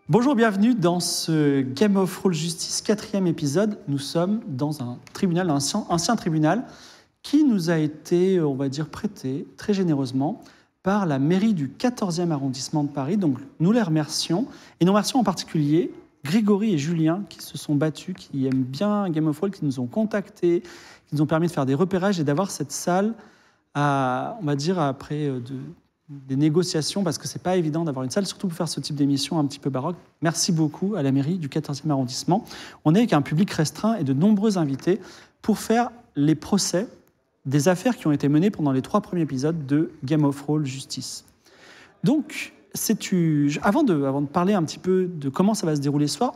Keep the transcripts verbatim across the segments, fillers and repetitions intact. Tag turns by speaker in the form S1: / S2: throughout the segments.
S1: Bonjour, bienvenue dans ce Game of Roll Justice, quatrième épisode. Nous sommes dans un tribunal, un ancien, ancien tribunal, qui nous a été, on va dire, prêté très généreusement par la mairie du quatorzième arrondissement de Paris. Donc nous les remercions, et nous remercions en particulier Grégory et Julien qui se sont battus, qui aiment bien Game of Roll, qui nous ont contactés, qui nous ont permis de faire des repérages et d'avoir cette salle, à, on va dire, après de... des négociations, parce que ce n'est pas évident d'avoir une salle, surtout pour faire ce type d'émission un petit peu baroque. Merci beaucoup à la mairie du quatorzième arrondissement. On est avec un public restreint et de nombreux invités pour faire les procès des affaires qui ont été menées pendant les trois premiers épisodes de Game of Roll Justice. Donc, c'est, avant, de, avant de parler un petit peu de comment ça va se dérouler ce soir,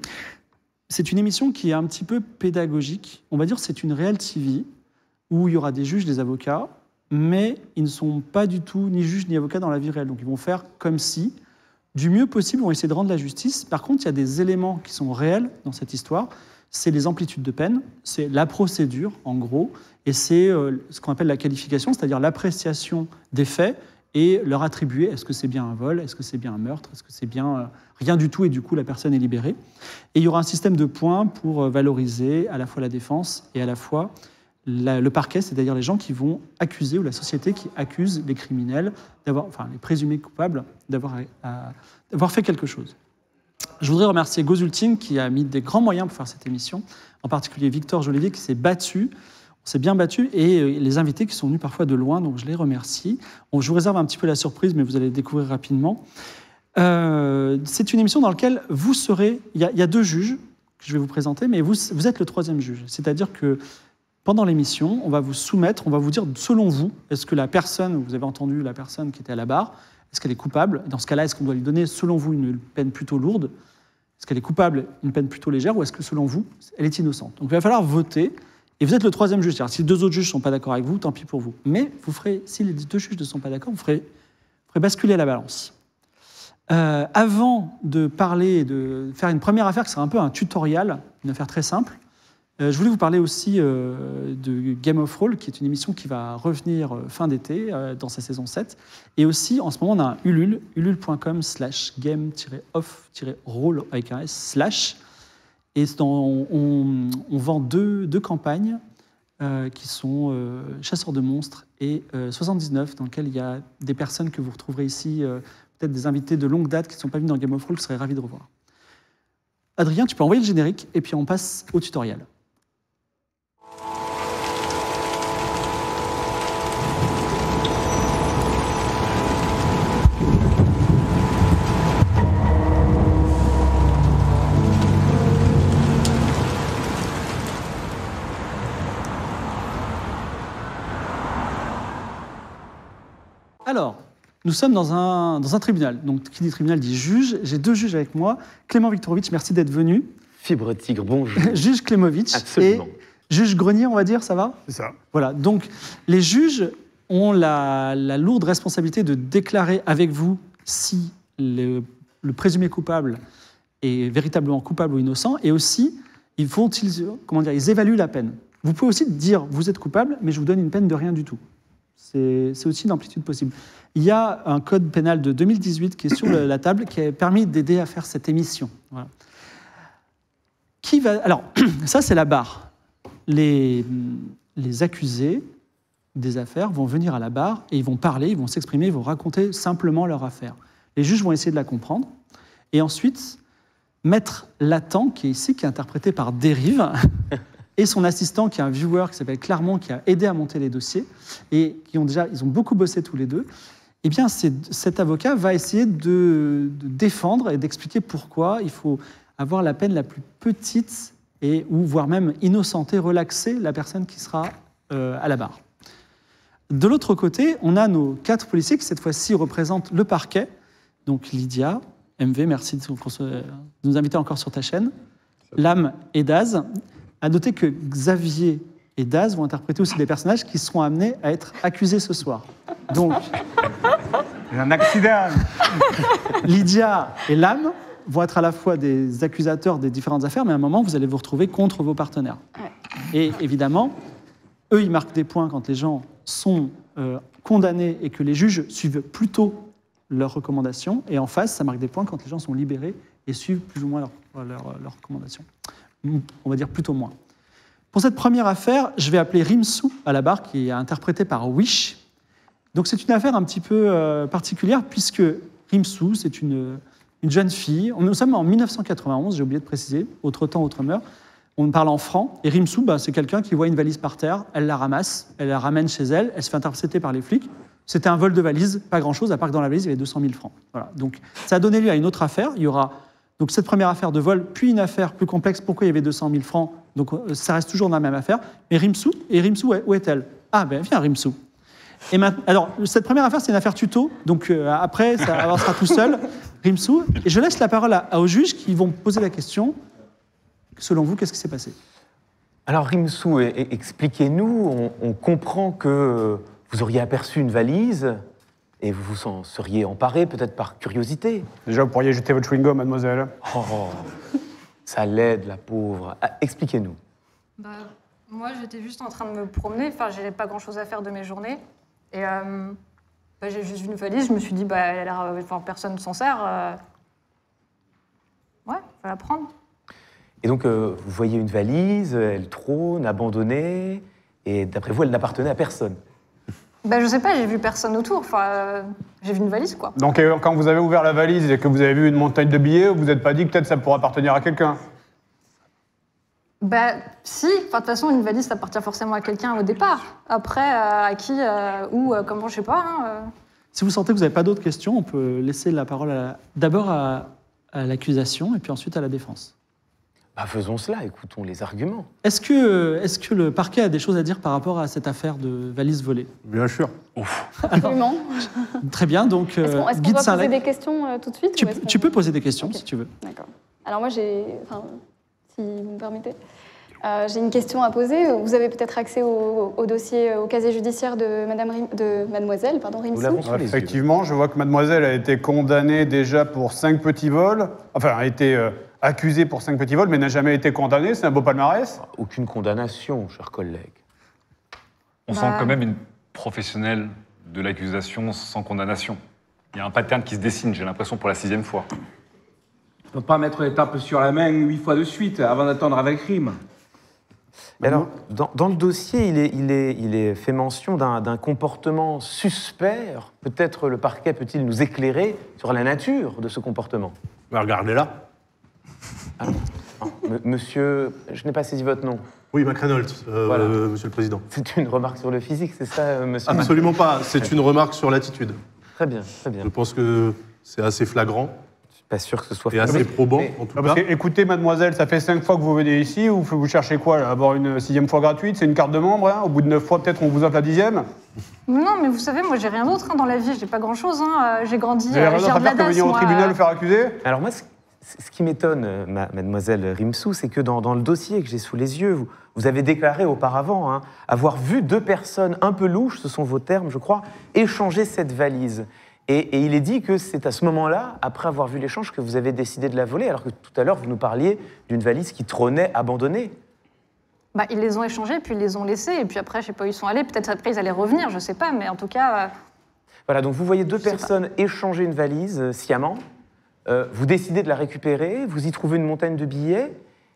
S1: c'est une émission qui est un petit peu pédagogique. On va dire que c'est une réelle T V où il y aura des juges, des avocats, mais ils ne sont pas du tout ni juges ni avocats dans la vie réelle. Donc ils vont faire comme si, du mieux possible, on va essayer de rendre la justice. Par contre, il y a des éléments qui sont réels dans cette histoire. C'est les amplitudes de peine, c'est la procédure, en gros, et c'est euh, ce qu'on appelle la qualification, c'est-à-dire l'appréciation des faits et leur attribuer. Est-ce que c'est bien un vol? Est-ce que c'est bien un meurtre? Est-ce que c'est bien euh, rien du tout et du coup la personne est libérée? Et il y aura un système de points pour euh, valoriser à la fois la défense et à la fois La, le parquet, c'est-à-dire les gens qui vont accuser, ou la société qui accuse les criminels, d'avoir, enfin les présumés coupables, d'avoir, à, d'avoir fait quelque chose. Je voudrais remercier Gozulting qui a mis des grands moyens pour faire cette émission, en particulier Victor Jolivier qui s'est battu, on s'est bien battu, et les invités qui sont venus parfois de loin, donc je les remercie. Bon, je vous réserve un petit peu la surprise, mais vous allez le découvrir rapidement. Euh, c'est une émission dans laquelle vous serez, il y, a, il y a deux juges que je vais vous présenter, mais vous, vous êtes le troisième juge, c'est-à-dire que pendant l'émission, on va vous soumettre, on va vous dire, selon vous, est-ce que la personne, vous avez entendu la personne qui était à la barre, est-ce qu'elle est coupable? Dans ce cas-là, est-ce qu'on doit lui donner, selon vous, une peine plutôt lourde? Est-ce qu'elle est coupable, une peine plutôt légère? Ou est-ce que, selon vous, elle est innocente? Donc il va falloir voter, et vous êtes le troisième juge. C'est-à-dire, si les deux autres juges ne sont pas d'accord avec vous, tant pis pour vous. Mais vous ferez, si les deux juges ne sont pas d'accord, vous ferez, vous ferez basculer la balance. Euh, avant de parler et de faire une première affaire, qui sera un peu un tutoriel, une affaire très simple, Euh, je voulais vous parler aussi euh, de Game of Roll, qui est une émission qui va revenir euh, fin d'été, euh, dans sa saison sept. Et aussi, en ce moment, on a un Ulule, ulule.com slash game-off-roll avec un S, slash. Et dans, on, on vend deux, deux campagnes euh, qui sont euh, Chasseurs de monstres et euh, soixante-dix-neuf, dans lesquelles il y a des personnes que vous retrouverez ici, euh, peut-être des invités de longue date qui ne sont pas venus dans Game of Roll, que je serais ravi de revoir. Adrien, tu peux envoyer le générique, et puis on passe au tutoriel. Alors, nous sommes dans un, dans un tribunal. Donc, qui dit tribunal dit juge. J'ai deux juges avec moi. Clément Viktorovitch, merci d'être venu.
S2: Fibre Tigre, bonjour.
S1: Juge Klemovitch.
S2: Absolument.
S1: Et juge Grenier, on va dire, ça va?
S3: C'est ça.
S1: Voilà. Donc, les juges ont la, la lourde responsabilité de déclarer avec vous si le, le présumé coupable est véritablement coupable ou innocent. Et aussi, ils, font, ils, comment dire, ils évaluent la peine. Vous pouvez aussi dire, vous êtes coupable, mais je vous donne une peine de rien du tout. C'est, c'est aussi une amplitude possible. Il y a un code pénal de deux mille dix-huit qui est sur la table, qui a permis d'aider à faire cette émission. Voilà. Qui va, alors, ça, c'est la barre. Les, les accusés des affaires vont venir à la barre et ils vont parler, ils vont s'exprimer, ils vont raconter simplement leur affaire. Les juges vont essayer de la comprendre. Et ensuite, Maître Latent, qui est ici, qui est interprété par Dérive, et son assistant, qui est un viewer qui s'appelle Clermont, qui a aidé à monter les dossiers, et qui ont déjà, ils ont beaucoup bossé tous les deux, eh bien, c'est, cet avocat va essayer de, de défendre et d'expliquer pourquoi il faut avoir la peine la plus petite, et, ou voire même innocenter, relaxer la personne qui sera euh, à la barre. De l'autre côté, on a nos quatre policiers qui, cette fois-ci, représentent le parquet. Donc Lydia, M V, merci de nous inviter encore sur ta chaîne. Lame et Daz. À noter que Xavier et Daz vont interpréter aussi des personnages qui seront amenés à être accusés ce soir. Donc,
S3: un accident.
S1: Lydia et Lame vont être à la fois des accusateurs des différentes affaires, mais à un moment, vous allez vous retrouver contre vos partenaires. Et évidemment, eux, ils marquent des points quand les gens sont euh, condamnés et que les juges suivent plutôt leurs recommandations. Et en face, ça marque des points quand les gens sont libérés et suivent plus ou moins leurs leur, leur recommandations. On va dire plutôt moins. Pour cette première affaire, je vais appeler Rimsou à la barre, qui est interprété par Wish. Donc c'est une affaire un petit peu euh, particulière, puisque Rimsou, c'est une, une jeune fille. Nous sommes en mille neuf cent quatre-vingt-onze, j'ai oublié de préciser, autre temps, autre mœurs. On parle en franc. Et Rimsou, bah, c'est quelqu'un qui voit une valise par terre, elle la ramasse, elle la ramène chez elle, elle se fait intercepter par les flics. C'était un vol de valise, pas grand-chose, à part que dans la valise, il y avait deux cent mille francs. Voilà. Donc ça a donné lieu à une autre affaire. Il y aura donc cette première affaire de vol, puis une affaire plus complexe. Pourquoi il y avait deux cent mille francs? Donc ça reste toujours dans la même affaire. Mais Rimsou, et Rimsou, où est-elle? Ah ben viens Rimsou. Et maintenant, alors cette première affaire, c'est une affaire tuto. Donc euh, après, ça avancera tout seul. Rimsou. Et je laisse la parole à, à, aux juges qui vont poser la question. Selon vous, qu'est-ce qui s'est passé?
S2: Alors Rimsou, expliquez-nous. On, on comprend que vous auriez aperçu une valise et vous vous en seriez emparé, peut-être par curiosité.
S3: Déjà, vous pourriez jeter votre chewing-gum, mademoiselle.
S2: Oh, ça l'aide, la pauvre. Ah, expliquez-nous.
S4: Bah, moi, j'étais juste en train de me promener. Enfin, j'avais pas grand-chose à faire de mes journées. Et euh, bah, j'ai juste vu une valise. Je me suis dit, bah, elle a l'air, enfin, personne ne s'en sert. Euh... Ouais, je vais la prendre.
S2: Et donc, euh, vous voyez une valise, elle trône, abandonnée, et d'après vous, elle n'appartenait à personne.
S4: Ben, je sais pas, j'ai vu personne autour. Enfin, euh, j'ai vu une valise, quoi.
S3: Donc, euh, quand vous avez ouvert la valise et que vous avez vu une montagne de billets, vous vous êtes pas dit que peut-être ça pourrait appartenir à quelqu'un?
S4: Ben, si. Enfin, de toute façon, une valise, ça appartient forcément à quelqu'un au départ. Après, euh, à qui, euh, où, euh, comment, je sais pas. Hein, euh.
S1: Si vous sentez que vous n'avez pas d'autres questions, on peut laisser la parole à, d'abord à, à l'accusation et puis ensuite à la défense.
S2: Bah, faisons cela, écoutons les arguments.
S1: Est-ce que, est-ce que le parquet a des choses à dire par rapport à cette affaire de valise volée?
S3: Bien sûr.
S5: Absolument.
S1: Très bien, donc
S5: Est-ce qu'on, est-ce qu'on doit poser des questions euh, tout de suite?
S1: Tu,
S5: ou est-ce
S1: tu
S5: qu'on...
S1: peux poser des questions,
S5: okay.
S1: si tu veux.
S5: D'accord. Alors moi, j'ai, enfin, si vous me permettez, euh, j'ai une question à poser. Vous avez peut-être accès au, au dossier, au casier judiciaire de, Madame Rim, de Mademoiselle pardon, Rimsou.
S3: Ouais, effectivement, je vois que mademoiselle a été condamnée déjà pour cinq petits vols. Enfin, a été... Euh... accusé pour cinq petits vols, mais n'a jamais été condamné. C'est un beau palmarès.
S2: Aucune condamnation, chers collègues.
S6: On bah... sent quand même une professionnelle de l'accusation sans condamnation. Il y a un pattern qui se dessine, j'ai l'impression, pour la sixième fois.
S7: On ne peut pas mettre les tapes sur la main huit fois de suite avant d'attendre avec crime.
S2: Alors, dans, dans le dossier, il est, il est, il est fait mention d'un, d'un comportement suspect. Peut-être le parquet peut-il nous éclairer sur la nature de ce comportement?
S8: Bah, regardez-là.
S2: Ah, non, monsieur, je n'ai pas saisi votre nom.
S8: Oui, McReynolds, euh, voilà. euh, monsieur le président.
S2: C'est une remarque sur le physique, c'est ça, euh, monsieur?
S8: Absolument pas, c'est une remarque sur l'attitude.
S2: Très bien, très bien.
S8: Je pense que c'est assez flagrant.
S2: Je suis pas sûr que ce soit...
S8: Et assez probant,
S3: mais,
S8: en tout
S3: parce
S8: cas.
S3: Que, écoutez, mademoiselle, ça fait cinq fois que vous venez ici, ou vous cherchez quoi, là, avoir une sixième fois gratuite? C'est une carte de membre, hein? Au bout de neuf fois, peut-être on vous offre la dixième?
S4: Non, mais vous savez, moi, j'ai rien d'autre hein, dans la vie, j'ai pas grand-chose. Hein. J'ai grandi,
S3: vous avez rien
S4: j'ai
S3: d'autre à faire que venir au tribunal
S4: euh...
S3: vous faire accuser?
S2: Alors moi, ce qui m'étonne, ma, mademoiselle Rimsou, c'est que dans, dans le dossier que j'ai sous les yeux, vous, vous avez déclaré auparavant hein, avoir vu deux personnes un peu louches, ce sont vos termes, je crois, échanger cette valise. Et, et il est dit que c'est à ce moment-là, après avoir vu l'échange, que vous avez décidé de la voler, alors que tout à l'heure, vous nous parliez d'une valise qui trônait abandonnée.
S4: Bah, ils les ont échangés, puis ils les ont laissés, et puis après, je sais pas où ils sont allés, peut-être après ils allaient revenir, je sais pas, mais en tout cas... Euh...
S2: Voilà, donc vous voyez deux personnes échanger une valise euh, sciemment. Euh, vous décidez de la récupérer, vous y trouvez une montagne de billets,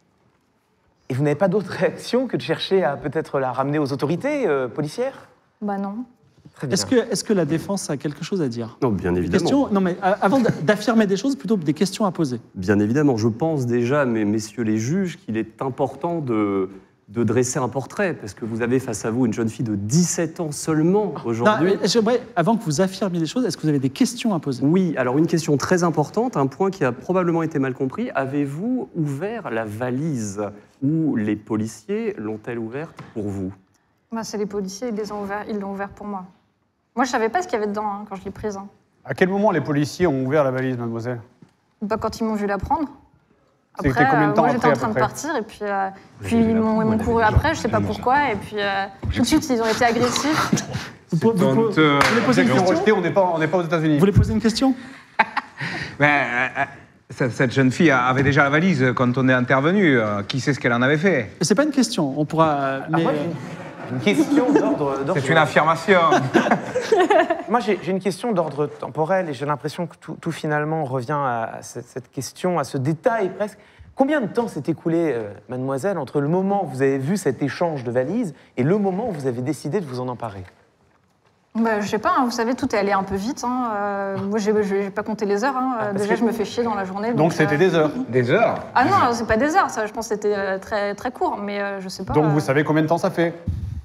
S2: et vous n'avez pas d'autre réaction que de chercher à peut-être la ramener aux autorités euh, policières?
S4: Bah non.
S2: Très bien.
S1: Est-ce que, est-ce que la défense a quelque chose à dire?
S8: Non, bien évidemment.
S1: Question, non, mais euh, avant d'affirmer des choses, plutôt des questions à poser.
S9: Bien évidemment, je pense déjà, mais messieurs les juges, qu'il est important de... de dresser un portrait, parce que vous avez face à vous une jeune fille de dix-sept ans seulement aujourd'hui.
S1: Non, j'aimerais, avant que vous affirmiez les choses, est-ce que vous avez des questions à poser?
S9: Oui, alors une question très importante, un point qui a probablement été mal compris. Avez-vous ouvert la valise ou les policiers l'ont-elles ouverte pour vous?
S4: Bah, c'est les policiers, ils les ont ouverts, ils l'ont ouvert pour moi. Moi, je savais pas ce qu'il y avait dedans hein, quand je l'ai prise. Hein.
S3: À quel moment les policiers ont ouvert la valise, mademoiselle?
S4: Bah, quand ils m'ont vu la prendre.
S3: C'était
S4: Après,
S3: combien de temps
S4: euh, moi, j'étais
S3: après,
S4: en train de partir, et puis, euh, puis
S8: vu
S4: ils
S8: la-
S4: m'ont, ils m'ont
S8: ouais,
S4: couru
S8: déjà,
S4: après, je sais pas
S8: déjà.
S4: pourquoi, et puis euh, tout de suite, ils ont été agressifs.
S1: Vous, vous- vous- vous
S3: Euh,
S1: voulez poser une
S3: ils ont
S1: question?
S3: rejeté, on n'est pas, on n'est pas aux États-Unis.
S1: Vous voulez poser une question?
S7: Ben, euh, cette, cette jeune fille avait déjà la valise quand on est intervenu. Euh, Qui sait ce qu'elle en avait fait?
S1: C'est pas une question, on pourra... Mais,
S2: moi,
S1: euh,
S2: une question d'ordre... d'ordre-
S10: C'est une affirmation.
S2: Moi, j'ai j'ai une question d'ordre temporel et j'ai l'impression que tout, tout finalement revient à cette, cette question, à ce détail presque. Combien de temps s'est écoulé, euh, mademoiselle, entre le moment où vous avez vu cet échange de valises et le moment où vous avez décidé de vous en emparer?
S4: Bah, je sais pas, hein, vous savez, tout est allé un peu vite. Hein. Euh, moi, j'ai j'ai pas compté les heures. Hein.
S2: Ah,
S4: Déjà,
S2: que-
S4: je me fais chier dans la journée.
S3: Donc c'était
S4: euh,
S3: des heures.
S10: Des heures.
S4: Ah non, c'est pas des heures, ça. Je pense que c'était euh, très, très court, mais euh, je sais pas.
S3: Donc
S4: euh,
S3: vous savez combien de temps ça fait?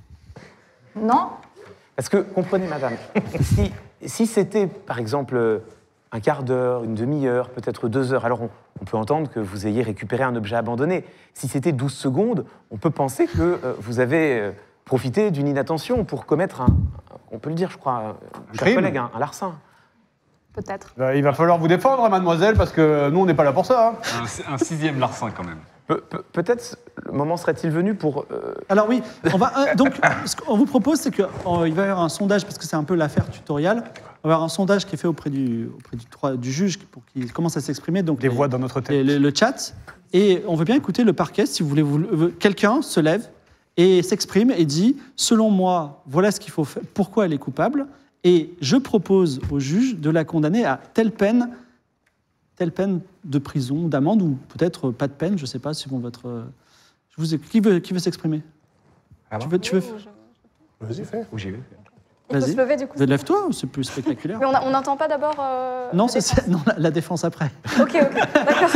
S4: Non.
S2: Parce que, comprenez, madame, si, si c'était, par exemple, un quart d'heure, une demi-heure, peut-être deux heures, alors on, on peut entendre que vous ayez récupéré un objet abandonné. Si c'était douze secondes, on peut penser que euh, vous avez euh, profité d'une inattention pour commettre un, on peut le dire, je crois, euh, cher
S3: crime.
S2: collègue, un, un larcin.
S4: Peut-être.
S3: Bah, il va falloir vous défendre, mademoiselle, parce que nous, on n'est pas là pour ça. hein.
S6: Un, un sixième larcin, quand même.
S2: Pe- pe- Peut-être le moment serait-il venu pour... euh,
S1: Alors oui, on va, euh, donc ce qu'on vous propose, c'est qu'il va y avoir un sondage, parce que c'est un peu l'affaire tutoriel. On va avoir un sondage qui est fait auprès du, auprès du, trois- du juge pour qu'il commence à s'exprimer. Donc
S3: Des
S1: les-
S3: voix dans notre tête.
S1: et le, le chat. Et on veut bien écouter le parquet, si vous voulez. Vous, euh, quelqu'un se lève et s'exprime et dit, selon moi, voilà ce qu'il faut faire, pourquoi elle est coupable, et je propose au juge de la condamner à telle peine, telle peine de prison, d'amende, ou peut-être pas de peine, je ne sais pas, suivant votre... euh, Je vous ai- qui veut, qui veut s'exprimer?
S10: Ah
S1: Tu
S10: bon
S1: veux, tu veux...
S8: Vas-y, fais.
S10: Où j'y vais.
S5: Il faut
S1: Vas-y.
S5: se lever du coup.
S1: Lève-toi, c'est plus spectaculaire.
S5: Mais on a- on n'entend pas d'abord. euh,
S1: Non,
S5: la
S1: ça,
S5: défense.
S1: c'est non, la, la défense après.
S5: Ok, ok, d'accord.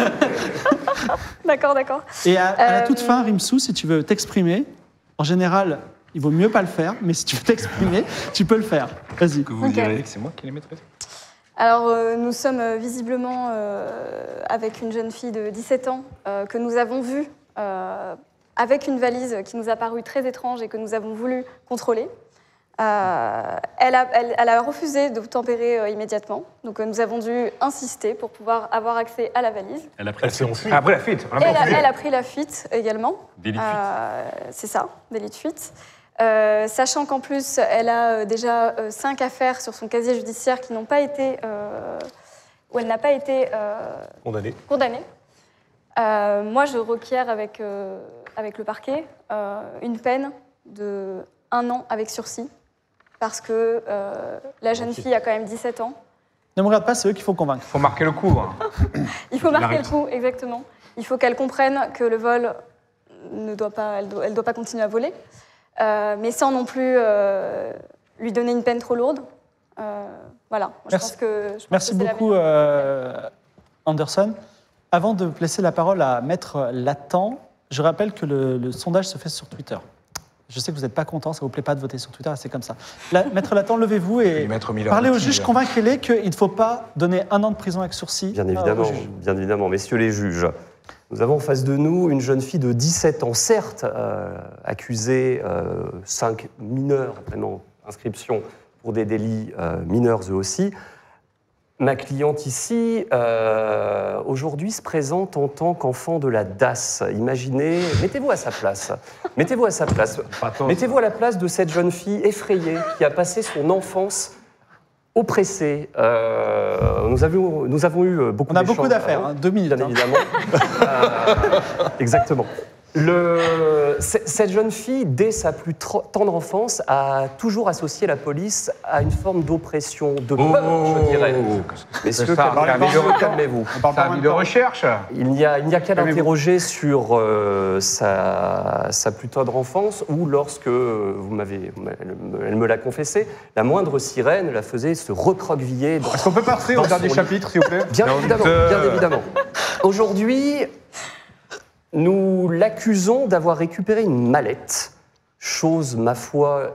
S5: D'accord, d'accord.
S1: Et à, à la
S5: Euh,
S1: toute fin, Rimsou, si tu veux t'exprimer, en général, il vaut mieux pas le faire, mais si tu veux t'exprimer, tu peux le faire. Vas-y.
S6: Que vous
S5: Ok.
S6: direz.
S10: C'est moi qui les maîtrise.
S5: Alors, euh, nous sommes euh, visiblement euh, avec une jeune fille de dix-sept ans euh, que nous avons vue euh, avec une valise qui nous a paru très étrange et que nous avons voulu contrôler. Euh, elle, a, elle- elle a refusé de tempérer euh, immédiatement, donc euh, nous avons dû insister pour pouvoir avoir accès à la valise.
S6: Elle a pris
S8: Elle s'est enfuie.
S10: Après la fuite. on a
S5: Elle
S10: pas
S5: a,
S10: enfuie.
S5: elle a pris la fuite également.
S6: Délit de fuite.
S5: Euh, c'est ça, délit de fuite. Euh, sachant qu'en plus, elle a euh, déjà euh, cinq affaires sur son casier judiciaire qui n'ont pas été, euh, où elle n'a pas été euh,
S8: Condamné.
S5: condamnée. Euh, moi, je requiers avec, euh, avec le parquet euh, une peine de un an avec sursis, parce que euh, la jeune fille a quand même dix-sept ans.
S1: Ne me regarde pas, c'est eux qu'il faut convaincre.
S10: Faut marquer le coup. hein.
S5: Il faut marquer le
S6: arrête.
S5: coup, exactement. Il faut qu'elle comprenne que le vol ne doit pas, elle doit, elle doit pas continuer à voler, euh, mais sans non plus euh, lui donner une peine trop lourde. Euh, voilà. Moi, je
S1: Merci.
S5: pense que, je pense
S1: Merci
S5: que c'est la
S1: beaucoup,
S5: meilleure.
S1: euh, Anderson. Avant de laisser la parole à Maître Latent, je rappelle que le, le sondage se fait sur Twitter. Je sais que vous n'êtes pas content, ça ne vous plaît pas de voter sur Twitter, c'est comme ça. La- Maître Latent, levez-vous
S10: Je vais
S1: et
S10: lui mettre mille heures
S1: parlez
S10: de
S1: au
S10: petit,
S1: juge,
S10: là.
S1: convainquez-les qu'il ne faut pas donner un an de prison avec sursis.
S9: Bien
S1: euh,
S9: évidemment,
S1: au juge.
S9: bien évidemment, messieurs les juges. Nous avons en face de nous une jeune fille de dix-sept ans, certes, euh, accusée, euh, cinq mineurs, vraiment, inscription pour des délits euh, mineurs eux aussi. Ma cliente ici, euh, aujourd'hui, se présente en tant qu'enfant de la D A S. Imaginez, mettez-vous à sa place. Mettez-vous à sa place. Mettez-vous à la place de cette jeune fille effrayée qui a passé son enfance oppressée. Euh, nous, avons, nous avons eu beaucoup
S1: On a beaucoup
S9: d'échanges,
S1: d'affaires,
S9: hein,
S1: hein, deux minutes.
S9: bien
S1: hein.
S9: évidemment. Euh, exactement. Le, c- cette jeune fille, dès sa plus tro- tendre enfance, a toujours associé la police à une forme d'oppression, de peur, je dirais. Messieurs,
S10: C'est ça,
S9: calmez-
S10: c'est un
S9: messieurs,
S10: milieu-
S9: calmez-vous.
S3: On parle
S10: C'est
S3: pas en
S10: un
S3: même
S10: vie de
S3: temps.
S10: recherche.
S9: Il n'y a, il n'y a qu'à
S3: Calmez-vous.
S9: l'interroger sur euh, sa, sa plus tendre enfance ou lorsque, euh, vous m'avez, elle, me- elle me l'a confessé, la moindre sirène la faisait se recroqueviller dans
S3: Est-ce qu'on peut passer au
S9: Dans
S3: dernier
S9: son
S3: chapitre, s'il vous plaît?
S9: Bien
S10: Donc,
S9: évidemment,
S10: euh,
S9: bien évidemment. Aujourd'hui, nous l'accusons d'avoir récupéré une mallette, chose, ma foi,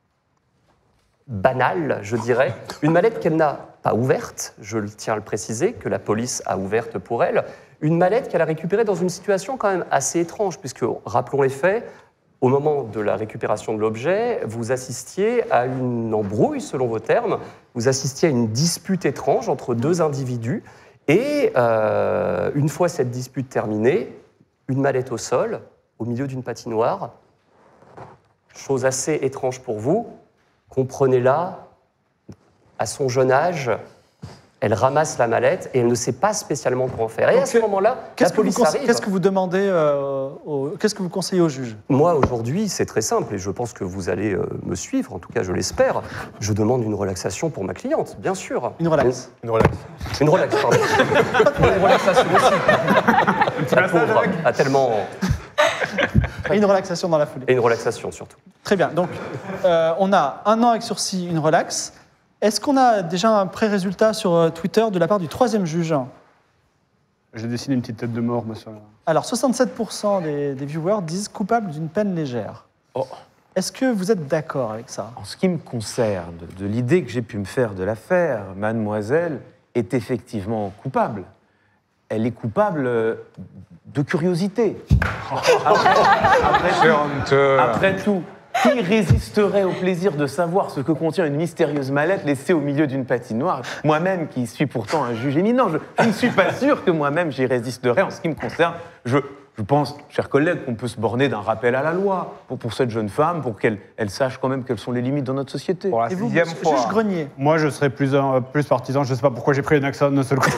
S9: banale, je dirais. Une mallette qu'elle n'a pas ouverte, je le tiens à le préciser, que la police a ouverte pour elle. Une mallette qu'elle a récupérée dans une situation quand même assez étrange, puisque, rappelons les faits, au moment de la récupération de l'objet, vous assistiez à une embrouille, selon vos termes, vous assistiez à une dispute étrange entre deux individus, et euh, une fois cette dispute terminée, une mallette au sol, au milieu d'une patinoire, chose assez étrange pour vous, comprenez-la, à son jeune âge, Elle ramasse la mallette et elle ne sait pas spécialement comment faire. Et
S1: Donc,
S9: à ce moment-là, la
S1: Qu'est-ce que, vous
S9: police
S1: conse-
S9: arrive.
S1: qu'est-ce que vous demandez, euh, au- qu'est-ce que vous conseillez au juge?
S9: Moi, aujourd'hui, c'est très simple et je pense que vous allez euh, me suivre, en tout cas, je l'espère. Je demande une relaxation pour ma cliente, bien sûr.
S1: Une relaxe.
S8: Une relax.
S9: Une relax, pardon. Une relaxation aussi. La pauvre a tellement...
S1: Et une relaxation dans la foulée.
S9: Et une relaxation, surtout.
S1: Très bien. Donc, euh, on a un an avec sursis, une relaxe. Est-ce qu'on a déjà un pré-résultat sur euh, Twitter de la part du troisième juge?
S3: J'ai dessiné une petite tête de mort, monsieur.
S1: Alors, soixante-sept pour cent des, des viewers disent coupable d'une peine légère.
S2: Oh.
S1: Est-ce que vous êtes d'accord avec ça?
S2: En ce qui me concerne, de l'idée que j'ai pu me faire de l'affaire, mademoiselle est effectivement coupable. Elle est coupable euh, de curiosité. Après,
S10: C'est honteux.
S2: après tout, qui résisterait au plaisir de savoir ce que contient une mystérieuse mallette laissée au milieu d'une patinoire? Moi-même, qui suis pourtant un juge éminent, je, je ne suis pas sûr que moi-même j'y résisterais. En ce qui me concerne, je, je pense, chers collègues, qu'on peut se borner d'un rappel à la loi pour, pour cette jeune femme, pour qu'elle elle sache quand même quelles sont les limites dans notre société.
S10: Pour la
S1: Et vous,
S10: sixième
S1: monsieur-
S10: fois.
S1: juge Grenier?
S3: Moi, je serais plus, euh, plus partisan. Je ne sais pas pourquoi j'ai pris une accent d'un seul coup.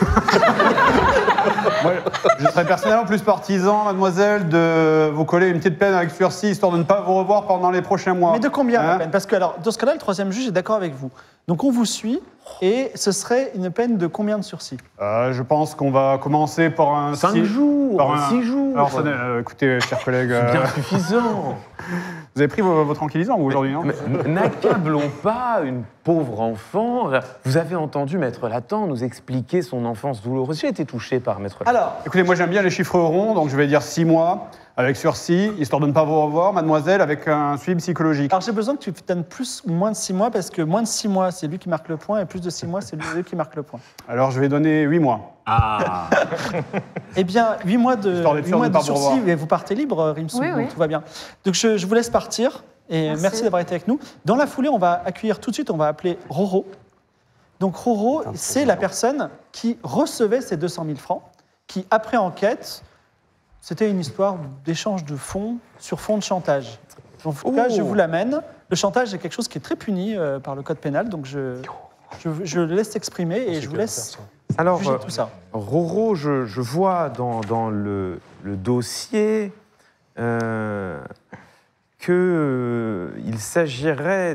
S3: Moi, je serais personnellement plus partisan, mademoiselle, de vous coller une petite peine avec sursis, histoire de ne pas vous revoir pendant les prochains mois.
S1: Mais de combien la
S3: Hein
S1: peine? Parce que, alors, dans ce cas-là, le troisième juge est d'accord avec vous. Donc, on vous suit, et ce serait une peine de combien de sursis?
S3: Euh, Je pense qu'on va commencer par un...
S2: Cinq
S3: six-
S2: jours,
S3: par un-
S2: six jours.
S3: Alors, ça n'est- euh, écoutez, chers collègues, euh,
S2: Bien suffisant.
S3: vous avez pris vos, vos tranquillisants, vous, aujourd'hui, non
S2: Mais n'accablons pas une pauvre enfant. Vous avez entendu Maître Latent nous expliquer son enfance douloureuse. J'ai été touché par Maître Latent.
S1: Alors,
S3: Écoutez, moi j'aime bien les chiffres ronds, donc je vais dire six mois avec sursis, histoire de ne pas vous revoir, mademoiselle, avec un suivi psychologique.
S1: alors j'ai besoin que tu donnes plus ou moins de six mois, parce que moins de six mois, c'est lui qui marque le point, et plus de six mois, c'est lui qui marque le point.
S3: Alors je vais donner huit mois.
S6: Ah.
S1: Eh bien, huit mois de,
S3: Histoire d'être
S1: huit
S3: sûr
S1: mois
S3: de
S1: de
S3: pas vous
S1: sursis,
S3: revoir.
S1: et vous partez libre, Rimsou,
S4: Oui,
S1: donc
S4: oui.
S1: tout va bien. Donc je, je vous laisse partir, et merci,
S4: Merci.
S1: d'avoir été avec nous. Dans la foulée, on va accueillir tout de suite, on va appeler Roro. Donc Roro, c'est la personne qui recevait ces deux cent mille francs, qui, après enquête, c'était une histoire d'échange de fonds sur fond de chantage. En tout cas,
S2: Oh.
S1: je vous l'amène. Le chantage est quelque chose qui est très puni euh, par le code pénal, donc je, je, je le laisse s'exprimer et je vous laisse
S2: Alors,
S1: juger
S2: euh,
S1: tout ça.
S2: Roro, je, je vois dans, dans le, le dossier euh, qu'il s'agirait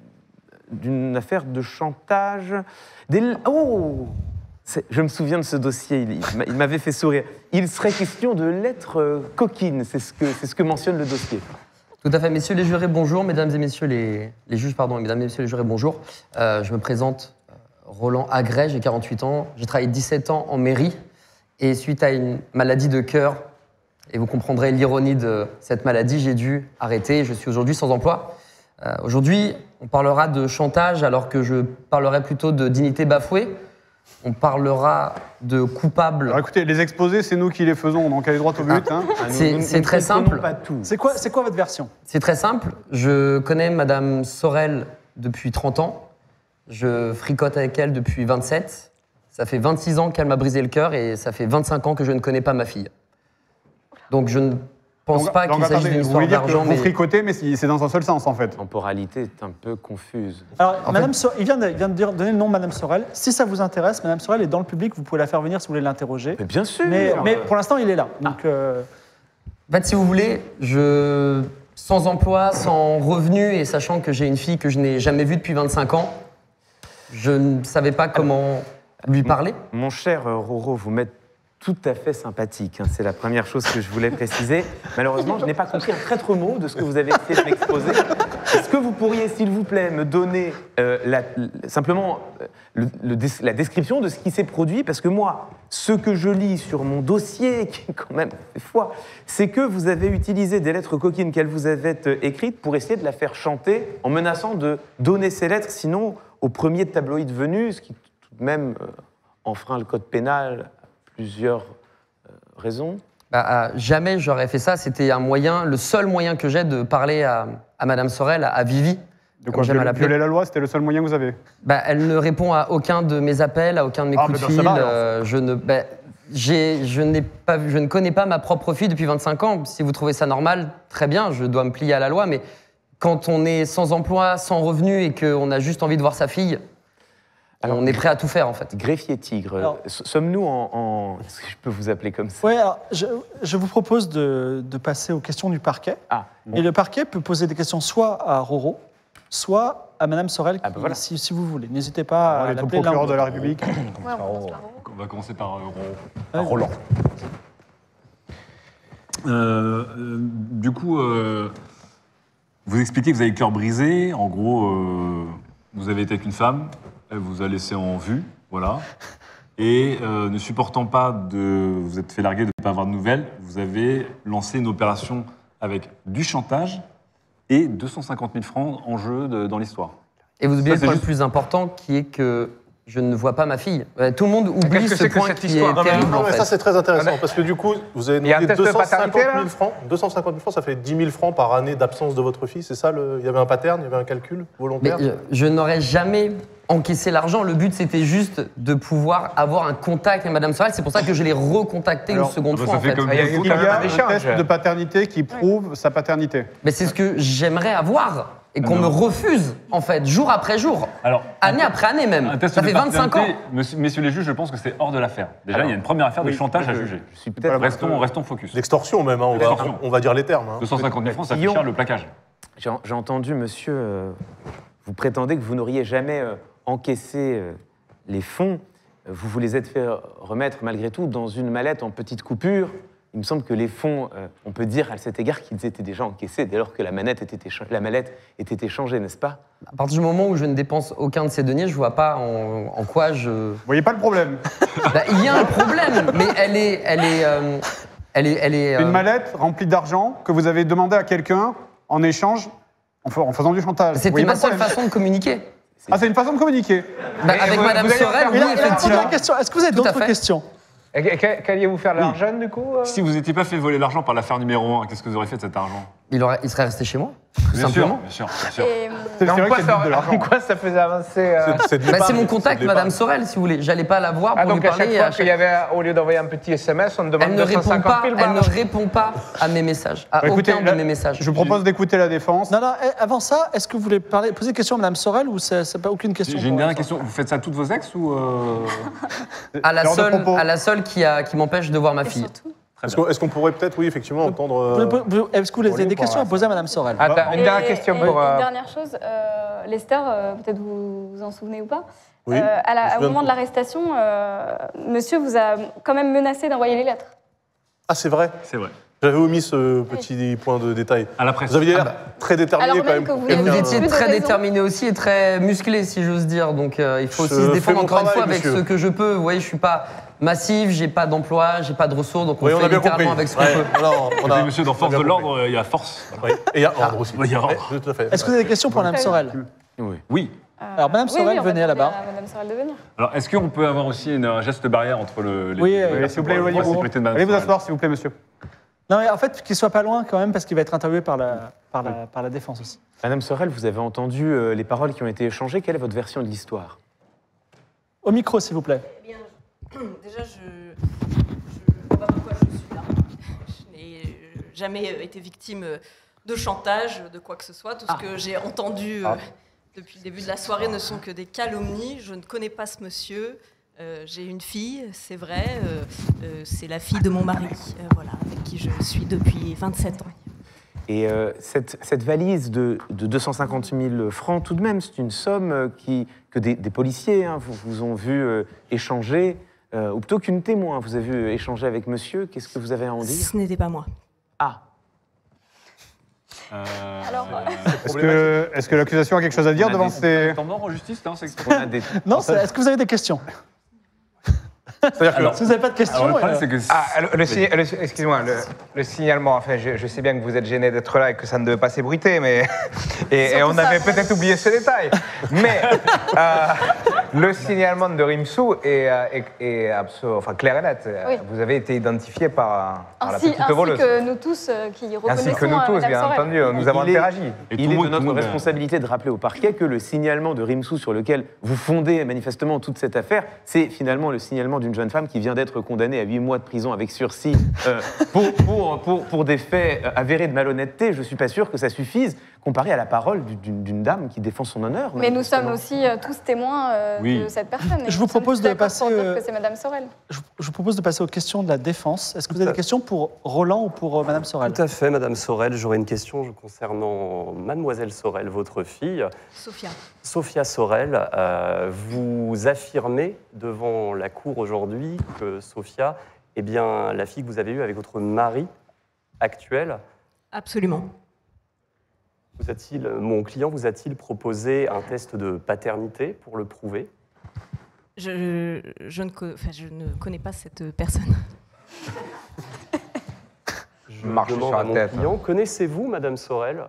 S2: d'une affaire de chantage. Des... Oh C'est- Je me souviens de ce dossier, il, il m'a- il m'avait fait sourire. Il serait question de lettres euh, coquines, c'est ce, que, c'est ce que mentionne le dossier.
S11: Tout à fait, messieurs les jurés, bonjour, mesdames et messieurs les, les juges, pardon, et mesdames et messieurs les jurés, bonjour. Euh, je me présente, euh, Roland Agret, j'ai quarante-huit ans, j'ai travaillé dix-sept ans en mairie, et suite à une maladie de cœur, et vous comprendrez l'ironie de cette maladie, j'ai dû arrêter, et je suis aujourd'hui sans emploi. Euh, aujourd'hui, on parlera de chantage, alors que je parlerai plutôt de dignité bafouée. On parlera de coupable.
S3: Alors écoutez, les exposés, c'est nous qui les faisons, donc allez droit au but. Hein.
S2: Ah, nous-
S11: C'est-
S2: nous-
S11: c'est
S2: nous
S11: très
S2: ne comprenons
S11: simple.
S2: pas tout.
S1: C'est quoi, c'est quoi votre version?
S11: C'est très simple. Je connais Madame Sorel depuis trente ans. Je fricote avec elle depuis vingt-sept. Ça fait vingt-six ans qu'elle m'a brisé le cœur et ça fait vingt-cinq ans que je ne connais pas ma fille. Donc je ne pense
S3: Donc-
S11: pas
S3: donc
S11: qu'il s'agisse
S3: attendez,
S11: d'une
S3: vous
S11: histoire
S3: voulez dire que
S11: d'argent.
S3: vous
S11: Mais...
S3: fricotez, mais c'est c'est dans un seul sens, en fait.
S2: La temporalité est un peu confuse.
S1: Alors,
S11: En
S1: Madame Sorel, il vient de, il vient de dire- donner le nom de Madame Sorel. Si ça vous intéresse, Madame Sorel est dans le public, vous pouvez la faire venir si vous voulez l'interroger.
S2: Mais bien sûr
S1: Mais, mais pour l'instant, il est là. Donc, euh,
S11: En fait, si vous voulez, je... sans emploi, sans revenu et sachant que j'ai une fille que je n'ai jamais vue depuis vingt-cinq ans, je ne savais pas comment lui parler.
S2: Mon cher euh, Roro, vous m'êtes tout à fait sympathique. hein. C'est la première chose que je voulais préciser. Malheureusement, je n'ai pas compris un traître mot de ce que vous avez essayé de m'exposer. Est-ce que vous pourriez, s'il vous plaît, me donner euh, la- l- simplement euh, le- le des- la description de ce qui s'est produit? Parce que moi, ce que je lis sur mon dossier, qui est quand même fait foi, c'est que vous avez utilisé des lettres coquines qu'elle vous avait euh, écrites pour essayer de la faire chanter en menaçant de donner ces lettres, sinon au premier tabloïd venu, ce qui tout de même euh, enfreint le code pénal à plusieurs euh, raisons.
S11: Bah, euh, jamais j'aurais fait ça. C'était un moyen, le seul moyen que j'ai de parler à, à Madame Sorel, à, à Vivi.
S3: De
S11: comme
S3: quoi
S11: j'aime à
S3: violer,
S11: l'appeler.
S3: violer la loi, c'était le seul moyen que vous avez.
S11: Bah, elle ne répond à aucun de mes appels, à aucun de mes
S3: Ah,
S11: coups de
S3: mais dans
S11: fil.
S3: ça va, alors.
S11: euh, je ne, bah, j'ai, je n'ai pas, je ne connais pas ma propre fille depuis vingt-cinq ans. Si vous trouvez ça normal, très bien, je dois me plier à la loi. Mais quand on est sans emploi, sans revenu et qu'on a juste envie de voir sa fille,
S2: Alors,
S11: on est prêt à tout faire en fait.
S2: Greffier tigre,
S1: Alors-
S2: s- sommes-nous en, en- Est-ce que je peux vous appeler comme ça?
S1: Ouais, alors je, je vous propose de, de passer aux questions du parquet.
S2: Ah,
S1: Et le parquet peut poser des questions soit à Roro, soit à Madame Sorel,
S2: Ah, bah
S1: qui-
S2: voilà.
S1: si, si vous voulez. N'hésitez pas
S3: On
S1: à
S3: va aller au
S1: l'appeler l'un
S3: procureur
S1: ou
S3: de la
S1: l'autre.
S3: République.
S4: Ouais, on commence par Roro.
S6: On va commencer par euh, Roro.
S1: Ouais.
S8: Roland.
S6: Euh, euh, du coup, euh, vous expliquez que vous avez le cœur brisé. En gros, euh, vous avez été avec une femme, elle vous a laissé en vue, voilà. Et euh, ne supportant pas de vous êtes fait larguer, de ne pas avoir de nouvelles, vous avez lancé une opération avec du chantage et deux cent cinquante mille francs en jeu de- dans l'histoire.
S11: Et vous oubliez
S6: Ça,
S11: le
S6: c'est
S11: point
S6: juste-
S11: le plus important qui est que je ne vois pas ma fille. Euh, Tout le monde oublie
S10: Qu'est-ce que
S11: ce
S10: c'est que
S11: point
S10: cette
S11: qui
S10: histoire
S11: est
S10: Non, mais-
S11: terrible
S8: Non,
S11: en
S8: mais
S11: fait.
S8: ça, c'est très intéressant parce que du coup, vous avez
S10: Il y a un
S8: demandé
S10: test de
S8: deux cent cinquante
S10: paternité, là
S8: mille francs. deux cent cinquante mille francs, ça fait dix mille francs par année d'absence de votre fille, c'est ça le... Il y avait un pattern, il y avait un calcul
S11: Mais
S8: volontaire
S11: je, je n'aurais jamais encaissé l'argent. Le but, c'était juste de pouvoir avoir un contact avec Madame Sorel. C'est pour ça que je l'ai recontacté
S3: Alors,
S11: une seconde
S6: bah,
S11: fois
S6: ça
S11: en
S6: fait
S11: fait.
S6: comme-
S10: Il y a eu
S3: Il
S10: quand
S3: y
S10: même
S3: a
S10: un
S3: un
S10: échange.
S3: test de paternité qui prouve sa paternité.
S11: Mais c'est ce que j'aimerais avoir et qu'on
S6: Non.
S11: me refuse en fait, jour après jour,
S6: Alors,
S11: année après année même.
S6: un test
S11: Ça
S6: de
S11: fait vingt-cinq ans.
S6: paternité, monsieur- messieurs les juges, je pense que c'est hors de l'affaire. Déjà,
S2: Alors,
S6: il y a une première affaire de
S3: oui,
S6: chantage à
S2: je-
S6: juger.
S2: Je suis peut-être.
S6: Restons, restons focus.
S8: D'extorsion même, hein, on, va,
S6: D'extorsion.
S8: on va dire les termes. hein.
S6: deux cent cinquante mille francs, ça fait
S2: Guillaume.
S6: cher le plaquage.
S2: J'ai j'ai entendu, monsieur, euh, vous prétendez que vous n'auriez jamais euh, encaissé euh, les fonds. Vous vous les êtes fait remettre malgré tout dans une mallette en petite coupure. Il me semble que les fonds, euh, on peut dire à cet égard qu'ils étaient déjà encaissés dès lors que la, manette était écha- la mallette était échangée, n'est-ce pas?
S11: À partir du moment où je ne dépense aucun de ces deniers, je vois pas en, en quoi je.
S3: Vous voyez pas le problème?
S11: Bah, il y a un problème, mais elle est, elle est, euh, elle est, elle est.
S3: Une
S11: euh,
S3: mallette remplie d'argent que vous avez demandé à quelqu'un en échange en, fa- en faisant du chantage. Vous
S11: C'était
S3: voyez
S11: ma
S3: pas le
S11: seule
S3: problème
S11: façon de communiquer.
S3: Ah, c'est une façon de communiquer.
S11: Bah,
S10: Mais
S11: avec
S10: vous-
S11: Madame
S10: vous allez en
S11: Sorel,
S10: faire
S11: oui,
S1: Il a, il a posé
S11: effectivement.
S1: la question. Est-ce que vous avez
S11: Tout à
S1: d'autres
S11: fait.
S1: questions?
S10: Et que- que- Qu'alliez-vous faire de l'argent, du coup euh
S6: Si vous n'étiez pas fait voler l'argent par l'affaire numéro un, qu'est-ce que vous auriez fait de cet argent?
S11: Il, aurait, il serait resté chez moi, tout
S6: Bien sûr,
S11: simplement.
S6: bien sûr, bien sûr.
S5: Et, euh,
S3: C'est
S10: Mais en
S3: vrai
S10: quoi
S3: que c'est le but de
S10: ça-
S3: l'argent.
S10: en quoi ça faisait avancer euh,
S8: C'est- c'est de
S11: Bah,
S8: l'épargne,
S11: c'est mon contact,
S8: de
S11: Madame
S8: l'épargne.
S11: Sorel, si vous voulez. J'allais pas la voir
S10: Ah,
S11: pour lui
S10: donc à chaque
S11: parler. et
S10: fois
S11: à
S10: qu'il y
S11: chaque-
S10: avait, au lieu d'envoyer un petit S M S, on demande
S11: Elle ne, répond
S10: 250
S11: pas,
S10: 000
S11: elle ne
S10: balles.
S11: répond pas à mes messages, à
S3: Bah, écoutez,
S11: aucun
S3: là,
S11: de mes messages.
S3: Je vous propose d'écouter la défense.
S1: Non, non, eh, avant ça, est-ce que vous voulez parler, poser une question à Madame Sorel ou c'est c'est pas aucune question
S6: J'ai
S1: pour
S6: une dernière
S1: l'instant
S6: question. Vous faites ça à toutes vos ex ou euh,
S11: À la
S3: L'heure de
S11: seule,
S3: propos.
S11: à la seule qui, a- qui m'empêche de voir ma
S5: et
S11: fille.
S5: surtout,
S8: Est-ce qu'on est-ce qu'on pourrait peut-être, oui, effectivement, entendre. euh,
S1: Vous- vous- Est-ce que vous
S8: pour
S1: avez
S8: lui
S1: des
S8: ou pas,
S1: questions à
S8: ça
S1: poser à Madame Sorel
S10: Attends, une
S5: Et-
S10: dernière question
S5: et
S10: pour. euh,
S5: Une dernière chose, euh, Lester, euh, peut-être vous vous en souvenez ou pas.
S8: Oui,
S5: Euh, à la-
S8: je me
S5: au
S8: souviens
S5: moment
S8: de-
S5: de l'arrestation, euh, monsieur vous a quand même menacé d'envoyer les lettres.
S8: Ah, c'est vrai.
S6: c'est vrai?
S8: J'avais omis ce petit point de détail.
S6: À la presse.
S8: Vous aviez l'air très déterminé
S5: Alors
S8: quand
S5: même
S8: même.
S5: que
S8: pour
S5: vous
S11: Et
S5: avez
S11: vous
S8: quelqu'un-
S11: étiez
S5: plus de
S11: très
S5: raison.
S11: déterminé aussi et très musclé, si j'ose dire. Donc euh, il faut aussi
S8: Je
S11: se
S8: fais
S11: défendre
S8: mon
S11: encore une
S8: travail,
S11: fois avec
S8: monsieur.
S11: ce que je peux. Vous voyez, je suis pas massif, j'ai pas d'emploi, j'ai pas de ressources, donc on
S8: Oui, on
S11: fait
S8: a bien compris.
S11: littéralement avec ce qu'on
S8: Ouais,
S11: peut.
S8: non, on a-
S6: Oui, monsieur, dans
S8: on a
S6: Force
S8: bien
S6: de
S8: compris.
S6: l'ordre, il y a force.
S8: Oui, et il y a ordre aussi.
S6: oui, il y a ordre.
S8: Ouais, tout à fait.
S1: Est-ce que vous avez des questions pour Madame
S5: Très
S1: Sorel
S2: Oui.
S6: Oui.
S5: Euh,
S1: Alors, Madame
S5: oui,
S1: Sorel,
S5: oui, on va
S1: venez
S5: demander
S1: là-bas.
S5: à Madame Sorel de venir.
S6: Alors, est-ce qu'on peut avoir aussi une- un geste barrière entre le, les
S1: Oui,
S6: les-
S1: euh,
S3: Oui, s'il vous plaît,
S6: pour la
S3: éloignez-vous.
S6: sécurité de Madame
S3: Allez vous
S6: Sorel.
S3: asseoir, s'il vous plaît, monsieur.
S1: Non, mais en fait, qu'il soit pas loin quand même, parce qu'il va être interviewé par la, par la, par la défense aussi.
S2: Madame Sorel, vous avez entendu euh, les paroles qui ont été échangées. Quelle est votre version de l'histoire?
S1: Au micro, s'il vous plaît.
S12: Eh bien, déjà, je ne vois pas pourquoi je suis là. Je n'ai euh, jamais euh, été victime euh, de chantage, de quoi que ce soit. Tout ce que j'ai entendu euh, depuis le début de la soirée ne sont que des calomnies. Je ne connais pas ce monsieur. Euh, j'ai une fille, c'est vrai. euh, euh, c'est la fille de mon mari, euh, voilà, avec qui je suis depuis vingt-sept ans.
S2: Et euh, cette, cette valise de, de deux cent cinquante mille francs, tout de même, c'est une somme euh, qui, que des, des policiers hein, vous, vous ont vu euh, échanger, euh, ou plutôt qu'une témoin vous avez vu échanger avec monsieur. Qu'est-ce que vous avez à en dire?
S12: Ce n'était pas moi.
S2: Ah,
S6: Euh,
S5: Alors,
S3: Est-ce que, est-ce que l'accusation a quelque chose à dire
S6: on a
S3: devant
S6: des-
S3: ces...
S6: Temps mort en justice, non, c'est
S2: on a des...
S1: Non, c'est- est-ce que vous avez des questions
S8: C'est-à-dire que.
S6: Alors,
S1: Si vous n'avez pas de questions,
S6: Alors, le problème,
S1: euh,
S6: c'est que...
S7: Ah, le, le signa- le- excuse-moi, le, le signalement, enfin, je, je sais bien que vous êtes gêné d'être là et que ça ne devait pas s'ébruiter, mais. Et, et on avait peut-être oublié ce détail. Mais euh, le signalement de Rimsou est, euh, est, est absolu- enfin, clair et net.
S5: Oui.
S7: Vous avez été identifié par, par la
S5: Ainsi,
S7: petite
S5: ainsi
S7: voleuse.
S5: que nous tous euh, qui reconnaissons
S7: Ainsi que nous
S5: euh,
S7: tous,
S5: Madame
S7: bien
S5: Sorel.
S7: entendu. Nous avons
S2: Il est-
S7: interagi.
S6: Et tout
S2: Il
S6: le
S2: est
S6: monde-
S2: de
S6: tout le
S2: notre
S6: monde, euh,
S2: responsabilité de rappeler au parquet que le signalement de Rimsou sur lequel vous fondez manifestement toute cette affaire, c'est finalement le signalement d'une jeune femme qui vient d'être condamnée à huit mois de prison avec sursis euh, pour, pour, pour, pour des faits euh, avérés de malhonnêteté. Je ne suis pas sûr que ça suffise comparé à la parole d'une d'une dame qui défend son honneur.
S5: Mais nous
S2: manifestement.
S5: sommes aussi euh, tous témoins euh,
S6: Oui.
S5: de cette personne. et
S1: Je
S5: nous
S1: vous propose
S5: sommes tous
S1: de
S5: d'accord
S1: passer,
S5: pour dire
S1: euh,
S5: que c'est Madame Sorel.
S1: Je, je vous propose de passer aux questions de la défense. Est-ce que vous avez des questions pour Roland ou pour euh, Madame Sorel?
S9: Tout à fait, Madame Sorel. J'aurais une question concernant Mademoiselle Sorel, votre fille.
S12: Sophia.
S9: Sophia Sorel, euh, vous affirmez devant la cour aujourd'hui que Sophia est bien la fille que vous avez eue avec votre mari actuel.
S12: Absolument.
S9: Vous a-t-il, mon client vous a-t-il proposé un test de paternité pour le prouver?
S12: Je, je, ne, co- enfin, je ne connais pas cette personne.
S9: Je
S7: Marche
S9: demande
S7: sur la
S9: à mon
S7: tête.
S9: client, connaissez-vous Madame Sorel?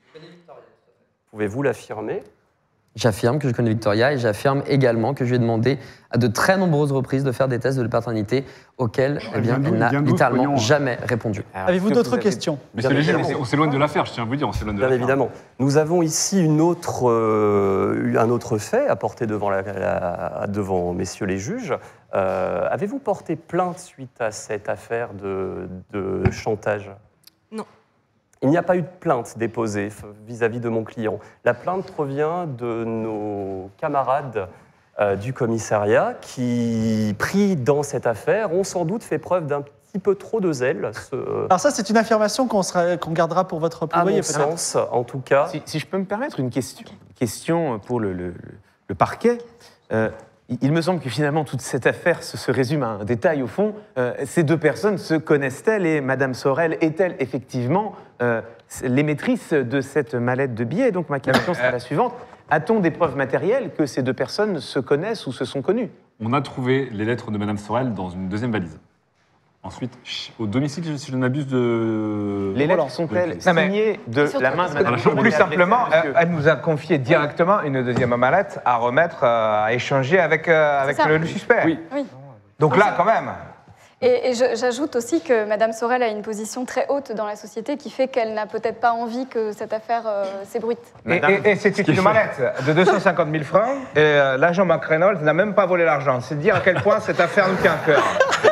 S9: Pouvez-vous l'affirmer?
S11: J'affirme que je connais Victoria et j'affirme également que je lui ai demandé à de très nombreuses reprises de faire des tests de paternité auxquels eh bien,
S3: vient d'où-
S11: elle n'a
S3: vient d'où ce
S11: littéralement
S3: pognon, hein
S11: jamais répondu.
S2: Alors,
S1: Avez-vous
S2: est-ce que
S1: d'autres
S2: vous avez-
S1: questions?
S6: Monsieur
S9: Bien
S6: le juge,
S9: évidemment.
S6: on s'éloigne de l'affaire, je tiens à vous dire, on s'éloigne de
S9: Bien
S6: l'affaire.
S9: évidemment. Nous avons ici une autre, euh, un autre fait à porter devant, la, la- devant messieurs les juges. Euh, Avez-vous porté plainte suite à cette affaire de, de chantage?
S12: Non.
S9: Il n'y a pas eu de plainte déposée f- vis-à-vis de mon client. La plainte provient de nos camarades euh, du commissariat qui, pris dans cette affaire, ont sans doute fait preuve d'un petit peu trop de zèle. Ce-
S1: Alors ça, c'est une affirmation qu'on sera- qu'on gardera pour votre
S9: à
S1: plaidoyer,
S9: mon
S1: peut-être.
S9: sens, en tout cas.
S2: Si, si je peux me permettre une question, question pour le, le- le- le parquet. Euh, il il me semble que finalement toute cette affaire se, se résume à un détail au fond. Euh, ces deux personnes se connaissent-elles et Madame Sorel est-elle effectivement euh, l'émettrice de cette mallette de billets? Donc ma question sera la suivante. A-t-on des preuves matérielles que ces deux personnes se connaissent ou se sont connues?
S6: On a trouvé les lettres de Madame Sorel dans une deuxième valise. Ensuite, ch- au domicile, si je ne m'abuse de...
S2: Les
S1: Roland.
S2: lettres sont-elles
S6: Oui.
S7: Non, mais-
S2: signées de
S5: Surtout
S2: la main de
S5: parce que-
S2: Madame
S6: Ou
S2: Sorel
S7: Plus
S2: et adressées à
S7: simplement,
S2: monsieur-
S7: elle, elle nous a confié directement une deuxième mallette à remettre, euh, à échanger avec, euh, avec
S5: ça.
S7: le, le suspect.
S6: Oui.
S5: Oui.
S7: Donc là, quand même.
S5: Et, et je- j'ajoute aussi que Madame Sorel a une position très haute dans la société qui fait qu'elle n'a peut-être pas envie que cette affaire euh, s'ébruite.
S7: Et,
S2: Madame,
S7: et- et c'était une mallette de deux cent cinquante mille francs. Et euh, l'agent McReynolds n'a même pas volé l'argent. C'est dire à quel point cette affaire nous tient à cœur.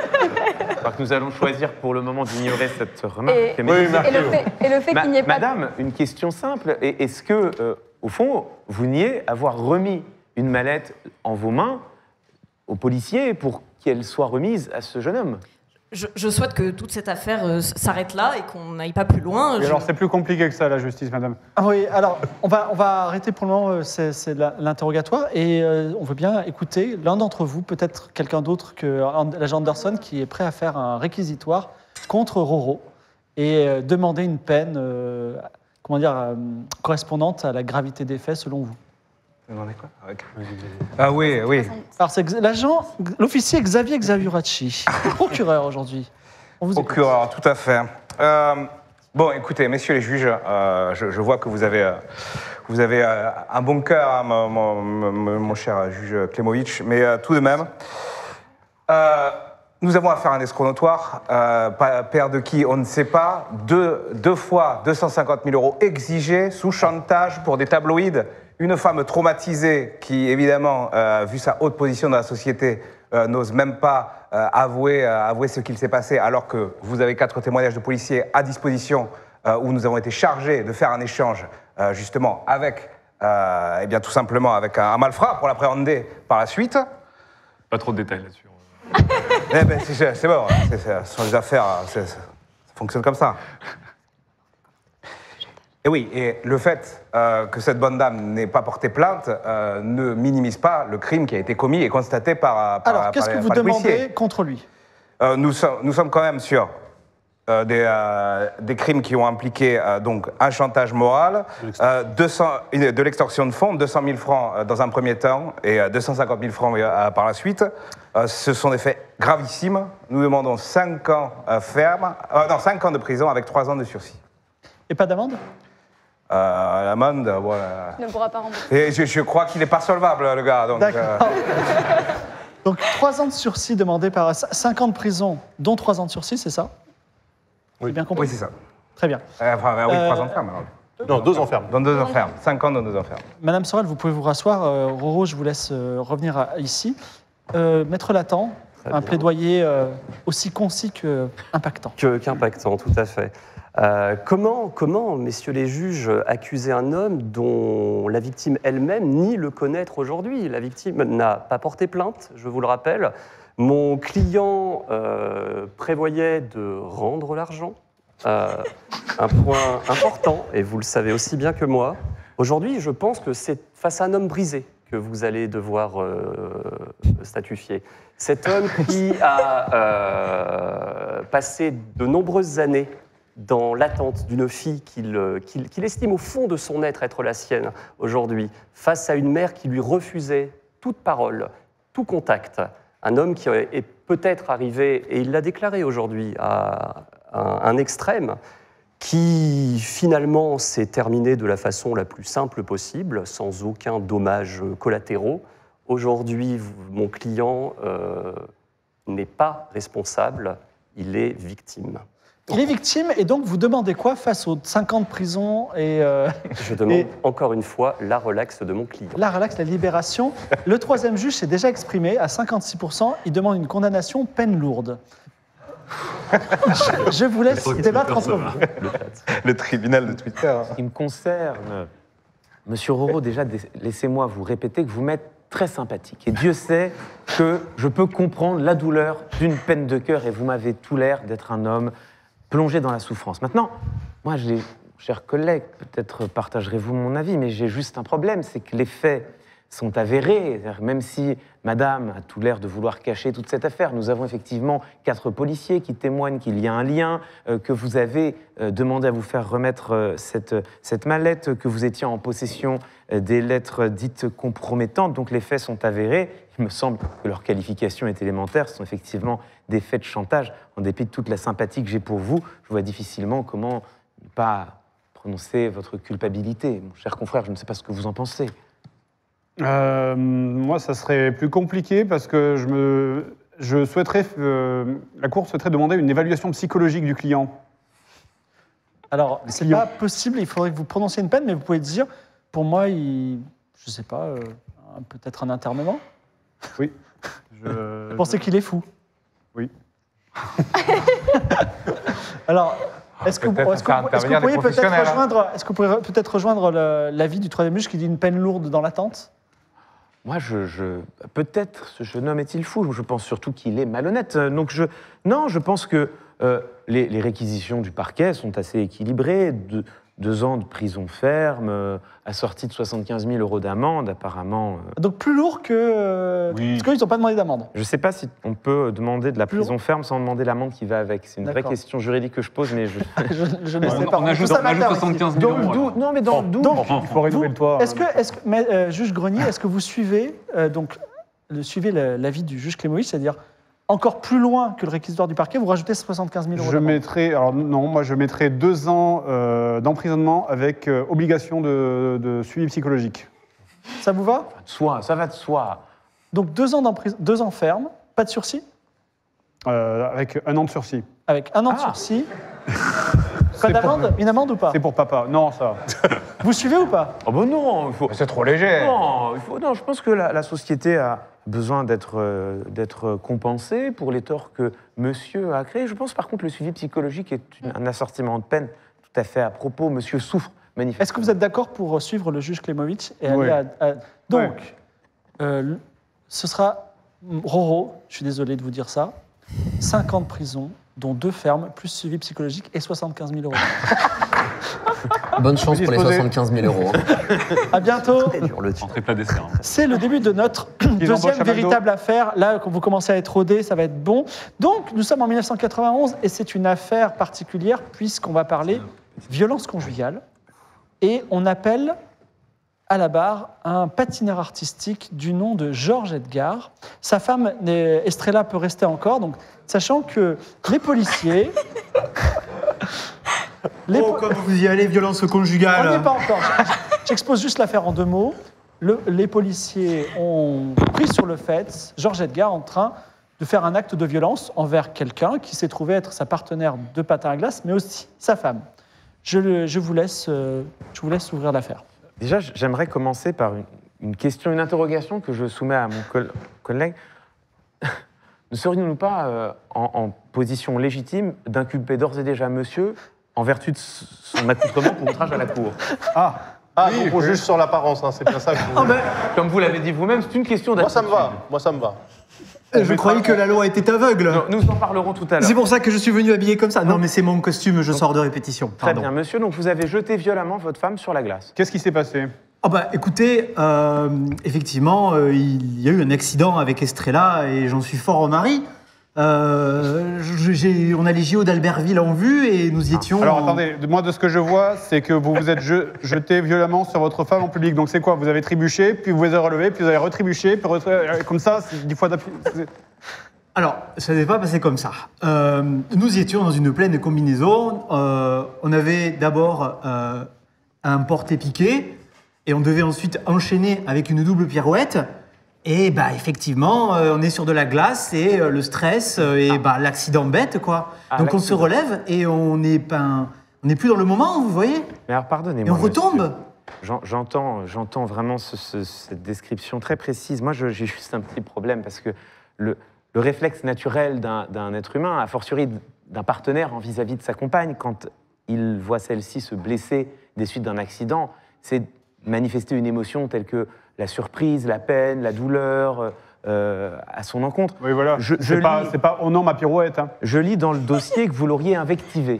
S2: Je crois que nous allons choisir pour le moment d'ignorer cette remarque.
S5: Et,
S2: Mais-
S8: Oui,
S5: et
S8: merci.
S5: le fait, et le fait
S2: Ma-
S5: qu'il n'y ait pas...
S2: Madame, une question simple. Et- Est-ce que, euh, au fond, vous niez avoir remis une mallette en vos mains aux policiers pour qu'elle soit remise à ce jeune homme?
S12: Je, je souhaite que toute cette affaire euh, s- s'arrête là et qu'on n'aille pas plus loin.
S3: Et
S12: Je-
S3: alors, c'est plus compliqué que ça, la justice, madame.
S1: Ah oui, alors on va, on va arrêter pour le moment, euh, c'est c'est la- l'interrogatoire, et euh, on veut bien écouter l'un d'entre vous, peut-être quelqu'un d'autre que And- l'agent Anderson, qui est prêt à faire un réquisitoire contre Roro et euh, demander une peine euh, comment dire, euh, correspondante à la gravité des faits selon vous.
S7: Vous demandez quoi? Ok. Ah oui, oui.
S1: Alors c'est ex- l'agent, l'officier Xavier Xavuracci, procureur aujourd'hui. On vous écoute.
S7: Procureur, tout à fait. Euh, bon, écoutez, messieurs les juges, euh, je, je vois que vous avez, euh, vous avez euh, un bon cœur, hein, mon, mon- mon- mon cher juge Klemovic, mais euh, tout de même, euh, nous avons affaire à un escroc notoire, euh, pa- père de qui on ne sait pas, deux, deux fois deux cent cinquante mille euros exigés sous chantage pour des tabloïds, une femme traumatisée qui, évidemment, euh, vu sa haute position dans la société, euh, n'ose même pas euh, avouer, euh, avouer ce qu'il s'est passé, alors que vous avez quatre témoignages de policiers à disposition euh, où nous avons été chargés de faire un échange, euh, justement, avec, euh, eh bien, tout simplement, avec un, un malfrat pour l'appréhender par la suite.
S6: Pas trop de détails là-dessus.
S7: Eh ben, c'est c'est bon, c'est- c'est- ce sont des affaires, c'est- c'est- ça fonctionne comme ça. Et oui, et le fait euh, que cette bonne dame n'ait pas porté plainte euh, ne minimise pas le crime qui a été commis et constaté par, par,
S1: Alors
S7: par
S1: qu'est-ce
S7: les-
S1: que vous
S7: par les policiers.
S1: demandez contre lui?
S7: Euh, nous, sommes, nous sommes quand même sur euh, des, euh, des crimes qui ont impliqué euh, donc un chantage moral, euh, deux cents une- de l'extorsion de fonds, deux cent mille francs euh, dans un premier temps et euh, deux cent cinquante mille francs euh, par la suite. Euh, ce sont des faits gravissimes. Nous demandons cinq ans euh, ferme, euh, non, cinq ans de prison avec trois ans de sursis.
S1: Et pas d'amende?
S7: Euh, L'amende, voilà.
S5: Il ne pourra pas rembourser.
S7: Et je, je crois qu'il n'est pas solvable, le gars. Donc,
S1: D'accord.
S7: euh,
S1: Donc trois ans de sursis demandés par cinq ans de prison, dont trois ans de sursis, c'est ça?
S8: Oui.
S1: J'ai bien compris.
S7: oui, c'est ça.
S1: Très bien.
S7: Euh, Enfin, oui,
S1: Euh,
S7: trois ans ferme. alors.
S8: Non, deux ans ferme.
S7: Dans deux ans ferme. Cinq ans dans deux ans ferme.
S1: Madame Sorel, vous pouvez vous rasseoir. Euh, Roro, je vous laisse euh, revenir à- ici. Euh, Maître Latan,
S9: Très
S1: un
S9: bien.
S1: plaidoyer euh, aussi concis qu'impactant.
S9: Que- Qu'impactant, tout à fait. Euh, comment, comment, messieurs les juges, accuser un homme dont la victime elle-même nie le connaître aujourd'hui? La victime n'a pas porté plainte, je vous le rappelle. Mon client euh, prévoyait de rendre l'argent. Euh, un point important, et vous le savez aussi bien que moi. Aujourd'hui, je pense que c'est face à un homme brisé que vous allez devoir euh, statuer. Cet homme qui a euh, passé de nombreuses années dans l'attente d'une fille qu'il qu'il, qu'il estime au fond de son être être la sienne aujourd'hui, face à une mère qui lui refusait toute parole, tout contact. Un homme qui est peut-être arrivé, et il l'a déclaré aujourd'hui, à un, un extrême, qui finalement s'est terminé de la façon la plus simple possible, sans aucun dommage collatéraux. Aujourd'hui, mon client euh, n'est pas responsable, il est victime.
S1: Il est victime, et donc vous demandez quoi face aux cinq ans de prison et... Euh,
S9: Je demande
S1: et
S9: encore une fois la relaxe de mon client.
S1: la relaxe, la libération. Le troisième juge s'est déjà exprimé à cinquante-six pour cent. Il demande une condamnation peine lourde. Je, je vous laisse débattre entre vous.
S7: Le tribunal de Twitter. hein.
S2: Ce qui me concerne, Monsieur Roro, déjà, dé- laissez-moi vous répéter que vous m'êtes très sympathique. Et Dieu sait que je peux comprendre la douleur d'une peine de cœur et vous m'avez tout l'air d'être un homme plongé dans la souffrance. Maintenant, moi, j'ai, chers collègues, peut-être partagerez-vous mon avis, mais j'ai juste un problème, c'est que les faits sont avérés. C'est-à-dire, même si Madame a tout l'air de vouloir cacher toute cette affaire, nous avons effectivement quatre policiers qui témoignent qu'il y a un lien, euh, que vous avez euh, demandé à vous faire remettre euh, cette, cette mallette, que vous étiez en possession euh, des lettres dites compromettantes. Donc les faits sont avérés. Il me semble que leur qualification est élémentaire. Ce sont effectivement des faits de chantage. En dépit de toute la sympathie que j'ai pour vous, je vois difficilement comment ne pas prononcer votre culpabilité. Mon cher confrère, je ne sais pas ce que vous en pensez.
S3: Euh, moi, ça serait plus compliqué parce que je, me, je souhaiterais, euh, la Cour souhaiterait demander une évaluation psychologique du client.
S1: Alors, c'est pas possible, il faudrait que vous prononciez une peine, mais vous pouvez dire, pour moi, il, je sais pas, euh, un- peut-être un internement.
S3: Oui. Je,
S1: Vous pensez qu'il est fou?
S3: Oui.
S1: Alors, est-ce que,
S7: Peut-être
S1: est-ce que-
S7: faire
S1: est-ce que vous
S7: intervenir des
S1: pourriez peut-être
S7: professionnels, hein.
S1: rejoindre, est-ce que vous pourriez peut-être rejoindre le- l'avis du troisième juge qui dit une peine lourde dans l'attente?
S2: Moi, je, je- peut-être ce jeune homme est-il fou. Je pense surtout qu'il est malhonnête. Euh, Donc, je, non, je pense que euh, les, les réquisitions du parquet sont assez équilibrées. De- deux ans de prison ferme, euh, assorti de soixante-quinze mille euros d'amende, apparemment. euh.
S1: Donc plus lourd que... euh,
S6: Oui.
S1: Parce qu'ils n'ont pas demandé d'amende.
S2: Je ne sais pas si on peut demander de la
S1: Plus
S2: prison ferme sans demander l'amende qui va avec. C'est une vraie
S1: D'accord.
S2: question juridique que je pose, mais je.
S1: je, je ne sais
S6: On,
S1: pas.
S6: on ajoute,
S1: Tous
S6: on ajoute
S1: amateurs ici.
S6: soixante-quinze mille
S2: Dans le
S6: euros. alors.
S2: doute. Non, mais dans le doute.
S1: Donc,
S3: Il faut rénover le toit.
S1: Est-ce que, est-ce que, mais, euh, juge Grenier, est-ce que vous suivez, euh, donc, le, suivez le- l'avis du juge Clémoïs, c'est-à-dire encore plus loin que le réquisitoire du parquet, vous rajoutez soixante-quinze mille euros
S3: Je
S1: d'amende.
S3: mettrais, alors non, moi je mettrais deux ans euh, d'emprisonnement avec euh, obligation de, de suivi psychologique.
S1: Ça vous va?
S2: De soi, ça va de soi.
S1: Donc deux ans, d'empris- deux ans ferme, pas de sursis,
S3: Euh, avec un an de sursis.
S1: avec un an de
S2: Ah.
S1: sursis. Pas
S3: C'est pour-
S1: d'amende? Une amende ou pas?
S3: C'est pour papa. Non, ça.
S1: Vous suivez ou pas?
S2: Oh ben non, il faut.
S7: C'est trop léger.
S2: Non, il faut, non, je pense que la, la société a besoin d'être euh, d'être compensée pour les torts que monsieur a créés. Je pense par contre le suivi psychologique est une- un assortiment de peine tout à fait à propos. Monsieur souffre manifestement.
S1: Est-ce que vous êtes d'accord pour suivre le juge Klemovic et
S3: Oui.
S1: aller à, à- Donc,
S3: Ouais.
S1: euh, ce sera Roro, je suis désolé de vous dire ça, cinq ans de prison, dont deux fermes, plus suivi psychologique et soixante-quinze mille euros.
S11: Bonne chance pour les
S3: Disposé.
S11: soixante-quinze mille euros.
S1: À bientôt.
S9: Très dur, le
S6: En
S9: tien.
S6: très plat dessert. hein.
S1: C'est le début de notre
S3: embauchent
S1: deuxième
S3: à McDo.
S1: véritable affaire. Là, quand vous commencez à être rodé, ça va être bon. Donc, nous sommes en mille neuf cent quatre-vingt-onze et c'est une affaire particulière puisqu'on va parler violence conjugale. Et on appelle à la barre un patineur artistique du nom de Georges Edgar. Sa femme, euh, Estrella, peut rester encore. Donc, sachant que les policiers... les
S13: Oh,
S1: po-
S13: comme vous y allez, violence
S1: on n'y est
S13: conjugale.
S1: pas encore. J'expose juste l'affaire en deux mots. Le- les policiers ont pris sur le fait Georges Edgar en train de faire un acte de violence envers quelqu'un qui s'est trouvé être sa partenaire de patin à glace, mais aussi sa femme. Je, le- je vous, laisse, euh, je vous laisse ouvrir l'affaire.
S2: Déjà, j'aimerais commencer par une, une question, une interrogation que je soumets à mon col- collègue. Ne serions-nous pas euh, en, en position légitime d'inculper d'ores et déjà monsieur en vertu de son accoutrement pour outrage à la cour.
S3: Ah,
S8: Ah,
S3: Oui,
S8: donc on
S3: oui.
S8: juge sur l'apparence, hein, c'est bien ça que vous...
S1: Ah ben,
S2: Comme vous l'avez dit vous-même, c'est une question
S8: Moi, ça me
S2: d'attitude.
S8: va. Moi, ça me va.
S13: Je croyais que la loi était aveugle.
S2: Non, nous en parlerons tout à l'heure.
S13: C'est pour ça que je suis venu habillé comme ça. Non, mais c'est mon costume, je sors de répétition.
S2: Très
S13: Pardon.
S2: bien, monsieur. Donc vous avez jeté violemment votre femme sur la glace.
S3: qu'est-ce qui s'est passé?
S13: Ah bah écoutez, euh, effectivement, euh, il y a eu un accident avec Estrella et j'en suis fort au mari. Euh, j'ai- on a les J O d'Albertville en vue et nous y étions.
S3: Alors
S13: en-
S3: attendez, de- moi de ce que je vois, c'est que vous vous êtes je- jeté violemment sur votre femme en public. Donc c'est quoi? Vous avez trébuché, puis vous vous avez relevé, puis vous avez retrébuché, puis retré- comme ça, c'est dix fois d'appui. c'est-
S13: Alors, ça n'est pas passé comme ça. Euh, nous y étions dans une pleine combinaison. Euh, on avait d'abord euh, un porté-piqué et on devait ensuite enchaîner avec une double pirouette. Et bah effectivement, euh, on est sur de la glace et euh, le stress euh, et bah l'accident bête quoi.
S2: Ah,
S13: Donc on se
S2: l'accident.
S13: relève et on n'est pas, on n'est plus dans le moment, vous voyez.
S2: Mais alors
S13: Et
S2: pardonnez-moi.
S13: on retombe.
S2: monsieur. J'en- J'entends, j'entends vraiment ce- ce- cette description très précise. Moi, je- j'ai juste un petit problème parce que le, le réflexe naturel d'un d'un être humain, a fortiori d'un partenaire en vis-à-vis de sa compagne, quand il voit celle-ci se blesser des suites d'un accident, c'est manifester une émotion telle que la surprise, la peine, la douleur euh, à son encontre.
S3: Oui, voilà.
S2: Je- je
S3: C'est pas,
S2: lis-
S3: c'est pas oh non ma pirouette. Hein.
S2: Je lis dans le dossier que vous l'auriez invectivé.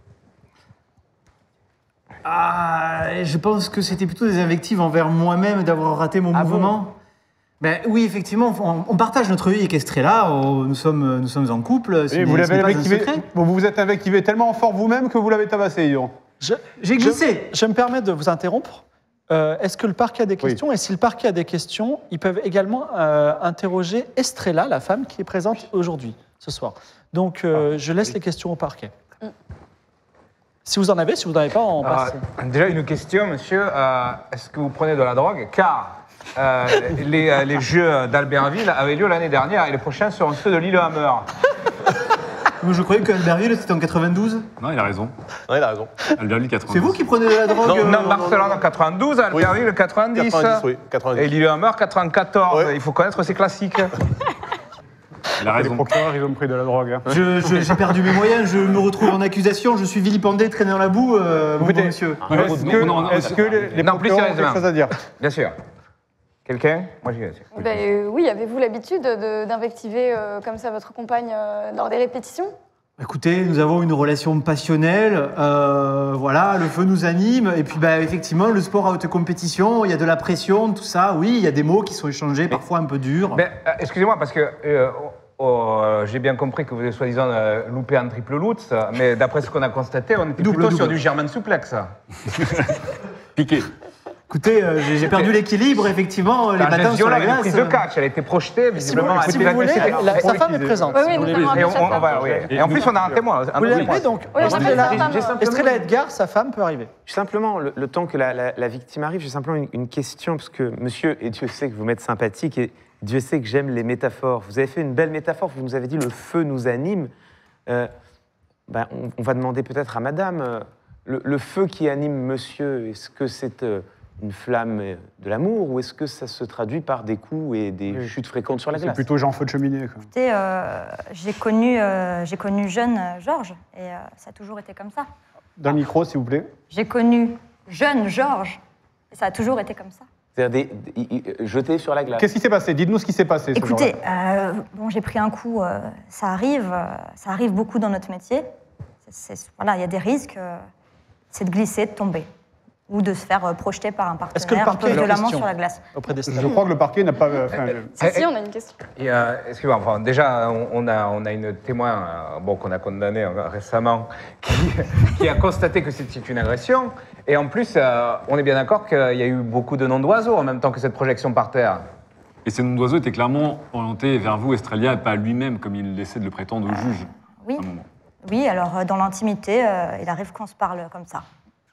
S13: Ah, je pense que c'était plutôt des invectives envers moi-même d'avoir raté mon
S2: Ah bon
S13: mouvement. Ben oui, effectivement, on, on partage notre vie avec Estrella. on- nous sommes, nous sommes en couple. ce
S3: Et
S13: n'est-
S3: vous
S13: ce
S3: l'avez
S13: n'est pas un
S3: invectivé.
S13: secret.
S3: Vous vous êtes invectivé tellement fort vous-même que vous l'avez tabassé, dis donc.
S1: je,
S13: J'ai glissé.
S1: je me permets de vous interrompre. Euh, Est-ce que le parquet a des questions? Et si le parquet a des questions, ils peuvent également euh, interroger Estrella, la femme qui est présente aujourd'hui, ce soir. Donc, euh, je laisse les questions au parquet. Si vous en avez, si vous n'en avez pas, on passe.
S7: Euh, déjà, une question, monsieur. Euh, Est-ce que vous prenez de la drogue? Car euh, les, euh, les Jeux d'Albertville avaient lieu l'année dernière et les prochains seront ceux de Lillehammer.
S13: Moi, je croyais que Albertville, c'était en quatre-vingt-douze.
S6: Non, il a raison.
S8: Ouais, il a raison.
S6: Albertville quatre-vingt-dix.
S13: C'est vous qui prenez de la drogue
S8: Non,
S13: euh,
S7: Non, Barcelone en quatre-vingt-douze, Albertville quatre-vingt-dix.
S8: quatre-vingt-dix, oui. quatre-vingt-dix.
S7: Et Lillehammer quatre-vingt-quatorze.
S8: Ouais.
S7: Il faut connaître ces classiques.
S6: Il a
S3: Les
S6: raison.
S3: procureurs, ils ont pris de la drogue. Hein.
S13: Je- je- J'ai perdu mes moyens, je me retrouve en accusation, je suis vilipendé, traîné dans la boue, euh, mon
S3: Écoutez,
S13: bon monsieur.
S6: Ouais,
S3: Est-ce
S6: non,
S3: que,
S6: non, non,
S3: est-ce que les, les
S7: Non, plus
S3: procureurs ont quelque
S7: sérieusement.
S3: chose à dire?
S7: Bien sûr. Quelqu'un? Moi, j'y vais.
S5: Ben, euh, oui, avez-vous l'habitude de- d'invectiver euh, comme ça votre compagne euh, lors des répétitions?
S13: Écoutez, nous avons une relation passionnelle, euh, voilà, le feu nous anime, et puis bah, effectivement, le sport à haute compétition, il y a de la pression, tout ça, oui, il y a des mots qui sont échangés, parfois un peu durs.
S7: Ben, euh, excusez-moi, parce que euh, oh, oh, euh, j'ai bien compris que vous avez soi-disant euh, loupé un triple loot, mais d'après ce qu'on a constaté, on était
S13: Double,
S7: plutôt sur
S13: double.
S7: du German suplex.
S6: Piqué.
S13: Écoutez, euh, j'ai j'ai perdu l'équilibre, effectivement, les
S7: C'est un
S13: matins
S7: geste
S13: sur la
S7: violent, une
S13: glace.
S7: prise de catch, elle a été projetée
S1: Si vous,
S7: visiblement.
S1: si
S7: elle
S1: vous
S7: était
S1: voulez,
S7: agressive.
S1: la- sa femme est présente.
S5: Oui,
S1: si
S5: oui,
S1: vous
S5: nous
S1: voulez.
S5: avons un
S7: Et on,
S5: message
S7: on va, oui. Et en plus, on a un témoin. un
S1: Vous
S7: témoin.
S1: l'appelez donc
S5: Oui, on appelle
S1: Estrella,
S5: sa femme.
S2: j'ai simplement-
S1: Estrella Edgar, sa femme, peut arriver.
S2: Simplement, le, le temps que la, la- la victime arrive, j'ai simplement une, une question, parce que monsieur, et Dieu sait que vous m'êtes sympathique, et Dieu sait que j'aime les métaphores. Vous avez fait une belle métaphore, vous nous avez dit le feu nous anime. Euh, ben, on, on va demander peut-être à madame, euh, le, le feu qui anime monsieur, est-ce que c'est euh, une flamme euh, de l'amour, ou est-ce que ça se traduit par des coups et des
S3: Oui.
S2: chutes fréquentes sur la
S3: C'est
S2: glace?
S3: plutôt Jean Feu de cheminée. Quoi.
S14: Écoutez, euh, j'ai connu, euh, j'ai connu jeune euh, Georges et euh, ça a toujours été comme ça.
S3: D'un micro, s'il vous plaît.
S14: J'ai connu jeune Georges et ça a toujours été comme ça.
S2: C'est-à-dire des, des- i- i- jetés sur la glace.
S3: Qu'est-ce qui s'est passé? Dites-nous ce qui s'est passé. ce
S14: Écoutez,
S3: jour-là.
S14: euh, bon, j'ai pris un coup, euh, ça arrive, euh, ça arrive beaucoup dans notre métier. C'est- c'est- voilà, il y a des risques, euh, c'est de glisser, de tomber ou de se faire euh, projeter par un
S1: Est-ce que le
S14: partenaire un
S1: parquet
S14: peu
S1: a une
S14: violemment
S1: question
S14: sur la glace.
S1: auprès
S3: Je
S1: d'Estrella?
S3: crois que le parquet n'a pas. euh, enfin, le-
S5: Si, si, on a une question.
S7: Et, euh, excusez-moi, enfin, déjà, on, on a, on a une témoin euh, bon, qu'on a condamné euh, récemment qui, qui a constaté que c'était une agression. Et en plus, euh, on est bien d'accord qu'il y a eu beaucoup de noms d'oiseaux en même temps que cette projection par terre.
S6: Et ces noms d'oiseaux étaient clairement orientés vers vous, Estrella, et pas à lui-même, comme il essaie de le prétendre au juge.
S14: Oui,
S6: à un moment.
S14: oui. Alors euh, dans l'intimité, euh, il arrive qu'on se parle comme ça.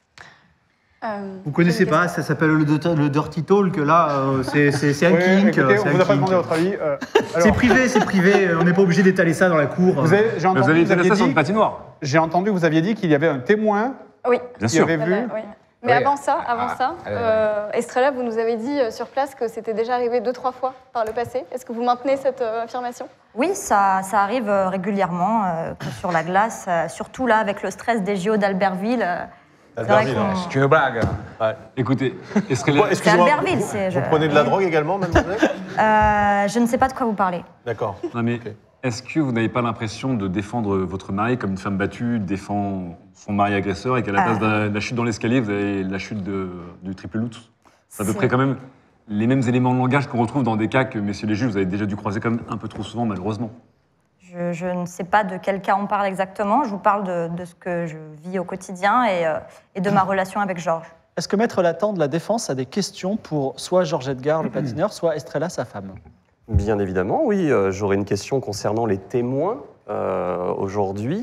S5: Euh,
S13: Vous connaissez
S5: j'ai une
S13: pas,
S5: question.
S13: ça s'appelle le, dot- le dirty talk, là, euh, c'est c'est- c'est un
S3: Oui,
S13: kink.
S3: écoutez,
S13: c'est
S3: on
S13: un
S3: vous a pas
S13: kink.
S3: demandé votre avis. euh,
S13: C'est
S3: alors,
S13: privé, c'est privé, on n'est pas obligé d'étaler ça dans la cour.
S3: vous avez- J'ai
S6: Mais
S3: entendu,
S6: vous avez
S3: vous
S6: été
S3: aviez
S6: resté sur
S3: dit-
S6: une patinoire.
S3: j'ai entendu que vous aviez dit qu'il y avait un témoin
S5: Oui.
S6: Bien
S3: qui
S6: sûr.
S3: avait
S5: Ah
S3: vu.
S5: bah, oui. Mais
S7: Oui.
S5: avant ça, avant
S7: Ah,
S5: ça,
S7: allez,
S5: euh, Estrella, vous nous avez dit euh, sur place que c'était déjà arrivé deux, trois fois par le passé. Est-ce que vous maintenez cette euh, affirmation?
S14: Oui, ça, ça arrive euh, régulièrement euh, que sur la glace, euh, surtout là avec le stress des J O d'Albertville. euh, c'est vrai
S8: Albertville,
S14: qu'on-
S8: ouais.
S7: C'est une blague.
S6: Écoutez, est-ce que
S8: Pourquoi- Excusez-moi,
S14: Albertville,
S8: vous-
S14: c'est-
S8: Vous
S14: je-
S8: prenez de la drogue également, mademoiselle
S14: Euh, je ne sais pas de quoi vous parlez.
S8: D'accord.
S6: Non mais est-ce que vous n'avez pas l'impression de défendre votre mari comme une femme battue défend son mari agresseur et qu'à la
S14: Ah.
S6: place de la, de la chute dans l'escalier, vous avez la chute de- du triple loot? C'est à peu
S14: C'est-
S6: près quand même les mêmes éléments de langage qu'on retrouve dans des cas que, messieurs les juges, vous avez déjà dû croiser quand même un peu trop souvent, malheureusement.
S14: Je, je ne sais pas de quel cas on parle exactement. Je vous parle de, de ce que je vis au quotidien et, euh, et de ma relation avec Georges.
S1: Est-ce que Maître Latent de la Défense a des questions pour soit Georges Edgar, le patineur, soit Estrella, sa femme?
S9: Bien évidemment, oui. Euh, J'aurais une question concernant les témoins euh, aujourd'hui.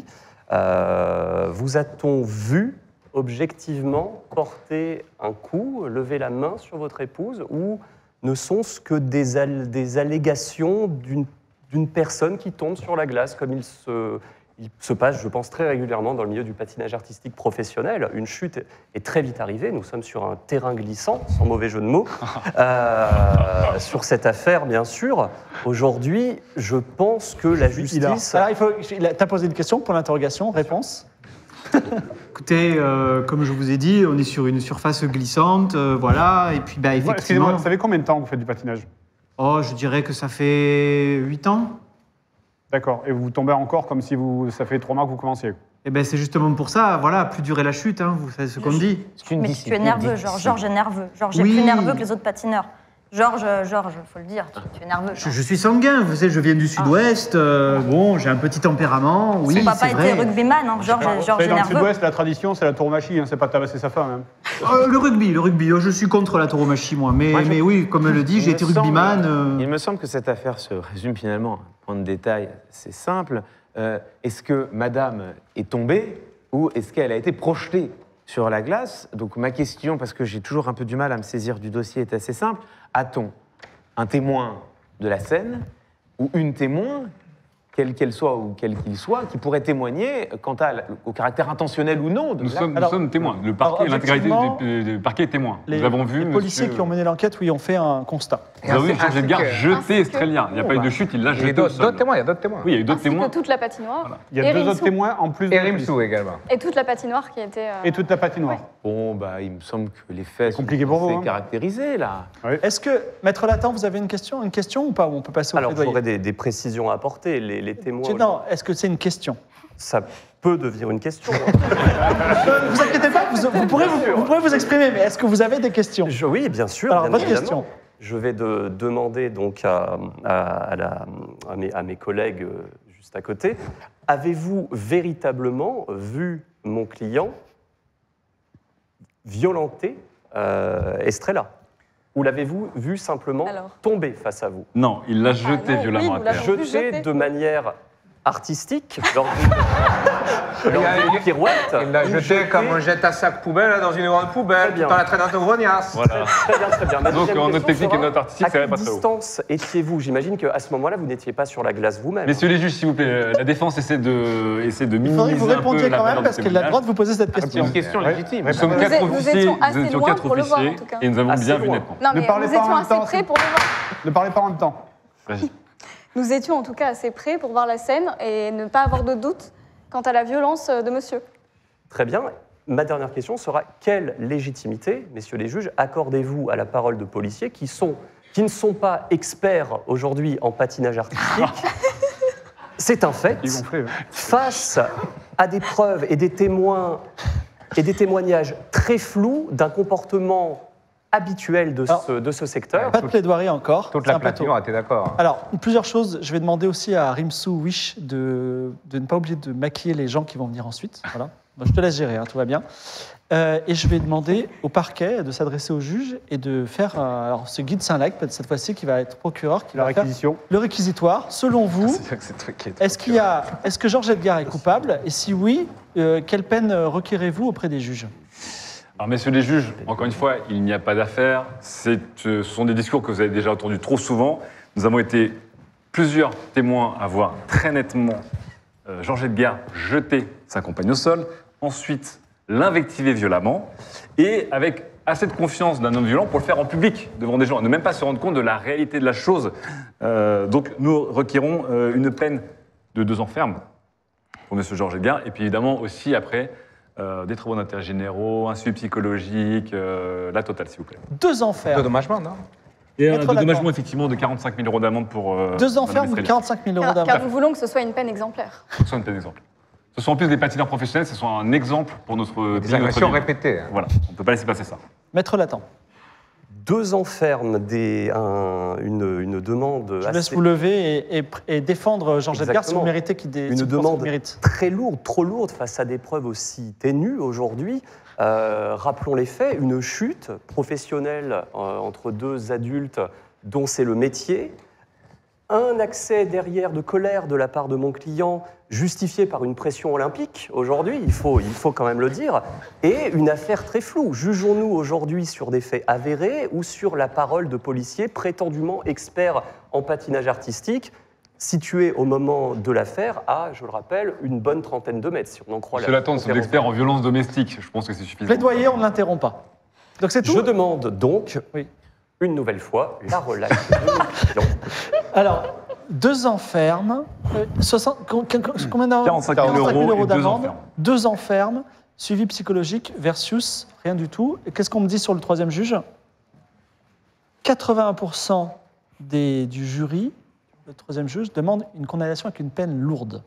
S9: Euh, vous a-t-on vu objectivement porter un coup, lever la main sur votre épouse, ou ne sont-ce que des, al- des allégations d'une d'une personne qui tombe sur la glace, comme il se, il se passe, je pense, très régulièrement dans le milieu du patinage artistique professionnel. Une chute est très vite arrivée. Nous sommes sur un terrain glissant, sans mauvais jeu de mots, euh, sur cette affaire, bien sûr. Aujourd'hui, je pense que la justice...
S1: Alors, il faut. Il a- T'as posé une question pour l'interrogation, réponse.
S13: Écoutez, euh, comme je vous ai dit, on est sur une surface glissante, euh, voilà, et puis bah,
S3: Ouais,
S13: effectivement...
S3: Excusez-moi, ça fait combien de temps que vous faites du patinage?
S13: Oh, je dirais que ça fait huit ans.
S3: D'accord. Et vous tombez encore comme si vous, ça fait trois mois que vous commenciez.
S13: Eh ben c'est justement pour ça, voilà, plus durer la chute, hein, vous savez ce qu'on dit.
S14: Mais tu es nerveux, Georges. Georges est nerveux. Georges
S13: Oui.
S14: est plus nerveux que les autres patineurs. Georges, euh, Georges, faut le dire, tu, tu es nerveux.
S13: Je, je suis sanguin, vous savez, je viens du sud-ouest, euh, bon, j'ai un petit tempérament, oui,
S14: Son papa
S13: c'est vrai.
S14: était rugbyman, hein. Georges,
S3: Vous
S14: Georges
S3: savez,
S14: est
S3: dans le
S14: nerveux.
S3: sud-ouest, la tradition, c'est la tauromachie, hein, c'est pas tabasser sa femme. Hein.
S13: Euh, le rugby, le rugby, oh, je suis contre la tauromachie, moi, mais,
S2: Moi, je-
S13: mais oui, comme elle le dit,
S2: Il
S13: j'ai
S2: me
S13: été
S2: semble-
S13: rugbyman. euh,
S2: Il me semble que cette affaire se résume finalement à un point de détail, c'est simple. Euh, est-ce que madame est tombée ou est-ce qu'elle a été projetée sur la glace? Donc ma question, parce que j'ai toujours un peu du mal à me saisir du dossier, est assez simple. A-t-on un témoin de la scène ou une témoin, quelle qu'elle soit ou quel qu'il soit, qui pourrait témoigner quant à, au caractère intentionnel ou non de
S6: Nous
S2: l'acte?
S6: sommes, nous
S1: Alors-
S6: sommes témoins. Le parquet,
S1: Alors,
S6: l'intégralité
S1: objectivement,
S6: du, du parquet est témoin.
S1: Les,
S6: Nous avons vu
S1: les policiers
S6: monsieur-
S1: qui ont mené l'enquête, oui, ont fait un constat.
S6: Vous avez vu
S7: Ainsi-
S6: Georges Edgar
S7: ainsi que-
S6: jeter
S5: ainsi que-
S6: Estrella. Il n'y a pas eu de chute, il l'a
S7: Il y a
S6: jeté au
S7: d'autres
S6: sol.
S7: d'autres témoins, il y a d'autres témoins.
S6: Oui, il y a eu d'autres
S5: Ainsi
S6: témoins.
S5: que toute la patinoire.
S3: Il y a
S5: Et
S3: deux
S5: Rimsou.
S3: autres témoins en plus de
S7: Et
S3: la police.
S7: Rimsou également.
S5: Et toute la patinoire qui était... euh,
S3: Et toute la patinoire.
S2: Bon, bah, il me semble que les faits sont
S3: compliqué pour vous,
S2: assez
S3: hein.
S2: caractérisés, là.
S1: Est-ce que, Maître Latent, vous avez une question, une question ou pas? On peut passer au
S9: Alors,
S1: plaidoyer.
S9: j'aurais des, des précisions à apporter. Les, les témoins,
S1: Non, est-ce que c'est une question?
S9: ça peut devenir une question.
S1: Ne vous inquiétez pas, vous, vous pourrez vous, vous pourrez vous exprimer, mais est-ce que vous avez des questions?
S9: Je- oui, bien sûr.
S1: Alors,
S9: bien
S1: votre
S9: évidemment.
S1: question.
S9: Je vais de- demander donc à, à- à la- à mes, à mes collègues euh, juste à côté. Avez-vous véritablement vu mon client violenter euh, Estrella? Ou l'avez-vous vu simplement
S5: Alors.
S9: tomber face à vous?
S6: Non, il l'a jeté
S5: non,
S6: violemment
S5: oui,
S6: à
S5: nous
S6: terre.
S5: l'avons vu
S9: Jeté
S5: jeter.
S9: de manière artistique lors d'une lors d'une pirouette.
S7: Il l'a
S9: ou
S7: jeté comme on jette un sac poubelle dans une grande poubelle,
S9: Très bien.
S7: tout en la traînant au grognasse.
S6: Voilà.
S9: Très bien, très bien. Ma
S6: Donc,
S9: deuxième
S6: en notre
S9: question
S6: technique et
S9: sera,
S6: notre artistique,
S9: à
S6: ça va
S9: quelle
S6: pas très haut.
S9: distance étiez-vous? J'imagine qu'à ce moment-là, vous n'étiez pas sur la glace vous-même.
S6: Messieurs les juges, s'il vous plaît, euh, la défense essaie de, essaie de
S1: Il
S6: minimiser
S1: faudrait que vous
S6: un peu
S1: répondiez
S6: la
S1: quand
S6: valeur
S1: même,
S6: de
S1: parce qu'elle a le droit de vous poser cette
S2: C'est
S1: question.
S2: une question
S3: Ouais.
S2: légitime.
S6: Nous sommes
S3: Nous
S6: quatre
S5: êtes- nous
S6: officiers,
S5: étions assez
S6: nous étions
S5: loin
S6: quatre
S5: pour le voir,
S6: officiers,
S5: en tout cas.
S6: et nous avons
S9: Assez
S6: bien vu
S9: loin.
S6: nettement.
S5: Non,
S3: Ne
S5: mais
S3: parlez
S5: nous
S3: pas en
S5: étions
S3: même temps,
S5: assez près
S3: s'il-
S5: pour le voir.
S3: Ne parlez pas en même temps.
S6: Vas-y.
S5: Nous étions en tout cas assez près pour voir la scène et ne pas avoir de doute quant à la violence de monsieur.
S9: Très bien. Ma dernière question sera quelle légitimité, messieurs les juges, accordez-vous à la parole de policiers qui, sont, qui ne sont pas experts aujourd'hui en patinage artistique? C'est un fait.
S3: Ils gonflent, ouais.
S9: Face à des preuves et des témoins et des témoignages très flous d'un comportement habituel de
S1: Alors,
S9: ce, de ce secteur.
S1: Pas de plaidoirie encore.
S7: Toute
S1: c'est
S7: la
S1: un peu tôt.
S7: patinoire était d'accord.
S1: Alors, plusieurs choses. Je vais demander aussi à Rimsou Wish de, de ne pas oublier de maquiller les gens qui vont venir ensuite. Voilà. Bon, je te laisse gérer, hein, tout va bien. Euh, et je vais demander au parquet de s'adresser au juge et de faire euh, alors, ce guide Saint-Lac, peut-être cette fois-ci, qui va être procureur, qui
S3: La
S1: va faire
S3: réquisition.
S1: le réquisitoire. Selon vous,
S6: C'est vrai que c'est truqué.
S1: est-ce qu'il y a, est-ce que Georges Edgar est coupable? Et si oui, euh, quelle peine euh, requérez-vous auprès des juges?
S6: Alors, messieurs les juges, encore une fois, il n'y a pas d'affaire. C'est, euh, ce sont des discours que vous avez déjà entendus trop souvent. Nous avons été plusieurs témoins à voir très nettement euh, Georges Edgar jeter sa compagne au sol. Ensuite, l'invectiver violemment, et avec assez de confiance d'un homme violent pour le faire en public, devant des gens, ne même pas se rendre compte de la réalité de la chose. Euh, donc nous requérons euh, une peine de deux ans ferme pour M. Georges Edgar, et puis évidemment aussi après euh, des travaux d'intérêt généraux, un suivi psychologique, euh, la totale s'il vous plaît.
S1: Deux ans ferme.
S7: Dédommagement, non?
S6: Et un
S1: Maître Lacan.
S6: dédommagement effectivement de quarante-cinq mille euros d'amende pour... Euh,
S1: Deux ans
S6: Madame
S1: ferme ou
S6: Estrella.
S1: quarante-cinq mille euros
S5: Car,
S1: d'amende.
S5: car nous voulons que ce soit une peine exemplaire.
S6: Ce soit une peine exemple. Ce sont en plus des patineurs professionnels, ce sont un exemple pour notre...
S7: Des agressions
S6: notre ville.
S7: répétées. hein.
S6: Voilà, on ne peut pas laisser passer ça.
S1: Maître Lacan,
S9: Deux ans ferme, des, un- une, une demande
S1: je vous laisse
S9: assez-
S1: vous lever et, et- et défendre Georges Edgar si vous
S9: Exactement.
S1: méritez qu'il dé...
S9: une
S1: si vous pensez
S9: demande
S1: qu'il mérite.
S9: très lourde, trop lourde face à des preuves aussi ténues aujourd'hui. Euh, rappelons les faits, une chute professionnelle euh, entre deux adultes dont c'est le métier, un accès derrière de colère de la part de mon client justifié par une pression olympique aujourd'hui, il faut, il faut quand même le dire, et une affaire très floue. Jugeons-nous aujourd'hui sur des faits avérés ou sur la parole de policiers prétendument experts en patinage artistique, situés au moment de l'affaire à, je le rappelle, une bonne trentaine de mètres, si on en croit
S6: Monsieur
S9: la
S6: Lattendre, c'est
S9: conférence.
S6: l'expert en violence domestique, je pense que c'est suffisant.
S1: Plaidoyer, on ne l'interrompt pas. Donc c'est tout.
S9: Je demande donc,
S1: Oui.
S9: une nouvelle fois, la relâche de mon client.
S1: Alors, deux ans ferme, euh, soixante, com- com- combien d'amende
S6: quarante-cinq mille euros et deux ans
S1: d'amende,
S6: ferme.
S1: deux ans ferme, suivi psychologique versus rien du tout. Et qu'est-ce qu'on me dit sur le troisième juge? quatre-vingt-un pour cent des, du jury, le troisième juge, demande une condamnation avec une peine lourde.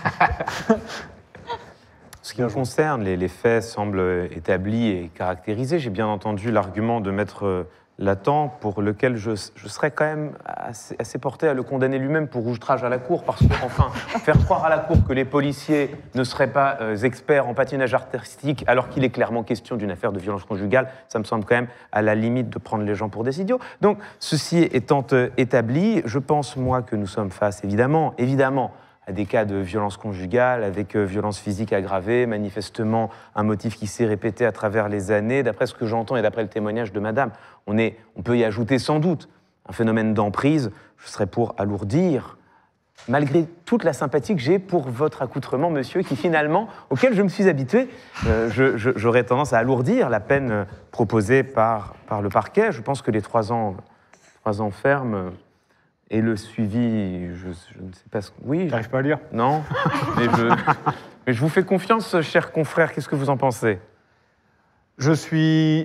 S2: Ce qui me concerne, les, les faits semblent établis et caractérisés. J'ai bien entendu l'argument de Maître Lattendre, pour lequel je, je serais quand même assez, assez porté à le condamner lui-même pour outrage à la cour, parce que, enfin, faire croire à la cour que les policiers ne seraient pas euh, experts en patinage artistique, alors qu'il est clairement question d'une affaire de violence conjugale, ça me semble quand même à la limite de prendre les gens pour des idiots. Donc, ceci étant euh, établi, je pense, moi, que nous sommes face, évidemment, évidemment, à des cas de violence conjugale, avec euh, violence physique aggravée, manifestement un motif qui s'est répété à travers les années. D'après ce que j'entends et d'après le témoignage de madame, on, est, on peut y ajouter sans doute un phénomène d'emprise. Je serais pour alourdir, malgré toute la sympathie que j'ai pour votre accoutrement, monsieur, qui finalement, auquel je me suis habitué, euh, je- je- j'aurais tendance à alourdir la peine euh, proposée par, par le parquet. Je pense que les trois ans, trois ans ferme... euh, Et le suivi, je, je ne sais pas ce que... Oui.
S3: T'arrives pas à lire?
S2: Non. mais, je, mais je vous fais confiance, cher confrère. Qu'est-ce que vous en pensez?
S3: Je suis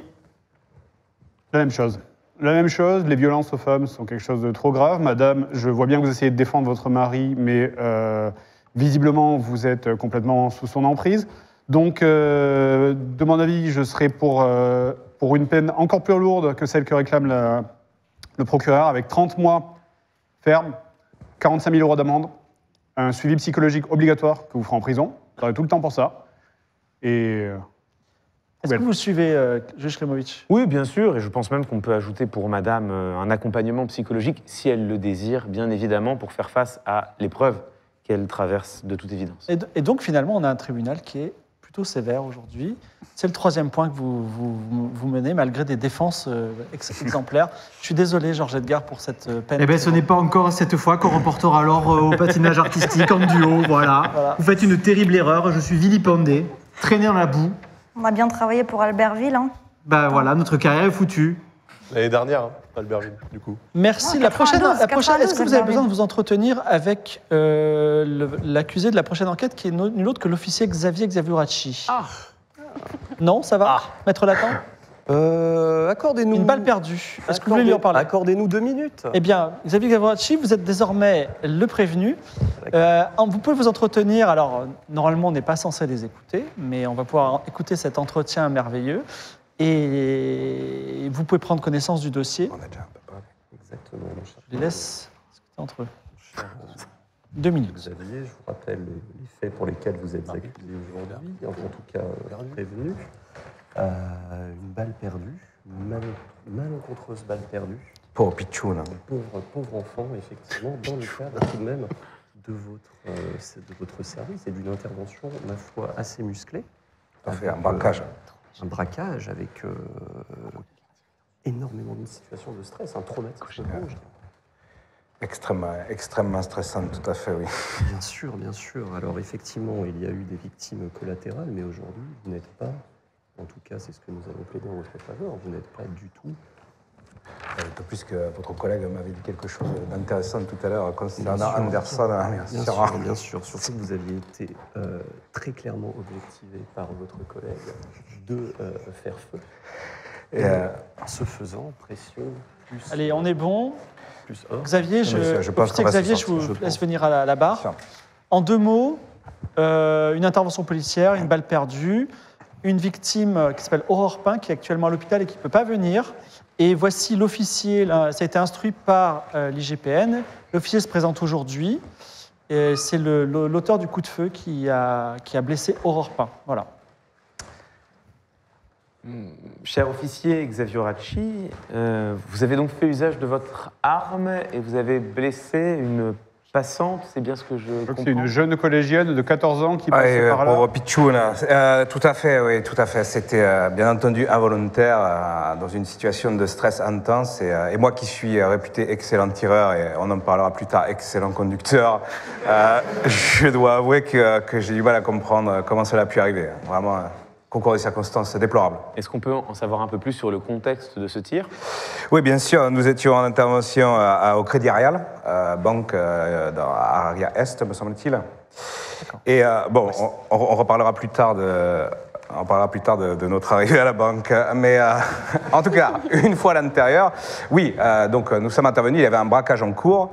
S3: la même chose. La même chose, les violences aux femmes sont quelque chose de trop grave. Madame, je vois bien que vous essayez de défendre votre mari, mais euh, visiblement, vous êtes complètement sous son emprise. Donc, euh, de mon avis, je serais pour, euh, pour une peine encore plus lourde que celle que réclame la- le procureur, avec trente mois ferme, quarante-cinq mille euros d'amende, un suivi psychologique obligatoire que vous ferez en prison. Vous aurez tout le temps pour ça. Et... euh,
S1: Est-ce que vous suivez, euh, juge Klemovic?
S2: Oui, bien sûr. Et je pense même qu'on peut ajouter pour madame euh, un accompagnement psychologique, si elle le désire, bien évidemment, pour faire face à l'épreuve qu'elle traverse de toute évidence.
S1: Et, et donc finalement, on a un tribunal qui est plutôt sévère aujourd'hui. C'est le troisième point que vous, vous, vous menez, malgré des défenses euh, ex- exemplaires. Je suis désolé, Georges Edgar, pour cette euh, peine.
S13: Eh bien, ce n'est pas encore cette fois qu'on reportera alors euh, au patinage artistique en duo, voilà.
S1: Voilà.
S13: Vous faites une terrible erreur, je suis vilipendé, traîné dans la boue.
S14: On a bien travaillé pour Albertville. Hein.
S13: Bah voilà, notre carrière est foutue.
S8: L'année dernière, hein, Albertville, du coup.
S1: Merci.
S14: Non,
S1: La prochaine, la
S14: quatre-vingt-douze,
S1: prochaine, est-ce que vous avez
S14: quatre-vingt-douze,
S1: besoin de vous entretenir avec euh, le- l'accusé de la prochaine enquête, qui est no- nul autre que l'officier Xavier Xavuracci? Ah. Non, ça va, Maître Lacan?
S9: Euh, accordez-nous...
S1: Une balle perdue. Est-ce que vous voulez lui en parler?
S9: Accordez-nous deux minutes.
S1: Eh bien, Xavier Xavuracci, vous êtes désormais le prévenu. Euh, vous pouvez vous entretenir. Alors, euh, normalement, on n'est pas censé les écouter, mais on va pouvoir écouter cet entretien merveilleux. Et vous pouvez prendre connaissance du dossier.
S9: On a déjà un peu parlé. Exactement. mon cher-
S1: Je les laisse discuter entre eux.
S9: cher
S1: Deux minutes.
S9: Xavier, je vous rappelle les les faits pour lesquels vous êtes accusé aujourd'hui, en tout cas euh, prévenu. Euh, une balle perdue, une mal- malencontreuse balle perdue.
S7: Pauvre Pichoun. hein.
S9: Pauvre, pauvre enfant, effectivement, dans le cadre tout de même de votre, euh, de votre service et d'une intervention, ma foi, assez musclée.
S7: Tout à fait,
S9: Avec,
S7: un braquage.
S9: euh, un braquage avec euh, énormément de situations de stress, un traumatisme. bon, je dirais.
S7: Extrêmement, extrêmement stressante, tout à fait, oui.
S9: Bien sûr, bien sûr. Alors effectivement, il y a eu des victimes collatérales, mais aujourd'hui, vous n'êtes pas, en tout cas c'est ce que nous avons plaidé en votre faveur, vous n'êtes pas du tout...
S7: D'autant plus que votre collègue m'avait dit quelque chose d'intéressant tout à l'heure concernant
S9: Bien sûr,
S7: Anderson. Bien,
S9: Bien
S7: sûr.
S9: sûr, bien sûr. Surtout que vous aviez été euh, très clairement objectivé par votre collègue de euh, faire feu.
S7: Et euh,
S9: ce faisant, pression plus...
S1: Allez, on est bon.
S9: Plus un.
S1: Xavier, je,
S7: je pense
S1: officier
S7: qu'on va se
S1: Xavier, je
S7: sortir,
S1: vous
S7: je
S1: laisse
S7: pense.
S1: venir à la, la barre. En deux mots, euh, une intervention policière, une balle perdue, une victime euh, qui s'appelle Aurore Pin, qui est actuellement à l'hôpital et qui ne peut pas venir. Et voici l'officier, là, ça a été instruit par euh, l'I G P N. L'officier se présente aujourd'hui. Et c'est le- le- l'auteur du coup de feu qui a, qui a blessé Aurore Pin. Voilà.
S2: Cher officier Xavier Racci, euh, vous avez donc fait usage de votre arme et vous avez blessé une passante, c'est bien ce que je
S3: Je crois que
S2: comprends.
S3: c'est une jeune collégienne de quatorze ans qui
S7: Oui,
S3: passait par là.
S7: pauvre Pichouna. Euh, tout à fait, oui, tout à fait. C'était euh, bien entendu involontaire, euh, dans une situation de stress intense. Et, euh, et moi qui suis euh, réputé excellent tireur, et on en parlera plus tard, excellent conducteur, euh, je dois avouer que, que j'ai du mal à comprendre comment cela a pu arriver. Vraiment, euh, concours de circonstances déplorables.
S2: Est-ce qu'on peut en savoir un peu plus sur le contexte de ce tir?
S7: Oui, bien sûr. Nous étions en intervention à- à- au Crédit Arial, euh, banque euh, dans, à Aria Est, me semble-t-il. Et euh, bon, on, on- on reparlera plus tard de, on parlera plus tard de, de notre arrivée à la banque. Mais euh, en tout cas, une fois à l'intérieur, oui. euh, donc nous sommes intervenus. Il y avait un braquage en cours.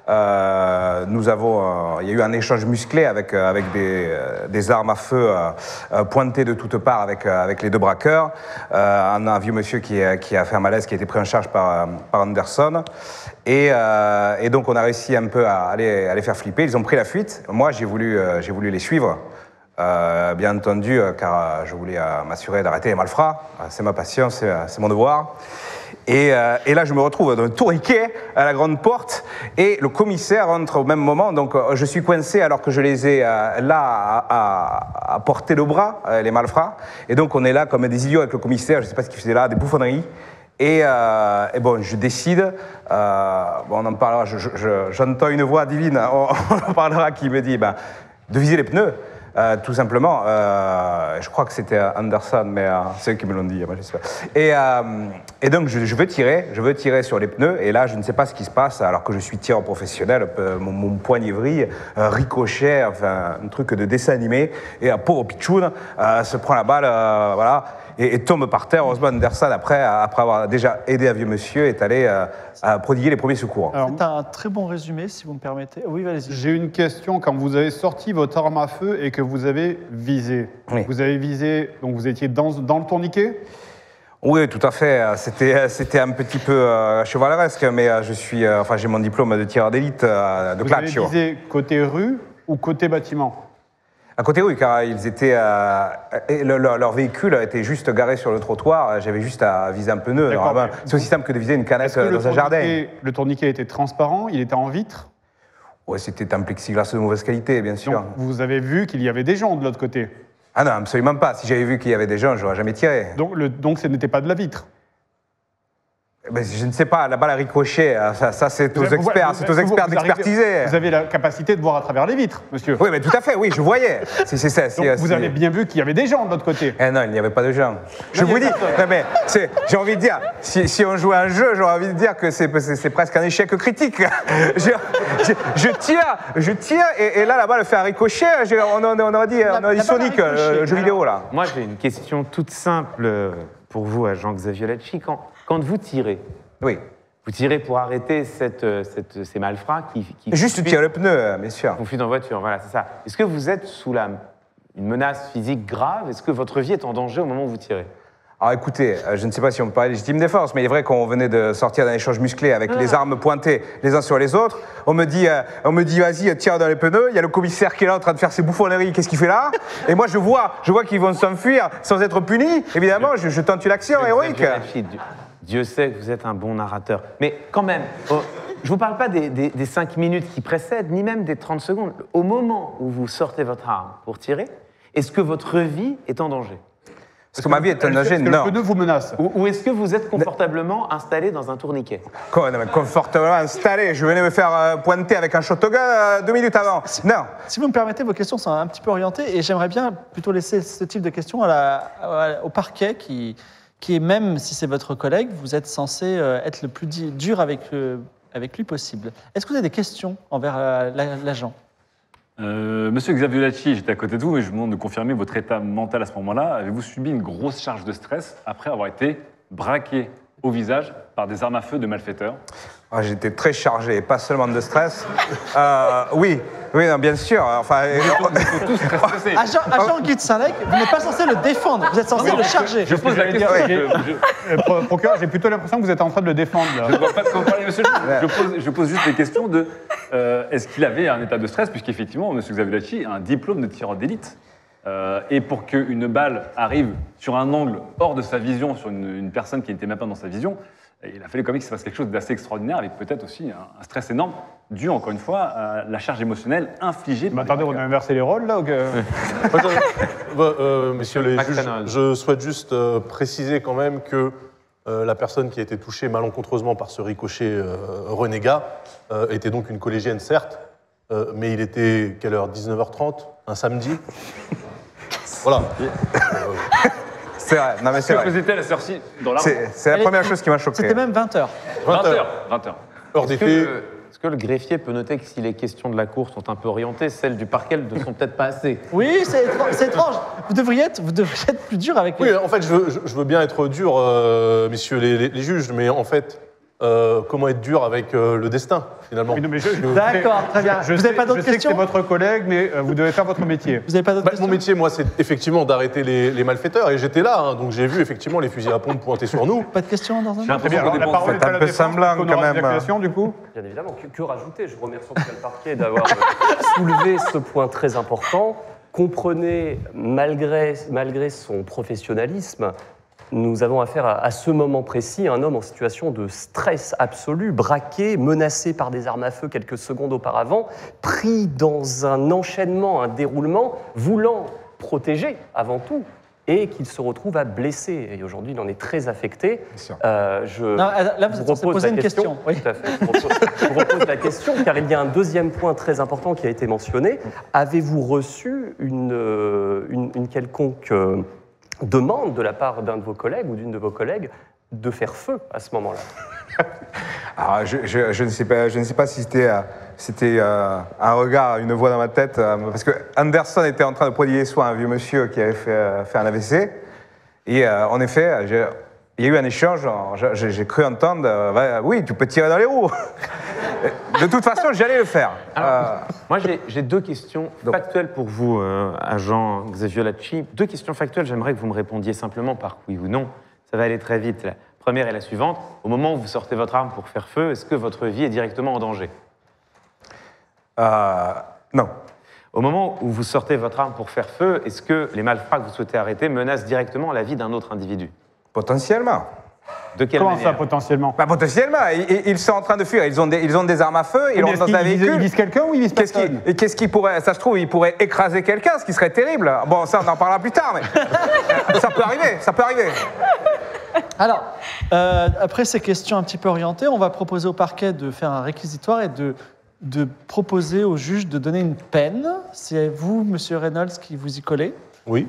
S7: Euh, nous avons, euh, il y a eu un échange musclé avec euh, avec des, euh, des armes à feu euh, euh, pointées de toutes parts avec euh, avec les deux braqueurs. Euh, un, un vieux monsieur qui, a- qui a fait un malaise, qui a été pris en charge par euh, par Anderson. Et, euh, et donc on a réussi un peu à les, à les faire flipper. Ils ont pris la fuite. Moi, j'ai voulu euh, j'ai voulu les suivre. Euh, bien entendu, euh, car euh, je voulais euh, m'assurer d'arrêter les malfrats. Euh, c'est ma passion, c'est euh, c'est mon devoir. Et, euh, et là, je me retrouve dans un tourniquet à la grande porte, et le commissaire entre au même moment. Donc, euh, je suis coincé alors que je les ai euh, là à, à, à portée de bras, euh, les malfrats. Et donc, on est là comme des idiots avec le commissaire. Je ne sais pas ce qu'il faisait là, des bouffonneries. Et, euh, et bon, je décide, euh, bon, on en parlera, je- je- j'entends une voix divine, on, on en parlera, qui me dit ben, de viser les pneus. Euh, tout simplement, euh, je crois que c'était Anderson, mais euh, c'est eux qui me l'ont dit, moi, j'espère. Et, euh, et donc, je, je veux tirer, je veux tirer sur les pneus, et là, je ne sais pas ce qui se passe, alors que je suis tireur professionnel, euh, mon, mon poignet vrille, euh, ricochet, enfin, un truc de dessin animé, et un pauvre Pichoun euh, se prend la balle, euh, voilà, et, et tombe par terre. Heureusement, Anderson, après, après avoir déjà aidé un vieux monsieur, est allé euh, à prodiguer les premiers secours.
S3: Alors,
S1: C'est un très bon résumé, si vous me permettez. Oui, allez-y.
S3: j'ai une question. Quand vous avez sorti votre arme à feu et que vous avez visé,
S7: Oui.
S3: vous avez visé, donc vous étiez dans, dans le tourniquet?
S7: Oui, tout à fait. C'était, c'était un petit peu euh, chevaleresque, mais euh, je suis, euh, enfin, j'ai mon diplôme de tireur d'élite euh, de
S3: Vous avez
S7: Claccio.
S3: visé côté rue ou côté bâtiment?
S7: À côté, oui, car ils étaient, euh, et le- leur, leur véhicule était juste garé sur le trottoir. J'avais juste à viser un pneu.
S3: D'accord,
S7: Normalement,
S3: mais
S7: c'est aussi simple que de viser une canette
S3: Est-ce que
S7: euh,
S3: le
S7: dans un jardin.
S3: tourniquet, le tourniquet était transparent, il était en vitre?
S7: Oui, c'était un plexiglas de mauvaise qualité, bien sûr.
S3: Donc vous avez vu qu'il y avait des gens de l'autre côté.
S7: Ah non, absolument pas. Si j'avais vu qu'il y avait des gens, j'aurais jamais tiré.
S3: Donc, le, donc ce n'était pas de la vitre.
S7: Ben, je ne sais pas, la balle a ricoché. Ça, ça c'est aux
S3: Vous-
S7: experts,
S3: vous-
S7: c'est aux
S3: vous-
S7: experts
S3: vous arrivez-
S7: d'expertiser.
S3: Vous avez la capacité de voir à travers les vitres, monsieur.
S7: Oui, mais tout à fait, oui, je voyais. C'est, c'est ça.
S3: Donc
S7: c'est-
S3: vous
S7: c'est-
S3: avez bien vu qu'il y avait des gens de l'autre côté.
S7: Eh non, il n'y avait pas de gens. Je
S3: Non, il y
S7: vous
S3: a
S7: dis,
S3: personne.
S7: non, mais c'est- j'ai envie de dire, si, si on jouait à un jeu, j'aurais envie de dire que c'est, c'est, c'est presque un échec critique. je, je- je tire, je tire, et, et là, la balle fait un ricochet. J'ai- On, on, on aurait dit, on aurait dit
S1: la balle a
S7: Sonic, euh,
S1: ricoché.
S7: le jeu vidéo, là.
S2: Moi, j'ai une question toute simple euh, pour vous, à Jean-Xavier Lacci. Quand, quand vous tirez,
S7: Oui.
S2: vous tirez pour arrêter cette, euh, cette- ces malfrats qui, qui
S7: Juste
S2: fuient-
S7: tirer le pneu, euh, bien sûr.
S2: qu'on fuit en voiture, voilà, c'est ça. Est-ce que vous êtes sous la, une menace physique grave? Est-ce que votre vie est en danger au moment où vous tirez?
S7: Alors écoutez, euh, je ne sais pas si on peut parler légitime défense, mais il est vrai qu'on venait de sortir d'un échange musclé avec les armes pointées les uns sur les autres. On me dit, euh, on me dit, vas-y, tire dans les pneus. Il y a le commissaire qui est là en train de faire ses bouffonneries. Qu'est-ce qu'il fait là? Et moi, je vois, je vois qu'ils vont s'enfuir sans être punis. Évidemment, je, je tente une action héroïque.
S2: Xavier Lacci, Dieu, Dieu sait que vous êtes un bon narrateur. Mais quand même, oh, je ne vous parle pas des, des, des cinq minutes qui précèdent, ni même des trente secondes. Au moment où vous sortez votre arme pour tirer, est-ce que votre vie est en danger?
S7: Parce que ma vie est un danger
S3: Est-ce que
S7: énorme.
S3: le pneu vous menace?
S2: Ou, ou est-ce que vous êtes confortablement installé dans un tourniquet?
S7: Quoi, non, mais confortablement installé. Je venais me faire euh, pointer avec un shotgun euh, deux minutes avant. Non.
S1: Si vous me permettez, vos questions sont un petit peu orientées et j'aimerais bien plutôt laisser ce type de questions à la- à- au parquet qui, qui est, même si c'est votre collègue, vous êtes censé euh, être le plus di- dur avec, le- avec lui possible. Est-ce que vous avez des questions envers euh, la- l'agent?
S6: Euh, Monsieur Xaviolacci, j'étais à côté de vous, mais je vous demande de confirmer votre état mental à ce moment-là. Avez-vous subi une grosse charge de stress après avoir été braqué au visage par des armes à feu de malfaiteurs?
S7: Ah, j'étais très chargé, pas seulement de stress. Euh, oui, oui, non, bien sûr. Enfin,
S1: Agent, agent Guy de Saint-Lec, vous n'êtes pas censé le défendre, vous êtes censé le charger.
S6: Je pose la question.
S3: Ouais.
S6: je- je-
S3: Euh, pro- Procureur, j'ai plutôt l'impression que vous êtes en train de le défendre. là.
S6: Je ne vois pas de quoi vous parlez, monsieur le juge. Je pose, je pose juste des questions de euh, est-ce qu'il avait un état de stress, puisqu'effectivement, monsieur Xaviolacci a un diplôme de tireur d'élite. Euh, et pour qu'une balle arrive sur un angle hors de sa vision, sur une, une personne qui n'était même pas dans sa vision, il a fallu quand même qu'il se passe quelque chose d'assez extraordinaire, avec peut-être aussi un, un stress énorme, dû encore une fois à la charge émotionnelle infligée
S3: Mais
S6: par.
S3: attendez, on a inversé les rôles là ou que...
S8: Moi, je- euh, euh, messieurs les
S2: Max
S8: juges,
S2: Canal.
S8: je souhaite juste euh, préciser quand même que euh, la personne qui a été touchée malencontreusement par ce ricochet euh, renégat euh, était donc une collégienne, certes, euh, mais il était, quelle heure, dix-neuf heures trente, un samedi. Voilà.
S7: c'est vrai. Non, mais c'est
S6: Que
S7: vrai.
S6: faisait-elle à cette heure-ci dans l'arbre?
S7: C'est c'est la
S1: Elle
S7: première
S1: est-
S7: chose qui m'a choqué.
S1: C'était même vingt heures.
S8: vingt
S6: vingt
S8: heures.
S6: heures. vingt heures.
S8: Heure des
S2: Est-ce que,
S8: faits.
S2: le, est-ce que le greffier peut noter que si les questions de la cour sont un peu orientées, celles du parquet ne sont peut-être pas assez?
S1: Oui, c'est étrange, c'est étrange. Vous devriez être, vous devriez être plus dur avec
S8: Oui, en fait, je veux, je- je veux bien être dur, euh, messieurs les, les- les juges, mais en fait, euh, comment être dur avec euh, le destin, finalement?
S3: Oui, non, mais je- je-
S1: D'accord, très bien.
S3: Je
S1: Vous
S3: sais-
S1: n'avez pas d'autres
S3: Je sais que
S1: questions
S3: c'est votre collègue, mais euh, vous devez faire votre métier.
S1: Vous n'avez pas d'autres
S8: Bah,
S1: questions
S8: mon métier, moi, c'est effectivement d'arrêter les, les malfaiteurs, et j'étais là, hein, donc j'ai vu effectivement les fusils à pompe pointer sur nous.
S1: Pas de questions dans un
S6: J'ai
S1: moment
S3: Très bien, alors la
S6: l'impression
S3: parole
S7: Faites
S3: est à
S7: un
S3: la
S7: peu
S3: défense,
S7: semblant,
S3: qu'on
S7: quand
S3: aura
S7: même.
S3: des accusations, du coup.
S9: Bien évidemment, que, que rajouter? Je remercie en tout cas le parquet d'avoir euh, soulevé ce point très important. Comprenez, malgré, malgré son professionnalisme, nous avons affaire à, à ce moment précis à un homme en situation de stress absolu, braqué, menacé par des armes à feu quelques secondes auparavant, pris dans un enchaînement, un déroulement, voulant protéger avant tout, et qu'il se retrouve à blesser. Et aujourd'hui, il en est très affecté.
S7: sûr.
S9: Euh, je
S1: Non, là, vous êtes censé
S9: repose
S1: poser
S9: la
S1: une question. Oui.
S9: Tout à fait. Je repose, je repose la question, car il y a un deuxième point très important qui a été mentionné. Avez-vous reçu une, euh, une, une quelconque euh, demande de la part d'un de vos collègues ou d'une de vos collègues de faire feu à ce moment-là?
S7: Alors, je, je- je ne sais pas, je ne sais pas si c'était euh, c'était, euh, un regard, une voix dans ma tête, euh, parce que Anderson était en train de prodiguer soin à un vieux monsieur qui avait fait, euh, fait un A V C. Et euh, en effet, j'ai- il y a eu un échange. genre, je- J'ai j'ai cru entendre, euh, ouais, oui, tu peux tirer dans les roues. De toute façon, j'allais le faire. Euh,
S2: Moi, j'ai j'ai deux questions factuelles pour vous, euh, agent Xaviolacci. Deux questions factuelles, j'aimerais que vous me répondiez simplement par oui ou non. Ça va aller très vite. La première est la suivante. Au moment où vous sortez votre arme pour faire feu, est-ce que votre vie est directement en danger?
S7: euh, non.
S2: Au moment où vous sortez votre arme pour faire feu, est-ce que les malfrats que vous souhaitez arrêter menacent directement la vie d'un autre individu?
S7: Potentiellement.
S2: De quelle
S3: Comment
S2: manière?
S3: ça, potentiellement?
S7: Bah, potentiellement, ils, ils- ils sont en train de fuir. Ils ont des, ils ont des armes à feu, ils
S3: Mais
S7: rentrent
S3: est-ce
S7: dans
S3: qu'ils
S7: un
S3: visent-
S7: véhicule.
S3: Ils visent quelqu'un ou ils visent
S7: Qu'est-ce qui,
S3: personne?
S7: et qu'est-ce qui pourrait, ça se trouve, il pourrait écraser quelqu'un, ce qui serait terrible. Bon, ça, on en parlera plus tard, mais ça peut arriver, ça peut arriver.
S1: Alors, euh, après ces questions un petit peu orientées, on va proposer au parquet de faire un réquisitoire et de, de proposer au juge de donner une peine. C'est vous, monsieur Reynolds, qui vous y collez.
S8: Oui.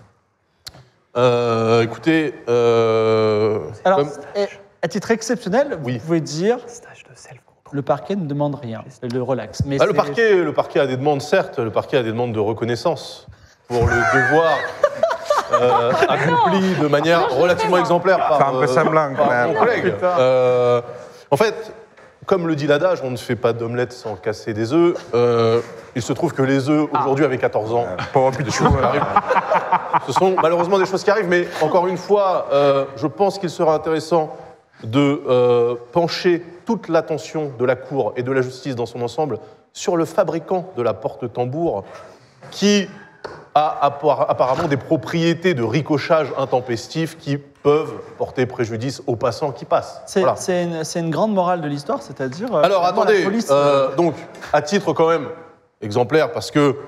S8: Euh, écoutez, euh,
S1: Alors,
S8: comme-
S1: et- à titre exceptionnel, vous
S8: Oui.
S1: pouvez dire
S9: Stage de self-control.
S1: le parquet ne demande rien, le relax. Mais
S8: Ah, le,
S1: c'est-
S8: parquet, le parquet a des demandes, certes, le parquet a des demandes de reconnaissance pour le devoir euh, accompli de manière relativement exemplaire par,
S7: Faire un peu semblant,
S8: par
S7: quand même.
S8: mon collègue. Euh, en fait, comme le dit l'adage, on ne fait pas d'omelette sans casser des œufs. Euh, il se trouve que les œufs, aujourd'hui, avec quatorze ans,
S7: Pauvre
S8: des
S7: Pichou.
S8: choses qui arrivent. Ce sont malheureusement des choses qui arrivent, mais encore une fois, euh, je pense qu'il sera intéressant de euh, pencher toute l'attention de la Cour et de la justice dans son ensemble sur le fabricant de la porte-tambour qui a appar- apparemment des propriétés de ricochage intempestif qui peuvent porter préjudice aux passants qui passent.
S1: c'est
S8: Voilà.
S1: c'est une, c'est une grande morale de l'histoire, c'est-à-dire. euh,
S8: Alors
S1: finalement,
S8: attendez,
S1: la police,
S8: euh, donc à titre quand même exemplaire, parce que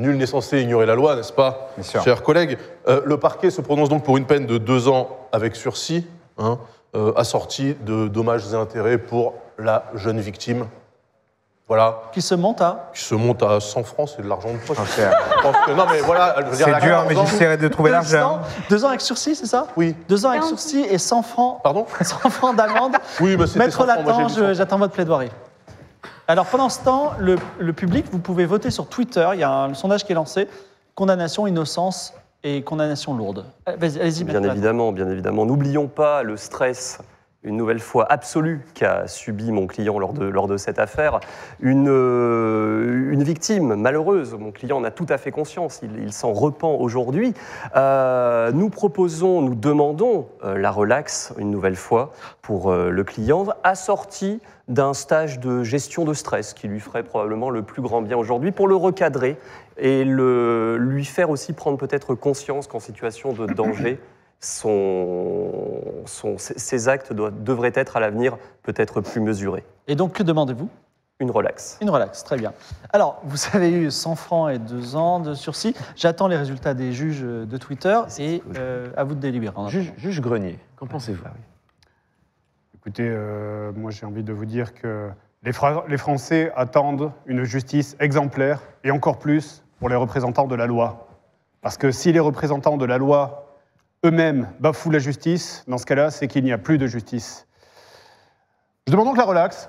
S8: nul n'est censé ignorer la loi, n'est-ce pas, chers collègues? Euh, Le parquet se prononce donc pour une peine de deux ans avec sursis, hein, euh, assortie de dommages et intérêts pour la jeune victime. Voilà.
S1: Qui se monte à
S8: Qui se monte à cent francs, c'est de l'argent de poche. Je pense que- non, mais voilà. je veux dire,
S7: C'est
S8: la
S7: dur,
S8: quatorze
S7: mais
S8: ans-
S7: j'essaierai de trouver
S1: deux
S7: l'argent.
S1: ans, deux ans avec sursis, c'est ça?
S8: Oui.
S1: Deux ans avec sursis et cent francs.
S8: Pardon?
S1: cent francs d'amende.
S8: Oui, bah c'était
S1: Maître
S8: cent francs, moi, j'ai
S1: Latin,
S8: dit
S1: je-
S8: cent.
S1: j'attends votre plaidoirie. Alors pendant ce temps, le, le public, vous pouvez voter sur Twitter. Il y a un sondage qui est lancé. Condamnation, innocence et condamnation lourde. Euh, Vas-y, allez-y, Maître
S9: Bien
S1: Latin.
S9: évidemment, bien évidemment. N'oublions pas le stress, une nouvelle fois absolu, qu'a subi mon client lors de, lors de cette affaire. Une, euh, une victime malheureuse, mon client en a tout à fait conscience, il, il s'en repent aujourd'hui. Euh, nous proposons, nous demandons euh, la relaxe, une nouvelle fois, pour euh, le client, assorti d'un stage de gestion de stress qui lui ferait probablement le plus grand bien aujourd'hui pour le recadrer et le, lui faire aussi prendre peut-être conscience qu'en situation de danger, son, son, ses actes doivent, devraient être à l'avenir peut-être plus mesurés.
S1: Et donc, que demandez-vous?
S9: Une relaxe.
S1: Une relaxe, très bien. Alors, vous avez eu cent francs et deux ans de sursis. J'attends les résultats des juges de Twitter et euh, à vous de délibérer. en
S2: Juge,
S1: attendant.
S2: juge Grenier, qu'en pensez-vous?
S3: Écoutez, euh, moi j'ai envie de vous dire que les, Fra- les Français attendent une justice exemplaire et encore plus pour les représentants de la loi. Parce que si les représentants de la loi eux-mêmes bafouent la justice, dans ce cas-là, c'est qu'il n'y a plus de justice. Je demande donc la relaxe.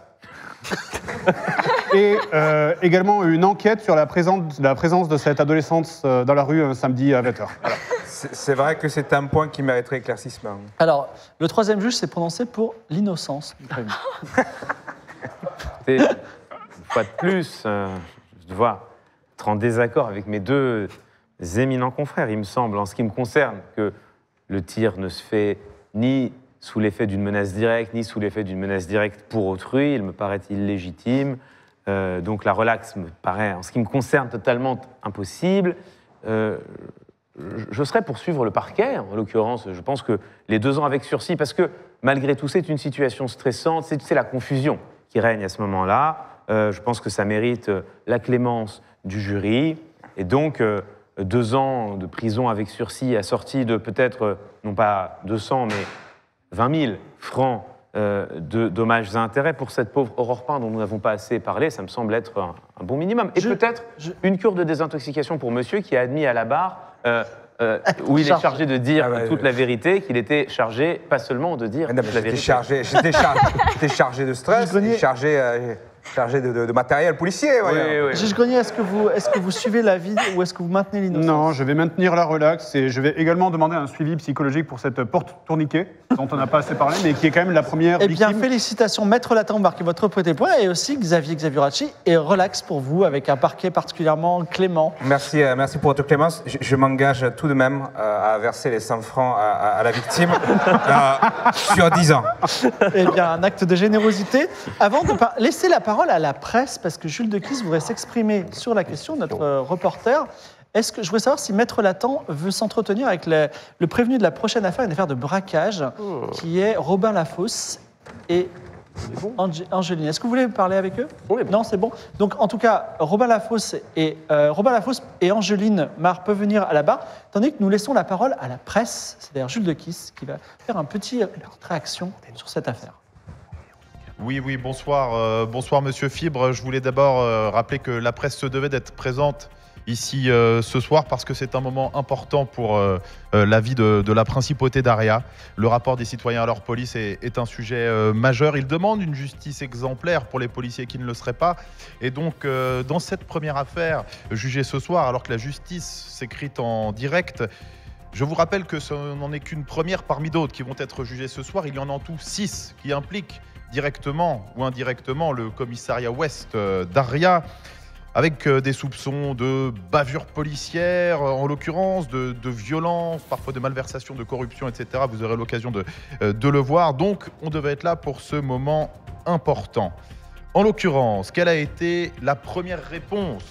S3: Et euh, également une enquête sur la présence, la présence de cette adolescente euh, dans la rue un samedi à vingt heures. Voilà.
S7: C'est c'est vrai que c'est un point qui mériterait éclaircissement.
S1: Alors, le troisième juge s'est prononcé pour l'innocence du prévenu.
S2: Et, une fois de plus, euh, je dois être en désaccord avec mes deux éminents confrères. Il me semble, en ce qui me concerne, que le tir ne se fait ni sous l'effet d'une menace directe, ni sous l'effet d'une menace directe pour autrui. Il me paraît illégitime. Euh, donc la relaxe me paraît, en ce qui me concerne, totalement impossible. Euh, je- je serais pour suivre le parquet, en l'occurrence. Je pense que les deux ans avec sursis, parce que malgré tout, c'est une situation stressante, c'est c'est la confusion qui règne à ce moment-là. Euh, je pense que ça mérite euh, la clémence du jury. Et donc, euh, deux ans de prison avec sursis assortis de peut-être, euh, non pas deux cents, mais vingt mille francs euh, de dommages et intérêts pour cette pauvre Aurore Pin dont nous n'avons pas assez parlé, ça me semble être un, un bon minimum. Et
S1: Je-
S2: peut-être
S1: je-
S2: une cure de désintoxication pour monsieur qui est admis à la barre, euh, euh, où il est
S1: Chargé.
S2: chargé de dire
S7: Ah ouais,
S2: toute
S7: ouais.
S2: la vérité, qu'il était chargé, pas seulement de dire
S7: Mais non, mais
S2: toute la
S7: J'étais
S2: vérité.
S7: chargé, j'étais char- j'étais chargé de stress,
S1: Juge Grenier.
S7: et chargé, euh, chargé de, de- de matériel policier.
S2: Oui,
S7: voyons.
S2: oui.
S1: Juge Grenier, est-ce que, vous, est-ce que vous suivez l'avis ou est-ce que vous maintenez l'innocence?
S3: Non, je vais maintenir la relaxe et je vais également demander un suivi psychologique pour cette porte tourniquet, dont on n'a pas assez parlé, mais qui est quand même la première
S1: Eh bien,
S3: victime.
S1: félicitations, Maître Latin, vous marquez votre petit point, et aussi Xavier Xavieracci, et relax pour vous, avec un parquet particulièrement clément.
S7: Merci, euh, merci pour votre clémence. Je, je m'engage tout de même euh, à verser les cent francs à, à- à la victime euh, sur dix ans.
S1: Eh bien, un acte de générosité. Avant de par- laisser la parole à la presse, parce que Jules Dequisse voudrait s'exprimer sur la question, notre euh, reporter. Est-ce que je voudrais savoir si Maître Latin veut s'entretenir avec le, le prévenu de la prochaine affaire, une affaire de braquage, qui est Robin Lafosse et Ange- Angéline. Est-ce que vous voulez parler avec eux?
S9: Oui,
S1: Non, c'est bon. Donc, en tout cas, Robin Lafosse et, euh, Robin Lafosse et Angéline Mar peuvent venir à la barre, tandis que nous laissons la parole à la presse. C'est d'ailleurs Jules Dequisse qui va faire un petit, une petite réaction sur cette affaire.
S15: Oui, oui, bonsoir. euh, bonsoir, Monsieur Fibre. Je voulais d'abord euh, rappeler que la presse se devait d'être présente ici euh, ce soir parce que c'est un moment important pour euh, euh, la vie de, de la principauté d'Aria. Le rapport des citoyens à leur police est, est un sujet euh, majeur. Il demande une justice exemplaire pour les policiers qui ne le seraient pas. Et donc, euh, dans cette première affaire jugée ce soir, alors que la justice s'écrit en direct, je vous rappelle que ce n'en est qu'une première parmi d'autres qui vont être jugées ce soir. Il y en a en tout six qui impliquent directement ou indirectement le commissariat ouest euh, d'Aria, avec euh, des soupçons de bavure policière, euh, en l'occurrence, de, de violence, parfois de malversation, de corruption, et cetera. Vous aurez l'occasion de, euh, de le voir. Donc, on devait être là pour ce moment important. En l'occurrence, quelle a été la première réponse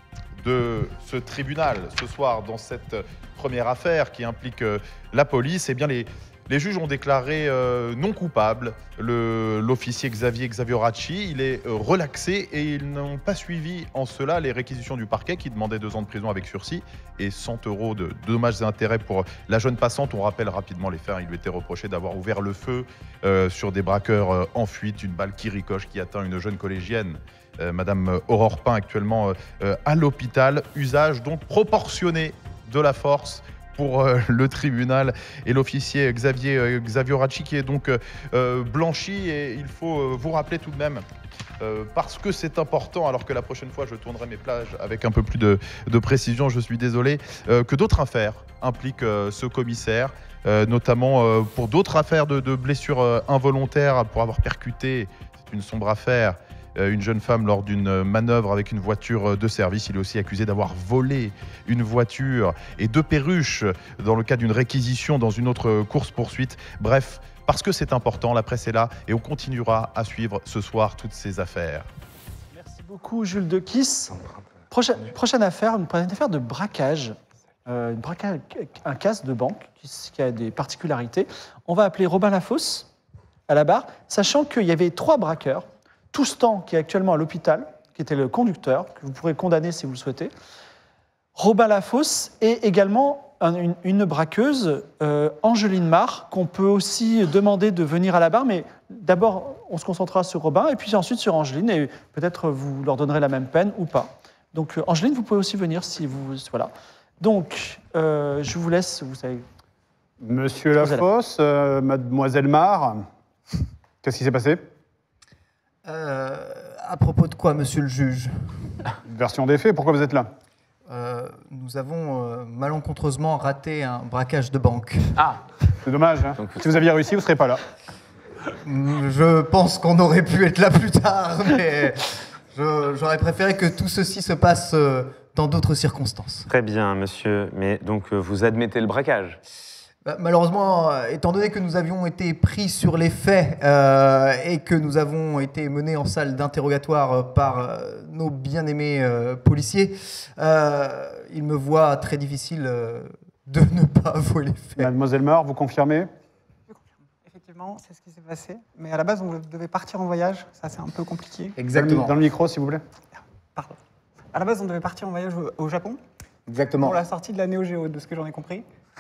S15: de ce tribunal ce soir dans cette première affaire qui implique euh, la police? Eh bien, les les juges ont déclaré euh, non coupable le- l'officier Xavier Xavioracci. Il est euh, relaxé et ils n'ont pas suivi en cela les réquisitions du parquet qui demandait deux ans de prison avec sursis et cent euros de dommages et intérêts pour la jeune passante. On rappelle rapidement les faits. Il lui était reproché d'avoir ouvert le feu euh, sur des braqueurs euh, en fuite, une balle qui ricoche qui atteint une jeune collégienne. Euh, Madame Aurore Pain actuellement euh, euh, à l'hôpital. Usage donc proportionné de la force pour euh, le tribunal et l'officier Xavier euh, Xavioracci qui est donc euh, euh, blanchi. Et il faut euh, vous rappeler tout de même, euh, parce que c'est important, alors que la prochaine fois je tournerai mes plages avec un peu plus de, de précision, je suis désolé, euh, que d'autres affaires impliquent euh, ce commissaire, euh, notamment euh, pour d'autres affaires de, de blessures euh, involontaires pour avoir percuté, c'est une sombre affaire, une jeune femme lors d'une manœuvre avec une voiture de service. Il est aussi accusé d'avoir volé une voiture et deux perruches dans le cadre d'une réquisition dans une autre course-poursuite. Bref, parce que c'est important, la presse est là et on continuera à suivre ce soir toutes ces affaires.
S1: Merci beaucoup, Jules de Kiss. Prochaine, prochaine affaire, une prochaine affaire de braquage. Euh, une braquage, un casse de banque qui, qui a des particularités. On va appeler Robin Lafosse à la barre, sachant qu'il y avait trois braqueurs. Toustan, qui est actuellement à l'hôpital, qui était le conducteur, que vous pourrez condamner si vous le souhaitez. Robin Lafosse et également un, une, une braqueuse, euh, Angeline Marr, qu'on peut aussi demander de venir à la barre. Mais d'abord, on se concentrera sur Robin et puis ensuite sur Angeline. Et peut-être vous leur donnerez la même peine ou pas. Donc, euh, Angeline, vous pouvez aussi venir si vous... Voilà. Donc, euh, je vous laisse, vous savez...
S3: Monsieur Lafosse, euh, mademoiselle Marr, qu'est-ce qui s'est passé ?
S13: Euh, à propos de quoi, monsieur le juge?
S3: Version des faits, pourquoi vous êtes là?
S13: Euh, nous avons euh, malencontreusement raté un braquage de banque.
S3: Ah, c'est dommage. Hein. Donc, si vous aviez réussi, vous ne serez pas là.
S13: Je pense qu'on aurait pu être là plus tard, mais je- j'aurais préféré que tout ceci se passe euh, dans d'autres circonstances.
S2: Très bien, monsieur. Mais donc, euh, vous admettez le braquage?
S13: Bah, malheureusement, euh, étant donné que nous avions été pris sur les faits euh, et que nous avons été menés en salle d'interrogatoire euh, par euh, nos bien-aimés euh, policiers, euh, il me voit très difficile euh, de ne pas avouer les faits.
S3: Mademoiselle Marr, vous confirmez?
S16: Effectivement, c'est ce qui s'est passé. Mais à la base, on devait partir en voyage. Ça, c'est un peu compliqué.
S13: Exactement.
S3: Dans le micro, s'il vous plaît.
S16: Pardon. À la base, on devait partir en voyage au, au Japon.
S13: Exactement.
S16: Pour la sortie de la Neo Geo, de ce que j'en ai compris.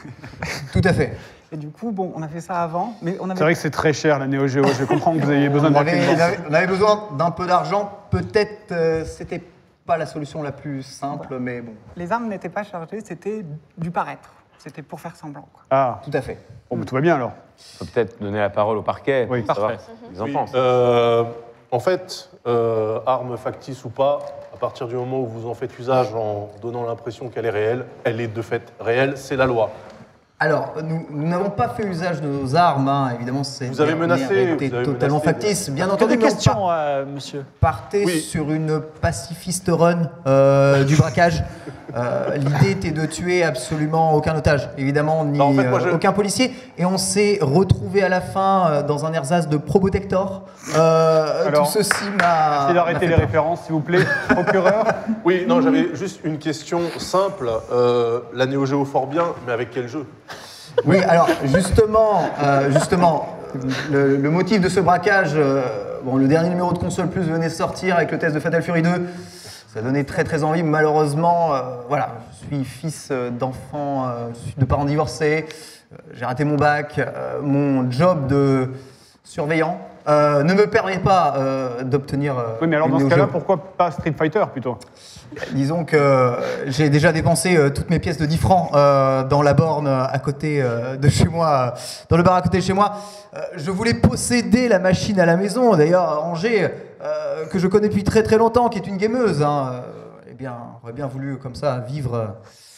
S13: Tout à fait.
S16: Et du coup, bon, on a fait ça avant. Mais on avait...
S3: C'est vrai que c'est très cher, la Neo Geo. Je comprends que vous ayez besoin de
S13: on
S3: braquer
S13: avait,
S3: une banque.
S13: on avait- on avait besoin d'un peu d'argent. Peut-être euh, c'était pas la solution la plus simple, mais bon.
S16: Les armes n'étaient pas chargées, c'était du paraître. C'était pour faire semblant, quoi.
S3: Ah,
S13: tout à fait.
S3: Bon, bah, tout va bien alors.
S2: On peut peut-être donner la parole au parquet.
S3: Oui,
S2: pour savoir
S3: parfait.
S2: ce qu'ils en
S8: Oui,
S2: pensent.
S8: euh, en fait, euh, arme factice ou pas, à partir du moment où vous en faites usage en donnant l'impression qu'elle est réelle, elle est de fait réelle, c'est la loi.
S13: Alors, nous nous n'avons pas fait usage de nos armes, hein. Évidemment, c'est
S8: Vous avez menacé,
S13: été
S8: vous avez
S13: totalement
S8: menacé de-
S13: factice. Bien
S1: Pas
S13: entendu,
S1: de
S13: nous
S1: questions, euh, monsieur.
S13: partez
S8: Oui.
S13: sur une pacifiste run euh, du braquage. Euh, L'idée était de tuer absolument aucun otage, évidemment, ni
S8: Bah, en fait, moi,
S13: euh,
S8: je-
S13: aucun policier. Et on s'est retrouvé à la fin euh, dans un ersatz de Probotector. Euh,
S3: Alors,
S13: tout ceci m'a.
S3: Essayez
S13: m'a
S3: d'arrêter
S13: fait
S3: les
S13: peur.
S3: références, s'il vous plaît. Procureur.
S8: Oui, non, j'avais juste une question simple. Euh, la Neo Geo fort bien, mais avec quel jeu?
S13: Oui, alors justement, euh, justement, le, le motif de ce braquage, euh, bon, le dernier numéro de Console Plus venait de sortir avec le test de Fatal Fury deux. Ça donnait très très envie. Malheureusement, euh, voilà, je suis fils euh, d'enfants, euh, de parents divorcés. Euh, J'ai raté mon bac. Euh, mon job de surveillant euh, ne me permet pas euh, d'obtenir. euh,
S3: Oui, mais alors
S13: une
S3: dans ce
S13: Neo
S3: cas-là,
S13: Geo.
S3: pourquoi pas Street Fighter plutôt?
S13: Disons que euh, j'ai déjà dépensé euh, toutes mes pièces de dix francs euh, dans la borne euh, à côté euh, de chez moi, euh, dans le bar à côté de chez moi. Euh, je voulais posséder la machine à la maison. D'ailleurs, Angers, euh, que je connais depuis très très longtemps, qui est une gameuse, hein, euh, eh bien, aurait bien voulu comme ça vivre euh,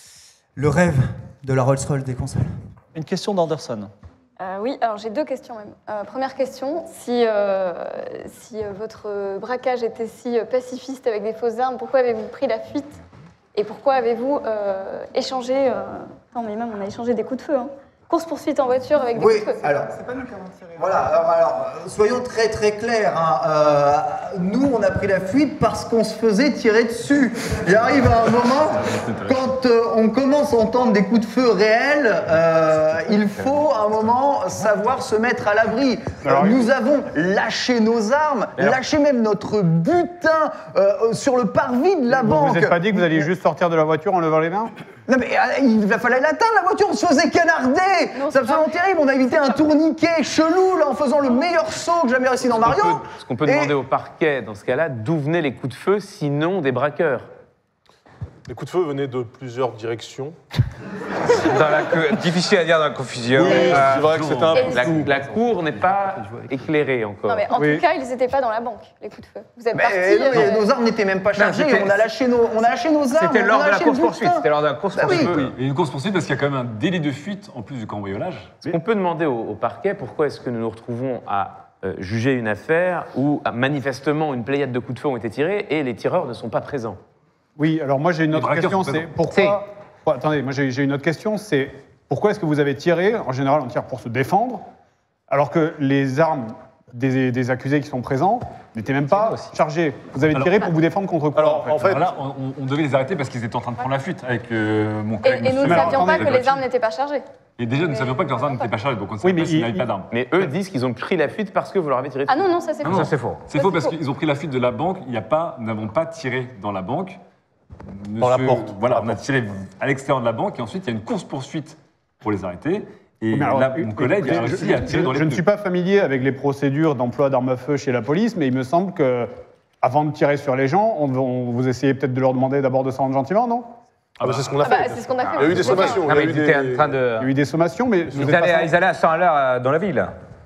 S13: le rêve de la Rolls-Royce des consoles.
S1: Une question d'Anderson.
S5: Euh, oui, alors j'ai deux questions même. Euh, première question, si, euh, si euh, votre braquage était si euh, pacifiste avec des fausses armes, pourquoi avez-vous pris la fuite? Et pourquoi avez-vous euh, échangé... Euh... Non mais même on a échangé des coups de feu. Hein. Course-poursuite en voiture avec des
S13: Oui,
S5: coups de feu.
S13: alors,
S16: C'est pas nous qui avons tiré.
S13: voilà, alors, alors, euh, soyons très très clairs. Hein, euh, nous, on a pris la fuite parce qu'on se faisait tirer dessus. Il arrive à un moment, quand euh, on commence
S17: vraiment s'entendre des coups de feu réels, euh, il faut à un moment savoir se mettre à l'abri.
S3: Alors,
S17: Euh, nous avons lâché nos armes,
S3: Alors-
S17: lâché même notre butin euh, sur le parvis de la
S3: Vous
S17: banque.
S3: vous êtes pas dit que vous alliez juste sortir de la voiture en levant les mains?
S17: Non mais euh, il va falloir l'atteindre la voiture, on se faisait canarder. C'est absolument terrible, on a évité un tourniquet chelou là en faisant le meilleur saut que jamais réussi dans
S2: Ce qu'on
S17: Mario.
S2: peut- Ce qu'on peut
S17: Et-
S2: demander au parquet dans ce cas-là, d'où venaient les coups de feu, sinon des braqueurs?
S8: Les coups de feu venaient de plusieurs directions.
S7: Dans la co- difficile à dire dans la confusion.
S8: Oui,
S7: Euh,
S8: c'est vrai que c'était un peu
S2: La,
S8: flou.
S2: la cour n'est pas éclairée encore.
S5: Non, mais en
S3: Oui.
S5: tout cas, ils n'étaient pas dans la banque, les coups de feu. Vous êtes
S17: Mais
S5: partis.
S17: non, mais
S5: euh,
S17: nos armes n'étaient même pas chargées,
S7: c'était-
S17: on a lâché nos, on a lâché nos armes.
S7: C'était
S17: on
S7: lors
S17: a
S7: de la
S17: lâché le
S7: course-poursuite.
S17: butin.
S7: C'était lors de la
S17: Bah
S7: course-poursuite.
S17: oui.
S6: Et une course-poursuite parce qu'il y a quand même un délit de fuite en plus du cambriolage.
S2: Est-ce qu'on peut demander au, au parquet pourquoi est-ce que nous nous retrouvons à euh, juger une affaire où ah, manifestement une pléiade de coups de feu ont été tirés et les tireurs ne sont pas présents?
S3: Oui, alors moi j'ai une
S6: Les
S3: autre
S6: braqueurs
S3: question,
S6: sont
S3: c'est
S6: présents.
S3: pourquoi... Bon, attendez, moi j'ai j'ai une autre question, c'est pourquoi est-ce que vous avez tiré? En général, on tire pour se défendre, alors que les armes des, des accusés qui sont présents n'étaient même pas chargées. Vous avez
S6: Alors-
S3: tiré pour vous défendre contre quoi?
S8: Alors, en fait,
S6: Alors là, on, on- on devait les arrêter parce qu'ils étaient en train de prendre la fuite avec euh, mon
S5: Et,
S6: collègue.
S5: et nous ne
S3: Mais alors,
S5: savions pas
S3: attendez,
S5: que les armes n'étaient pas chargées.
S6: Et déjà, nous ne
S5: Mais-
S6: savions pas que leurs armes n'étaient pas chargées, donc on ne
S3: Oui,
S6: savait
S3: mais
S6: pas s'il
S3: il-
S6: n'y avait pas d'armes.
S2: Mais eux disent qu'ils ont pris la fuite parce que vous leur avez tiré dessus.
S5: Ah non, non, ça c'est
S6: Non,
S5: faux.
S6: non.
S7: Ça, c'est faux.
S6: C'est
S5: Ça,
S6: faux
S5: c'est
S6: parce
S5: faux.
S6: qu'ils ont pris la fuite de la banque. Il n'y a pas, nous n'avons pas tiré dans la banque.
S8: Dans la
S6: Monsieur-
S8: porte.
S6: Voilà,
S8: Dans la
S6: on a tiré à l'extérieur de la banque et ensuite il y a une course-poursuite pour les arrêter. Et
S3: Mais alors,
S6: là, mon collègue
S3: écoutez,
S6: a
S3: je,
S6: réussi à
S3: je-
S6: tirer dans les
S3: je ne
S6: pneus.
S3: suis pas familier avec les procédures d'emploi d'armes à feu chez la police, mais il me semble que avant de tirer sur les gens, on, on- vous essayez peut-être de leur demander d'abord de se rendre gentiment, non?
S8: Ah bah, c'est ce qu'on a
S5: Ah bah,
S8: fait.
S5: c'est ce qu'on a fait.
S8: Il y a eu des
S5: C'est ça.
S8: sommations.
S7: Non,
S8: il y a
S7: mais
S8: eu
S7: ils étaient
S8: des-
S7: en train de.
S3: Il y a eu des sommations, mais vous
S7: Ils
S3: êtes pas
S7: allaient,
S3: sans-
S7: ils allaient à cent à l'heure euh, dans la ville.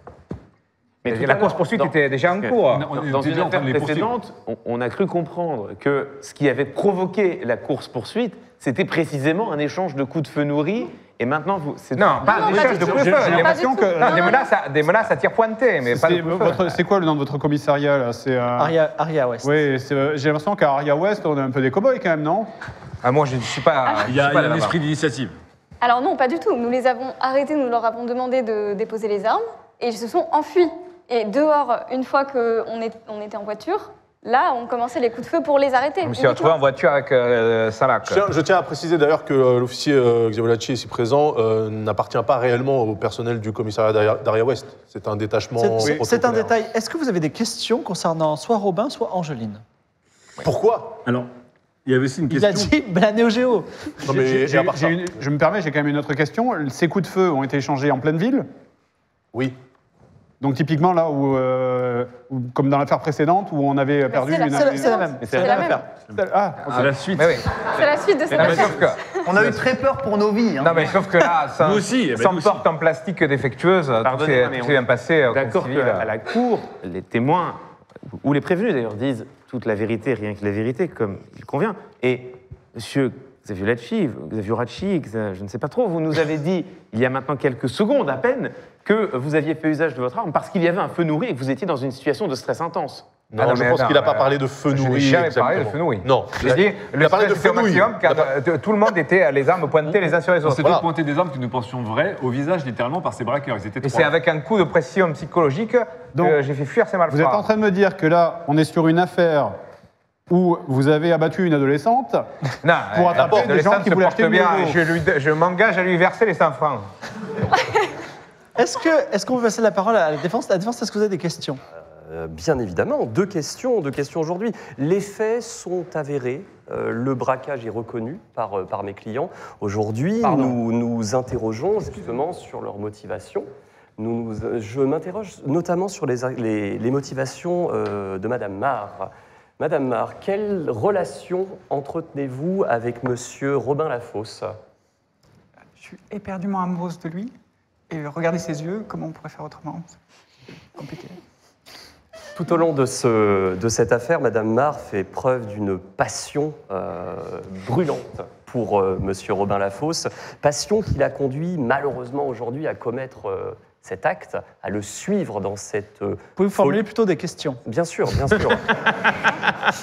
S2: Mais
S7: Et
S2: tout à
S7: la
S2: l'heure,
S7: course-poursuite
S2: dans-
S7: était déjà en
S2: parce que
S7: cours.
S6: On-
S2: Dans,
S6: on
S2: dans
S6: était
S2: une
S6: déjà en train
S2: affaire
S6: de les poursuivre.
S2: précédente, on, on a cru comprendre que ce qui avait provoqué la course-poursuite, c'était précisément un échange de coups de feu nourris. Et maintenant, vous. c'est-
S7: Non, pas
S5: non,
S7: des
S5: pas
S7: charges
S5: du
S7: de
S5: tout.
S7: coups de
S3: J'ai
S7: feu.
S3: j'ai
S7: Des-
S3: l'impression que...
S7: non, des menaces à- des menaces à tir pointé, mais pas de
S3: C'est
S7: coups de feu.
S3: votre- c'est quoi le nom de votre commissariat, là? C'est, euh,
S1: Aria, Aria West.
S3: Oui, c'est, euh, j'ai l'impression qu'à Aria West, on est un peu des cow-boys quand même, non?
S7: Ah, moi, je ne suis pas. je
S6: Il y a,
S7: suis
S6: il y
S7: pas
S6: a
S7: là-bas.
S6: un esprit d'initiative.
S5: Alors non, pas du tout. Nous les avons arrêtés, nous leur avons demandé de déposer les armes et ils se sont enfuis. Et dehors, une fois qu'on est, on était en voiture, là, on commençait les coups de feu pour les arrêter.
S7: Je me suis retrouvé en voiture avec euh, Salak.
S8: Je tiens, je tiens à préciser d'ailleurs que euh, l'officier euh, Xiaolacci ici présent euh, n'appartient pas réellement au personnel du commissariat d'Aria- d'Aria West. C'est un détachement.
S1: C'est- C'est c'est un
S8: protocolaire.
S1: détail. Est-ce que vous avez des questions concernant soit Robin, soit Angeline?
S8: Pourquoi?
S6: Alors, il y avait aussi une
S1: Il a
S6: question.
S1: dit la Néo Géo.
S8: Non, mais
S3: J'ai-
S8: et à part
S3: j'ai
S8: ça-
S3: une- je me permets, j'ai quand même une autre question. Ces coups de feu ont été échangés en pleine ville?
S8: Oui.
S3: Donc typiquement là où, euh, où- comme dans l'affaire précédente, où on avait perdu
S5: c'est la-
S3: une...
S1: C'est la, c'est la même.
S2: Mais
S1: C'est
S2: c'est
S1: la
S5: la
S1: même
S5: même.
S1: affaire.
S3: Ah, ok.
S6: C'est la suite.
S7: Mais oui.
S5: C'est la suite de cette
S7: Non, mais
S5: affaire.
S7: sauf que,
S17: On a eu très peur pour nos vies. hein.
S7: non, mais sauf que là, sans,
S6: Nous aussi, eh ben,
S7: sans
S6: nous aussi.
S7: porte en plastique défectueuse, tout
S2: Pardonnez-moi,
S7: s'est
S2: mais
S7: tout
S2: on-
S7: s'est bien passé. euh,
S2: D'accord
S7: civil.
S2: qu'à la cour, les témoins, ou les prévenus d'ailleurs, disent toute la vérité, rien que la vérité, comme il convient. Et monsieur Xavier Lacci, Xavier Racci, Xa- je ne sais pas trop, vous nous avez dit, il y a maintenant quelques secondes à peine, que vous aviez fait usage de votre arme parce qu'il y avait un feu nourri et que vous étiez dans une situation de stress intense.
S8: Non,
S7: Ah non,
S8: je
S7: mais
S8: pense
S7: non,
S8: qu'il n'a pas
S7: euh,
S8: parlé de feu
S7: Je n'ai
S8: nourri.
S7: jamais parlé de
S8: exactement.
S7: feu nourri.
S8: Non.
S7: J'ai
S8: Il
S7: dit,
S8: il
S7: le
S8: a parlé de
S7: stress était
S8: feu
S7: au
S8: nouilles.
S7: maximum
S8: Il a
S7: car
S8: pas-
S7: euh, tout le monde était les armes pointées les uns sur les
S6: On
S7: autres.
S6: s'était
S8: Voilà.
S6: pointé des armes que nous pensions vraies au visage littéralement par ces braqueurs. Ils étaient
S7: Et
S6: trois.
S7: c'est avec un coup de pression psychologique
S3: Donc,
S7: que j'ai fait fuir ces malfrats.
S3: Vous êtes en train de me dire que là, on est sur une affaire où vous avez abattu une adolescente
S7: Non,
S3: pour
S7: euh,
S3: attraper des
S7: l'adolescente
S3: gens qui
S7: se
S3: voulaient
S7: porte
S3: acheter une
S7: bien.
S3: Lego.
S7: Je, lui- je m'engage à lui verser les cent francs.
S1: Est-ce que- est-ce qu'on veut passer la parole à la défense? La défense, est-ce que vous avez des questions?
S9: Euh, Bien évidemment, deux questions, deux questions aujourd'hui. Les faits sont avérés, euh, le braquage est reconnu par, euh, par mes clients. Aujourd'hui,
S3: Pardon.
S9: nous nous interrogeons justement sur leur motivation. Nous, nous- euh, je m'interroge notamment sur les, les- les motivations euh, de Madame Marr. Madame Marr, quelle relation entretenez-vous avec Monsieur Robin Lafosse?
S16: Je suis éperdument amoureuse de lui. Et regardez ses yeux, comment on pourrait faire autrement? C'est compliqué.
S9: Tout au long de, ce, de cette affaire, Madame Marr fait preuve d'une passion euh, brûlante pour euh, Monsieur Robin Lafosse, passion qui l'a conduit malheureusement aujourd'hui à commettre euh, cet acte, à le suivre dans cette... euh,
S1: Vous pouvez vous formuler
S9: folie.
S1: plutôt des questions.
S9: Bien sûr, bien sûr.
S5: On va le dire après.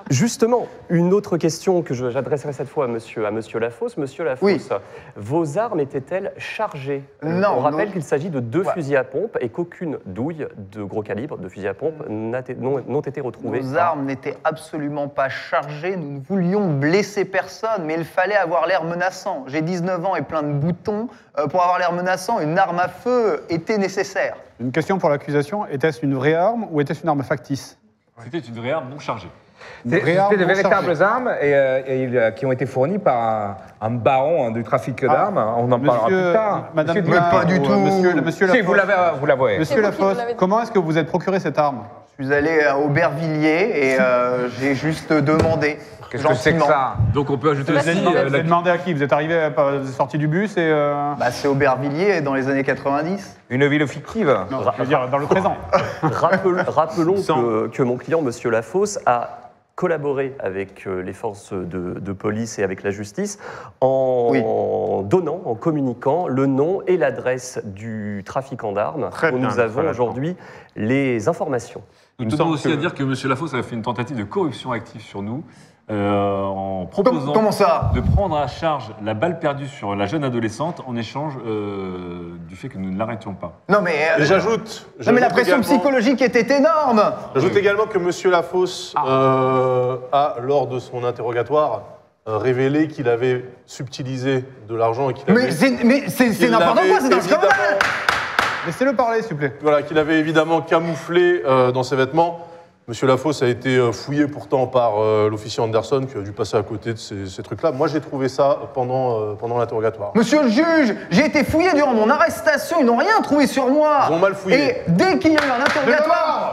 S9: Justement, une autre question que je- j'adresserai cette fois à monsieur, à monsieur Lafosse. Monsieur Lafosse,
S17: Oui.
S9: vos armes étaient-elles chargées?
S17: Non,
S9: On rappelle
S17: non.
S9: qu'il s'agit de deux
S17: Ouais.
S9: fusils à pompe et qu'aucune douille de gros calibre, de fusil à pompe, n'a été- n'ont n'ont été retrouvées.
S17: Nos armes n'étaient absolument pas chargées, nous ne voulions blesser personne, mais il fallait avoir l'air menaçant. J'ai dix-neuf ans et plein de boutons. Euh, pour avoir l'air menaçant, une arme à feu était nécessaire.
S3: Une question pour l'accusation, était-ce une vraie arme ou était-ce une arme factice?
S6: C'était une vraie arme non chargée.
S7: C'était
S3: vraie arme
S7: c'était de
S3: non
S7: véritables
S3: chargée.
S7: armes et, euh, et ils, euh, qui ont été fournies par un, un baron hein, du trafic d'armes. On en parlera
S3: Monsieur-
S7: plus tard.
S3: Madame
S7: Monsieur
S3: Dumas,
S7: Dumas,
S17: pas du
S3: ou,
S17: tout.
S3: euh, Monsieur, le- monsieur
S7: Si,
S3: Lafosse.
S7: vous l'avez, euh, vous l'avouez.
S3: Monsieur
S5: C'est vous qui
S3: Lafosse,
S5: me l'avez dit.
S3: comment est-ce que vous êtes procuré cette arme?
S17: Je suis allé à Aubervilliers et euh, j'ai juste demandé.
S7: Qu'est-ce que c'est que
S17: gentiment.
S7: ça?
S6: Donc on peut ajouter
S5: Bah,
S6: aussi
S5: si,
S3: Vous
S6: euh,
S3: avez
S6: la-
S3: demandé à qui? Vous êtes arrivé, à- vous êtes sorti du bus et... euh,
S17: Bah, c'est Aubervilliers dans les années quatre-vingt-dix.
S7: Une ville fictive.
S3: Non, je veux dire, dans le présent.
S9: Rappel- rappelons
S2: Sans-
S9: que, que mon client, monsieur Lafosse, a collaboré avec euh, les forces de, de police et avec la justice en
S17: Oui.
S9: donnant, en communiquant le nom et l'adresse du trafiquant d'armes
S2: Très
S9: dont
S2: bien,
S9: nous avons
S2: voilà.
S9: aujourd'hui les informations.
S6: Nous
S2: me
S6: tenons
S2: semble
S6: aussi
S2: que-
S6: à dire que M. Lafosse a fait une tentative de corruption active sur nous euh, en proposant
S17: Comment ça?
S6: de prendre à charge la balle perdue sur la jeune adolescente en échange euh, du fait que nous ne l'arrêtions pas.
S17: Non mais, euh,
S8: Et j'ajoute.
S17: non, mais la
S8: j'ajoute
S17: pression
S8: également-
S17: psychologique était énorme.
S8: J'ajoute également que M. Lafosse euh, a, lors de son interrogatoire, euh, révélé qu'il avait subtilisé de l'argent et qu'il avait.
S17: Mais c'est mais c'est- c'est
S8: qu'il
S17: n'importe
S8: avait
S17: quoi, c'est un
S8: évidemment-
S17: scandale.
S3: Laissez-le parler, s'il vous plaît.
S8: Voilà, qu'il avait évidemment camouflé euh, dans ses vêtements. Monsieur Lafosse a été euh, fouillé pourtant par euh, l'officier Anderson qui a dû passer à côté de ces, ces trucs-là. Moi, j'ai trouvé ça pendant, euh, pendant l'interrogatoire.
S17: Monsieur le juge, j'ai été fouillé durant mon arrestation, ils n'ont rien trouvé sur moi.
S8: Ils ont mal fouillé.
S17: Et dès qu'il y a eu un interrogatoire,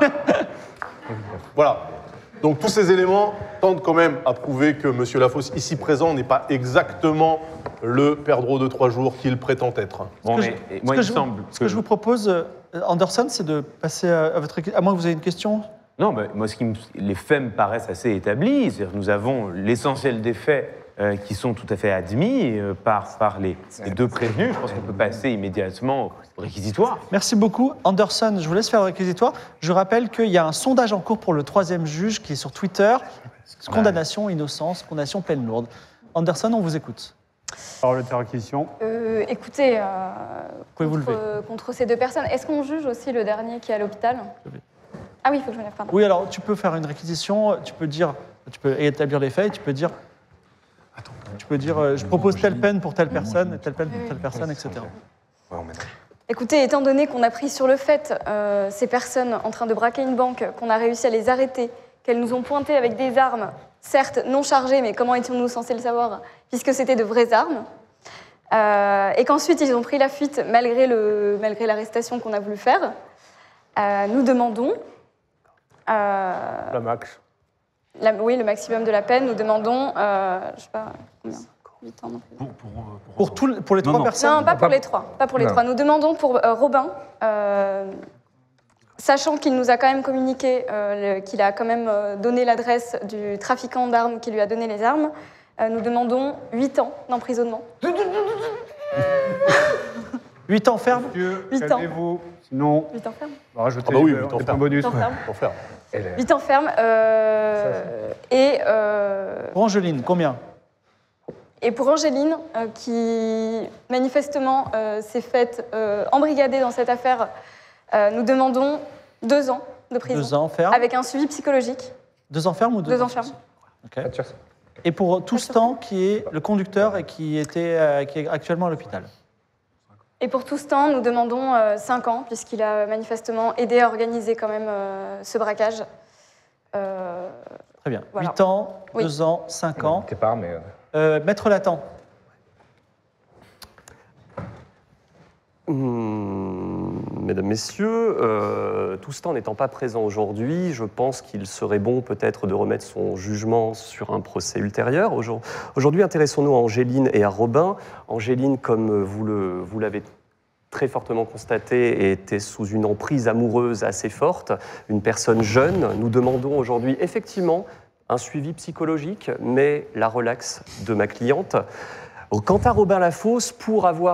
S8: Voilà. Donc tous ces éléments tendent quand même à prouver que Monsieur Lafosse, ici présent, n'est pas exactement le perdreau de trois jours qu'il prétend être.
S2: Bon,
S1: Ce que
S2: mais
S1: je-
S2: et
S1: ce
S2: moi,
S1: que
S2: il
S1: je-
S2: me semble
S1: Ce que je vous propose, euh, Anderson, c'est de passer à, à votre... À moins que vous ayez une question.
S2: Non, mais moi, ce qui me- les faits me paraissent assez établis. C'est-à-dire que nous avons l'essentiel des faits euh, qui sont tout à fait admis euh, par, par les, les deux prévenus. Je pense qu'on peut passer immédiatement au réquisitoire.
S1: Merci beaucoup. Anderson, je vous laisse faire le réquisitoire. Je rappelle qu'il y a un sondage en cours pour le troisième juge qui est sur Twitter. Condamnation, innocence, condamnation, peine lourde. Anderson, on vous écoute.
S3: Parole de réquisition.
S5: Euh, écoutez, euh,
S1: Pouvez-vous
S5: contre,
S1: lever
S5: contre ces deux personnes, est-ce qu'on juge aussi le dernier qui est à l'hôpital? Ah oui, il faut que je me lève, pardon.
S1: Oui, alors tu peux faire une réquisition, tu peux dire, tu peux établir les faits, tu peux dire, tu peux dire, euh, je propose telle peine pour telle personne, telle peine pour telle personne, et cetera.
S5: Écoutez, étant donné qu'on a pris sur le fait euh, ces personnes en train de braquer une banque, qu'on a réussi à les arrêter, qu'elles nous ont pointé avec des armes, certes non chargées, mais comment étions-nous censés le savoir, puisque c'était de vraies armes, euh, et qu'ensuite ils ont pris la fuite malgré, le, malgré l'arrestation qu'on a voulu faire, euh, nous demandons... euh,
S7: La max.
S5: la- oui, le maximum de la peine, nous demandons, euh, je sais pas, combien huit ans non plus.
S6: Pour, pour, pour-
S1: Pour, tout le- pour les
S6: Non,
S1: trois
S6: non.
S1: personnes.
S5: Non, pas pour les trois. Pas pour les
S7: Non.
S5: trois. Nous demandons pour euh, Robin, euh, sachant qu'il nous a quand même communiqué, euh, le- qu'il a quand même euh, donné l'adresse du trafiquant d'armes qui lui a donné les armes, euh, nous demandons huit ans d'emprisonnement.
S1: huit ans ferme.
S3: Monsieur,
S5: Huit ans.
S3: calmez-vous. Sinon,
S5: huit ans ferme.
S3: on va rajouter
S8: Ah bah oui,
S3: des-
S8: huit ans
S3: des
S8: ferme.
S3: points bonus.
S5: Huit ans ferme.
S8: Pour faire.
S5: huit ans ferme. euh, et, euh,
S1: Pour Angeline, combien?
S5: et pour Angéline, euh, qui manifestement euh, s'est faite euh, embrigader dans cette affaire, euh, nous demandons deux ans de prison.
S1: Deux ans ferme.
S5: Avec un suivi psychologique.
S1: Deux ans ferme ou deux,
S5: Deux ans ferme.
S1: Ok. Et pour Toustan, qui est le conducteur et qui, était, euh, qui est actuellement à l'hôpital.
S5: Et pour tout ce temps, nous demandons euh, cinq ans, puisqu'il a manifestement aidé à organiser quand même euh, ce braquage. Euh,
S1: Très bien.
S5: Voilà.
S1: huit ans,
S5: Oui.
S1: deux ans, cinq ans.
S7: T'es pas, mais. euh,
S1: Euh, Maître Latan.
S9: Hmm, mesdames, Messieurs, euh, tout ce temps n'étant pas présent aujourd'hui, je pense qu'il serait bon peut-être de remettre son jugement sur un procès ultérieur. Aujourd- Aujourd'hui, intéressons-nous à Angéline et à Robin. Angéline, comme vous le- vous l'avez très fortement constaté, était sous une emprise amoureuse assez forte, une personne jeune. Nous demandons aujourd'hui effectivement un suivi psychologique, mais la relaxe de ma cliente. Quant à Robin Lafosse, pour avoir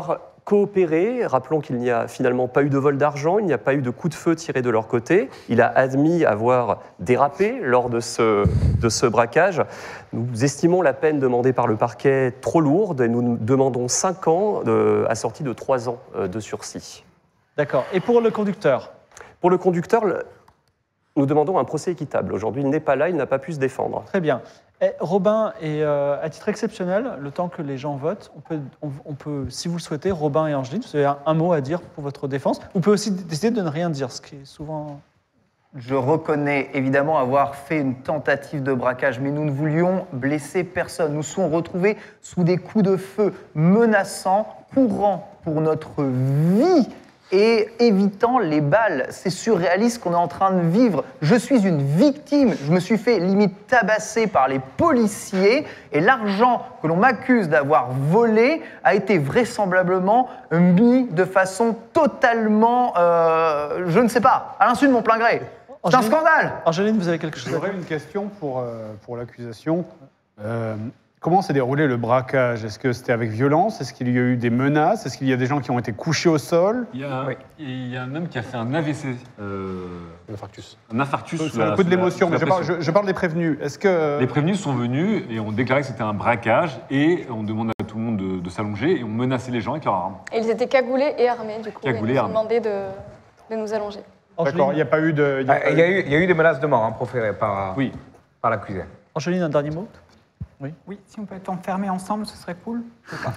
S9: coopéré. Rappelons qu'il n'y a finalement pas eu de vol d'argent, il n'y a pas eu de coup de feu tiré de leur côté. Il a admis avoir dérapé lors de ce, de ce braquage. Nous estimons la peine demandée par le parquet trop lourde et nous demandons cinq ans de, assortis de trois ans de sursis.
S1: D'accord. Et pour le conducteur?
S9: Pour le conducteur, le- nous demandons un procès équitable. Aujourd'hui, il n'est pas là, il n'a pas pu se défendre.
S1: Très bien. Eh, Robin, et euh, à titre exceptionnel, le temps que les gens votent, on peut, on, on peut, si vous le souhaitez, Robin et Angeline, vous avez un, un mot à dire pour votre défense. Vous pouvez aussi décider de ne rien dire, ce qui est souvent...
S17: Je reconnais évidemment avoir fait une tentative de braquage, mais nous ne voulions blesser personne. Nous sommes retrouvés sous des coups de feu menaçants, courant pour notre vie et évitant les balles. C'est surréaliste qu'on est en train de vivre. Je suis une victime. Je me suis fait limite tabasser par les policiers et l'argent que l'on m'accuse d'avoir volé a été vraisemblablement mis de façon totalement, euh, je ne sais pas, à l'insu de mon plein gré. C'est un
S1: Angéline-
S17: scandale.
S1: Angéline, vous avez quelque chose à
S3: J'aurais
S1: dire?
S3: une question pour, euh, pour l'accusation. Euh, comment s'est déroulé le braquage? Est-ce que c'était avec violence? Est-ce qu'il y a eu des menaces? Est-ce qu'il y a des gens qui ont été couchés au sol?
S6: Il y a, il y a un homme qui a fait un A V C. euh,
S8: Un infarctus.
S6: un infarctus.
S3: Sur
S6: sous la-
S3: le coup de
S6: sous la-
S3: l'émotion,
S6: sous
S3: mais
S6: la
S3: je parle,
S6: pression.
S3: je- je parle des prévenus. Est-ce que...
S6: Les prévenus sont venus et ont déclaré que c'était un braquage et on demande à tout le monde de, de s'allonger et on menaçait les gens avec leurs armes.
S5: Et ils étaient cagoulés et armés, du coup.
S6: Cagoulés
S5: et
S6: et
S5: ils ont
S6: armés.
S5: demandé de, de nous allonger.
S3: D'accord, il n'y a pas eu de... il y a
S7: Ah,
S3: pas
S7: Il y, a eu- il y a eu des menaces de mort hein, proférées par,
S6: Oui.
S7: par l'accusé.
S1: Angeline, un dernier mot?
S16: Oui, si on peut être enfermés ensemble, ce serait cool. Je sais pas.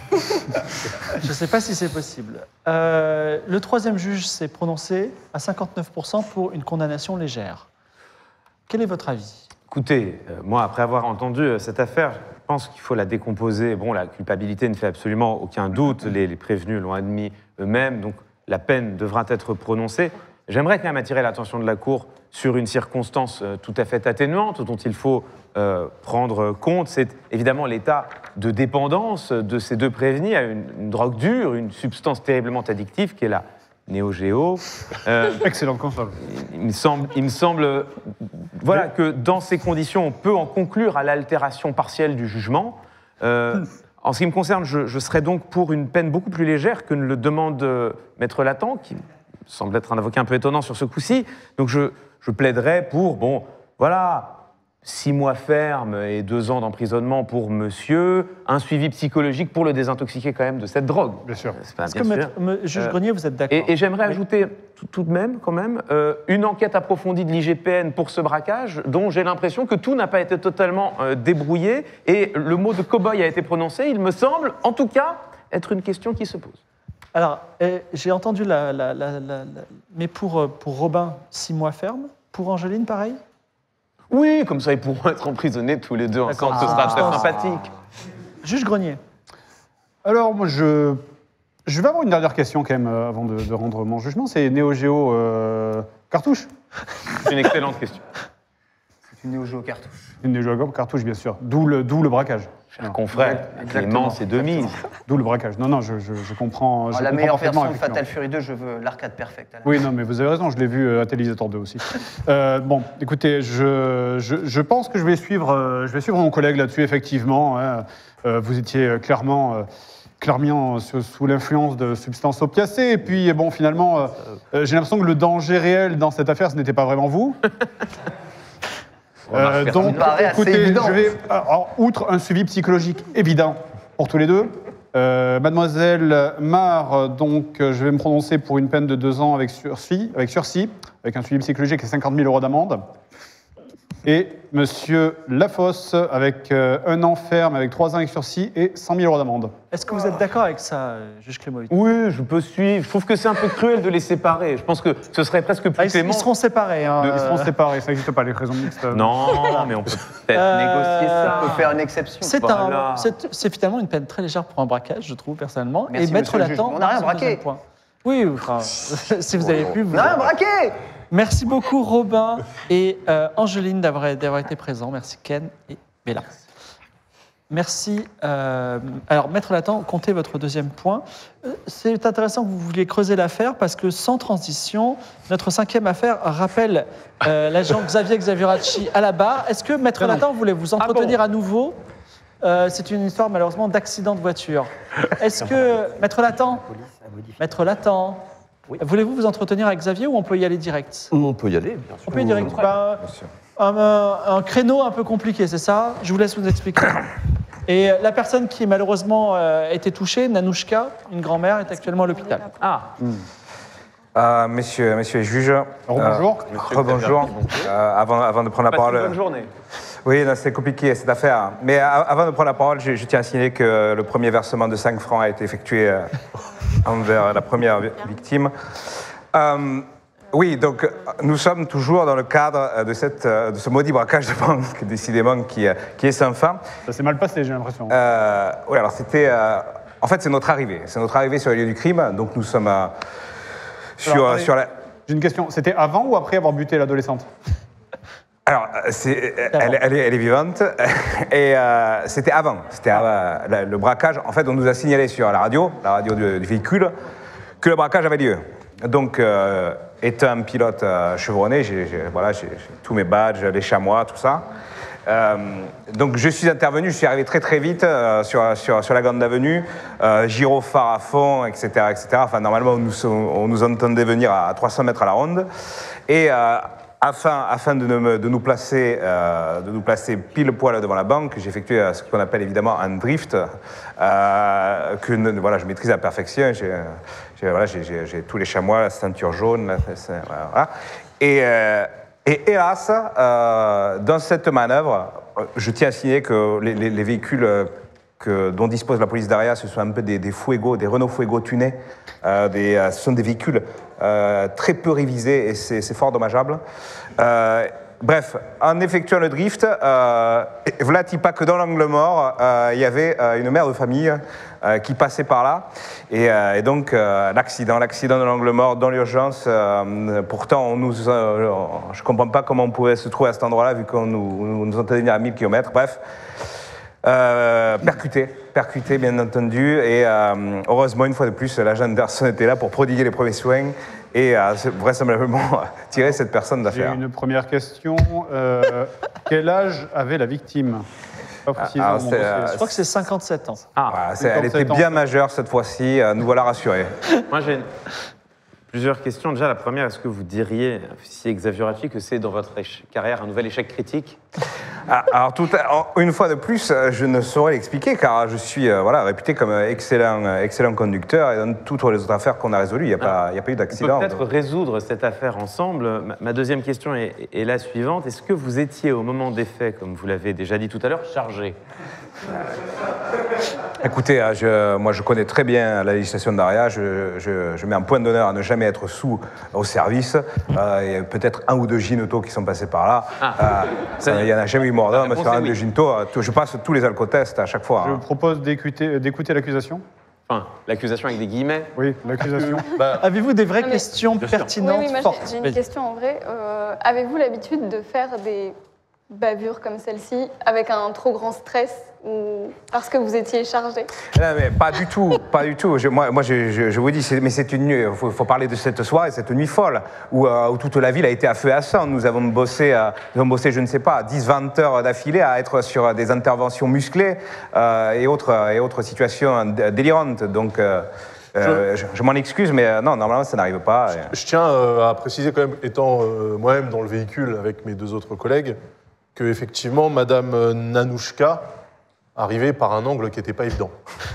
S1: Je ne sais pas si c'est possible. Euh, le troisième juge s'est prononcé à cinquante-neuf pour cent pour une condamnation légère. Quel est votre avis?
S2: Écoutez, euh, moi, après avoir entendu euh, cette affaire, je pense qu'il faut la décomposer. Bon, la culpabilité ne fait absolument aucun doute. Les, les prévenus l'ont admis eux-mêmes, donc la peine devra être prononcée. J'aimerais quand même attirer l'attention de la Cour sur une circonstance euh, tout à fait atténuante dont il faut euh, prendre compte. C'est évidemment l'état de dépendance de ces deux prévenus à une, une drogue dure, une substance terriblement addictive qui est la Neo Geo. Euh,
S3: Excellente console.
S2: il me semble, il me semble euh, voilà, que dans ces conditions, on peut en conclure à l'altération partielle du jugement. Euh, en ce qui me concerne, je, je serais donc pour une peine beaucoup plus légère que ne le demande euh, Maître Latent, qui semble être un avocat un peu étonnant sur ce coup-ci. Donc je, je plaiderais pour, bon, voilà, six mois ferme et deux ans d'emprisonnement pour monsieur, un suivi psychologique pour le désintoxiquer quand même de cette drogue.
S3: Bien sûr.
S2: C'est pas
S1: Est-ce
S2: bien
S1: que,
S2: sûr.
S1: maître, me- juge
S2: Euh,
S1: Grenier, vous êtes d'accord?
S2: Et, et j'aimerais
S1: Oui.
S2: ajouter tout, tout de même, quand même, euh, une enquête approfondie de l'I G P N pour ce braquage, dont j'ai l'impression que tout n'a pas été totalement euh, débrouillé, et le mot de cow-boy a été prononcé. Il me semble, en tout cas, être une question qui se pose.
S1: Alors, eh, j'ai entendu la, la- la- la- la- Mais pour, euh, pour Robin, six mois ferme. Pour Angeline, pareil?
S2: Oui, comme ça, ils pourront être emprisonnés tous les deux ensemble. Ce sera très sympathique.
S1: Juge Grenier.
S3: Alors, moi, je, je vais avoir une dernière question quand même euh, avant de, de rendre mon jugement. C'est Neo Geo euh, cartouche?
S2: C'est une excellente question.
S17: C'est une Neo Geo cartouche.
S3: Une Neo Geo cartouche, bien sûr. D'où le, d'où le braquage.
S2: Cher confrère, Clément, c'est de mise.
S3: D'où le braquage. Non, non, je, je, je comprends. Je
S17: Oh, la
S3: comprends
S17: meilleure
S3: parfaitement,
S17: version de
S3: effectivement.
S17: Fatal Fury deux, je veux l'arcade perfect.
S3: Oui, non, mais vous avez raison, je l'ai vu euh, à Télévisateur deux aussi. Euh, bon, écoutez, je, je, je pense que je vais suivre, euh, je vais suivre mon collègue là-dessus, effectivement. Hein. Euh, vous étiez euh, clairement, euh, clairement sous, sous l'influence de substances opiacées. Et puis, bon, finalement, euh, euh, j'ai l'impression que le danger réel dans cette affaire, ce n'était pas vraiment vous. Euh, donc,
S17: Ça me paraît assez
S3: écoutez,
S17: évident.
S3: je vais, alors, outre un suivi psychologique évident pour tous les deux, euh, Mademoiselle Mar, donc, euh, je vais me prononcer pour une peine de deux ans avec sursis, avec sursis, avec un suivi psychologique et cinquante mille euros d'amende. Et Monsieur Lafosse avec euh, un an ferme, avec trois ans avec sursis et cent mille euros d'amende.
S1: Est-ce que vous êtes d'accord avec ça, euh, juge Clément?
S2: Oui, je peux suivre. Je trouve que c'est un peu cruel de les séparer. Je pense que ce serait presque plus
S1: Ah, ils,
S2: clément.
S1: ils seront séparés. hein,
S3: Ils seront
S1: euh,
S3: séparés, ça n'existe pas, les raisons mixtes.
S2: Non, mais on peut peut-être
S1: Euh,
S2: négocier ça.
S17: On peut faire une exception.
S1: C'est
S2: Voilà.
S1: un- c'est- c'est finalement une peine très légère pour un braquage, je trouve, personnellement.
S17: Merci,
S1: et Maître
S17: monsieur le juge.
S1: Latent,
S17: On n'a rien
S1: son
S17: braqué.
S1: deuxième point. Oui, enfin, si vous avez pu. Vous
S17: On a rien braqué.
S1: Merci beaucoup, Robin et euh, Angeline, d'avoir d'avoir été présents. Merci, Ken et Bella. Merci. euh, alors, Maître Latent, comptez votre deuxième point. Euh, C'est intéressant que vous vouliez creuser l'affaire parce que, sans transition, notre cinquième affaire rappelle euh, l'agent Xavier Xavioracci à la barre. Est-ce que, Maître
S3: Non, non.
S1: Latent, voulez vous entretenir à nouveau Euh, c'est une histoire malheureusement d'accident de voiture. Est-ce que... Maître Latan Maître Latan, voulez-vous vous entretenir avec Xavier ou on peut y aller direct?
S9: On peut y aller, bien sûr.
S1: On peut y aller direct. Bah, un, un- un créneau un peu compliqué, c'est ça? Je vous laisse vous expliquer. Et la personne qui malheureusement euh, a été touchée, Nanouchka, une grand-mère, est actuellement à l'hôpital.
S2: Ah.
S7: Euh, messieurs, messieurs les juges.
S3: Rebonjour.
S7: Euh, rebonjour. Euh, avant, avant de prendre la
S2: Passez
S7: parole.
S2: une bonne journée.
S7: Oui, non, c'est compliqué cette affaire. Mais a- avant de prendre la parole, je, je tiens à signaler que le premier versement de cinq francs a été effectué euh, envers la première vi- victime. Euh, oui, donc euh, nous sommes toujours dans le cadre euh, de, cette, euh, de ce maudit braquage de banque, décidément, qui, euh, qui est sans fin.
S3: Ça s'est mal passé, j'ai l'impression.
S7: Euh, oui, alors c'était. euh, en fait, c'est notre arrivée. C'est notre arrivée sur le lieu du crime. Donc nous sommes euh, sur,
S3: Alors, attendez,
S7: sur la.
S3: J'ai une question. C'était avant ou après avoir buté l'adolescente?
S7: Alors, c'est, elle, elle est, elle est vivante. Et euh, c'était avant. C'était avant, la- le braquage. En fait, on nous a signalé sur la radio, la radio du, du véhicule, que le braquage avait lieu. Donc, euh, étant un pilote euh, chevronné, j'ai, j'ai- voilà, j'ai, j'ai tous mes badges, les chamois, tout ça. Euh, donc, je suis intervenu, je suis arrivé très très vite euh, sur, sur, sur la grande avenue, euh, gyrophare à fond, et cetera, et cetera. Enfin, normalement, on nous, on nous entendait venir à trois cents mètres à la ronde. Et euh, Afin, afin de, nous, de, nous placer, euh, de nous placer pile poil devant la banque, j'ai effectué euh, ce qu'on appelle évidemment un drift, euh, que ne- voilà, je maîtrise à la perfection. J'ai, j'ai, voilà, j'ai, j'ai, j'ai tous les chamois, la ceinture jaune, la- c'est- voilà, voilà. Et, euh, et hélas, euh, dans cette manœuvre, je tiens à signaler que les, les- les véhicules euh, que- dont dispose la police d'Aria, ce sont un peu des, des Fuego, des Renault Fuego tunés. Euh, des, euh, ce sont des véhicules euh, très peu révisés et c'est, c'est fort dommageable. Euh, bref, en effectuant le drift, euh, voilà, pas que dans l'angle mort, euh, il y avait euh, une mère de famille euh, qui passait par là. Et, euh, et donc, euh, l'accident, l'accident de l'angle mort dans l'urgence, euh, pourtant, on nous, euh, je ne comprends pas comment on pouvait se trouver à cet endroit-là vu qu'on nous, on nous entendait venir à mille kilomètres. Bref. Euh, percuté, percuté bien entendu, et euh, heureusement une fois de plus, l'agent Anderson était là pour prodiguer les premiers soins et euh, vraisemblablement tirer cette personne
S3: J'ai
S7: d'affaire.
S3: une première question. Euh, quel âge avait la victime? Pas précisé
S7: alors,
S3: dans mon
S7: c'est,
S3: dossier.
S7: euh,
S1: Je crois que c'est cinquante-sept ans.
S7: Ah, voilà, c'est- elle était
S3: cinquante-sept ans.
S7: bien majeure cette fois-ci, euh, nous voilà rassurés.
S2: Moi, j'ai plusieurs questions. Déjà, la première, est-ce que vous diriez, si Exaggerati, que c'est dans votre éche- carrière un nouvel échec critique?
S7: Ah, alors, tout à- une fois de plus, euh, je ne saurais l'expliquer car je suis euh, voilà, réputé comme un excellent, euh, excellent conducteur et dans toutes les autres affaires qu'on a résolues, il n'y a, pas- il y a pas eu
S2: On peut
S7: d'accident.
S2: peut-être résoudre cette affaire ensemble. Ma, ma deuxième question est, est la suivante. Est-ce que vous étiez, au moment des faits, comme vous l'avez déjà dit tout à l'heure, chargé?
S7: Écoutez, euh, je- moi je connais très bien la législation d'Aria, je, je- je mets un point d'honneur à ne jamais être sous au service. Euh, il y a peut-être un ou deux gynotos qui sont passés par là.
S2: Ah.
S7: Euh,
S2: Ça-
S7: il n'y en a jamais eu mort d'homme
S2: La réponse
S7: sur un
S2: est
S7: de
S2: oui.
S7: gynotos. Euh, tout- Je passe tous les alcotests à chaque fois.
S3: Je
S7: hein.
S3: propose d'écouter, d'écouter l'accusation.
S2: Enfin, l'accusation avec des guillemets.
S3: Oui, l'accusation.
S8: Bah,
S1: Avez-vous des vraies
S5: Non, mais-
S1: questions
S2: Bien sûr.
S1: pertinentes,
S5: Oui, oui, moi
S1: fortes
S5: j'ai- j'ai une
S1: Vas-y.
S5: question en vrai. Euh, Avez-vous l'habitude de faire des bavures comme celle-ci avec un trop grand stress ou parce que vous étiez chargé?
S7: Non, mais pas du tout, pas du tout. Je- moi, moi je, je- je vous dis, c'est- mais c'est une nuit. Il faut, faut parler de cette soirée, cette nuit folle où, euh, où toute la ville a été à feu et à sang. Nous avons bossé, euh, nous avons bossé, je ne sais pas, dix vingt heures d'affilée à être sur des interventions musclées euh, et autres et autres situations d- délirantes. Donc. euh, euh, je, je m'en excuse, mais euh, non, normalement, ça n'arrive pas. Et-
S8: Je tiens euh, à préciser quand même, étant euh, moi-même dans le véhicule avec mes deux autres collègues, que effectivement, Madame euh, Nanouchka arrivait par un angle qui n'était pas évident.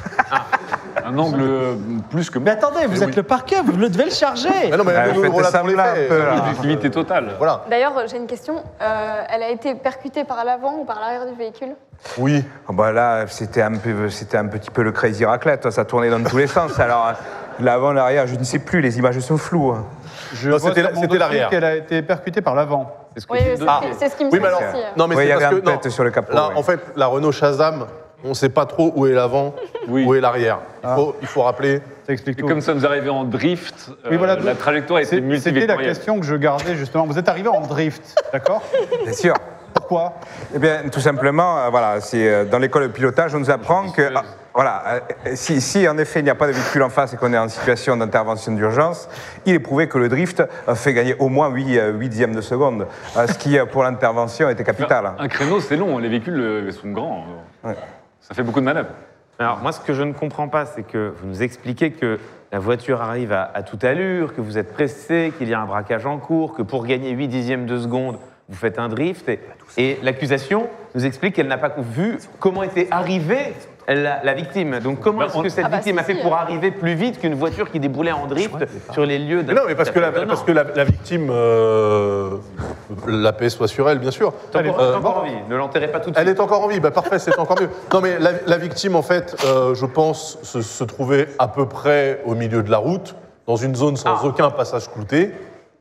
S6: Un angle euh, plus que
S1: Mais attendez, vous
S8: Mais
S1: nous êtes le parquet, vous le devez le charger.
S8: Ah non, mais
S7: Ah,
S8: nous,
S7: faites
S8: nous relatons
S7: semblant
S8: les
S7: un
S8: faits.
S7: peu, là.
S6: objectivité totale.
S8: Voilà.
S5: D'ailleurs, j'ai une question. Euh, elle a été percutée par l'avant ou par l'arrière du véhicule?
S8: Oui.
S7: Ah bah là, c'était un, peu, c'était un petit peu le crazy raclette, ça tournait dans tous les sens. Alors, l'avant, l'arrière, je ne sais plus, les images sont floues. hein.
S3: Je
S8: Non,
S3: vois
S8: c'était
S3: sur
S8: la-
S3: mon
S8: c'était
S3: dossier
S8: l'arrière.
S3: qu'elle a été percutée par l'avant.
S6: C'est ce que
S5: Oui,
S6: dit
S5: c'est
S6: le
S5: ce
S6: dossier.
S5: qui- c'est ce qui me
S8: Oui, mais
S5: semble
S8: alors,
S5: aussi.
S8: non, mais
S7: Ouais, il y
S8: c'est
S7: avait
S8: parce
S7: un
S8: que non,
S7: pet sur le capot.
S8: là,
S7: ouais.
S8: en fait, la Renault Shazam, on ne sait pas trop où est l'avant,
S6: Oui.
S8: où est l'arrière. Il faut, il faut rappeler.
S3: Ça explique
S6: Et
S3: tout.
S6: comme ça nous arrivait en drift,
S3: Oui, voilà,
S6: euh, la
S3: donc,
S6: trajectoire était
S3: C'est- C'était la
S6: multivectorielle.
S3: question que je gardais justement. Vous êtes arrivé en drift, d'accord?
S7: Bien sûr.
S3: Pourquoi?
S7: Eh bien, tout simplement, euh, voilà, c'est, euh, dans l'école de pilotage, on nous apprend que, ah, voilà, euh, si, si en effet il n'y a pas de véhicule en face et qu'on est en situation d'intervention d'urgence, il est prouvé que le drift euh, fait gagner au moins huit dixièmes de seconde, euh, ce qui, euh, pour l'intervention, était capital.
S6: Un créneau, c'est long, les véhicules euh, sont grands.
S7: Ouais.
S6: Ça fait beaucoup de manœuvres.
S2: Alors, moi, ce que je ne comprends pas, c'est que vous nous expliquez que la voiture arrive à, à toute allure, que vous êtes pressé, qu'il y a un braquage en cours, que pour gagner huit dixièmes de seconde, vous faites un drift. Et, et l'accusation nous explique qu'elle n'a pas vu comment était arrivée la, la victime. Donc, comment
S6: Bah,
S2: est-ce
S6: on-
S2: que cette
S5: Ah bah,
S2: victime
S5: si,
S2: a fait
S5: si,
S2: pour
S5: euh.
S2: arriver plus vite qu'une voiture qui déboulait en drift sur les lieux de...
S8: Mais non, mais parce que la, parce que la, la victime, euh, la paix soit sur elle, bien sûr.
S2: Elle est
S8: Euh,
S2: encore en vie, ne l'enterrez pas tout de
S8: Elle
S2: suite.
S8: est encore en vie, bah parfait, c'est encore mieux. Non mais la, la victime, en fait, euh, je pense, se, se trouvait à peu près au milieu de la route, dans une zone sans
S2: Ah.
S8: aucun passage clouté.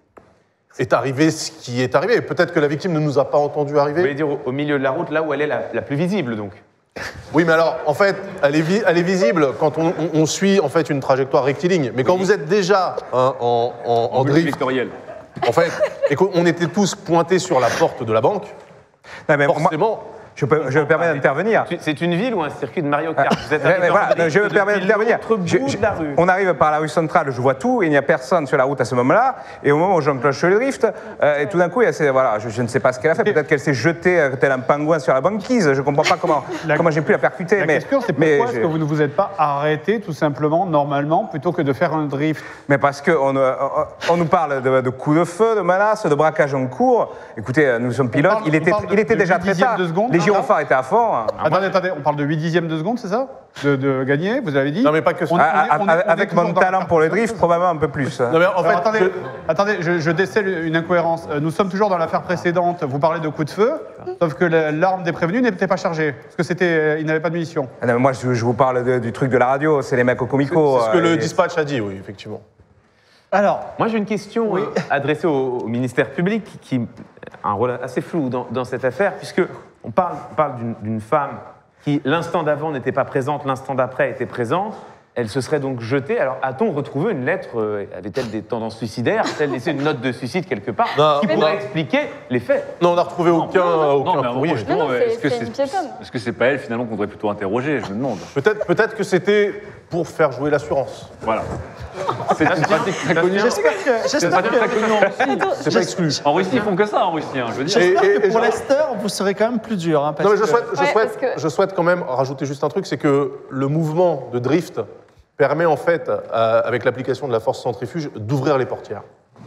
S8: Est arrivé ce qui est arrivé. Peut-être que la victime ne nous a pas entendu
S2: Vous
S8: arriver.
S2: voulez dire au, au milieu de la route, là où elle est la, la plus visible, donc.
S8: Oui, mais alors, en fait, elle est, vi- elle est visible quand on, on- on suit en fait une trajectoire rectiligne. Mais quand vous êtes déjà hein, en, en, en
S6: En vue
S8: drift,
S6: vectorielle.
S8: en fait, et qu'on était tous pointés sur la porte de la banque,
S7: Non, mais moi,
S8: forcément.
S7: je, peux, je me permets d'intervenir.
S2: C'est une ville ou un circuit de Mario Kart? Vous êtes
S7: Ouais,
S2: arrivé
S7: mais
S2: en
S7: voilà,
S2: drift
S7: je me
S2: depuis
S7: permets d'intervenir.
S2: l'autre
S7: Je-
S2: bout
S7: je-
S2: de la rue.
S7: On arrive par la rue centrale, je vois tout, il n'y a personne sur la route à ce moment-là. Et au moment où j'enclenche le drift, euh, et tout d'un coup, il y a ces- voilà, je, je ne sais pas ce qu'elle a fait. Peut-être qu'elle s'est jetée euh, tel un pingouin sur la banquise. Je ne comprends pas comment,
S3: La-
S7: comment j'ai pu la percuter.
S3: La
S7: mais,
S3: question, c'est
S7: mais
S3: pourquoi est-ce
S7: je-
S3: que vous ne vous êtes pas arrêté tout simplement, normalement, plutôt que de faire un drift?
S7: Mais parce qu'on on, on nous parle de, de coups de feu, de menaces, de braquage en cours. Écoutez, euh, nous sommes pilotes,
S3: parle-
S7: il
S3: on
S7: était,
S3: parle de-
S7: il était
S3: de
S7: déjà
S3: huit
S7: très
S3: dixièmes
S7: tard.
S3: de seconde,
S7: Les
S3: hein,
S7: gyrophares étaient à fond.
S3: Attendez, attendez, on parle de huit dixièmes de seconde, c'est ça de, de gagner, vous avez dit?
S8: Non, mais pas que ça.
S3: On est- on est-
S7: Ah,
S3: on est- on est
S7: avec
S3: toujours
S7: mon
S3: dans-
S7: talent pour le drift, probablement un peu plus.
S8: Non, mais en
S3: Alors,
S8: fait,
S3: attendez,
S8: je-
S3: attendez je, je décèle une incohérence. Euh, Nous sommes toujours dans l'affaire précédente. Vous parlez de coups de feu, sauf que la- l'arme des prévenus n'était pas chargée, parce que c'était, euh, il n'avait pas de munitions.
S7: Ah non, mais moi, je, je vous parle de- du truc de la radio, c'est les mecs au comico.
S8: c'est ce que
S7: euh,
S8: le
S7: et-
S8: dispatch a dit, oui, effectivement.
S1: Alors,
S2: Moi, j'ai une question euh, adressée au, au ministère public qui a un rôle assez flou dans, dans cette affaire, puisque on parle, on parle d'une- d'une femme qui, l'instant d'avant, n'était pas présente, l'instant d'après était présente. Elle se serait donc jetée. Alors, a-t-on retrouvé une lettre euh, Avait-elle des tendances suicidaires A-t-elle laissé une note de suicide quelque part
S8: Non,
S2: qui
S8: mais
S2: pourrait
S8: non.
S2: expliquer les faits?
S8: Non, on n'a retrouvé aucun,
S6: Non,
S8: aucun
S6: mais en gros,
S8: courrier.
S6: justement,
S5: Non, non,
S6: est-ce
S5: c'est-
S6: que
S5: c'est une piétonne.
S6: est-ce que c'est pas elle finalement qu'on devrait plutôt interroger? Je me demande.
S8: Peut-être peut-être que c'était pour faire jouer l'assurance.
S6: Voilà. C'est une pratique très connue.
S1: j'espère que,
S6: C'est une
S1: j'espère
S6: pratique très
S1: que
S6: connue en Russie.
S8: C'est pas exclu.
S6: En Russie, ils font que ça en Russie, hein, je veux dire.
S8: Et-
S1: j'espère
S8: et-
S1: que
S8: et
S1: pour
S8: je-
S1: Lester, vous serez quand même plus dur. hein, parce
S8: Non, mais je
S1: que-
S8: souhaite, je,
S5: Ouais,
S8: souhaite,
S5: parce que-
S8: je souhaite quand même rajouter juste un truc, c'est que le mouvement de drift permet en fait, euh, avec l'application de la force centrifuge, d'ouvrir les portières.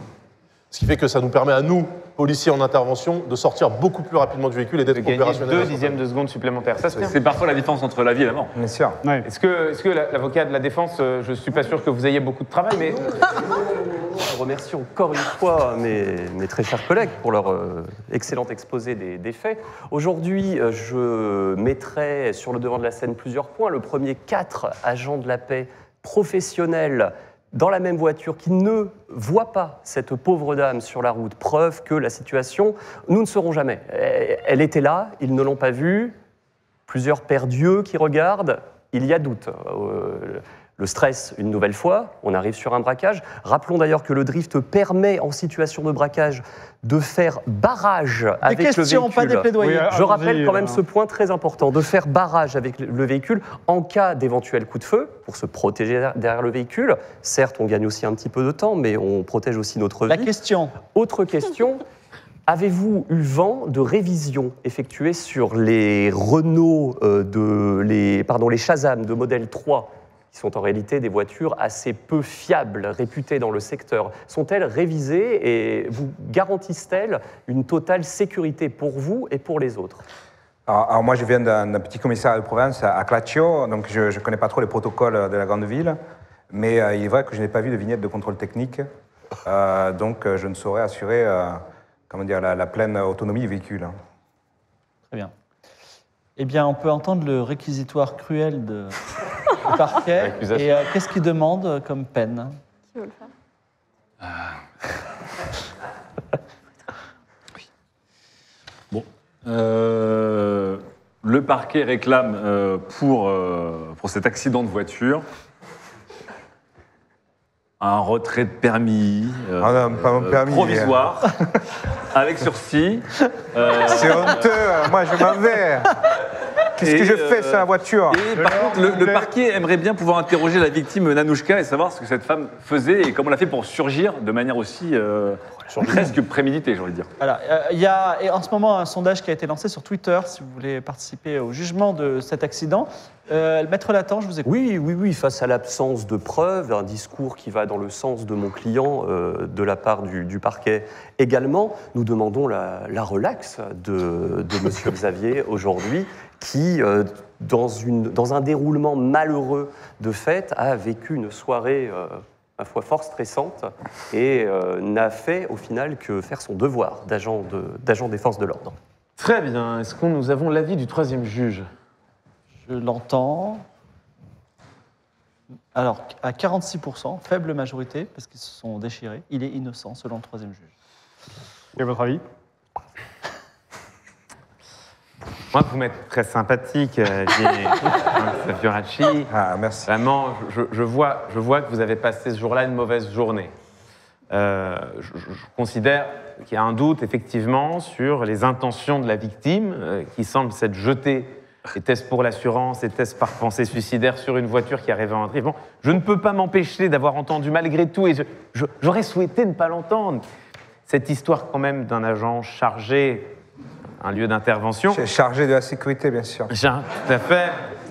S8: Ce qui fait que ça nous permet à nous, policiers en intervention, de sortir beaucoup plus rapidement du véhicule et
S2: De
S8: d'être
S2: gagner
S8: opérationnels.
S2: deux dixièmes de seconde supplémentaires. Ça se fait.
S6: C'est parfois la différence entre la vie et la mort.
S7: Bien sûr.
S3: Ouais.
S2: Est-ce que, est-ce que la- l'avocat de la défense, euh, je suis pas sûr que vous ayez beaucoup de travail, mais
S9: Je remercie encore une fois mes, mes très chers collègues pour leur euh, excellent exposé des, des faits. Aujourd'hui, euh, je mettrai sur le devant de la scène plusieurs points. Le premier, quatre agents de la paix professionnels dans la même voiture qui ne voient pas cette pauvre dame sur la route. Preuve que la situation, nous ne saurons jamais. Elle était là, ils ne l'ont pas vue. Plusieurs pères d'yeux qui regardent, il y a doute. Euh, Le stress, une nouvelle fois, on arrive sur un braquage. Rappelons d'ailleurs que le drift permet, en situation de braquage, de faire barrage avec le véhicule.
S1: Des questions, pas des plaidoyers.
S3: Oui,
S9: Je
S3: allons-y,
S9: rappelle quand même
S3: euh.
S9: ce point très important, de faire barrage avec le véhicule en cas d'éventuel coup de feu, pour se protéger derrière le véhicule. Certes, on gagne aussi un petit peu de temps, mais on protège aussi notre
S1: La
S9: vie.
S1: question.
S9: Autre question, avez-vous eu vent de révisions effectuées sur les Renault, euh, de, les, pardon, les Shazam de modèle trois, qui sont en réalité des voitures assez peu fiables, réputées dans le secteur? Sont-elles révisées et vous garantissent-elles une totale sécurité pour vous et pour les autres?
S7: Alors, alors moi, je viens d'un d'un petit commissariat de province à Claccio, donc je ne connais pas trop les protocoles de la grande ville, mais euh, il est vrai que je n'ai pas vu de vignette de contrôle technique, euh, donc euh, je ne saurais assurer euh, comment dire, la, la pleine autonomie du véhicule.
S1: Très bien. Eh bien, on peut entendre le réquisitoire cruel de, du parquet.
S2: L'accusation.
S1: Et euh, qu'est-ce qu'il demande euh, comme peine?
S5: Qui veut le faire?
S6: Bon. Euh, le parquet réclame euh, pour, euh, pour cet accident de voiture un retrait de permis, euh,
S7: Ah non, pas mon
S6: euh,
S7: permis.
S6: provisoire, avec sursis. Euh,
S7: C'est honteux, moi je m'en vais. Qu'est-ce que je fais sur la voiture?
S6: Et par contre, le, le parquet aimerait bien pouvoir interroger la victime Nanouchka et savoir ce que cette femme faisait et comment elle a fait pour surgir de manière aussi euh, presque préméditée, j'ai envie de dire.
S1: Voilà, euh, il y a et en ce moment un sondage qui a été lancé sur Twitter, si vous voulez participer au jugement de cet accident. Euh, Maître Latan, je vous écoute.
S9: Oui, oui, oui, face à l'absence de preuves, un discours qui va dans le sens de mon client euh, de la part du, du parquet également, nous demandons la, la relaxe de, de Monsieur Xavier aujourd'hui, qui, euh, dans, une, dans un déroulement malheureux de fête, a vécu une soirée, euh, ma foi, fort stressante et euh, n'a fait au final que faire son devoir d'agent de, d'agent des forces de l'ordre.
S2: Très bien. Est-ce que nous avons l'avis du troisième juge?
S1: Je l'entends. Alors, à quarante-six pour cent, faible majorité, parce qu'ils se sont déchirés, il est innocent selon le troisième juge.
S3: Et votre avis?
S2: Moi, vous m'êtes très sympathique, euh, Xavioracci.
S7: Ah, merci.
S2: Vraiment, je, je, vois, je vois que vous avez passé ce jour-là une mauvaise journée. Euh, je, je considère qu'il y a un doute, effectivement, sur les intentions de la victime, euh, qui semble s'être jetée. Était-ce pour l'assurance? Était-ce par pensée suicidaire sur une voiture qui arrivait en drift? Bon, je ne peux pas m'empêcher d'avoir entendu malgré tout, et je, je, j'aurais souhaité ne pas l'entendre. Cette histoire quand même d'un agent chargé, un lieu d'intervention.
S7: Chargé de la sécurité, bien sûr.
S2: Tout à fait.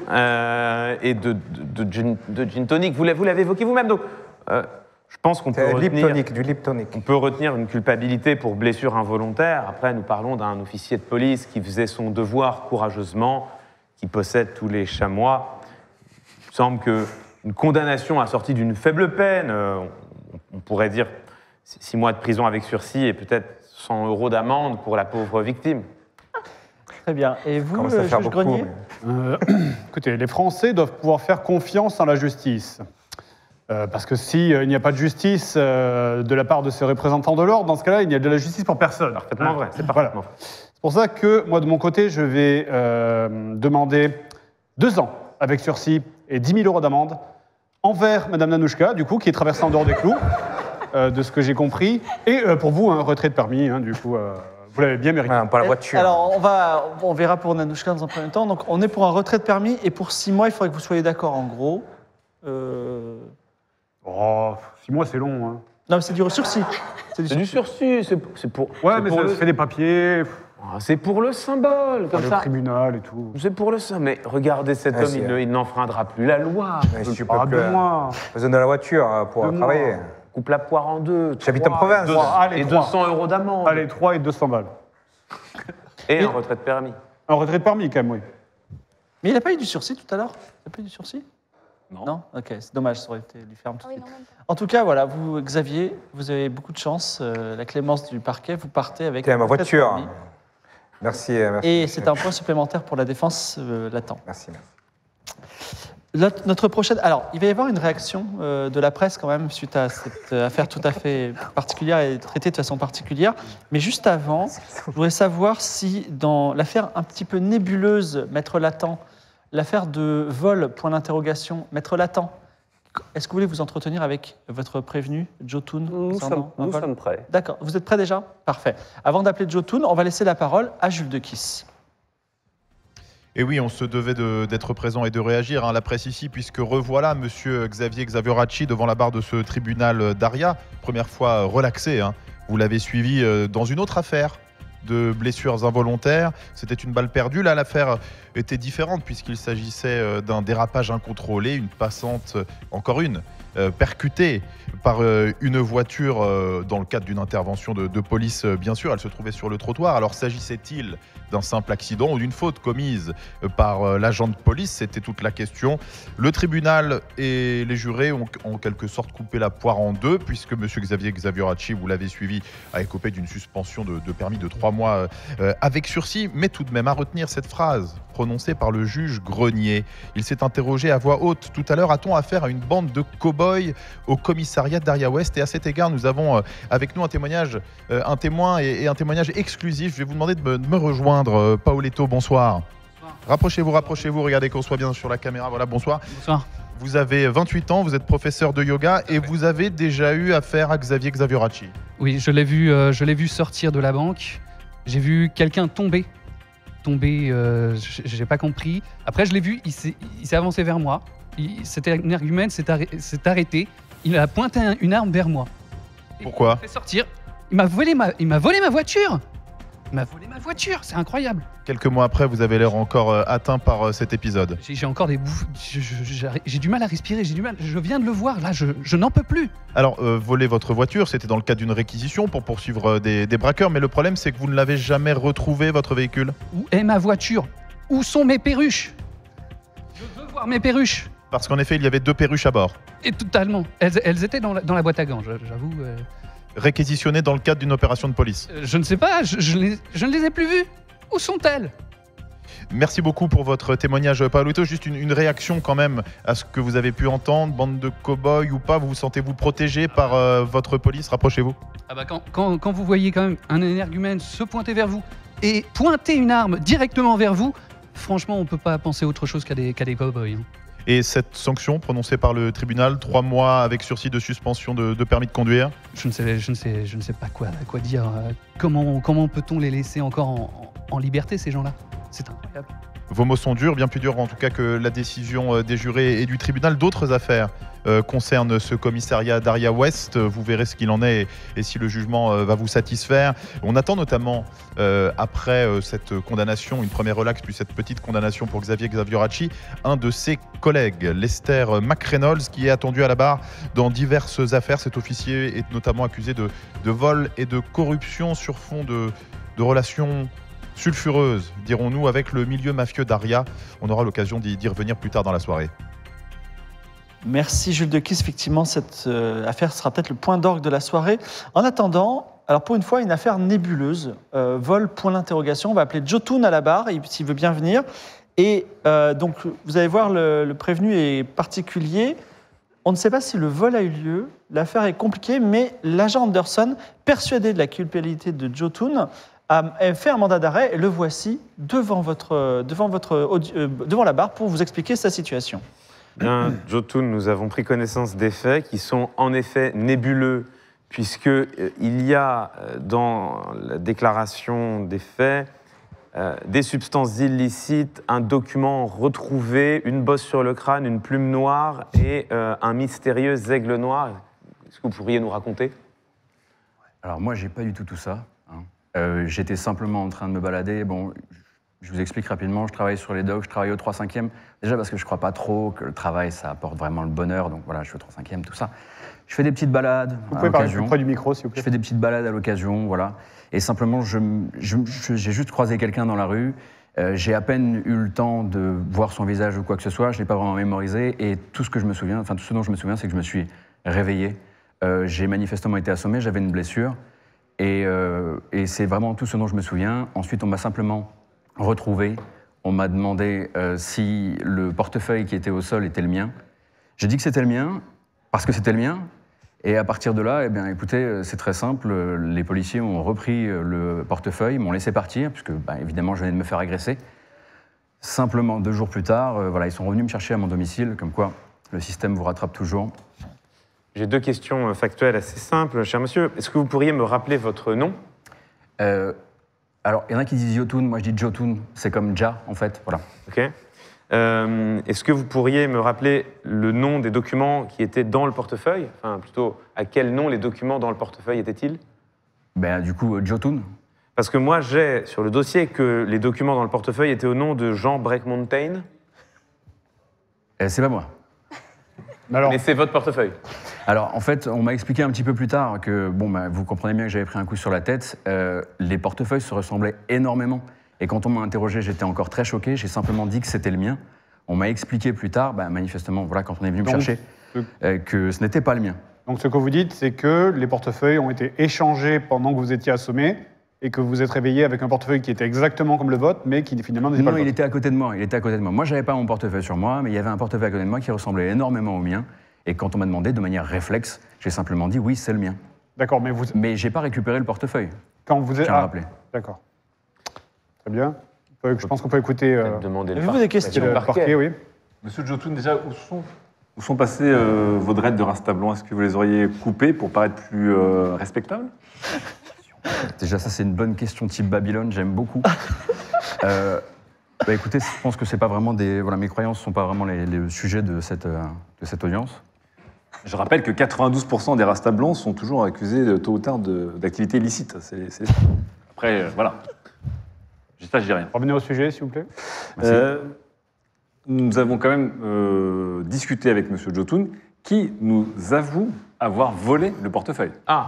S2: Euh, et de, de, de, gin, de gin tonic, vous l'avez évoqué vous-même. Donc, euh, je pense qu'on peut
S7: lip
S2: retenir,
S7: tonic, du lip tonic.
S2: On peut retenir une culpabilité pour blessure involontaire. Après, nous parlons d'un officier de police qui faisait son devoir courageusement, qui possède tous les chamois. Il me semble qu'une condamnation assortie d'une faible peine, euh, on, on pourrait dire six mois de prison avec sursis et peut-être cent euros d'amende pour la pauvre victime.
S1: Très bien. Et vous,
S3: euh,
S1: juge Grenier?
S3: euh, Écoutez, les Français doivent pouvoir faire confiance en la justice. Euh, parce que s'il euh, n'y a pas de justice euh, de la part de ces représentants de l'ordre, dans ce cas-là, il n'y a de la justice pour personne.
S2: Parfaitement vrai.
S3: C'est parfaitement vrai. C'est pour ça que, moi, de mon côté, je vais euh, demander deux ans avec sursis et dix mille euros d'amende envers Madame Nanouchka, du coup, qui est traversée en dehors des clous, euh, de ce que j'ai compris, et euh, pour vous, un retrait de permis, hein, du coup, euh, vous l'avez bien mérité.
S7: Ah, pas la voiture.
S1: Alors, on, va, on verra pour Nanouchka dans un premier temps. Donc, on est pour un retrait de permis, et pour six mois, il faudrait que vous soyez d'accord, en gros. Euh...
S3: Oh, six mois, c'est long. Hein.
S1: Non, mais c'est du sursis.
S2: C'est du, du sursis, c'est pour...
S3: Ouais,
S2: c'est
S3: mais
S2: pour
S3: ça
S2: le...
S3: se fait des papiers...
S2: C'est pour le symbole, comme
S3: le
S2: ça.
S3: Le tribunal et tout.
S2: C'est pour le symbole. Mais regardez cet
S7: ouais,
S2: homme, il, ne, il n'enfreindra plus la loi.
S7: Mais si tu
S3: ah,
S7: peux
S3: deux mois.
S7: Besoin de la voiture pour
S3: deux
S7: travailler.
S3: Mois.
S2: Coupe la poire en deux.
S7: J'habite en province.
S2: Deux,
S3: allez,
S2: et deux cents euros d'amende.
S3: Allez, trois et deux cents balles.
S2: Et, et un retrait de permis.
S3: Un retrait de permis, quand même, oui.
S1: Mais il n'a pas eu du sursis tout à l'heure? Il n'a pas eu du sursis?
S6: Non.
S1: Non. Ok, c'est dommage, ça aurait été lui ferme tout de
S5: Ah oui,
S1: suite.
S5: non,
S1: En tout cas, voilà, vous, Xavier, vous avez beaucoup de chance. Euh, la clémence du parquet, vous partez avec...
S7: Tiens, ma
S1: un retrait de
S7: voiture.
S1: permis.
S7: Merci, merci.
S1: Et c'est un point supplémentaire pour la défense euh, latent.
S7: Merci, merci.
S1: Notre, notre prochaine... Alors, il va y avoir une réaction euh, de la presse quand même suite à cette euh, affaire tout à fait particulière et traitée de façon particulière. Mais juste avant, je voudrais savoir si dans l'affaire un petit peu nébuleuse, Maître Latan, l'affaire de vol, point d'interrogation, Maître Latan, est-ce que vous voulez vous entretenir avec votre prévenu, Jotun?
S9: Nous, sommes, nous sommes prêts.
S1: D'accord. Vous êtes prêts déjà? Parfait. Avant d'appeler Jotun, on va laisser la parole à Jules de Kiss.
S15: Et oui, on se devait de, d'être présent et de réagir, hein, la presse ici, puisque revoilà Monsieur Xavier Xavioracci devant la barre de ce tribunal d'Aria, première fois relaxé. Hein. Vous l'avez suivi euh, dans une autre affaire de blessures involontaires. C'était une balle perdue. Là, l'affaire était différente puisqu'il s'agissait d'un dérapage incontrôlé, une passante, encore une, euh, percutée par euh, une voiture euh, dans le cadre d'une intervention de, de police, euh, bien sûr. Elle se trouvait sur le trottoir. Alors, s'agissait-il d'un simple accident ou d'une faute commise par euh, l'agent de police? C'était toute la question. Le tribunal et les jurés ont en quelque sorte coupé la poire en deux puisque M. Xavier Xavioracci, vous l'avez suivi, a écopé d'une suspension de, de permis de trois mois euh, avec sursis, mais tout de même à retenir cette phrase prononcée par le juge Grenier. Il s'est interrogé à voix haute tout à l'heure: a-t-on affaire à une bande de cow-boys au commissariat d'Aria-Ouest? Et à cet égard, nous avons euh, avec nous un témoignage, euh, un témoin et, et un témoignage exclusif. Je vais vous demander de me, de me rejoindre. Euh, Paoletto, bonsoir. Bonsoir. Rapprochez-vous, rapprochez-vous, regardez qu'on soit bien sur la caméra. Voilà, bonsoir.
S18: Bonsoir.
S15: Vous avez vingt-huit ans, vous êtes professeur de yoga et vous avez déjà eu affaire à Xavier Xavioracci.
S18: Oui, je l'ai vu, euh, je l'ai vu sortir de la banque. J'ai vu quelqu'un tomber tombé, euh, j- j'ai pas compris. Après, je l'ai vu, il s'est il s'est avancé vers moi. Il- C'était un argument, s'est arrê- s'est arrêté. Il a pointé un- une arme vers moi.
S15: Pourquoi?
S18: Il m'a fait sortir. Il m'a volé ma, il m'a volé ma voiture. Il m'a volé ma voiture, c'est incroyable.
S15: Quelques mois après, vous avez l'air encore euh, atteint par euh, cet épisode.
S18: J'ai j'ai encore des bouffes. je- je- j'arri- J'ai du mal à respirer, j'ai du mal. Je viens de le voir, là, je, je n'en peux plus.
S15: Alors, euh, voler votre voiture, c'était dans le cadre d'une réquisition pour poursuivre euh, des, des braqueurs, mais le problème, c'est que vous ne l'avez jamais retrouvé, votre véhicule.
S18: Où est ma voiture? Où sont mes perruches? Je veux voir mes perruches.
S15: Parce qu'en effet, il y avait deux perruches à bord.
S18: Et totalement. Elles, elles étaient dans la, dans la boîte à gants, je- j'avoue. euh.
S15: Réquisitionnées dans le cadre d'une opération de police.
S18: Euh, Je ne sais pas, je, je les- je ne les ai plus vues. Où sont-elles?
S15: Merci beaucoup pour votre témoignage, Paoluto. Juste une, une réaction quand même à ce que vous avez pu entendre, bande de cow-boys ou pas, vous vous sentez-vous protégé par euh, votre police? Rapprochez-vous.
S18: Ah bah quand, quand, quand vous voyez quand même un énergumène se pointer vers vous et pointer une arme directement vers vous, franchement, on peut pas penser autre chose qu'à des, qu'à des cow-boys. hein.
S15: Et cette sanction prononcée par le tribunal, trois mois avec sursis de suspension de, de permis de conduire?
S18: Je ne sais, je ne sais, je ne sais pas quoi, quoi dire. euh, Comment, comment peut-on les laisser encore en, en- en liberté, ces gens-là? C'est incroyable.
S15: Vos mots sont durs, bien plus durs en tout cas que la décision euh, des jurés et du tribunal. D'autres affaires euh, concernent ce commissariat d'Aria West. Euh, Vous verrez ce qu'il en est et, et si le jugement euh, va vous satisfaire. On attend notamment, euh, après euh, cette condamnation, une première relaxe, puis cette petite condamnation pour Xavier Xavioracci, un de ses collègues, Lester McReynolds, qui est attendu à la barre dans diverses affaires. Cet officier est notamment accusé de, de vol et de corruption sur fond de, de relations sulfureuse, dirons-nous, avec le milieu mafieux d'Aria. On aura l'occasion d'y d'y revenir plus tard dans la soirée.
S1: Merci Jules de Kiss. Effectivement, cette euh, affaire sera peut-être le point d'orgue de la soirée. En attendant, alors pour une fois, une affaire nébuleuse. Euh, vol, point d'interrogation. On va appeler Jotun à la barre, il- s'il veut bien venir. Et euh, donc, vous allez voir, le, le prévenu est particulier. On ne sait pas si le vol a eu lieu. L'affaire est compliquée, mais l'agent Anderson, persuadé de la culpabilité de Jotun, a fait un mandat d'arrêt et le voici devant, votre, devant, votre, audi- euh, devant la barre pour vous expliquer sa situation.
S2: Bien, Jotun, nous avons pris connaissance des faits qui sont en effet nébuleux, puisqu'il y a euh, dans la déclaration des faits euh, des substances illicites, un document retrouvé, une bosse sur le crâne, une plume noire et euh, un mystérieux aigle noir. Est-ce que vous pourriez nous raconter?
S19: Alors moi, j'ai pas du tout tout ça. hein. Euh, J'étais simplement en train de me balader. Bon, je vous explique rapidement, je travaille sur les docks, je travaille au trois cinquième. Déjà parce que je crois pas trop que le travail, ça apporte vraiment le bonheur. Donc voilà, je suis au trois cinquième, tout ça. Je fais des petites balades
S3: Vous
S19: à
S3: pouvez parler
S19: l'occasion.
S3: plus près du micro, s'il vous plaît.
S19: Je fais des petites balades à l'occasion, voilà. Et simplement, je m- je- je- j'ai juste croisé quelqu'un dans la rue. Euh, j'ai à peine eu le temps de voir son visage ou quoi que ce soit. Je l'ai pas vraiment mémorisé. Et tout ce que je me souviens, enfin tout ce dont je me souviens, c'est que je me suis réveillé. Euh, j'ai manifestement été assommé. J'avais une blessure. Et, euh, et c'est vraiment tout ce dont je me souviens. Ensuite, on m'a simplement retrouvé. On m'a demandé euh, si le portefeuille qui était au sol était le mien. J'ai dit que c'était le mien, parce que c'était le mien. Et à partir de là, eh bien, écoutez, euh, c'est très simple. euh, Les policiers ont repris euh, le portefeuille, m'ont laissé partir, puisque, bah, évidemment, je venais de me faire agresser. Simplement, deux jours plus tard, euh, voilà, ils sont revenus me chercher à mon domicile, comme quoi le système vous rattrape toujours.
S2: J'ai deux questions euh, factuelles assez simples, cher monsieur. Est-ce que vous pourriez me rappeler votre nom?
S19: Euh, alors, il y en a qui disent Jotun, moi je dis Jotun, c'est comme Ja, en fait, voilà.
S2: Ok. Euh, Est-ce que vous pourriez me rappeler le nom des documents qui étaient dans le portefeuille? Enfin, plutôt, à quel nom les documents dans le portefeuille étaient-ils?
S19: Ben, du coup, euh, Jotun.
S2: Parce que moi, j'ai sur le dossier que les documents dans le portefeuille étaient au nom de Jean Breakmountain.
S19: Euh, c'est pas moi.
S2: Mais c'est votre portefeuille.
S19: Alors, en fait, on m'a expliqué un petit peu plus tard que, bon, bah, vous comprenez bien que j'avais pris un coup sur la tête. Euh, les portefeuilles se ressemblaient énormément. Et quand on m'a interrogé, j'étais encore très choqué. J'ai simplement dit que c'était le mien. On m'a expliqué plus tard, bah, manifestement, voilà, quand on est venu me
S3: Donc,
S19: chercher,
S3: euh,
S19: euh, que ce n'était pas le mien.
S3: Donc ce que vous dites, c'est que les portefeuilles ont été échangés pendant que vous étiez assommé et que vous vous êtes réveillé avec un portefeuille qui était exactement comme le vôtre, mais qui finalement n'était pas
S19: Non,
S3: le
S19: il
S3: vôtre.
S19: était à côté de moi. Il était à côté de moi. Moi, j'avais pas mon portefeuille sur moi, mais il y avait un portefeuille à côté de moi qui ressemblait énormément au mien. Et quand on m'a demandé de manière réflexe, j'ai simplement dit oui, c'est le mien.
S3: D'accord, mais vous.
S19: Mais j'ai pas récupéré le portefeuille.
S3: Quand vous êtes.
S19: Je tiens à
S3: Ah,
S19: rappeler.
S3: D'accord. Très bien. Euh, Je pense qu'on peut écouter. Euh...
S2: Demander
S1: Avez-vous des questions?
S3: le parquet, oui.
S6: Monsieur Jotun, déjà, où sont, où sont passés euh, vos dreads de Rasta Blanc? Est-ce que vous les auriez coupés pour paraître plus euh, respectable?
S19: Déjà, ça, c'est une bonne question type Babylone, j'aime beaucoup. Euh, bah, écoutez, je pense que c'est pas vraiment des. Voilà, mes croyances ne sont pas vraiment les, les sujets de cette, euh, de cette audience.
S6: Je rappelle que quatre-vingt-douze pour cent des Rastas blancs sont toujours accusés de, tôt ou tard de- d'activités illicites. C'est, c'est... Après, euh, voilà. J'espère que je dis rien.
S3: Revenez au sujet, s'il vous plaît.
S6: Euh, nous avons quand même euh, discuté avec M. Jotun, qui nous avoue avoir volé le portefeuille.
S2: Ah.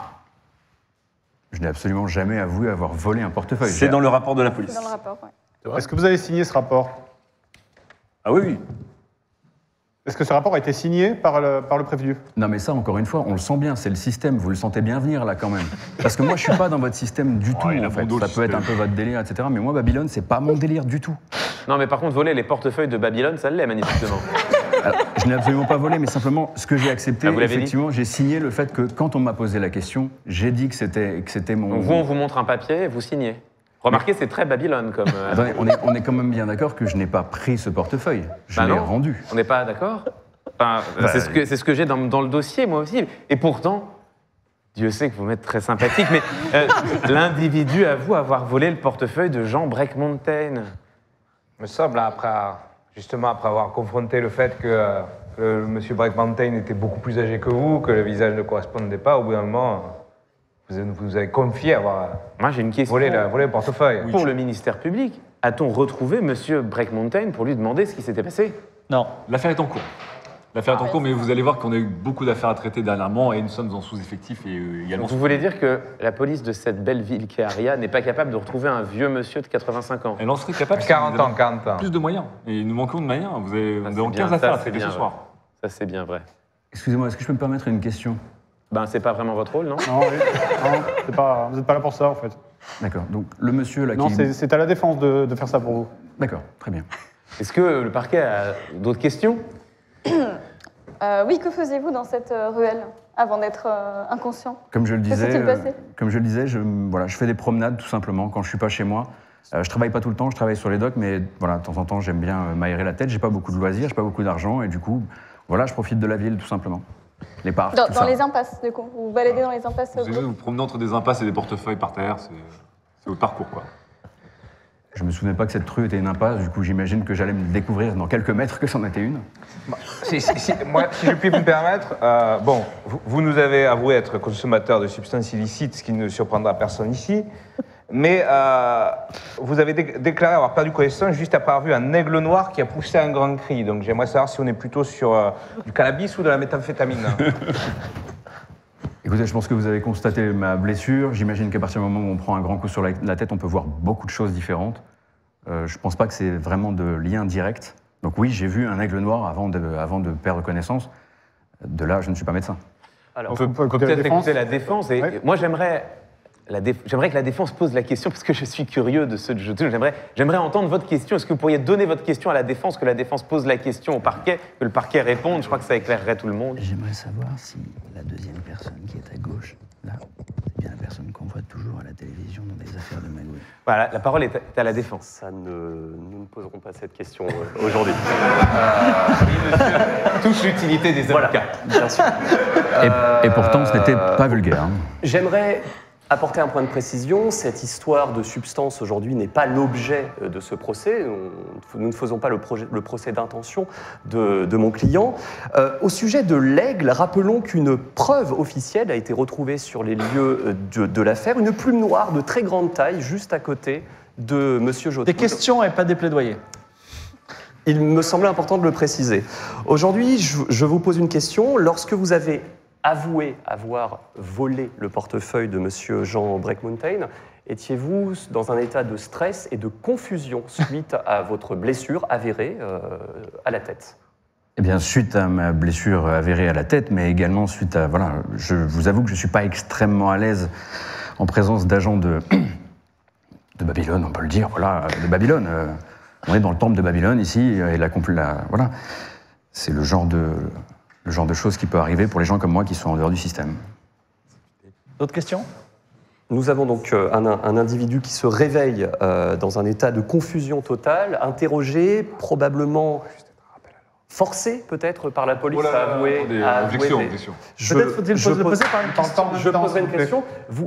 S19: Je n'ai absolument jamais avoué avoir volé un portefeuille.
S6: C'est
S19: J'ai-
S6: dans le rapport de la police.
S5: Dans le rapport, ouais.
S3: Est-ce que vous avez signé ce rapport?
S6: Ah oui, oui.
S3: Est-ce que ce rapport a été signé par le, par le prévenu?
S19: Non mais ça, encore une fois, on le sent bien, c'est le système, vous le sentez bien venir là quand même. Parce que moi, je suis pas dans votre système du tout,
S6: il a
S19: en fait.
S6: bon dos,
S19: Ça
S6: le
S19: peut être un
S6: système.
S19: peu votre délire, et cetera. Mais moi, Babylone, c'est pas mon délire du tout.
S2: Non, mais par contre, voler les portefeuilles de Babylone, ça l'est manifestement.
S19: Alors, je n'ai absolument pas volé, mais simplement, ce que j'ai accepté,
S2: Ah, vous l'avez dit
S19: effectivement, j'ai signé le fait que quand on m'a posé la question, j'ai dit que c'était que c'était mon...
S2: Donc vous, on vous montre un papier, vous signez. Remarquez, c'est très Babylone comme. euh,
S19: Attendez, on est, on est quand même bien d'accord que je n'ai pas pris ce portefeuille. Je
S2: Bah
S19: l'ai
S2: non.
S19: rendu.
S2: On n'est pas d'accord Enfin,
S19: Bah,
S2: c'est ce que, c'est ce que j'ai dans, dans le dossier, moi aussi. Et pourtant, Dieu sait que vous m'êtes très sympathique, mais euh, l'individu avoue avoir volé le portefeuille de Jean Breakmountain.
S7: Me semble, hein, après, justement après avoir confronté le fait que euh, le, monsieur Breakmountain était beaucoup plus âgé que vous, que le visage ne correspondait pas, au bout d'un moment, vous avez, vous avez confié avoir
S2: Moi, j'ai une question.
S7: volé, la- volé le portefeuille.
S2: Pour le ministère public, a-t-on retrouvé monsieur Breakmountain pour lui demander ce qui s'était passé?
S1: Non.
S6: L'affaire est en cours. L'affaire est en cours, mais vous allez voir qu'on a eu beaucoup d'affaires à traiter dernièrement et nous sommes en sous-effectif et euh, également.
S2: Donc vous voulez dire que la police de cette belle ville qu'est Aria n'est pas capable de retrouver un vieux monsieur de quatre-vingt-cinq ans?
S6: Elle en serait capable. si
S7: quarante
S6: nous avons
S7: ans, quarante ans.
S6: Plus de moyens. Et nous manquons de moyens. Vous avez, nous
S2: Ça,
S6: avons
S2: c'est bien,
S6: quinze affaires
S2: ça,
S6: à
S2: c'est
S6: traiter
S2: bien
S6: ce
S2: vrai.
S6: soir.
S2: Ça, c'est bien vrai.
S19: Excusez-moi, est-ce que je peux me permettre une question?
S2: Ben, c'est pas vraiment votre rôle, non?
S3: Non, oui. Non, c'est pas, vous n'êtes pas là pour ça, en fait.
S19: D'accord, donc le monsieur là
S3: Non,
S19: qui...
S3: c'est c'est à la défense de, de faire ça pour vous.
S19: D'accord, très bien.
S2: Est-ce que le parquet a d'autres questions?
S5: Euh, oui, que faisiez-vous dans cette euh, ruelle avant d'être euh, inconscient?
S19: Comme je le
S5: Que
S19: disais,
S5: s'est-il
S19: euh,
S5: passé?
S19: comme je le disais, je, voilà, je fais des promenades tout simplement quand je suis pas chez moi. Euh, je travaille pas tout le temps, je travaille sur les docks, mais voilà, de temps en temps, j'aime bien euh, m'aérer la tête. J'ai pas beaucoup de loisirs, j'ai pas beaucoup d'argent, et du coup, voilà, je profite de la ville tout simplement. Les parcs,
S5: Dans,
S19: tout
S5: dans
S19: ça.
S5: les impasses, du coup. Vous vous baladez dans les impasses.
S6: Vous
S5: euh,
S6: aimez vous promener entre des impasses et des portefeuilles par terre, c'est c'est votre parcours, quoi.
S19: Je me souvenais pas que cette rue était une impasse, du coup, j'imagine que j'allais me découvrir dans quelques mètres que c'en était une.
S7: Si, si- si- moi, si je puis me permettre, euh, bon, vous, vous nous avez avoué être consommateur de substances illicites, ce qui ne surprendra personne ici, mais euh, vous avez dé- déclaré avoir perdu connaissance juste après avoir vu un aigle noir qui a poussé un grand cri. Donc j'aimerais savoir si on est plutôt sur euh, du cannabis ou de la méthamphétamine.
S19: Écoutez, je pense que vous avez constaté ma blessure. J'imagine qu'à partir du moment où on prend un grand coup sur la, la tête, on peut voir beaucoup de choses différentes. Euh, je pense pas que c'est vraiment de lien direct. Donc oui, j'ai vu un aigle noir avant de, avant de perdre connaissance. De là, je ne suis pas médecin.
S2: Alors, on peut, peut peut-être écouter la défense. Et ouais. Moi, j'aimerais, la déf... j'aimerais que la défense pose la question parce que je suis curieux de ce jeu. J'aimerais, j'aimerais entendre votre question. Est-ce que vous pourriez donner votre question à la défense, que la défense pose la question au parquet, que le parquet réponde? Je crois que ça éclairerait tout le monde.
S20: J'aimerais savoir si la deuxième personne qui est à gauche, là, c'est bien la personne qu'on voit toujours à la télévision dans les affaires de Magouille.
S2: Voilà, la parole est à, est à la défense.
S9: Ça ne, nous ne poserons pas cette question euh, aujourd'hui.
S2: Touche l'utilité des avocats.
S9: Voilà, bien sûr.
S19: Et, et pourtant, ce n'était pas vulgaire. hein.
S9: J'aimerais apporter un point de précision. Cette histoire de substance aujourd'hui n'est pas l'objet de ce procès. On- Nous ne faisons pas le, projet- le procès d'intention de, de mon client. Euh, au sujet de l'aigle, rappelons qu'une preuve officielle a été retrouvée sur les lieux de, de l'affaire. Une plume noire de très grande taille, juste à côté de M. Jotun.
S1: Des questions et pas des plaidoyers.
S9: Il me semblait important de le préciser. Aujourd'hui, je, je vous pose une question. Lorsque vous avez avoué avoir volé le portefeuille de M. Jean Breakmountain, étiez-vous dans un état de stress et de confusion suite à votre blessure avérée euh, à la tête?
S19: Eh bien, suite à ma blessure avérée à la tête, mais également suite à... Voilà, je vous avoue que je ne suis pas extrêmement à l'aise en présence d'agents de, de Babylone, on peut le dire, voilà, de Babylone. Euh, on est dans le temple de Babylone ici, et la, compl- la voilà, c'est le genre de... le genre de choses qui peut arriver pour les gens comme moi qui sont en dehors du système.
S1: D'autres questions?
S9: Nous avons donc euh, un, un individu qui se réveille euh, dans un état de confusion totale, interrogé, probablement forcé peut-être par la police
S6: Oh là là,
S9: à avouer.
S6: attendez,
S9: à avouer
S6: objection,
S9: des-
S6: objection.
S9: Je-
S1: Peut-être faut-il
S9: je
S1: poser-
S9: pose-
S1: poser par une question.
S9: Je poserai une question. Vous,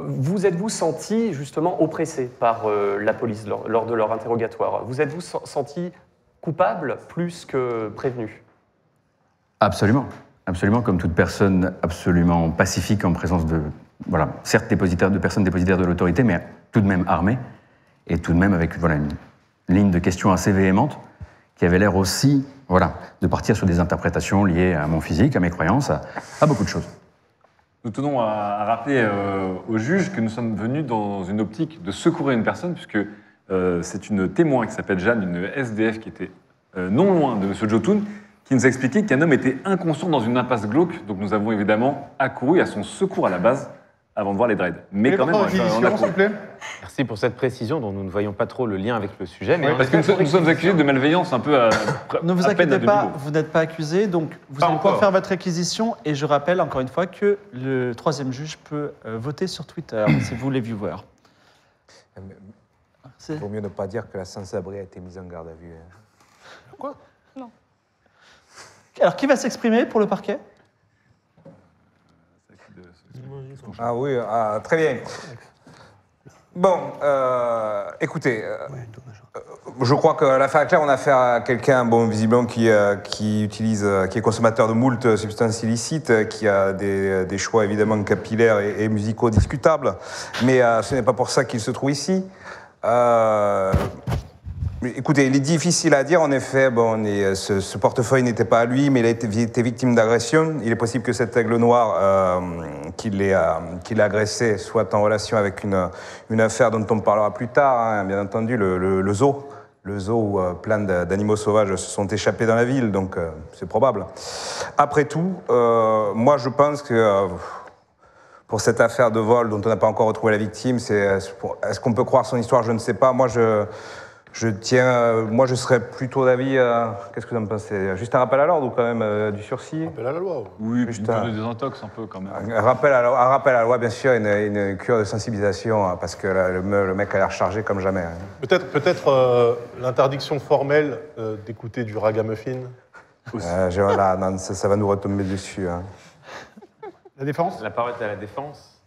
S9: vous êtes-vous senti justement oppressé par euh, la police lors, lors de leur interrogatoire? Vous êtes-vous sen- senti coupable plus que prévenu?
S19: Absolument. Absolument, comme toute personne absolument pacifique en présence de, voilà, certes dépositaires, de personnes dépositaires de l'autorité, mais tout de même armées, et tout de même avec voilà, une ligne de questions assez véhémente, qui avait l'air aussi voilà, de partir sur des interprétations liées à mon physique, à mes croyances, à, à beaucoup de choses.
S6: Nous tenons à, à rappeler euh, au juge que nous sommes venus dans une optique de secourir une personne, puisque euh, c'est une témoin qui s'appelle Jeanne, une S D F qui était euh, non loin de M. Jotun, qui nous a expliqué qu'un homme était inconscient dans une impasse glauque, donc nous avons évidemment accouru à son secours à la base avant de voir les dreads. Mais
S8: Et
S6: quand même,
S8: votre
S6: on a- on a
S8: réquisition,
S6: couru.
S8: s'il vous plaît.
S2: Merci pour cette précision dont nous ne voyons pas trop le lien avec le sujet. Mais
S6: Oui, parce que nous, sommes- nous sommes accusés de malveillance un peu à,
S1: Ne vous
S6: à peine à
S1: inquiétez pas,
S6: demi-mot.
S1: vous n'êtes pas accusé, donc vous
S6: Pas
S1: allez pouvoir
S6: encore.
S1: faire votre réquisition. Et je rappelle encore une fois que le troisième juge peut euh, voter sur Twitter, c'est vous les viewers.
S7: Il vaut mieux ne pas dire que la sans-abri a été mise en garde à vue. hein.
S1: Quoi? Non. Alors, qui va s'exprimer pour le parquet?
S7: Ah oui, ah, très bien. Bon, euh, écoutez, euh, euh, je crois que l'affaire est claire, on a affaire à quelqu'un, bon, visiblement, qui, euh, qui utilise, euh, qui est consommateur de moult substances illicites, euh, qui a des, des choix évidemment capillaires et, et musicaux discutables, mais euh, ce n'est pas pour ça qu'il se trouve ici. Euh, Écoutez, il est difficile à dire, en effet, bon, on est- ce, ce portefeuille n'était pas à lui, mais il a été, été victime d'agression. Il est possible que cet aigle noir euh, qui l'a euh, agressé soit en relation avec une, une affaire dont on parlera plus tard, hein, bien entendu, le, le, le zoo. Le zoo où euh, plein de- d'animaux sauvages se sont échappés dans la ville, donc euh, c'est probable. Après tout, euh, moi je pense que... euh, pour cette affaire de vol dont on n'a pas encore retrouvé la victime, c'est, est-ce qu'on peut croire son histoire? Je ne sais pas. Moi, je, je tiens, euh, moi, je serais plutôt d'avis. euh, Qu'est-ce que vous en pensez? Juste un rappel à l'ordre ou quand même euh, du sursis?
S8: Rappel à la loi.
S6: Oui,
S7: Juste
S6: une
S7: un,
S6: cure de désintox un peu quand même.
S7: un rappel à la, un rappel à la loi, bien sûr, une, une cure de sensibilisation, hein, parce que là, le, me- le mec a l'air chargé comme jamais. hein.
S8: Peut-être peut-être euh, l'interdiction formelle euh, d'écouter du ragamuffin.
S7: Euh, je- voilà, non, ça, ça va nous retomber dessus. hein.
S3: La défense?
S2: La parole est à la défense.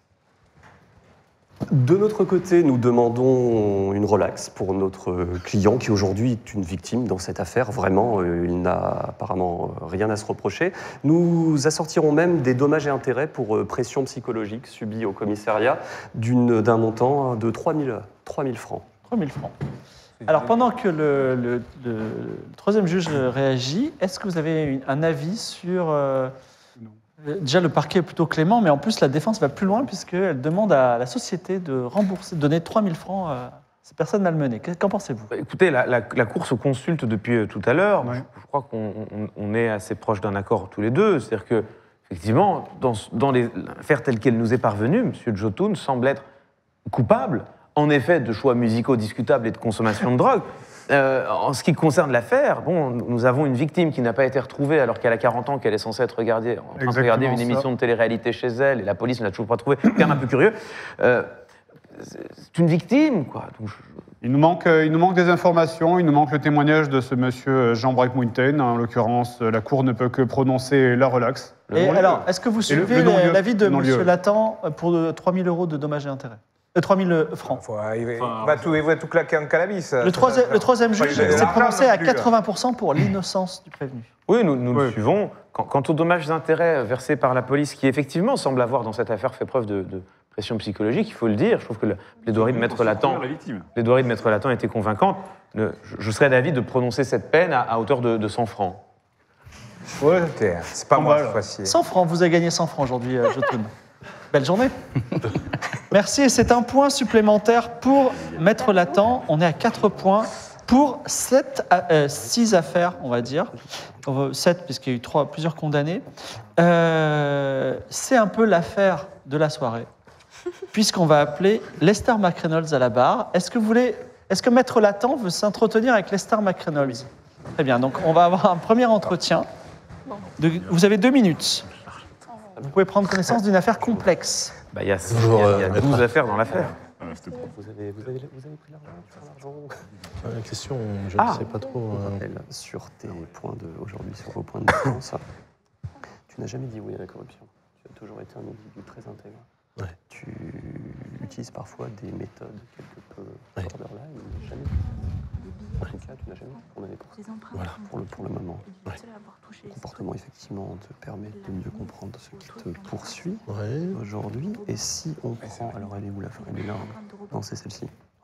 S9: De notre côté, nous demandons une relaxe pour notre client qui aujourd'hui est une victime dans cette affaire. Vraiment, euh, il n'a apparemment rien à se reprocher. Nous assortirons même des dommages et intérêts pour euh, pression psychologique subie au commissariat d'une- d'un montant de trois mille francs.
S1: trois mille francs. Alors, pendant que le, le- le- le troisième juge réagit, est-ce que vous avez une- un avis sur... euh, déjà, le parquet est plutôt clément, mais en plus, la défense va plus loin puisqu'elle demande à la société de rembourser, de donner trois mille francs à ces personnes malmenées. Qu'en pensez-vous?
S2: Bah, écoutez, la, la, la Cour se consulte depuis euh, tout à l'heure. Je, je crois qu'on on- on est assez proche d'un accord tous les deux. C'est-à-dire que, effectivement, dans, dans les- l'affaire telle qu'elle nous est parvenue, M. Jotun semble être coupable, en effet, de choix musicaux discutables et de consommation de drogue. Euh, en ce qui concerne l'affaire, bon, nous avons une victime qui n'a pas été retrouvée alors qu'elle a quarante ans, qu'elle est censée être regardée, en train de regarder une
S3: Exactement ça.
S2: émission de télé-réalité chez elle, et la police ne l'a toujours pas trouvée. C'est quand même un peu curieux. Euh, c'est une victime, quoi. Donc, je-
S3: Il nous, manque, euh, il nous manque des informations, il nous manque le témoignage de ce monsieur Jean Breakmountain. En l'occurrence, euh, la Cour ne peut que prononcer la relaxe.
S1: Et alors, est-ce que vous
S3: Et le-
S1: suivez
S3: le non-lieu.
S1: l'avis de
S3: Le non-lieu.
S1: M. Latan pour de trois mille euros de dommages et intérêts? Euh, trois mille francs.
S7: Il va, il va tout, il va tout claquer en cannabis.
S1: Le troisième, le troisième juge
S7: Pas lui donner
S1: s'est
S7: l'argent
S1: prononcé
S7: non
S1: à
S7: plus.
S1: quatre-vingts pour cent pour l'innocence du prévenu.
S2: Oui, nous, nous le suivons. Quant, quant aux dommages et intérêts versés par la police, qui effectivement semble avoir dans cette affaire fait preuve de, de pression psychologique, il faut le dire. Je trouve que le plaidoirie de Maître Latan,
S6: la victime.
S2: plaidoirie de Maître Latan était convaincante. Le- je, je serais d'avis de prononcer cette peine à, à hauteur de, de cent francs.
S7: Ouais, ok. C'est pas moi cette fois-ci.
S1: cent francs, vous avez gagné cent francs aujourd'hui, euh, Jotun. Belle journée. Merci, et c'est un point supplémentaire pour Maître Latan. On est à quatre points pour six affaires, on va dire. sept, puisqu'il y a eu trois, plusieurs condamnés. Euh, c'est un peu l'affaire de la soirée, puisqu'on va appeler Lester McReynolds à la barre. Est-ce que vous voulez, est-ce que Maître Latan veut s'entretenir avec Lester McReynolds? Très bien, donc on va avoir un premier entretien. De- vous avez deux minutes. Vous pouvez prendre connaissance d'une affaire complexe.
S2: Bah, il y a,
S8: Bonjour,
S2: il y a- il y a
S8: euh,
S2: douze
S8: maître.
S2: affaires dans l'affaire.
S9: Vous avez, vous avez, vous avez pris l'argent?
S8: La question, je
S9: Ah.
S8: ne sais pas trop. euh,
S9: Rappel sur tes points de aujourd'hui, sur vos points de défense. Tu n'as jamais dit oui à la corruption. Tu as toujours été un individu très intègre.
S8: Ouais.
S9: Tu utilise parfois des méthodes quelque peu borderline, mais jamais. En tout cas, tu n'as jamais été condamné pour ça. Voilà, pour le, pour le moment. Ouais. Le comportement, effectivement, te permet de mieux comprendre ce qui te poursuit
S8: Ouais.
S9: aujourd'hui. Et si on prend... Alors, elle est où la fin? Elle est là. Non, c'est celle-ci.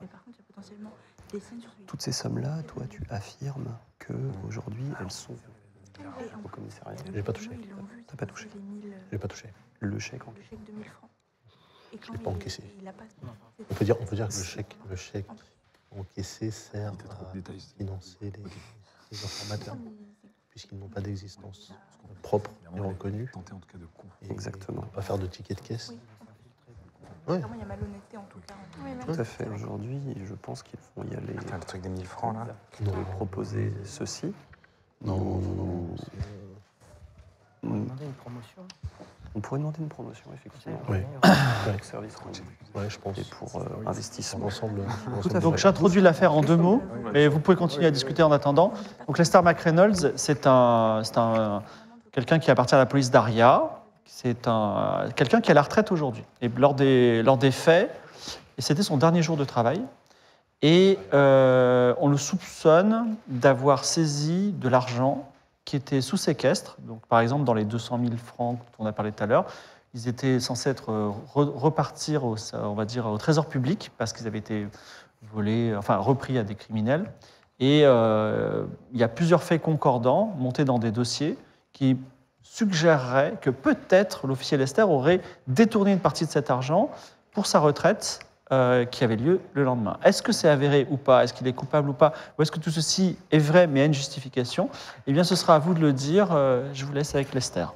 S9: Toutes ces sommes-là, toi, tu affirmes qu'aujourd'hui, elles sont au commissariat.
S8: J'ai pas touché.
S9: T'as pas touché.
S8: J'ai pas touché.
S9: Le chèque en
S8: Je l'ai pas encaissé. On peut dire, on peut dire que le chèque, le chèque encaissé sert à financer les, les informateurs, puisqu'ils n'ont pas d'existence propre et reconnue. Et
S9: Exactement.
S8: on peut pas faire de ticket de caisse.
S5: Ouais. Il y a malhonnêteté en tout cas. Oui,
S9: Tout à fait. Aujourd'hui, je pense qu'ils vont y aller.
S7: Putain, le truc des mille francs, là.
S9: Ils vont proposer ceci.
S8: Non, non, non.
S9: On pourrait demander une promotion. On pourrait demander une promotion, effectivement.
S8: Oui.
S9: Avec service rendu.
S8: Ouais, je pense.
S9: Et pour euh, investissement.
S8: Ensemble.
S1: Donc j'introduis l'affaire en deux mots, et vous pouvez continuer à discuter en attendant. Donc Lester McReynolds, c'est un, c'est un quelqu'un qui appartient à la police d'Aria. C'est un quelqu'un qui est à la retraite aujourd'hui. Et lors des, lors des faits, et c'était son dernier jour de travail, et euh, on le soupçonne d'avoir saisi de l'argent qui était sous séquestre. Donc par exemple dans les deux cent mille francs dont on a parlé tout à l'heure, ils étaient censés être re, repartir au, on va dire, au trésor public parce qu'ils avaient été volés, enfin repris à des criminels. Et euh, il y a plusieurs faits concordants montés dans des dossiers qui suggéreraient que peut-être l'officier Lester aurait détourné une partie de cet argent pour sa retraite euh, qui avait lieu le lendemain. Est-ce que c'est avéré ou pas? Est-ce qu'il est coupable ou pas? Ou est-ce que tout ceci est vrai mais a une justification? Eh bien, ce sera à vous de le dire. Euh, je vous laisse avec Lester.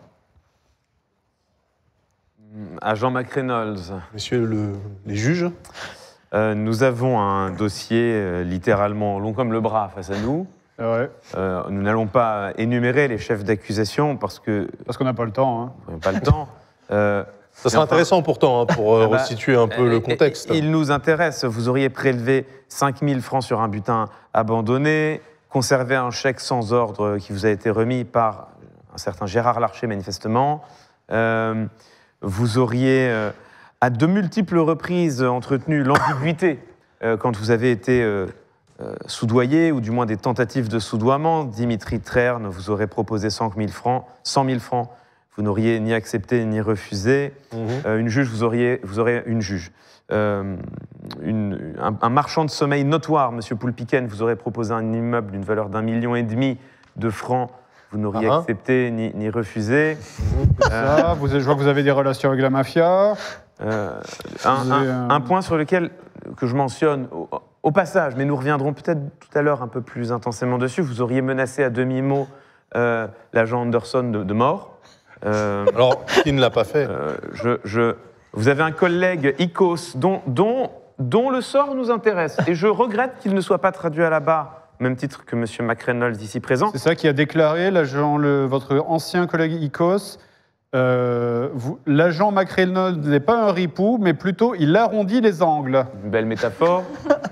S2: Agent McReynolds.
S8: Messieurs le, les juges.
S2: Euh, nous avons un dossier euh, littéralement long comme le bras face à nous.
S3: Ouais.
S2: Euh, nous n'allons pas énumérer les chefs d'accusation parce que...
S3: Parce qu'on n'a pas le temps. Hein.
S2: On n'a pas le temps. Euh,
S8: Ça serait intéressant pourtant hein, pour euh,
S2: ah bah,
S8: resituer un peu
S2: euh,
S8: le contexte.
S2: Il nous intéresse. Vous auriez prélevé cinq mille francs sur un butin abandonné, conservé un chèque sans ordre qui vous a été remis par un certain Gérard Larcher manifestement. Euh, vous auriez, euh, à de multiples reprises, entretenu l'ambiguïté euh, quand vous avez été euh, euh, soudoyé, ou du moins des tentatives de soudoiement. Dimitri Trerne vous aurait proposé cent mille francs. cent mille francs. Vous n'auriez ni accepté ni refusé. Mmh. Euh, une juge, vous auriez, vous aurez une juge. Euh, une, un, un marchand de sommeil notoire, M. Poulpiken, vous aurait proposé un immeuble d'une valeur d'un million et demi de francs. Vous n'auriez ah accepté ni, ni refusé.
S3: Mmh. Euh, Ça, vous, je vois que vous avez des relations avec la mafia.
S2: Euh, un, un, un point sur lequel que je mentionne au, au passage, mais nous reviendrons peut-être tout à l'heure un peu plus intensément dessus. Vous auriez menacé à demi-mot euh, l'agent Anderson de, de mort.
S8: Euh, Alors, qui ne l'a pas fait
S2: euh, je, je, Vous avez un collègue, Icos, dont, dont, dont le sort nous intéresse. Et je regrette qu'il ne soit pas traduit à la barre, au même titre que M. McReynolds ici présent.
S3: C'est ça qui a déclaré l'agent, le, votre ancien collègue Icos. Euh, vous, l'agent McReynolds n'est pas un ripou, mais plutôt il arrondit les angles.
S2: Une belle métaphore.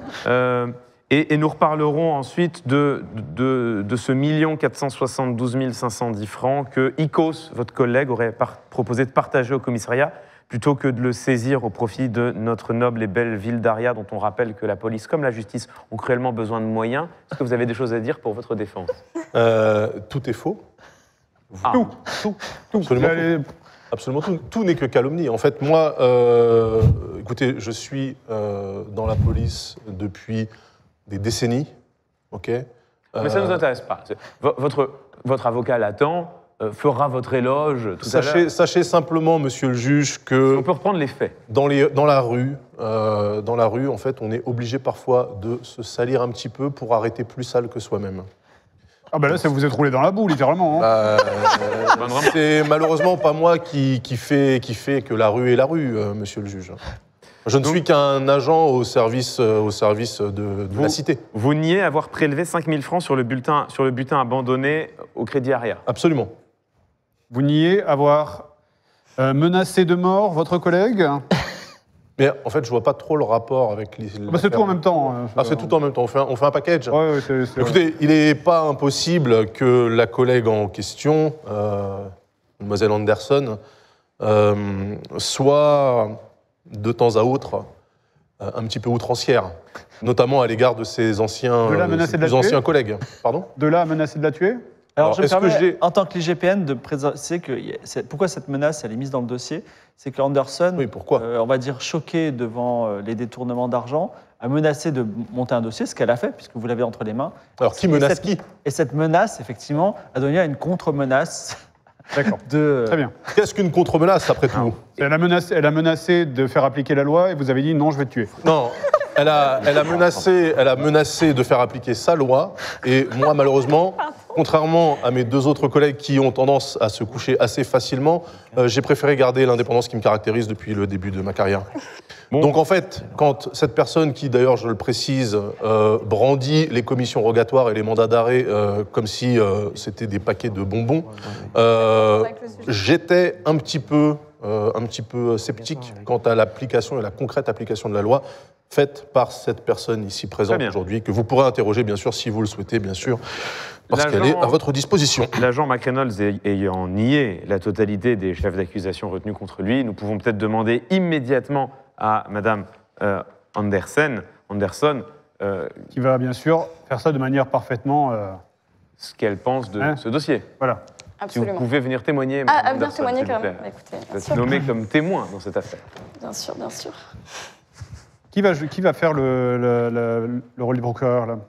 S2: euh, Et, et nous reparlerons ensuite de, de, de ce million quatre cent soixante-douze mille cinq cent dix francs que Icos, votre collègue, aurait par, proposé de partager au commissariat plutôt que de le saisir au profit de notre noble et belle ville d'Aria, dont on rappelle que la police comme la justice ont cruellement besoin de moyens. Est-ce que vous avez des choses à dire pour votre défense?
S8: euh, Tout est faux.
S2: Ah.
S3: Tout, tout, tout.
S8: Absolument tout. Absolument tout. Tout n'est que calomnie. En fait, moi, euh, écoutez, je suis euh, dans la police depuis des décennies, ok.
S2: Mais euh... ça ne nous intéresse pas. Votre, votre avocat l'attend, euh, fera votre éloge tout
S8: sachez,
S2: à l'heure.
S8: Sachez simplement, monsieur le juge, que...
S2: On peut reprendre les faits.
S8: Dans, les, dans la rue, euh, dans la rue, en fait, on est obligé parfois de se salir un petit peu pour arrêter plus sale que soi-même.
S3: Ah ben là, ça vous êtes roulé dans la boue, littéralement. Hein.
S8: Euh, c'est malheureusement pas moi qui, qui, fait, qui fait que la rue est la rue, euh, monsieur le juge. Je ne Donc, suis qu'un agent au service, au service de, de
S2: vous,
S8: la cité.
S2: Vous niez avoir prélevé cinq mille francs sur le, bulletin, sur le butin abandonné au Crédit Aria?
S8: Absolument.
S3: Vous niez avoir euh, menacé de mort votre collègue?
S8: Mais en fait, je vois pas trop le rapport avec les...
S3: Ah bah c'est tout en même temps. Hein,
S8: ah, c'est tout en même temps. On fait un, on fait un package.
S3: Ouais, ouais, c'est, c'est
S8: Écoutez,
S3: vrai.
S8: Il n'est pas impossible que la collègue en question, euh, Mademoiselle Anderson, euh, soit... de temps à autre, euh, un petit peu outrancière, notamment à l'égard de ses anciens,
S3: De là à
S8: euh,
S3: menacer
S8: ses
S3: de la
S8: plus
S3: tuer
S8: anciens collègues. Pardon.
S3: De là à menacer de la tuer?
S1: Alors,
S8: Alors,
S1: je me
S8: est-ce que
S1: permets,
S8: j'ai-
S1: en tant que l'I G P N, de préciser que y a- c'est- pourquoi cette menace elle est mise dans le dossier, c'est que Anderson, euh, on va dire choqué devant euh, les détournements d'argent, a menacé de monter un dossier, ce qu'elle a fait, puisque vous l'avez entre les mains.
S8: Alors, qui
S1: Et
S8: menace
S1: cette-
S8: qui?
S1: Et cette menace, effectivement, a donné à une contre-menace.
S3: D'accord.
S1: De...
S3: Très bien.
S8: Qu'est-ce qu'une contre-menace, après tout?
S3: Elle a, menacé, elle a menacé de faire appliquer la loi et vous avez dit non, je vais te tuer.
S8: Non, elle a, elle, a menacé, elle a menacé de faire appliquer sa loi. Et moi, malheureusement, contrairement à mes deux autres collègues qui ont tendance à se coucher assez facilement, euh, j'ai préféré garder l'indépendance qui me caractérise depuis le début de ma carrière. Donc en fait, quand cette personne qui, d'ailleurs, je le précise, euh, brandit les commissions rogatoires et les mandats d'arrêt euh, comme si euh, c'était des paquets de bonbons, euh, j'étais un petit peu, euh, un petit peu sceptique quant à l'application et la concrète application de la loi faite par cette personne ici présente aujourd'hui, que vous pourrez interroger, bien sûr, si vous le souhaitez, bien sûr, parce qu'elle est à votre disposition.
S2: L'agent McReynolds ay- ayant nié la totalité des chefs d'accusation retenus contre lui, nous pouvons peut-être demander immédiatement à Madame euh, Anderson, Anderson euh,
S3: Qui va bien sûr faire ça de manière parfaitement. euh,
S2: ce qu'elle pense de
S3: Hein
S2: ce dossier.
S3: Voilà.
S2: Si vous
S5: Absolument.
S2: pouvez venir témoigner,
S5: Ah,
S2: Madame
S5: à venir
S2: Anderson,
S5: témoigner
S2: s'il vous
S5: quand même.
S2: plaît.
S5: Bah, écoutez,
S2: Vous
S5: bien
S2: êtes
S5: sûr.
S2: nommé comme témoin dans cette affaire.
S5: Bien sûr, bien sûr.
S3: Qui va, qui va faire le, le, le- le rôle du procureur là?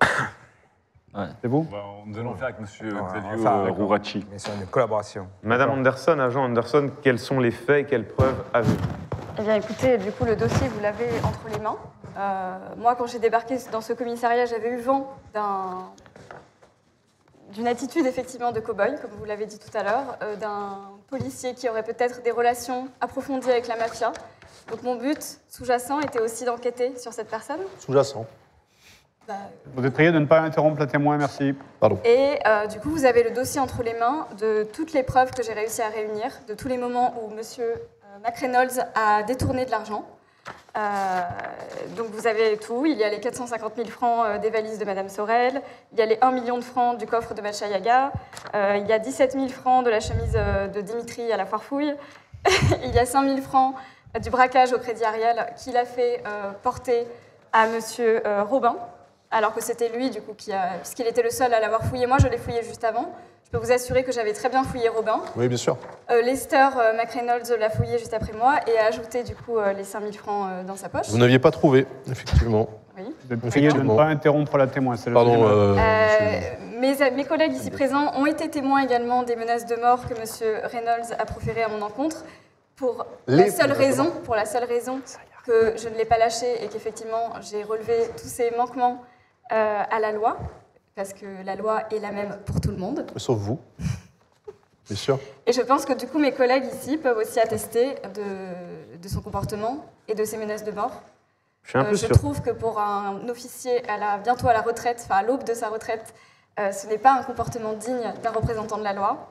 S3: C'est vous?
S6: Nous allons le faire avec Monsieur Xavier
S7: enfin,
S6: euh,
S7: d'accord.
S6: Rouracci.
S7: Mais c'est une collaboration.
S2: Madame Anderson, agent Anderson, quels sont les faits, quelles preuves avez-vous?
S5: Eh bien, écoutez, du coup, le dossier, vous l'avez entre les mains. Euh, moi, quand j'ai débarqué dans ce commissariat, j'avais eu vent d'un- d'une attitude, effectivement, de cow-boy, comme vous l'avez dit tout à l'heure, euh, d'un policier qui aurait peut-être des relations approfondies avec la mafia. Donc, mon but sous-jacent était aussi d'enquêter sur cette personne.
S8: Sous-jacent.
S5: Bah,
S3: Vous êtes prié de ne pas interrompre la témoin, merci.
S8: Pardon.
S5: Et euh, du coup, vous avez le dossier entre les mains de toutes les preuves que j'ai réussi à réunir, de tous les moments où M. McReynolds a détourné de l'argent. Euh, donc vous avez tout. Il y a les quatre cent cinquante mille francs euh, des valises de Madame Sorel, il y a les un million de francs du coffre de Machayaga, euh, il y a dix-sept mille francs de la chemise euh, de Dimitri à la foire fouille, il y a cinq mille francs euh, du braquage au Crédit Ariel qu'il a fait euh, porter à Monsieur euh, Robin, alors que c'était lui, du coup, qui a, puisqu'il était le seul à l'avoir fouillé. Moi, je l'ai fouillé juste avant. Je peux vous assurer que j'avais très bien fouillé Robin.
S8: Oui, bien sûr.
S5: Euh, Lester euh, McReynolds l'a fouillé juste après moi et a ajouté, du coup, euh, les cinq mille francs euh, dans sa poche.
S8: Vous n'aviez pas trouvé, effectivement.
S5: Oui.
S3: Vous êtes prié de ne pas interrompre la témoin. c'est le
S8: Pardon,
S3: deuxième.
S8: euh,
S5: Euh, mes, mes collègues ici présents ont été témoins également des menaces de mort que M. Reynolds a proférées à mon encontre pour
S8: Les
S5: la seule
S8: menaces de
S5: raison,
S8: mort.
S5: pour la seule raison que je ne l'ai pas lâché et qu'effectivement j'ai relevé tous ces manquements euh, à la loi, parce que la loi est la même pour tout le monde.
S8: Sauf vous. Bien sûr.
S5: Et je pense que du coup mes collègues ici peuvent aussi attester de, de son comportement et de ses menaces de mort.
S2: Je suis un
S5: Euh,
S2: peu
S5: je
S2: sûr.
S5: trouve que pour un officier à la, bientôt à la retraite, enfin à l'aube de sa retraite, euh, ce n'est pas un comportement digne d'un représentant de la loi.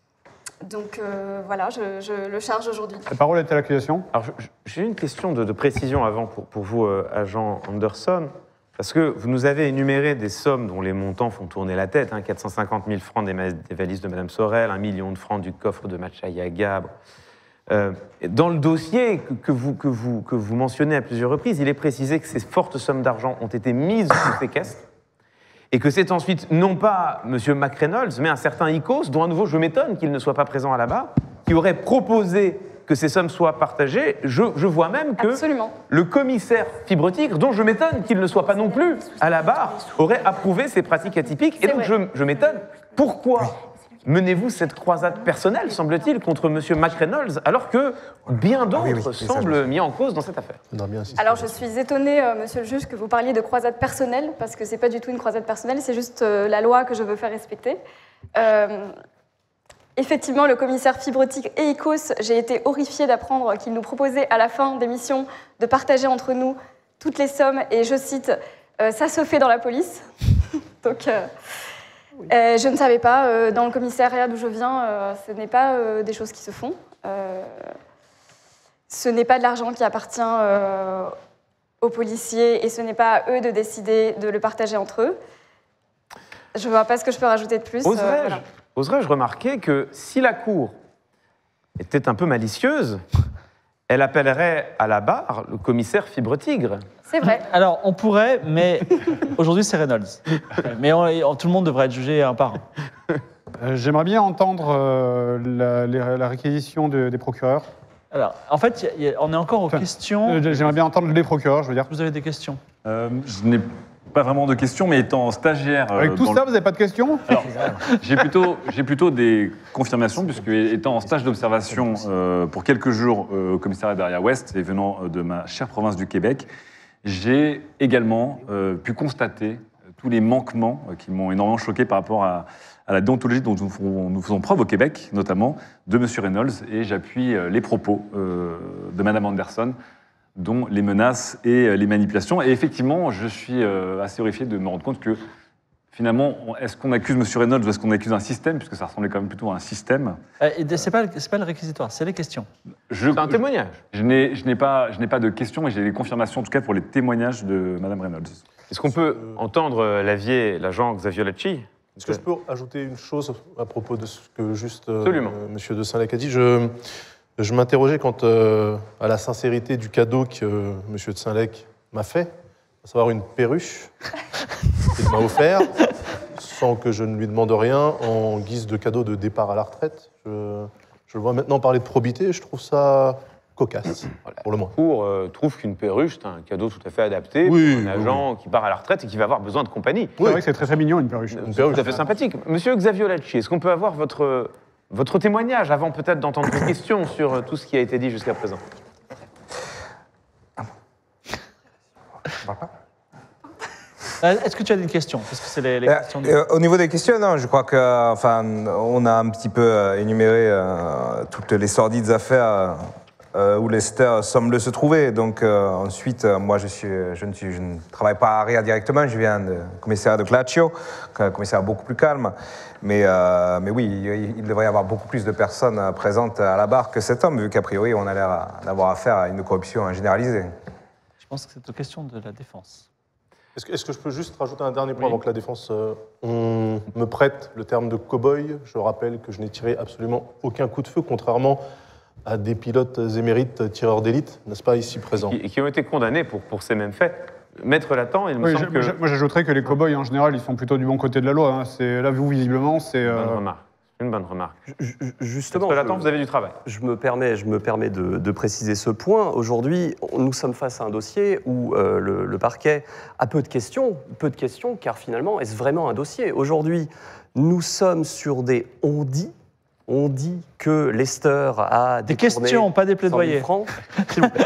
S5: Donc euh, voilà, je, je le charge aujourd'hui.
S3: La parole est à l'accusation.
S2: Alors, je- j'ai une question de, de précision avant pour, pour vous, euh, agent Anderson. Parce que vous nous avez énuméré des sommes dont les montants font tourner la tête. Hein, quatre cent cinquante mille francs des, ma- des valises de Madame Sorel, un million de francs du coffre de Machayaga. Euh, dans le dossier que, que, vous, que, vous, que vous mentionnez à plusieurs reprises, il est précisé que ces fortes sommes d'argent ont été mises sous séquestre et que c'est ensuite non pas M. McReynolds, mais un certain Icos, dont à nouveau je m'étonne qu'il ne soit pas présent à la barre, qui aurait proposé que ces sommes soient partagées. Je, je vois même que
S5: Absolument.
S2: le commissaire Fibre-Tigre, dont je m'étonne qu'il ne soit pas non plus à la barre, aurait approuvé ces pratiques atypiques. Et donc je, je m'étonne, pourquoi menez-vous cette croisade personnelle, semble-t-il, contre M. McReynolds, alors que bien d'autres
S8: oui, oui, oui, ça, je
S2: semblent
S8: sais.
S2: mis en cause dans cette affaire?
S5: Alors je suis étonnée, euh, monsieur le juge, que vous parliez de croisade personnelle, parce que c'est pas du tout une croisade personnelle, c'est juste euh, la loi que je veux faire respecter. Euh, effectivement, le commissaire Fibrotique et Icos, j'ai été horrifiée d'apprendre qu'il nous proposait à la fin des missions de partager entre nous toutes les sommes, et je cite, euh, ça se fait dans la police. Donc euh, euh, je ne savais pas, euh, dans le commissariat d'où je viens, euh, ce n'est pas euh, des choses qui se font. Euh, Ce n'est pas de l'argent qui appartient euh, aux policiers et ce n'est pas à eux de décider de le partager entre eux. Je ne vois pas ce que je peux rajouter de plus. euh,
S2: Oserais-je
S5: voilà.
S2: oserais-je remarquer que si la Cour était un peu malicieuse, elle appellerait à la barre le commissaire Fibre Tigre.
S5: C'est vrai.
S1: Alors, on pourrait, mais aujourd'hui, c'est Reynolds. Mais on- tout le monde devrait être jugé un par un.
S3: Euh, J'aimerais bien entendre euh, la, les- la réquisition de- des procureurs.
S1: Alors, en fait, y a- y a- on est encore aux
S3: Enfin,
S1: questions.
S3: Euh, J'aimerais bien entendre les procureurs, je veux dire.
S1: Vous avez des questions?
S6: Euh, je n'ai pas vraiment de questions, mais étant stagiaire. euh,
S3: Avec tout
S6: dans
S3: ça,
S6: le-
S3: vous n'avez pas de questions?
S6: Alors, j'ai plutôt, j'ai plutôt des confirmations, puisque étant en stage d'observation euh, pour quelques jours euh, au commissariat d'Arrière-Ouest et venant euh, de ma chère province du Québec, j'ai également euh, pu constater tous les manquements euh, qui m'ont énormément choqué par rapport à, à la déontologie dont nous, ferons- nous faisons preuve au Québec, notamment de M. Reynolds, et j'appuie euh, les propos euh, de Mme Anderson, dont les menaces et euh, les manipulations. Et effectivement, je suis euh, assez horrifié de me rendre compte que finalement, on- est-ce qu'on accuse M. Reynolds ou est-ce qu'on accuse un système, puisque ça ressemblait quand même plutôt à un système.
S1: Euh, et c'est pas, c'est pas le réquisitoire, c'est les questions.
S6: C'est
S2: un témoignage.
S6: Je n'ai, je n'ai pas, je n'ai pas de questions, mais j'ai des confirmations, en tout cas, pour les témoignages de Mme Reynolds.
S2: Est-ce qu'on peut entendre euh, l'avier, l'agent Xavier Lacci?
S8: Est-ce que je peux ajouter une chose à propos de ce que juste euh,
S2: Absolument.
S8: euh, Monsieur de Saint-Lac a dit? Je, je m'interrogeais quant euh, à la sincérité du cadeau que euh, Monsieur de Saint-Lac m'a fait, à savoir une perruche qu'il m'a offert, sans que je ne lui demande rien, en guise de cadeau de départ à la retraite. Je, je le vois maintenant parler de probité, et je trouve ça cocasse, pour le moins.
S2: Pour euh, trouve qu'une perruche, c'est un cadeau tout à fait adapté
S8: Oui,
S2: pour un agent qui part à la retraite et qui va avoir besoin de compagnie.
S3: C'est vrai que c'est très très mignon, une perruche.
S2: C'est tout à fait sympathique. Monsieur Xavier Lacci, est-ce qu'on peut avoir votre, votre témoignage avant peut-être d'entendre vos questions sur euh, tout ce qui a été dit jusqu'à présent?
S1: Euh, Est-ce que tu as des questions? Parce que c'est les, les
S7: Euh,
S1: questions. du-
S7: euh, au niveau des questions, non, je crois que, enfin, on a un petit peu euh, énuméré euh, toutes les sordides affaires euh, où Lester semble se trouver. Donc euh, ensuite, euh, moi, je suis, je ne suis, je ne travaille pas à Aria directement. Je viens du commissariat de Claccio, un commissariat beaucoup plus calme. Mais, euh, mais oui, il, il devrait y avoir beaucoup plus de personnes euh, présentes à la barre que cet homme, vu qu'a priori, on a l'air d'avoir affaire à une corruption généralisée.
S1: Je pense que c'est aux questions de la défense.
S8: Est-ce que, est-ce que je peux juste rajouter un dernier point avant que la défense euh, on me prête le terme de cow-boy? Je rappelle que je n'ai tiré absolument aucun coup de feu, contrairement à des pilotes émérites tireurs d'élite, n'est-ce pas, ici présents.
S2: Qui, qui ont été condamnés pour, pour ces mêmes faits. Maître Latent, il me
S3: Oui,
S2: semble
S3: j'ai-
S2: que...
S3: Moi, j'ajouterais que les cow-boys, en général, ils sont plutôt du bon côté de la loi. Hein. C'est, là, vous, visiblement, c'est... euh,
S2: Bonne remarque. Une bonne remarque.
S9: Ju- ju- Justement,
S2: Maître Latent,
S9: je-
S2: vous avez du travail.
S9: Je me permets, je me permets de, de préciser ce point. Aujourd'hui, nous sommes face à un dossier où euh, le, le parquet a peu de questions, peu de questions, car finalement, est-ce vraiment un dossier? Aujourd'hui, nous sommes sur des on dit. On dit que Lester a
S1: Des
S9: détourné
S1: questions, pas des
S9: cent mille
S1: plaidoyers.
S9: francs. S'il vous plaît.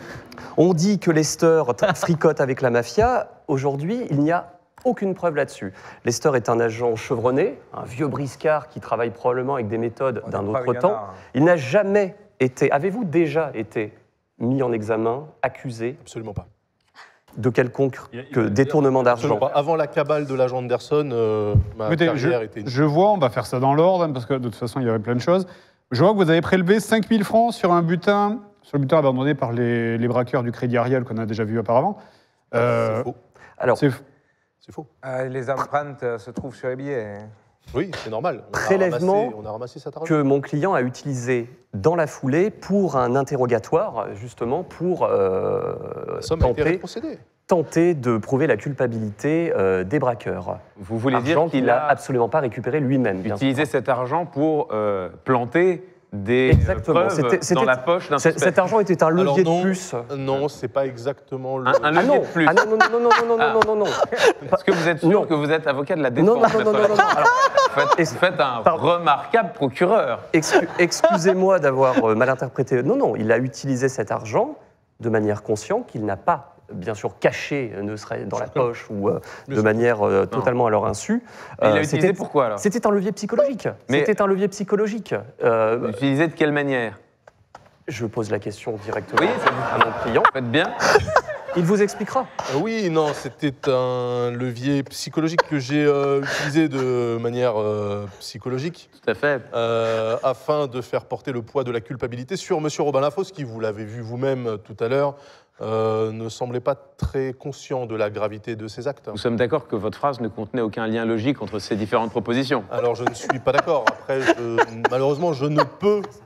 S9: On dit que Lester t- fricote avec la mafia. Aujourd'hui, il n'y a aucune preuve là-dessus. Lester est un agent chevronné, un vieux briscard qui travaille probablement avec des méthodes d'un
S7: pas
S9: autre
S7: Viana,
S9: temps.
S7: hein.
S9: Il n'a jamais été... Avez-vous déjà été mis en examen, accusé
S8: Absolument pas.
S9: de quelconque que détournement
S8: Absolument
S9: d'argent?
S8: pas. Avant la cabale de l'agent Anderson, euh, ma
S3: Écoutez,
S8: carrière
S3: je,
S8: était...
S3: je vois, on va faire ça dans l'ordre, hein, parce que de toute façon, il y avait plein de choses. Je vois que vous avez prélevé cinq mille francs sur un butin, sur le butin abandonné par les, les braqueurs du Crédit Ariel qu'on a déjà vu auparavant. Euh,
S8: C'est faux.
S9: Alors,
S3: c'est-
S8: C'est faux.
S7: Euh, les empreintes euh, se trouvent sur les billets.
S8: Oui, c'est normal. On a
S9: Prélèvement
S8: ramassé- on a ramassé cet argent.
S9: que mon client a utilisé dans la foulée pour un interrogatoire, justement pour euh,
S8: La somme a été
S9: tenter,
S8: rétrocédée.
S9: tenter de prouver la culpabilité euh, des braqueurs.
S2: Vous voulez
S9: Argent
S2: dire qu'il
S9: qu'il
S2: a
S9: n'a absolument pas récupéré lui-même. bien sûr.
S2: utilisé cet argent pour euh, planter des
S9: Exactement.
S2: preuves
S9: C'était- c'était-
S2: dans la poche d'un
S9: C'est-
S2: suspect?
S9: Cet argent était un levier
S8: Alors non,
S9: de plus.
S8: Non, c'est pas exactement le...
S2: Un, un
S9: Ah
S2: levier
S9: non,
S2: de plus.
S9: ah non, non, non, non, non, non,
S2: Ah.
S9: non, non, non, non.
S2: Est-ce que vous êtes sûr
S9: Non.
S2: que vous êtes avocat de la défense?
S9: Non, non, non,
S2: maître
S9: non, non, non, non.
S2: Latent
S9: Alors,
S2: Vous faites, vous faites un
S9: Pardon.
S2: remarquable procureur.
S9: excu- excusez-moi d'avoir euh, mal interprété. Non, non, il a utilisé cet argent de manière consciente, qu'il n'a pas, bien sûr, caché, euh, ne serait dans la poche ou euh,
S8: Bien
S9: de
S8: sûr.
S9: manière euh, totalement à leur insu.
S2: Mais il
S9: Euh,
S2: l'a utilisé
S9: c'était-
S2: pourquoi alors?
S9: C'était un levier psychologique.
S2: Mais-
S9: C'était un levier psychologique. Euh,
S2: Utilisé de quelle manière?
S9: je pose la question directement
S2: Oui, c'est-
S9: à mon client.
S2: Faites bien.
S9: Il vous expliquera.
S8: Euh, Oui, non, c'était un levier psychologique que j'ai euh, utilisé de manière euh, psychologique
S2: Tout à fait.
S8: euh, afin de faire porter le poids de la culpabilité sur Monsieur Robin Lafosse, qui, vous l'avez vu vous-même euh, tout à l'heure, euh, ne semblait pas très conscient de la gravité de ses actes.
S2: Nous sommes d'accord que votre phrase ne contenait aucun lien logique entre ces différentes propositions.
S8: Alors je ne suis pas d'accord. Après, je- malheureusement, je ne peux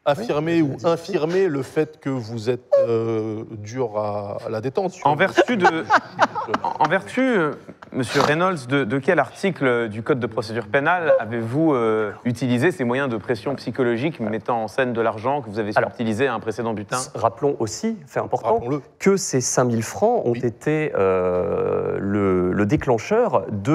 S8: affirmer ou infirmer le fait que vous êtes euh, dur à, à la détente.
S2: En vertu de, en vertu, euh, Monsieur Reynolds, de, de quel article du Code de procédure pénale avez-vous euh, utilisé ces moyens de pression psychologique mettant en scène de l'argent que vous avez
S9: Alors,
S2: utilisé à un précédent butin?
S9: Rappelons aussi, fait important, que ces cinq mille francs ont été euh, le, le déclencheur de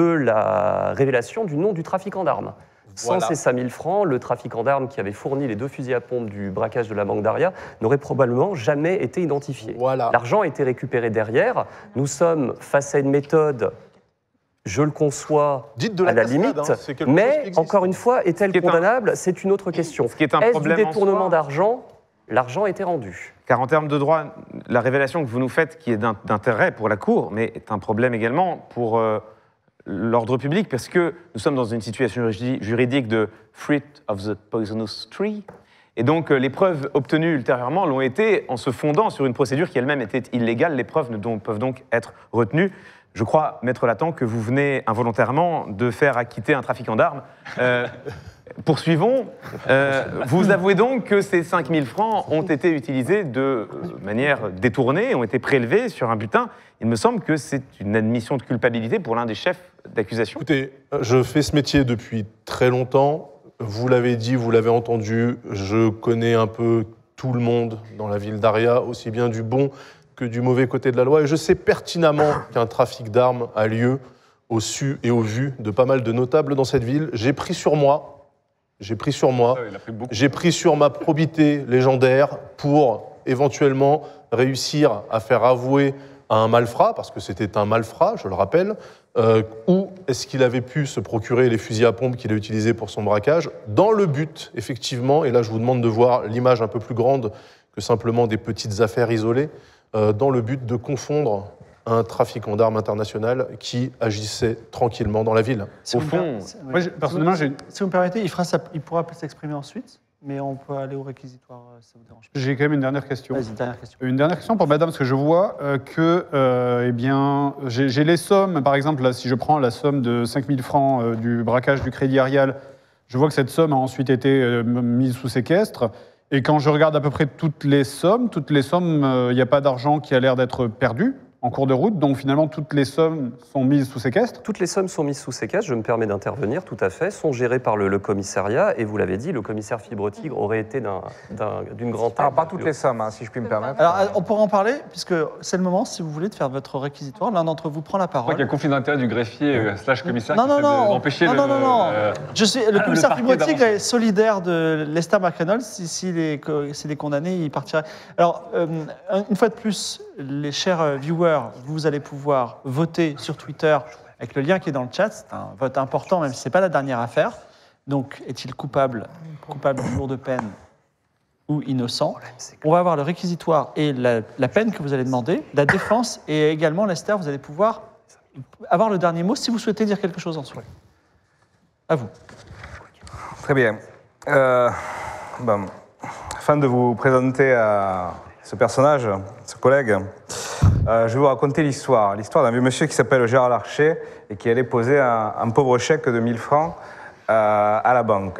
S9: la révélation du nom du trafiquant d'armes. Sans
S8: Voilà.
S9: ces cinq mille francs, le trafiquant d'armes qui avait fourni les deux fusils à pompe du braquage de la banque Daria n'aurait probablement jamais été identifié.
S8: Voilà.
S9: L'argent a été récupéré derrière. Nous sommes face à une méthode, je le conçois,
S8: Dites de la
S9: à la
S8: cascade,
S9: limite,
S8: hein, c'est quelque chose qui
S9: mais
S8: existe.
S9: encore une fois, est-elle
S2: qui est un-
S9: condamnable? C'est une autre question.
S2: Ce qui est un
S9: Est-ce du
S2: problème en
S9: détournement
S2: soi.
S9: d'argent? L'argent a été rendu.
S2: Car en termes de droit, la révélation que vous nous faites, qui est d'in- d'intérêt pour la Cour, mais est un problème également pour euh, l'ordre public, parce que nous sommes dans une situation juri- juridique de fruit of the poisonous tree. Et donc, euh, les preuves obtenues ultérieurement l'ont été en se fondant sur une procédure qui elle-même était illégale. Les preuves ne don- peuvent donc être retenues. Je crois, Maître Latan, que vous venez involontairement de faire acquitter un trafiquant d'armes. Euh, poursuivons. Euh, vous avouez donc que ces cinq mille francs ont été utilisés de euh, manière détournée, ont été prélevés sur un butin. Il me semble que c'est une admission de culpabilité pour l'un des chefs d'accusation.
S8: Écoutez, je fais ce métier depuis très longtemps. Vous l'avez dit, vous l'avez entendu. Je connais un peu tout le monde dans la ville d'Aria, aussi bien du bon que du mauvais côté de la loi. Et je sais pertinemment qu'un trafic d'armes a lieu au su et au vu de pas mal de notables dans cette ville. J'ai pris sur moi, j'ai pris sur moi,
S6: Il a pris beaucoup.
S8: j'ai pris sur ma probité légendaire pour éventuellement réussir à faire avouer à un malfrat, parce que c'était un malfrat, je le rappelle, euh, où est-ce qu'il avait pu se procurer les fusils à pompe qu'il a utilisés pour son braquage, dans le but, effectivement, et là je vous demande de voir l'image un peu plus grande que simplement des petites affaires isolées, euh, dans le but de confondre un trafiquant d'armes international qui agissait tranquillement dans la ville.
S1: Si
S8: Au
S1: vous me
S8: fond,
S1: per- si- oui.
S3: Moi, j'ai- personnellement, j'ai
S1: Si vous me permettez, il, fera sa- il pourra s'exprimer ensuite, mais on peut aller au réquisitoire euh, si ça vous dérange pas.
S3: j'ai quand même une dernière question.
S1: Vas-y, dernière question.
S3: Une dernière question pour madame, parce que je vois euh, que, euh, eh bien, j'ai j'ai les sommes, par exemple, là, si je prends la somme de cinq mille francs euh, du braquage du Crédit Arial, je vois que cette somme a ensuite été euh, mise sous séquestre. Et quand je regarde à peu près toutes les sommes, toutes les sommes, il n'y a pas d'argent qui a l'air d'être perdu en cours de route, donc finalement toutes les sommes sont mises sous séquestre.
S9: Toutes les sommes sont mises sous séquestre, je me permets d'intervenir, tout à fait, sont gérées par le, le commissariat, et vous l'avez dit, le commissaire Fibre-Tigre aurait été d'un- d'un- d'une grande taille.
S7: Alors, pas toutes les sommes, hein, si je puis me permettre.
S1: Alors, euh, on pourra en parler, puisque c'est le moment, si vous voulez, de faire votre réquisitoire. L'un d'entre vous prend la
S6: Je crois
S1: parole.
S6: qu'il y a conflit d'intérêt du greffier euh, slash commissaire
S1: Non,
S6: qui
S1: non,
S6: essaie
S1: non,
S6: de- d'empêcher
S1: non,
S6: le...
S1: non, non, non.
S6: euh,
S1: Je suis, le commissaire
S6: parquet
S1: Fibre-Tigre
S6: d'avancer.
S1: est solidaire de Lester McReynolds. Si, si les, co- s'il est condamné, il partira. Alors, euh, une fois de plus, les chers euh, viewers, vous allez pouvoir voter sur Twitter avec le lien qui est dans le chat. C'est un vote important, même si ce n'est pas la dernière affaire. Donc, est-il coupable, coupable d'une lourde peine ou innocent? On va avoir le réquisitoire et la, la peine que vous allez demander, la défense, et également, Lester, vous allez pouvoir avoir le dernier mot si vous souhaitez dire quelque chose en soi. À vous.
S7: Très bien. Euh, bon, afin de vous présenter à ce personnage, ce collègue, euh, je vais vous raconter l'histoire. L'histoire d'un vieux monsieur qui s'appelle Gérard Larcher et qui allait poser un, un pauvre chèque de mille francs euh, à la banque.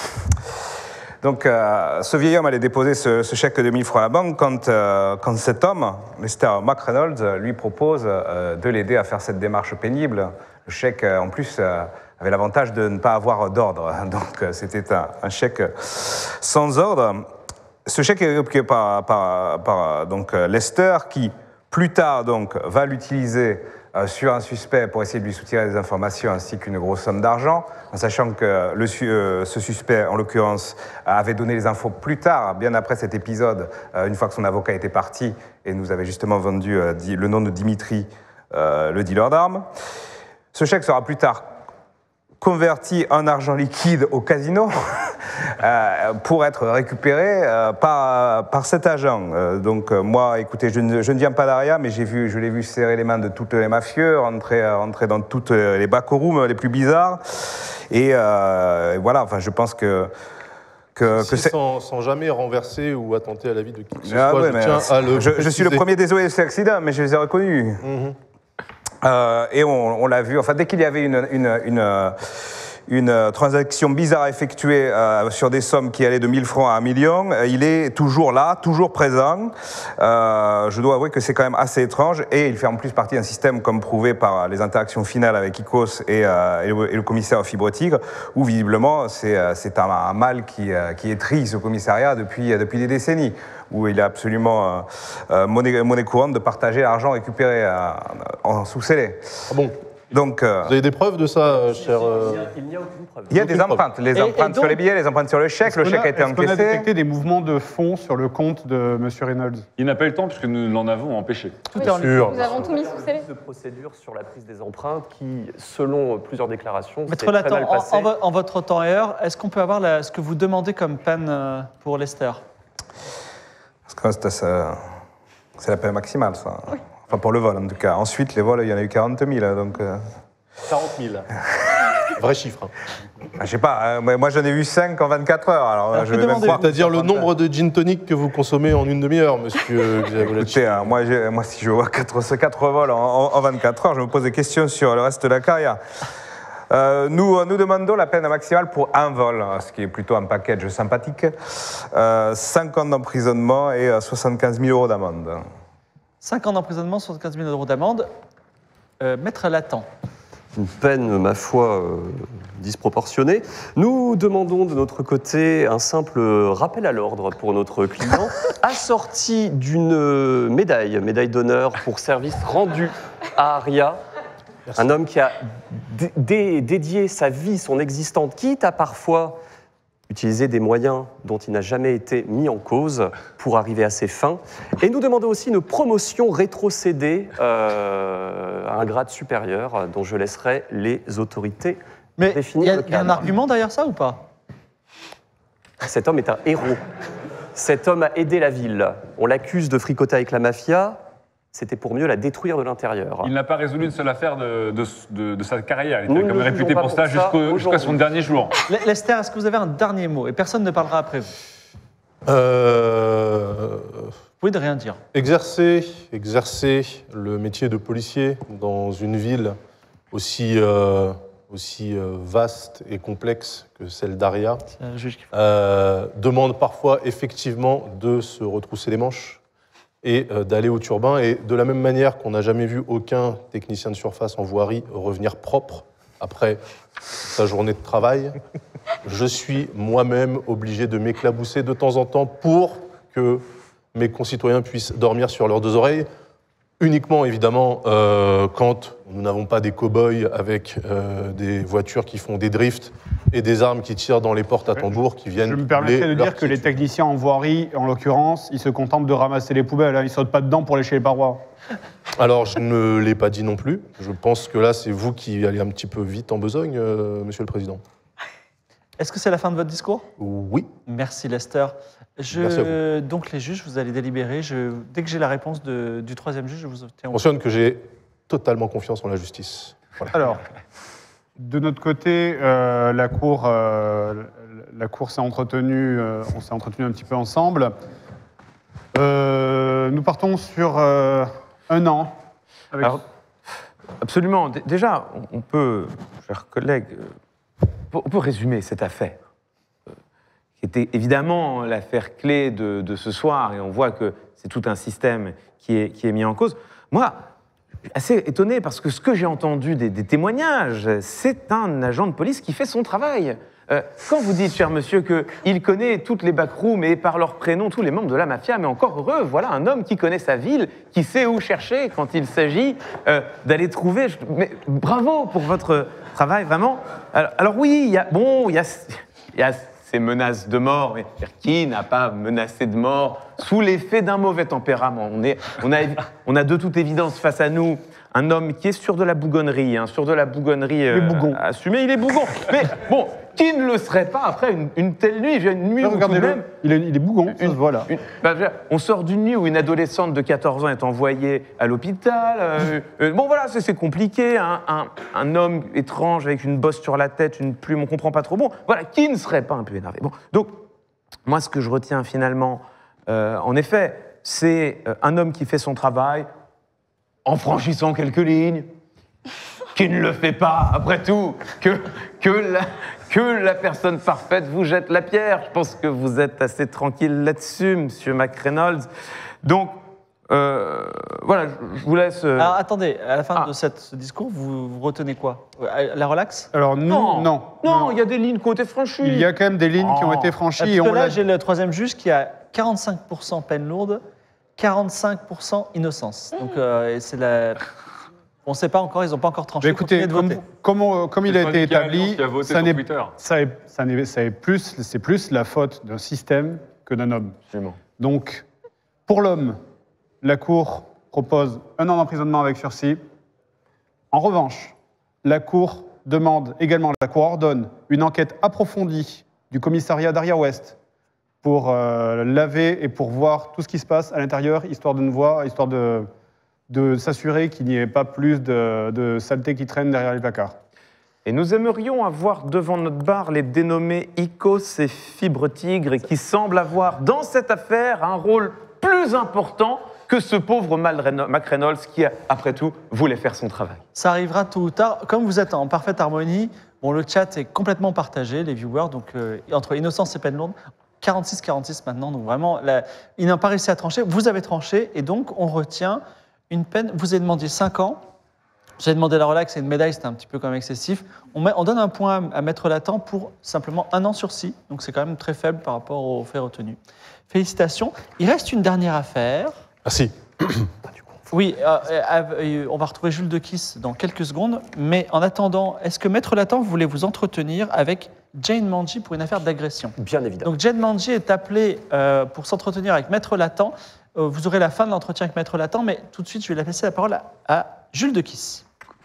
S7: Donc, euh, ce vieil homme allait déposer ce, ce chèque de mille francs à la banque quand, euh, quand cet homme, Lester McReynolds, lui propose euh, de l'aider à faire cette démarche pénible. Le chèque, euh, en plus, euh, avait l'avantage de ne pas avoir d'ordre. Donc, euh, c'était un, un chèque sans ordre. Ce chèque est récupéré par, par, par donc, euh, Lester, qui, plus tard, donc, va l'utiliser euh, sur un suspect pour essayer de lui soutirer des informations ainsi qu'une grosse somme d'argent, en sachant que le, euh, ce suspect, en l'occurrence, avait donné les infos plus tard, bien après cet épisode, euh, une fois que son avocat était parti et nous avait justement vendu euh, di- le nom de Dimitri, euh, le dealer d'armes. Ce chèque sera plus tard converti en argent liquide au casino euh, pour être récupéré euh, par, par cet agent. Euh, donc euh, moi, écoutez, je ne, je ne viens pas d'Aria, mais j'ai vu, je l'ai vu serrer les mains de tous les mafieux, rentrer, euh, rentrer dans toutes les backrooms les plus bizarres. Et, euh, et voilà, enfin, je pense que... que,
S8: Si
S7: que c'est...
S8: sans, sans jamais renverser ou attenter à la vie de qui que ce
S7: Ah
S8: soit,
S7: ouais,
S8: je
S7: mais
S8: tiens à le
S7: je, je suis le
S8: préciser.
S7: premier désolé de cet accident, mais je les ai reconnus.
S8: Mhm.
S7: Euh, et on, on l'a vu, enfin, dès qu'il y avait une, une, une,
S21: une euh, transaction bizarre effectuée euh, sur des sommes qui allaient de mille francs à un million. Euh, Il est toujours là, toujours présent. Euh, je dois avouer que c'est quand même assez étrange. Et il fait en plus partie d'un système, comme prouvé par les interactions finales avec Icos et, euh, et, le, et le commissaire Fibre Tigre, où visiblement c'est euh, c'est un, un mal qui, euh, qui étrille ce commissariat depuis, euh, depuis des décennies, où il est absolument euh, euh, monnaie, monnaie courante de partager l'argent récupéré euh, en sous-scellé.
S8: Ah bon?
S21: Donc, euh,
S8: Vous avez des preuves de ça, euh, cher... euh,
S9: Il n'y a aucune preuve.
S21: il y a
S8: aucune
S21: des
S8: preuve.
S21: empreintes, les
S3: Et- et
S21: empreintes sur
S3: donc-
S21: les billets, les empreintes sur le chèque, le
S3: Est-ce qu'on
S21: chèque a été
S3: Est-ce qu'on a
S21: encaissé.
S3: détecté des mouvements de fonds sur le compte de M. Reynolds?
S6: Il n'a pas eu le temps puisque nous l'en avons empêché.
S5: Oui,
S9: est en ligne.
S5: Nous avons tout mis sous scellé.
S9: de procédure sur la prise des empreintes qui, selon plusieurs déclarations, s'est
S1: Maître
S9: très
S1: Lacan,
S9: mal
S1: en,
S9: passé.
S1: en vo- en votre temps et heure, est-ce qu'on peut avoir la- ce que vous demandez comme peine euh, pour Lester?
S21: Parce que c'est c'est la peine maximale, ça. Enfin, pour le vol, en tout cas. Ensuite, les vols, il y en a eu quarante mille, donc... euh,
S8: quarante mille. Vrai chiffre. hein.
S21: Je sais pas, hein, moi moi, j'en ai vu cinq en vingt-quatre heures, alors,
S8: Alors,
S21: je vais même croire.
S8: C'est-à-dire le nombre de gin tonic que vous consommez en une demi-heure, monsieur Xavier.
S21: Écoutez, hein, moi, j'ai- moi, si je vois quatre, ces quatre vols en, en- en vingt-quatre heures, je me pose des questions sur le reste de la carrière. Euh, nous, nous demandons la peine maximale pour un vol, ce qui est plutôt un package sympathique. Euh, cinq ans d'emprisonnement et euh, soixante-quinze mille euros d'amende.
S1: cinq ans d'emprisonnement, soixante-quinze mille euros d'amende. Euh, Maître Lacan.
S9: Une peine, ma foi, euh, disproportionnée. Nous demandons de notre côté un simple rappel à l'ordre pour notre client, assorti d'une médaille, médaille d'honneur pour service rendu à Aria. Un homme qui a dé- dé- dédié sa vie, son existence, quitte à parfois utiliser des moyens dont il n'a jamais été mis en cause pour arriver à ses fins. Et nous demandons aussi une promotion rétrocédée euh, à un grade supérieur dont je laisserai les autorités
S1: Mais il
S9: définir
S1: y, a-
S9: le
S1: il y a un
S9: cadre.
S1: argument derrière ça ou pas?
S9: Cet homme est un héros. Cet homme a aidé la ville. On l'accuse de fricoter avec la mafia. C'était pour mieux la détruire de l'intérieur.
S6: Il n'a pas résolu une seule affaire de, de, de- de sa carrière. Il
S9: Nous
S6: était
S9: ne
S6: quand même
S9: le
S6: réputé
S9: jugeons
S6: pour
S9: pas
S6: ça
S9: pour ça
S6: jusqu'au- jusqu'à son
S9: aujourd'hui.
S6: dernier jour.
S1: Le- Lester, est-ce que vous avez un dernier mot? Et personne ne parlera après vous.
S8: Euh,
S1: Vous pouvez de rien dire.
S8: Exercer, exercer le métier de policier dans une ville aussi, euh, aussi euh, vaste et complexe que celle d'Aria
S1: C'est un juge qui fait.
S8: euh, demande parfois effectivement de se retrousser les manches et euh, d'aller au turbin. Et de la même manière qu'on n'a jamais vu aucun technicien de surface en voirie revenir propre après sa journée de travail, je suis moi-même obligé de m'éclabousser de temps en temps pour que mes concitoyens puissent dormir sur leurs deux oreilles. Uniquement, évidemment, euh, quand nous n'avons pas des cow-boys avec euh, des voitures qui font des drifts et des armes qui tirent dans les portes à tambour qui viennent
S3: Je me permettrais
S8: doubler
S3: de
S8: leur
S3: dire que les
S8: quiétude.
S3: techniciens en voirie, en l'occurrence, ils se contentent de ramasser les poubelles. Hein. Ils sautent pas dedans pour lécher les parois.
S8: Alors, je ne l'ai pas dit non plus. Je pense que là, c'est vous qui allez un petit peu vite en besogne, euh, Monsieur le Président.
S1: Est-ce que c'est la fin de votre discours?
S8: Oui.
S1: Merci Lester. Je,
S8: Merci à
S1: donc les juges, vous allez délibérer. Je, dès que j'ai la réponse de- du troisième juge, je vous tiens
S8: Je
S1: au
S8: mentionne que j'ai totalement confiance en la justice. Voilà.
S3: Alors, de notre côté, euh, la cour, euh, la cour s'est entretenue, euh, on s'est entretenu un petit peu ensemble. Euh, nous partons sur euh, un an. Avec...
S2: Alors, absolument. D- Déjà, on- on peut, chers collègues, euh, on peut résumer cette affaire, euh, qui était évidemment l'affaire clé de, de ce soir, et on voit que c'est tout un système qui est, qui est mis en cause. Moi, je suis assez étonné parce que ce que j'ai entendu des, des témoignages, c'est un agent de police qui fait son travail. Euh, quand vous dites, cher monsieur, qu'il connaît toutes les backrooms et par leur prénom tous les membres de la mafia, mais encore heureux, voilà un homme qui connaît sa ville, qui sait où chercher quand il s'agit euh, d'aller trouver. Je- Mais bravo pour votre travail, vraiment. Alors, alors oui, il y a bon, il y a, il y a ces menaces de mort. Mais qui n'a pas menacé de mort sous l'effet d'un mauvais tempérament? On est, on a, on a de toute évidence face à nous un homme qui est sur de la bougonnerie, hein, sur de la bougonnerie euh, assumée. Il est bougon. Mais bon, qui ne le serait pas après une, une telle nuit? J'ai une nuit où tout de
S3: Regardez-le,
S2: même...
S3: il est, il est bougon, ça se voit là.
S2: Une- bah, je veux dire, on sort d'une nuit où une adolescente de quatorze ans est envoyée à l'hôpital. euh, euh, bon, voilà, c'est c'est compliqué. Un, un- un homme étrange avec une bosse sur la tête, une plume, on comprend pas trop. Bon, voilà, qui ne serait pas un peu énervé? Bon, donc, moi, ce que je retiens finalement, euh, en effet, c'est euh, un homme qui fait son travail en franchissant quelques lignes, qui ne le fait pas, après tout, que, que, la, que la personne parfaite vous jette la pierre. Je pense que vous êtes assez tranquille là-dessus, monsieur McReynolds. Donc, euh, voilà, je vous laisse... euh,
S1: Alors attendez, à la fin de cette, ce discours, vous, vous retenez quoi? La relax?
S3: Alors nous, non. Non,
S2: non, il y a des lignes qui ont été franchies.
S3: Il y a quand même des lignes qui ont été franchies.
S1: Parce
S3: et
S1: que
S3: on
S1: là,
S3: l'a-
S1: j'ai le troisième juge qui a quarante-cinq pour cent peine lourde, quarante-cinq pour cent innocence. Donc euh, et c'est la... On ne sait pas encore, ils n'ont pas encore tranché.
S3: Mais écoutez,
S1: Continuez de
S3: comme,
S1: voter.
S3: comme, on- comme il
S6: Le
S3: a été
S6: syndicat
S3: établi,
S6: Alliance qui a voté
S3: ça
S6: sur
S3: n'est
S6: Twitter.
S3: ça est- ça n'est- ça est plus, c'est plus la faute d'un système que d'un homme. Donc, pour l'homme, la Cour propose un an d'emprisonnement avec sursis. En revanche, la Cour demande également, la Cour ordonne une enquête approfondie du commissariat d'Aria-Ouest pour euh, laver et pour voir tout ce qui se passe à l'intérieur, histoire de ne voir, histoire de, de s'assurer qu'il n'y ait pas plus de, de saleté qui traîne derrière les placards.
S2: Et nous aimerions avoir devant notre bar les dénommés Icos et Fibre Tigre, qui semblent avoir dans cette affaire un rôle plus important que ce pauvre Malreno- McReynolds qui, après tout, voulait faire son travail.
S1: Ça arrivera tôt ou tard. Comme vous êtes en parfaite harmonie, bon, le chat est complètement partagé, les viewers, donc euh, entre innocence et peine lourde, quarante-six quarante-six maintenant, donc vraiment, la- il n'a pas réussi à trancher. Vous avez tranché, et donc on retient une peine. Vous avez demandé cinq ans. Vous avez demandé la relax et une médaille, c'était un petit peu quand même excessif. On, met- on donne un point à Maître Latent pour simplement un an sursis, donc c'est quand même très faible par rapport aux faits retenus. Félicitations. Il reste une dernière affaire.
S8: Ah si.
S1: Oui, euh, euh, euh, on va retrouver Jules de Kiss dans quelques secondes, mais en attendant, est-ce que Maître Latent voulait vous entretenir avec Jane Manji pour une affaire d'agression?
S9: Bien évidemment.
S1: Donc Jane Manji est appelée euh, pour s'entretenir avec Maître Latent. Euh, vous aurez la fin de l'entretien avec Maître Latent, mais tout de suite, je vais laisser la parole à, à Jules de Kiss.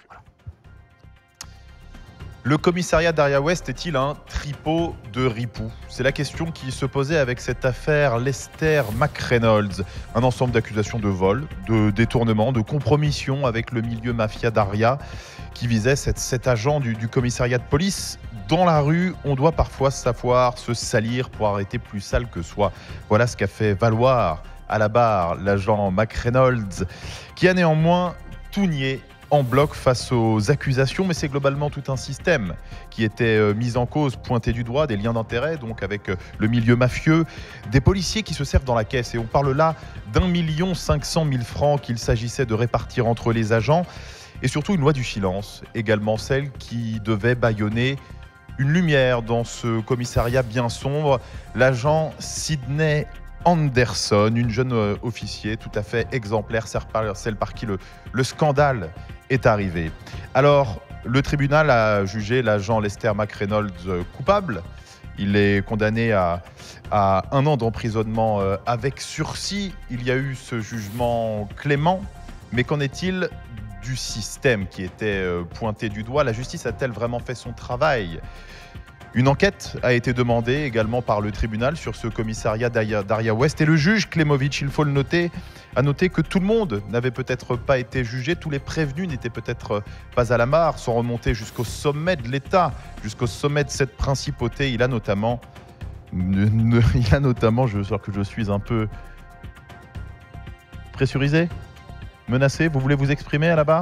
S15: Le commissariat d'Aria-Ouest est-il un tripot de ripoux? C'est la question qui se posait avec cette affaire Lester McReynolds. Un ensemble d'accusations de vol, de détournement, de compromission avec le milieu mafia d'Aria qui visait cet, cet agent du, du commissariat de police. Dans la rue, on doit parfois savoir se salir pour arrêter plus sale que soi. Voilà ce qu'a fait valoir à la barre l'agent McReynolds, qui a néanmoins tout nié en bloc face aux accusations, mais c'est globalement tout un système qui était euh, mis en cause, pointé du doigt, des liens d'intérêt, donc avec euh, le milieu mafieux, des policiers qui se servent dans la caisse. Et on parle là d'un million cinq cent mille francs qu'il s'agissait de répartir entre les agents, et surtout une loi du silence, également celle qui devait bâillonner une lumière dans ce commissariat bien sombre, l'agent Sidney Anderson, une jeune euh, officier tout à fait exemplaire, celle par, celle par qui le, le scandale est arrivé. Alors, le tribunal a jugé l'agent Lester McReynolds euh, coupable. Il est condamné à, à un an d'emprisonnement euh, avec sursis. Il y a eu ce jugement clément, mais qu'en est-il du système qui était euh, pointé du doigt? La justice a-t-elle vraiment fait son travail? Une enquête a été demandée également par le tribunal sur ce commissariat d'Aria- d'Aria-Ouest et le juge Klemovic, il faut le noter, a noté que tout le monde n'avait peut-être pas été jugé, tous les prévenus n'étaient peut-être pas à la mare, sans remonter jusqu'au sommet de l'État, jusqu'au sommet de cette principauté. Il a notamment, il a notamment, je sens que je suis un peu pressurisé, menacé, vous voulez vous exprimer à la barre ?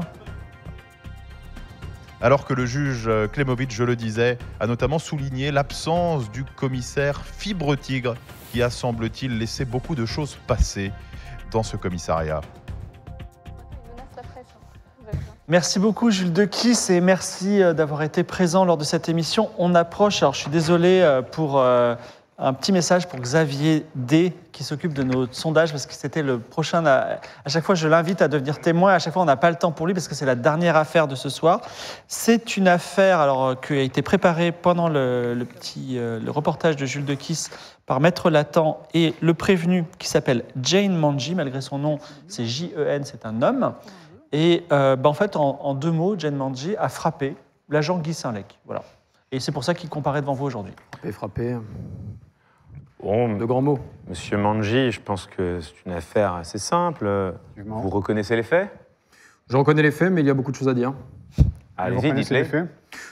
S15: Alors que le juge Klemovic, je le disais, a notamment souligné l'absence du commissaire Fibre Tigre, qui a, semble-t-il, laissé beaucoup de choses passer dans ce commissariat.
S1: Merci beaucoup Jules de Kiss et merci euh, d'avoir été présent lors de cette émission. On approche, alors je suis désolé euh, pour euh, un petit message pour Xavier D qui s'occupe de nos sondages parce que c'était le prochain. À, à chaque fois je l'invite à devenir témoin, à chaque fois on n'a pas le temps pour lui parce que c'est la dernière affaire de ce soir. C'est une affaire alors, euh, qui a été préparée pendant le, le petit euh, le reportage de Jules de Kiss par Maître Latent et le prévenu qui s'appelle Jane Manji, malgré son nom c'est J E N, c'est un homme. Et euh, bah en fait, en, en deux mots, Jane Manji a frappé l'agent Guy Saint-Lec. Voilà. Et c'est pour ça qu'il comparaît devant vous aujourd'hui.
S19: Frappé, frappé.
S2: Bon,
S19: de grands mots.
S2: Monsieur Manji, je pense que c'est une affaire assez simple. Vous reconnaissez les faits?
S19: Je reconnais les faits, mais il y a beaucoup de choses à dire.
S2: Allez-y, dites-les.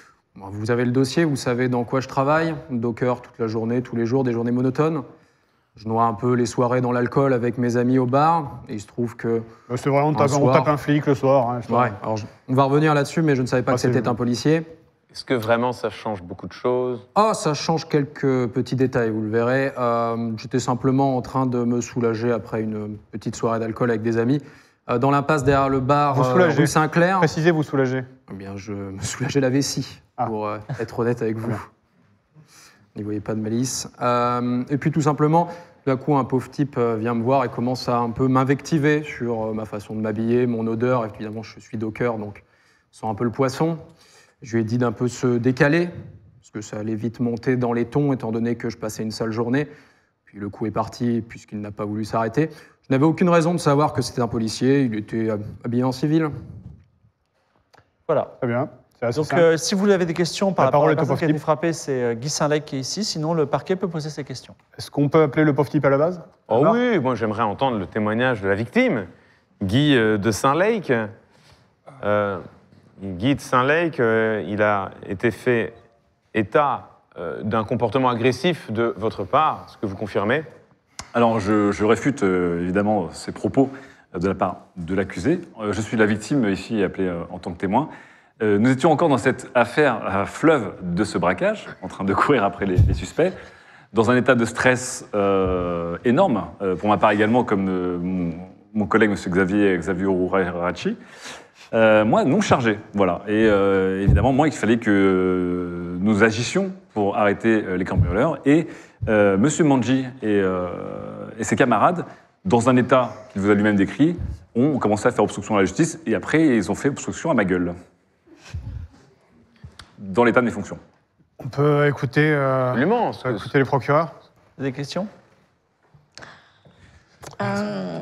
S19: Vous avez le dossier, vous savez dans quoi je travaille. Docker toute la journée, tous les jours, des journées monotones.
S4: Je noie un peu les soirées dans l'alcool avec mes amis au bar, et il se trouve que...
S3: C'est vraiment, on
S4: un
S3: tape, on
S4: soir-
S3: tape un flic le soir. hein, je
S4: Ouais, alors je- on va revenir là-dessus, mais je ne savais pas
S3: Ah,
S4: que
S3: c'est-
S4: c'était un policier.
S2: Est-ce que vraiment ça change beaucoup de choses?
S4: Ah, ça change quelques petits détails, vous le verrez. Euh, J'étais simplement en train de me soulager après une petite soirée d'alcool avec des amis. Euh, dans l'impasse derrière le bar
S3: Vous
S4: euh,
S3: soulagez.
S4: rue Saint-Clair.
S3: Précisez, vous soulagez.
S4: Eh bien, je me soulageais la vessie, pour euh, être honnête avec vous. N'y voyez pas de malice. Euh, et puis tout simplement, d'un coup, un pauvre type euh, vient me voir et commence à un peu m'invectiver sur euh, ma façon de m'habiller, mon odeur. Évidemment, je suis docker, donc je sens un peu le poisson. Je lui ai dit d'un peu se décaler, parce que ça allait vite monter dans les tons, étant donné que je passais une sale journée. Puis le coup est parti, puisqu'il n'a pas voulu s'arrêter. Je n'avais aucune raison de savoir que c'était un policier, il était habillé en civil.
S1: Voilà.
S3: Très bien. C'est assez
S1: Donc,
S3: simple.
S1: euh, si vous avez des questions par
S3: La
S1: rapport à
S3: parole
S1: la
S3: est au
S1: personne
S3: pauvre
S1: qui a été
S3: type.
S1: frappée, c'est euh, Guy Saint-Lec qui est ici. Sinon, le parquet peut poser ses questions.
S3: Est-ce qu'on peut appeler le pauvre type à la base?
S2: Oh oui, moi j'aimerais entendre le témoignage de la victime, Guy euh, de Saint-Lake. Euh, Guy de Saint-Lake, euh, il a été fait état euh, d'un comportement agressif de votre part. Est-ce que vous confirmez?
S6: Alors, je, je réfute euh, évidemment ces propos euh, de la part de l'accusé. Euh, je suis la victime ici appelée euh, en tant que témoin. Euh, nous étions encore dans cette affaire à fleuve de ce braquage, en train de courir après les, les suspects, dans un état de stress euh, énorme, euh, pour ma part également, comme euh, mon, mon collègue M. Xavier, Xavier Ururachi. Euh, moi, non chargé, voilà. Et euh, évidemment, moi, il fallait que euh, nous agissions pour arrêter euh, les cambrioleurs. Et euh, M. Manji et, euh, et ses camarades, dans un état qu'il vous a lui-même décrit, ont commencé à faire obstruction à la justice. Et après, ils ont fait obstruction à ma gueule. Dans l'état de mes fonctions.
S3: On peut écouter, euh,
S2: Absolument.
S3: on peut écouter les procureurs.
S1: Des questions?
S7: Euh...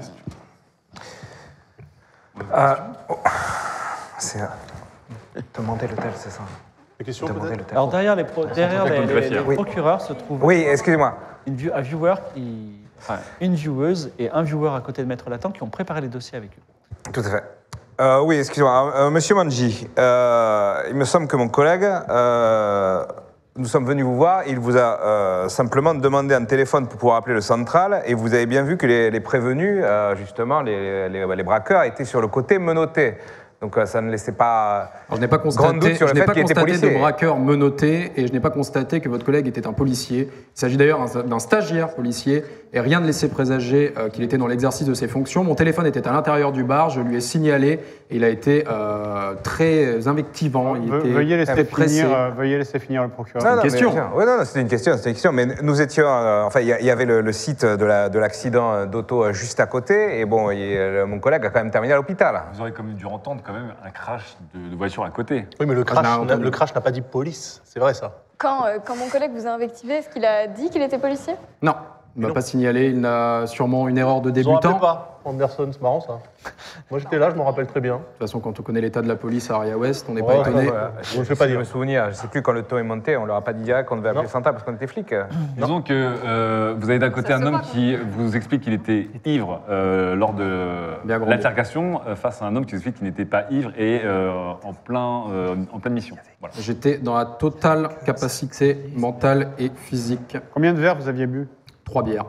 S7: Euh, oh. C'est. Demander l'hôtel, c'est ça.
S8: Des questions
S7: Demander
S8: peut-être
S7: l'hôtel.
S1: Alors, derrière les, pro- derrière les, les- les
S7: Oui.
S1: procureurs se trouve
S7: Oui, excusez-moi.
S1: une view- un viewer, qui- enfin, une vieweuse et un viewer à côté de Maître Latent qui ont préparé les dossiers avec eux.
S21: Tout à fait. Euh, oui, excusez-moi. Euh, Monsieur Manji, euh, il me semble que mon collègue, euh, nous sommes venus vous voir, il vous a euh, simplement demandé un téléphone pour pouvoir appeler le central, et vous avez bien vu que les, les prévenus, euh, justement, les, les, les braqueurs, étaient sur le côté menotté. Donc euh, ça ne laissait pas
S4: Alors, je n'ai pas
S21: grand
S4: constaté,
S21: doute sur
S4: je
S21: le
S4: n'ai
S21: fait
S4: pas
S21: qu'il était
S4: constaté
S21: policier.
S4: de braqueur menotté et je n'ai pas constaté que votre collègue était un policier. Il s'agit d'ailleurs d'un stagiaire policier et rien ne laissait présager euh, qu'il était dans l'exercice de ses fonctions. Mon téléphone était à l'intérieur du bar, je lui ai signalé et il a été euh, très invectivant. Il
S3: Ve-
S4: était
S3: Veuillez laisser,
S4: très pressé.
S3: finir, euh, veuillez laisser finir le procureur.
S21: Non, non, mais
S4: question.
S21: bien sûr. Ouais, non, non, c'était une question, c'était une question. Mais nous étions, euh, enfin, il y, a- il y avait le, le site de la- de l'accident d'auto euh, juste à côté, et bon, il- euh, mon collègue a quand même terminé à l'hôpital.
S6: Vous aurez quand même dû entendre quand même un crash de, de voiture à côté.
S8: Oui, mais le
S4: Ah,
S8: crash,
S4: je l'ai
S8: n'a-
S4: entendu.
S8: le crash n'a pas dit police. C'est vrai, ça.
S5: Quand, euh, quand mon collègue vous a invectivé, est-ce qu'il a dit qu'il était policier?
S4: Non, il ne m'a pas signalé, il a sûrement une erreur de
S8: Ils en rappellent
S4: débutant.
S8: pas. Anderson, c'est marrant, ça. Moi, j'étais là, je m'en rappelle très bien.
S4: De toute façon, quand on connaît l'état de la police à Aria West, on n'est
S8: Ouais,
S4: pas étonné.
S8: ouais, ouais. Je ne fais pas
S21: Je
S8: dire.
S21: me souvenir, je sais plus quand le taux est monté, on leur a pas dit direct qu'on devait appeler
S8: Non.
S21: Santa parce qu'on était flics.
S6: Disons que euh, vous avez d'un côté
S5: Ça
S6: un
S5: se
S6: homme
S5: voit,
S6: qui vous explique qu'il était ivre euh, lors de
S4: Bien gros
S6: l'altercation euh, face à un homme qui vous explique qu'il n'était pas ivre et euh, en, plein, euh, en pleine mission. Voilà.
S4: J'étais dans la totale capacité mentale et physique.
S3: Combien de verres vous aviez bu?
S4: Trois bières.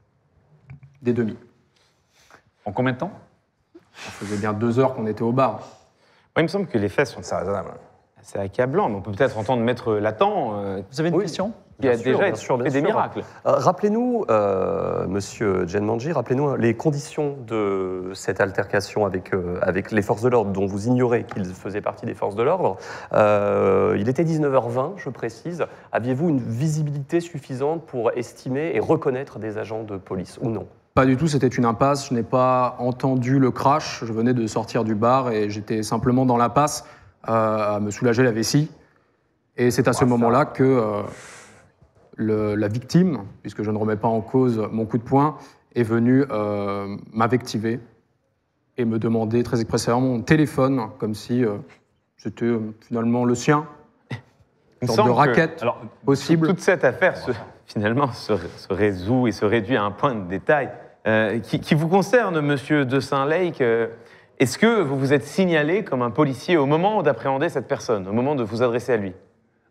S4: Des demi.
S6: En combien de temps?
S4: Ça faisait bien deux heures qu'on était au bar.
S2: Moi, il me semble que les faits sont assez raisonnables. C'est accablant, mais on peut peut-être entendre Maître Latent, euh,
S1: Vous avez une
S9: Oui.
S1: question?
S2: qui a
S9: Bien sûr,
S2: déjà
S9: bien sûr,
S2: fait
S9: bien
S2: des
S9: sûr.
S2: miracles.
S9: Euh, rappelez-nous, euh, monsieur Genmanji, rappelez-nous les conditions de cette altercation avec, euh, avec les forces de l'ordre, dont vous ignorez qu'ils faisaient partie des forces de l'ordre. Euh, il était dix-neuf heures vingt, je précise. Aviez-vous une visibilité suffisante pour estimer et reconnaître des agents de police ou non?
S4: Pas du tout, c'était une impasse. Je n'ai pas entendu le crash. Je venais de sortir du bar et j'étais simplement dans l'impasse euh, à me soulager la vessie. Et c'est à ce moment-là que euh, le- la victime, puisque je ne remets pas en cause mon coup de poing, est venue euh, m'invectiver et me demander très expressément mon téléphone, comme si euh, c'était euh, finalement le sien.
S2: Il
S4: Une
S2: me
S4: sorte de
S2: semble que-
S4: raquette
S2: alors,
S4: possible.
S2: Toute cette affaire, se- finalement, se, se résout et se réduit à un point de détail euh, qui, qui vous concerne, monsieur de Saint-Lake. Euh, Est-ce que vous vous êtes signalé comme un policier au moment d'appréhender cette personne, au moment de vous adresser à lui?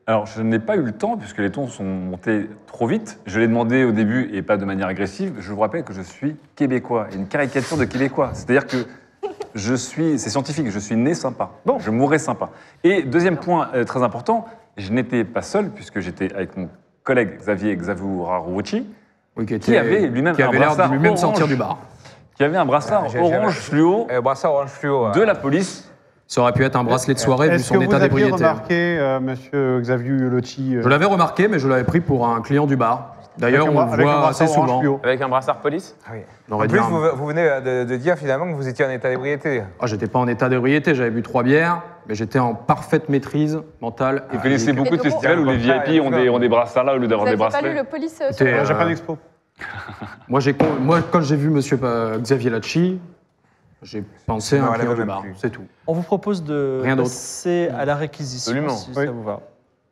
S6: Alors, je n'ai pas eu le temps, puisque les tons sont montés trop vite. Je l'ai demandé au début, et pas de manière agressive. Je vous rappelle que je suis québécois, et une caricature de québécois. C'est-à-dire que je suis, c'est scientifique, je suis né sympa. Bon. Je mourrai sympa. Et deuxième point euh, très important, je n'étais pas seul, puisque j'étais avec mon collègue Xavier Xavurarouchi,
S4: oui, qui,
S6: qui avait lui-même
S4: qui
S6: un
S4: avait l'air
S6: brassard
S4: de lui-même
S6: orange,
S4: sortir du bar.
S6: Qui avait un brassard
S7: Ah, j'ai-
S6: orange
S7: j'ai-
S6: fluo,
S7: Euh, brassard orange fluo.
S6: de la police.
S4: Ça aurait pu être un bracelet de soirée vu
S3: Est-ce
S4: son
S3: que vous
S4: état
S3: aviez
S4: d'ébriété.
S3: remarqué, euh, monsieur Xavier Lotti euh,
S4: Je l'avais remarqué, mais je l'avais pris pour un client du bar. D'ailleurs,
S3: Avec un
S4: on
S3: bra-
S4: le
S3: avec un
S4: voit
S3: brassard
S4: assez
S3: orange
S4: souvent.
S3: fluo.
S2: Avec un brassard police
S7: Oui.
S4: On
S7: En
S4: aurait
S7: plus,
S4: dit un-
S7: vous, vous venez de, de dire finalement que vous étiez en état d'ébriété.
S4: Ah, j'étais pas en état d'ébriété, j'avais bu trois bières, mais j'étais en parfaite maîtrise mentale.
S6: Vous connaissez beaucoup de
S5: Et donc,
S6: festivals où les V I P ont des, ont des brassards là au lieu
S5: Vous
S6: d'avoir des
S5: n'avez pas
S6: bracelets.
S5: lu le police euh, sur
S4: Écoutez,
S5: le-
S4: euh,
S3: Japan Expo.
S4: Moi, j'ai con- moi, quand j'ai vu monsieur euh, Xavier Lacci, j'ai pensé à
S7: Non,
S4: un
S7: elle
S4: client
S7: avait
S4: du
S7: même
S4: bar,
S7: plus.
S4: c'est tout.
S1: On vous propose de
S4: Rien d'autre.
S1: passer à la réquisition,
S2: Absolument.
S1: si
S3: Oui.
S1: ça vous va.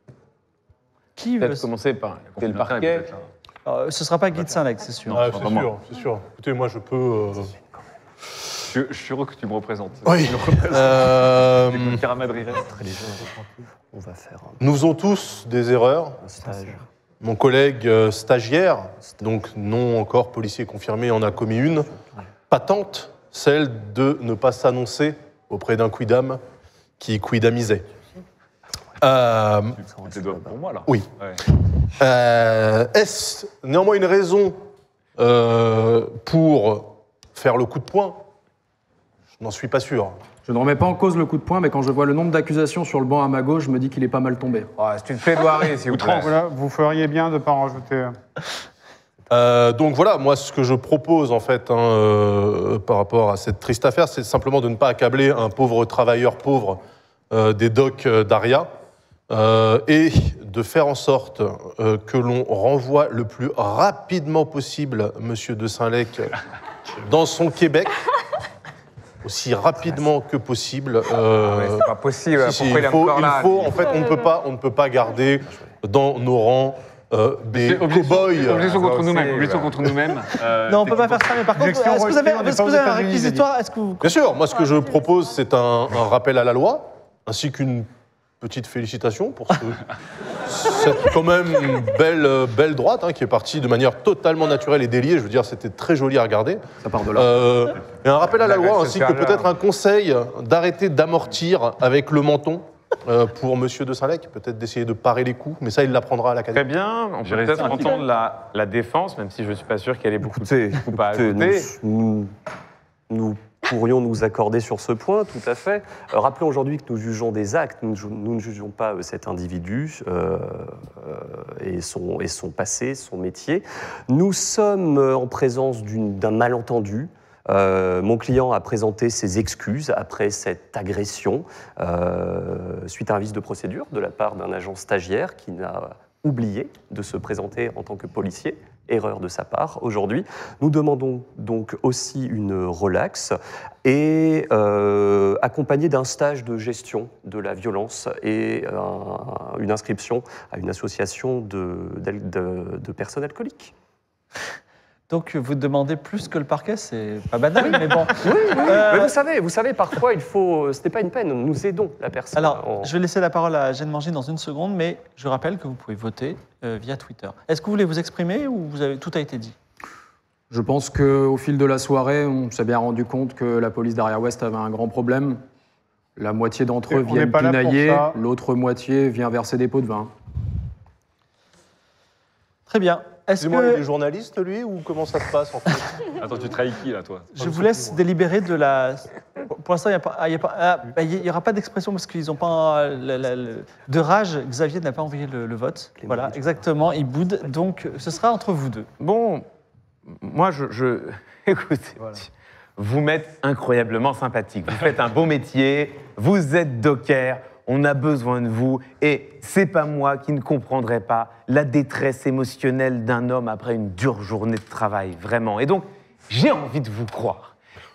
S1: Qui veut...
S2: Peut-être commencer par écouter le parquet.
S1: Euh, ce sera pas Guy de Saint-Lec, c'est sûr.
S8: Ah,
S6: pas
S8: c'est
S6: moi.
S8: sûr, c'est sûr. Écoutez, moi, je peux. euh,
S6: Je, je suis heureux que tu me représentes.
S8: Oui.
S6: Tu me représentes.
S8: Euh,
S6: Avec une caramadrie reste.
S9: On va faire un
S8: Nous faisons tous des erreurs.
S9: stage.
S8: Mon collègue euh, stagiaire, donc non encore policier confirmé, en a commis une patente, celle de ne pas s'annoncer auprès d'un quidam qui quidamisait. Euh,
S6: C'est doigt pour moi là.
S8: oui.
S6: Ouais.
S8: Euh, Est-ce néanmoins une raison euh, pour faire le coup de poing? Je n'en suis pas sûr.
S4: Je ne remets pas en cause le coup de poing, mais quand je vois le nombre d'accusations sur le banc à ma gauche, je me dis qu'il est pas mal tombé.
S7: Oh, c'est une plaidoirie, s'il vous plaît.
S3: Voilà, vous feriez bien de ne pas en rajouter.
S8: Euh, donc voilà, moi ce que je propose en fait hein, euh, par rapport à cette triste affaire, c'est simplement de ne pas accabler un pauvre travailleur pauvre euh, des docks euh, d'Aria euh, et de faire en sorte euh, que l'on renvoie le plus rapidement possible Monsieur de Saint-Lec dans son Québec, aussi rapidement que possible. Euh,
S7: Mais c'est pas possible.
S8: si, si,
S7: Pourquoi il
S8: il
S7: est
S8: faut,
S7: encore
S8: il
S7: là
S8: faut, en fait, on ne peut pas, on ne peut pas garder dans nos rangs euh, des
S6: C'est objection,
S8: cow-boys.
S6: objection contre
S7: Ah, ça
S6: nous-mêmes.
S7: aussi,
S6: Objection
S7: bah.
S6: contre nous-mêmes. Euh,
S1: Non, on peut pas faire ça, mais par contre,
S3: Objection
S1: est-ce que vous avez,
S3: rejetée, on n'est
S1: est-ce que
S3: pas
S1: vous
S3: aux
S1: avez un
S3: États-Unis,
S1: réquisitoire? Est-ce que vous...
S8: Bien sûr, moi ce que je propose, c'est un, un rappel à la loi, ainsi qu'une petite félicitation pour ce, cette quand même belle, belle droite hein, qui est partie de manière totalement naturelle et déliée. Je veux dire, c'était très joli à regarder.
S4: Ça part de là.
S8: Euh, et un rappel à la
S7: La
S8: loi,
S7: règle
S8: ainsi que
S7: sociale,
S8: peut-être
S7: là.
S8: un conseil d'arrêter d'amortir avec le menton euh, pour Monsieur de Saint-Lec, peut-être d'essayer de parer les coups, mais ça, il l'apprendra à
S2: Très
S8: l'académie.
S2: bien, on peut
S6: J'irai
S2: peut-être
S6: tranquille.
S2: entendre la, la défense, même si je ne suis pas sûr qu'elle ait beaucoup
S9: Écoutez,
S2: de coups à
S9: écoutez,
S2: ajouter.
S9: nous, nous, nous pourrions nous accorder sur ce point, tout à fait. Euh, rappelons aujourd'hui que nous jugeons des actes, nous, ne ju- nous ne jugeons pas euh, cet individu euh, euh, et, son, et son passé, son métier. Nous sommes euh, en présence d'une- d'un malentendu. Euh, mon client a présenté ses excuses après cette agression euh, suite à un vice de procédure de la part d'un agent stagiaire qui n'a oublié de se présenter en tant que policier, erreur de sa part aujourd'hui. Nous demandons donc aussi une relaxe et euh, accompagné d'un stage de gestion de la violence et un- une inscription à une association de, d'al- de- de personnes alcooliques.
S1: Donc vous demandez plus que le parquet, c'est pas banal, mais bon.
S9: Oui, oui,
S1: Euh,
S9: mais vous savez, vous savez, parfois il faut, ce n'est pas une peine, nous aidons la personne.
S1: Alors,
S9: en-
S1: je vais laisser la parole à Jeanne Manger dans une seconde, mais je rappelle que vous pouvez voter euh, via Twitter. Est-ce que vous voulez vous exprimer ou vous avez, tout a été dit?
S4: Je pense qu'au fil de la soirée, on s'est bien rendu compte que la police d'Area-Ouest avait un grand problème. La moitié d'entre
S3: Et
S4: eux
S3: on n'est
S4: viennent
S3: pas là pour
S4: pinailler,
S3: ça.
S4: l'autre moitié vient verser des pots de vin.
S1: Très bien. Est-ce
S8: Excusez-moi, il
S1: que
S8: est journaliste, lui, ou comment ça se passe, en fait?
S6: Attends, tu trahis qui là, toi?
S1: je vous laisse délibérer de la... Pour l'instant, il n'y a pas- ah, il y a pas- ah, bah, il y aura pas d'expression parce qu'ils n'ont pas... euh, la- la- la- De rage, Xavier n'a pas envoyé le, le vote. Voilà, exactement, il boude. Donc, ce sera entre vous deux.
S2: Bon, moi, je... je... Écoutez, vous m'êtes incroyablement sympathique. Vous faites un beau métier, vous êtes docker, on a besoin de vous, et c'est pas moi qui ne comprendrai pas la détresse émotionnelle d'un homme après une dure journée de travail, vraiment. Et donc, j'ai envie de vous croire.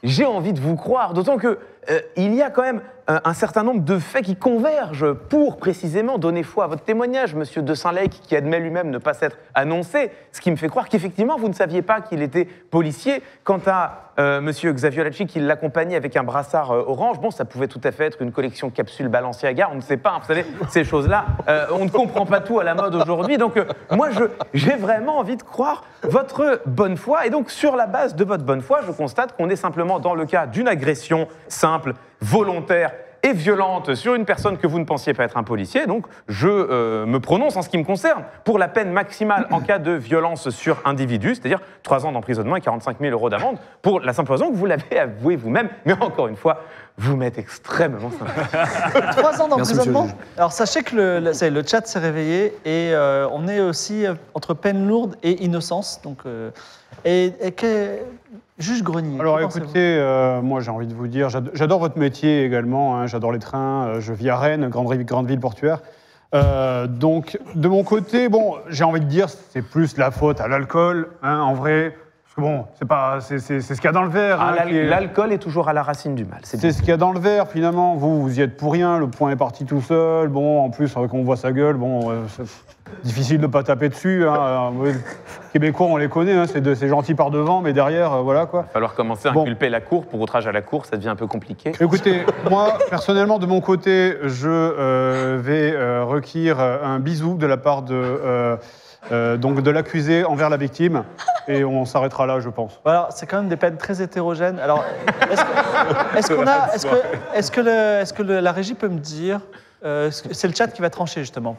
S2: j'ai envie de vous croire, d'autant que euh, il y a quand même euh, un certain nombre de faits qui convergent pour précisément donner foi à votre témoignage, monsieur de Saint-Lec, qui admet lui-même ne pas s'être annoncé, ce qui me fait croire qu'effectivement vous ne saviez pas qu'il était policier. Quant à euh, monsieur Xavier Lacci qui l'accompagnait avec un brassard euh, orange, bon, ça pouvait tout à fait être une collection capsule Balenciaga, on ne sait pas, hein, vous savez, ces choses-là, euh, on ne comprend pas tout à la mode aujourd'hui, donc euh, moi je, j'ai vraiment envie de croire votre bonne foi, et donc sur la base de votre bonne foi, je constate qu'on est simplement dans le cas d'une agression simple, volontaire et violente sur une personne que vous ne pensiez pas être un policier. Donc, je euh, me prononce en ce qui me concerne pour la peine maximale en cas de violence sur individu, c'est-à-dire trois ans d'emprisonnement et quarante-cinq mille euros d'amende, pour la simple raison que vous l'avez avoué vous-même. Mais encore une fois, vous m'êtes extrêmement sympa.
S1: Trois ans d'emprisonnement. Alors, sachez que le, le, le chat s'est réveillé et euh, on est aussi entre peine lourde et innocence. Donc, euh, et, et que... Juge Grenier.
S3: Alors écoutez, euh, moi j'ai envie de vous dire, j'adore, j'adore votre métier également, hein, j'adore les trains, euh, je vis à Rennes, grande, grande ville portuaire. Euh, donc de mon côté, bon, j'ai envie de dire, c'est plus la faute à l'alcool, hein, en vrai. Parce que bon, c'est, pas, c'est, c'est, c'est ce qu'il y a dans le verre.
S2: Ah,
S3: hein,
S2: l'al-
S3: qui est...
S2: L'alcool est toujours à la racine du mal. C'est,
S3: C'est ce qu'il y a dans le verre, finalement. Vous, vous y êtes pour rien, le point est parti tout seul. Bon, en plus, quand on voit sa gueule, bon, euh, c'est difficile de ne pas taper dessus. Hein. Euh, Québécois, on les connaît, hein, c'est, de, c'est gentil par devant, mais derrière, euh, voilà quoi.
S2: Il va falloir commencer à
S3: Bon.
S2: inculper la cour. Pour outrage à la cour, ça devient un peu compliqué.
S3: Écoutez, moi, personnellement, de mon côté, je euh, vais euh, requérir euh, un bisou de la part de, euh, euh, donc de l'accusé envers la victime, et on s'arrêtera là, je pense.
S1: Voilà, c'est quand même des peines très hétérogènes. Alors, est-ce, que, est-ce qu'on a, est-ce que, est-ce que, le, est-ce que le- la régie peut me dire, euh, est-ce que- c'est le chat qui va trancher justement.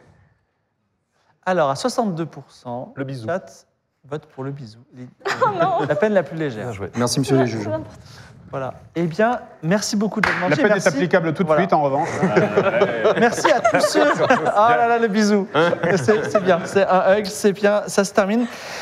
S1: Alors, à soixante-deux pour cent, le bisou. Chat vote pour le bisou. La peine la plus légère.
S4: Merci, monsieur les juges.
S1: Voilà. Eh bien, merci beaucoup de votre
S3: La
S1: demander.
S3: peine
S1: Merci.
S3: est applicable tout de
S1: Voilà.
S3: suite, en revanche.
S1: Merci à tous ceux. Ah là là, le bisou. C'est, c'est bien. C'est un hug, c'est bien. Ça se termine.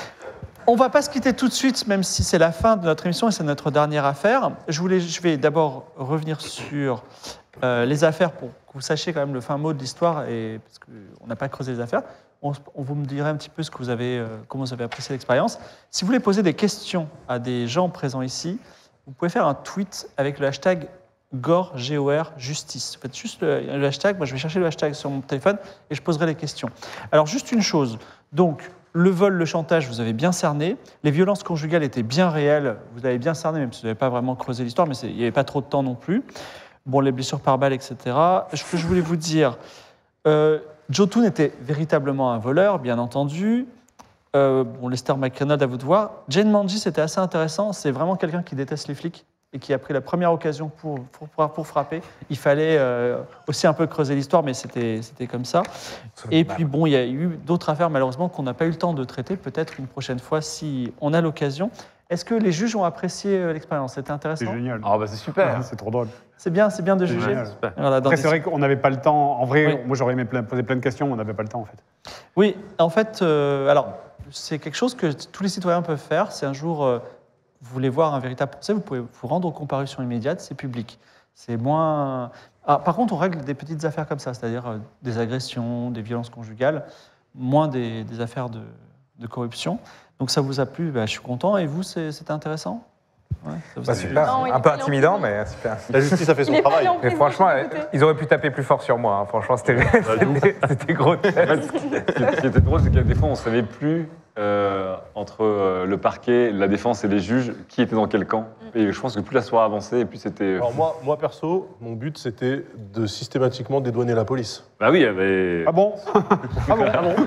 S1: On va pas se quitter tout de suite, même si c'est la fin de notre émission et c'est notre dernière affaire. Je, voulais, je vais d'abord revenir sur euh, les affaires pour que vous sachiez quand même le fin mot de l'histoire, et, parce qu'on n'a pas creusé les affaires. On, on vous me dirait un petit peu ce que vous avez, euh, comment vous avez apprécié l'expérience. Si vous voulez poser des questions à des gens présents ici, vous pouvez faire un tweet avec le hashtag Gore, G O R, justice. Vous faites juste le, le hashtag, moi je vais chercher le hashtag sur mon téléphone et je poserai les questions. Alors juste une chose, donc le vol, le chantage, vous avez bien cerné, les violences conjugales étaient bien réelles, vous avez bien cerné, même si vous n'avez pas vraiment creusé l'histoire, mais c'est- il n'y avait pas trop de temps non plus. Bon, les blessures par balle, et cetera. Ce que je voulais vous dire, euh, Jotun était véritablement un voleur, bien entendu. Euh, bon, Lester McReynolds, à vous de voir. Jane Manji, c'était assez intéressant. C'est vraiment quelqu'un qui déteste les flics et qui a pris la première occasion pour, pour, pour- pour frapper. Il fallait euh, aussi un peu creuser l'histoire, mais c'était, c'était comme ça. Et puis, bon, il y a eu d'autres affaires, malheureusement, qu'on n'a pas eu le temps de traiter. Peut-être une prochaine fois, si on a l'occasion. Est-ce que les juges ont apprécié euh, l'expérience? C'était intéressant?
S3: C'est génial.
S2: Ah bah c'est super.
S3: C'est trop drôle.
S1: C'est bien, c'est bien de juger.
S3: Génial.
S1: Voilà, dans
S3: Après,
S1: des-
S3: c'est vrai qu'on n'avait pas le temps. En vrai,
S1: Oui.
S3: moi, j'aurais aimé plein- poser plein de questions, mais on n'avait pas le temps, en fait.
S1: Oui, en fait, euh, alors, c'est quelque chose que tous les citoyens peuvent faire. Si un jour euh, vous voulez voir un véritable procès, vous pouvez vous rendre aux comparutions immédiates, c'est public. C'est moins. Ah, par contre, on règle des petites affaires comme ça, c'est-à-dire euh, des agressions, des violences conjugales, moins des, des affaires de, de corruption. Donc ça vous a plu, bah, je suis content. Et vous, c'est- c'était intéressant? Ouais, ça vous
S7: Bah,
S1: a plu
S7: super.
S5: Non, il
S7: Un
S5: est
S7: peu
S5: pas allé en
S7: intimidant,
S5: prison.
S7: mais super.
S8: La justice a fait son
S5: Il est pas
S8: travail.
S5: allé en
S7: Mais
S5: prison,
S7: franchement,
S5: je suis dégoûtée.
S7: ils auraient pu taper plus fort sur moi. hein. Franchement, c'était c'était- c'était grotesque.
S6: En fait, ce qui ce qui était drôle, c'est qu'à des fois, on ne savait plus euh, entre euh, le parquet, la défense et les juges qui était dans quel camp. Et je pense que plus la soirée avançait, et plus c'était.
S8: Alors moi, moi perso, mon but c'était de systématiquement dédouaner la police.
S6: Bah oui, il y avait.
S3: Ah bon
S8: Ah bon, ah bon.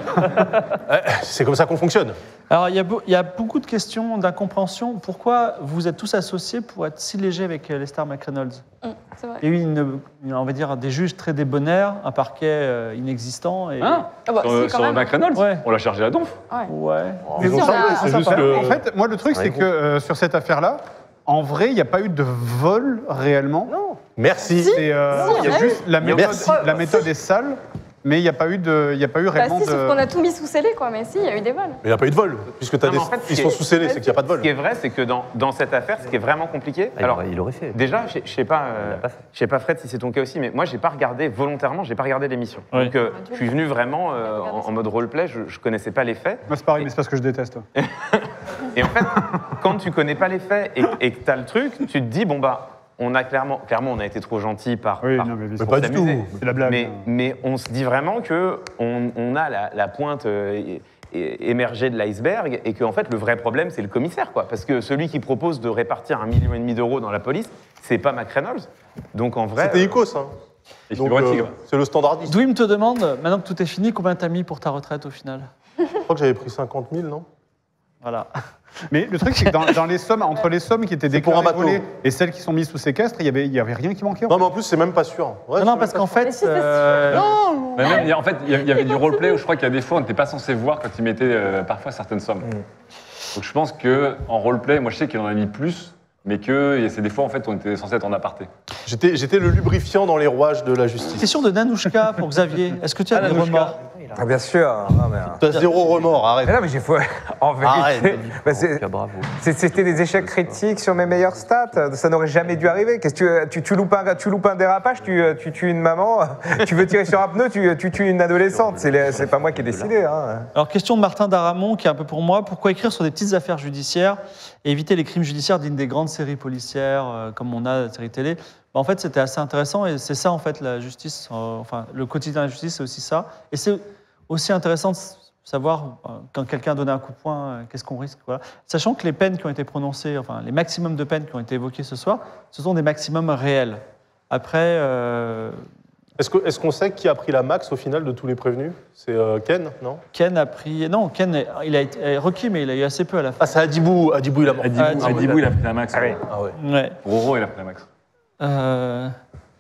S8: Eh, C'est comme ça qu'on fonctionne.
S1: Alors, il y, a beau- il y a beaucoup de questions d'incompréhension. Pourquoi vous êtes tous associés pour être si léger avec euh, Lester McReynolds?
S5: Hum, c'est vrai.
S1: Il y a eu, une, une- on va dire, des juges très débonnaires, un parquet euh, inexistant. Et...
S6: Hein
S5: Ah bah,
S6: Sur,
S5: si, quand
S6: sur
S5: même.
S6: McReynolds,
S1: Ouais.
S6: on l'a chargé à donf.
S5: Ouais.
S1: Ouais.
S8: Ils ont
S5: Si, on a-
S8: changé, c'est juste que.
S3: En fait, moi, le truc, c'est que euh, sur cette affaire-là, en vrai, il n'y a pas eu de vol réellement.
S8: Non. Merci.
S3: C'est, euh,
S5: Si,
S3: il y
S5: on
S3: a
S5: a
S3: juste la méthode,
S8: Merci.
S3: la méthode est sale, mais il n'y a pas eu de, il y a pas eu
S5: Bah
S3: réellement
S5: si, sauf qu'on
S3: de.
S5: a tout mis sous scellé, quoi. Mais si, il y a eu des vols.
S8: Mais il n'y a pas eu de vol, puisque t'as
S2: Non,
S8: des...
S2: mais en fait, ce
S8: ils
S2: qui
S8: sont
S2: est-
S8: sous scellés, c'est qu'il n'y a pas de
S2: Ce
S8: vol.
S2: qui est vrai, c'est que dans, dans cette affaire, ce qui est vraiment compliqué.
S9: Ah, il,
S2: alors,
S9: aurait, il aurait fait.
S2: déjà, je ne sais pas, euh,
S9: l'a pas fait.
S2: je sais pas Fred si c'est ton cas aussi, mais moi, j'ai pas regardé volontairement, j'ai pas regardé l'émission.
S1: Oui.
S2: Donc, euh, je suis venu vraiment euh, en, en mode roleplay. Je, je connaissais pas les faits.
S3: Moi, c'est pareil, mais c'est parce que je déteste.
S2: Et en fait, quand tu connais pas les faits et, et que tu as le truc, tu te dis, bon bah, on a clairement, clairement on a été trop gentil par...
S3: Oui,
S2: par-
S3: non, mais bien sûr.
S2: pour
S3: Mais pas du
S2: s'amuser.
S3: tout, c'est la blague.
S2: Mais, mais on se dit vraiment que on, on a la, la pointe euh, é- é- émergée de l'iceberg et qu'en fait, le vrai problème, c'est le commissaire, quoi. Parce que celui qui propose de répartir un million et demi d'euros dans la police, c'est pas Mac Reynolds. Donc en vrai...
S8: C'était Icos, hein.
S6: Et
S8: Donc,
S6: Fibre
S8: euh,
S6: Tigre.
S8: c'est le standardiste.
S1: Dwim te demande, maintenant que tout est fini, combien t'as mis pour ta retraite au final?
S8: Je crois que j'avais pris cinquante mille, non?
S1: Voilà.
S3: Mais le truc, c'est que dans, dans les sommes, entre les sommes qui étaient
S8: C'est pour un
S3: déclarées
S8: bateau.
S3: volées et celles qui sont mises sous séquestre, il y avait, il y avait rien qui manquait. en
S8: Non,
S3: fait.
S8: mais en plus, c'est même pas sûr. Ouais,
S1: non, non,
S8: c'est
S1: parce
S8: même
S1: qu'en
S8: pas sûr.
S1: fait... euh,
S8: Non
S6: Mais même, il y a- en fait, il y a- il y avait du roleplay où je crois qu'il y a des fois, on n'était pas censé voir quand ils mettaient euh, parfois certaines sommes. Donc je pense qu'en roleplay, moi je sais qu'il en a mis plus, mais que et c'est des fois, en fait, on était censé être en aparté.
S8: J'étais j'étais le lubrifiant dans les rouages de la justice.
S1: Question de Nanouchka pour Xavier. Est-ce que tu as
S6: Ah,
S1: des
S6: Nanouchka.
S1: remords?
S7: Ah, bien sûr. Non, mais, euh,
S8: T'as zéro remords, arrête.
S7: mais non, mais j'ai fait. En
S8: Arrête.
S7: vérité, bah, c'est-
S9: bravo.
S7: c'est- c'était des échecs critiques sur mes meilleures stats. Ça n'aurait jamais dû arriver. Qu'est-ce que tu, tu, tu loupes un, tu loupes un dérapage, tu, tu tues une maman, tu veux tirer sur un pneu, tu, tu tues une adolescente. C'est les- c'est pas moi qui ai décidé. Hein.
S1: Alors, question de Martin Daramon, qui est un peu pour moi. Pourquoi écrire sur des petites affaires judiciaires et éviter les crimes judiciaires dignes des grandes séries policières, euh, comme on a la série télé? Bah, en fait, c'était assez intéressant et c'est ça, en fait, la justice. euh, enfin, le quotidien de la justice, c'est aussi ça. Et c'est aussi intéressant de savoir, euh, quand quelqu'un a donné un coup de poing, euh, qu'est-ce qu'on risque. Voilà. Sachant que les peines qui ont été prononcées, enfin, les maximums de peines qui ont été évoqués ce soir, ce sont des maximums réels. Après. euh,
S8: Est-ce que- est-ce qu'on sait qui a pris la max au final de tous les prévenus? C'est euh, Ken, non?
S1: Ken a pris. Non, Ken, il a été requis, mais il a eu assez peu à la fin.
S8: Ah, c'est Adibou. Adibou, il a mort.
S6: Adibou,
S1: Adibou,
S6: Adibou, il a pris la max.
S8: Ah ouais. Ah ouais.
S1: Ouais.
S6: Roro, il a pris la max.
S1: Euh...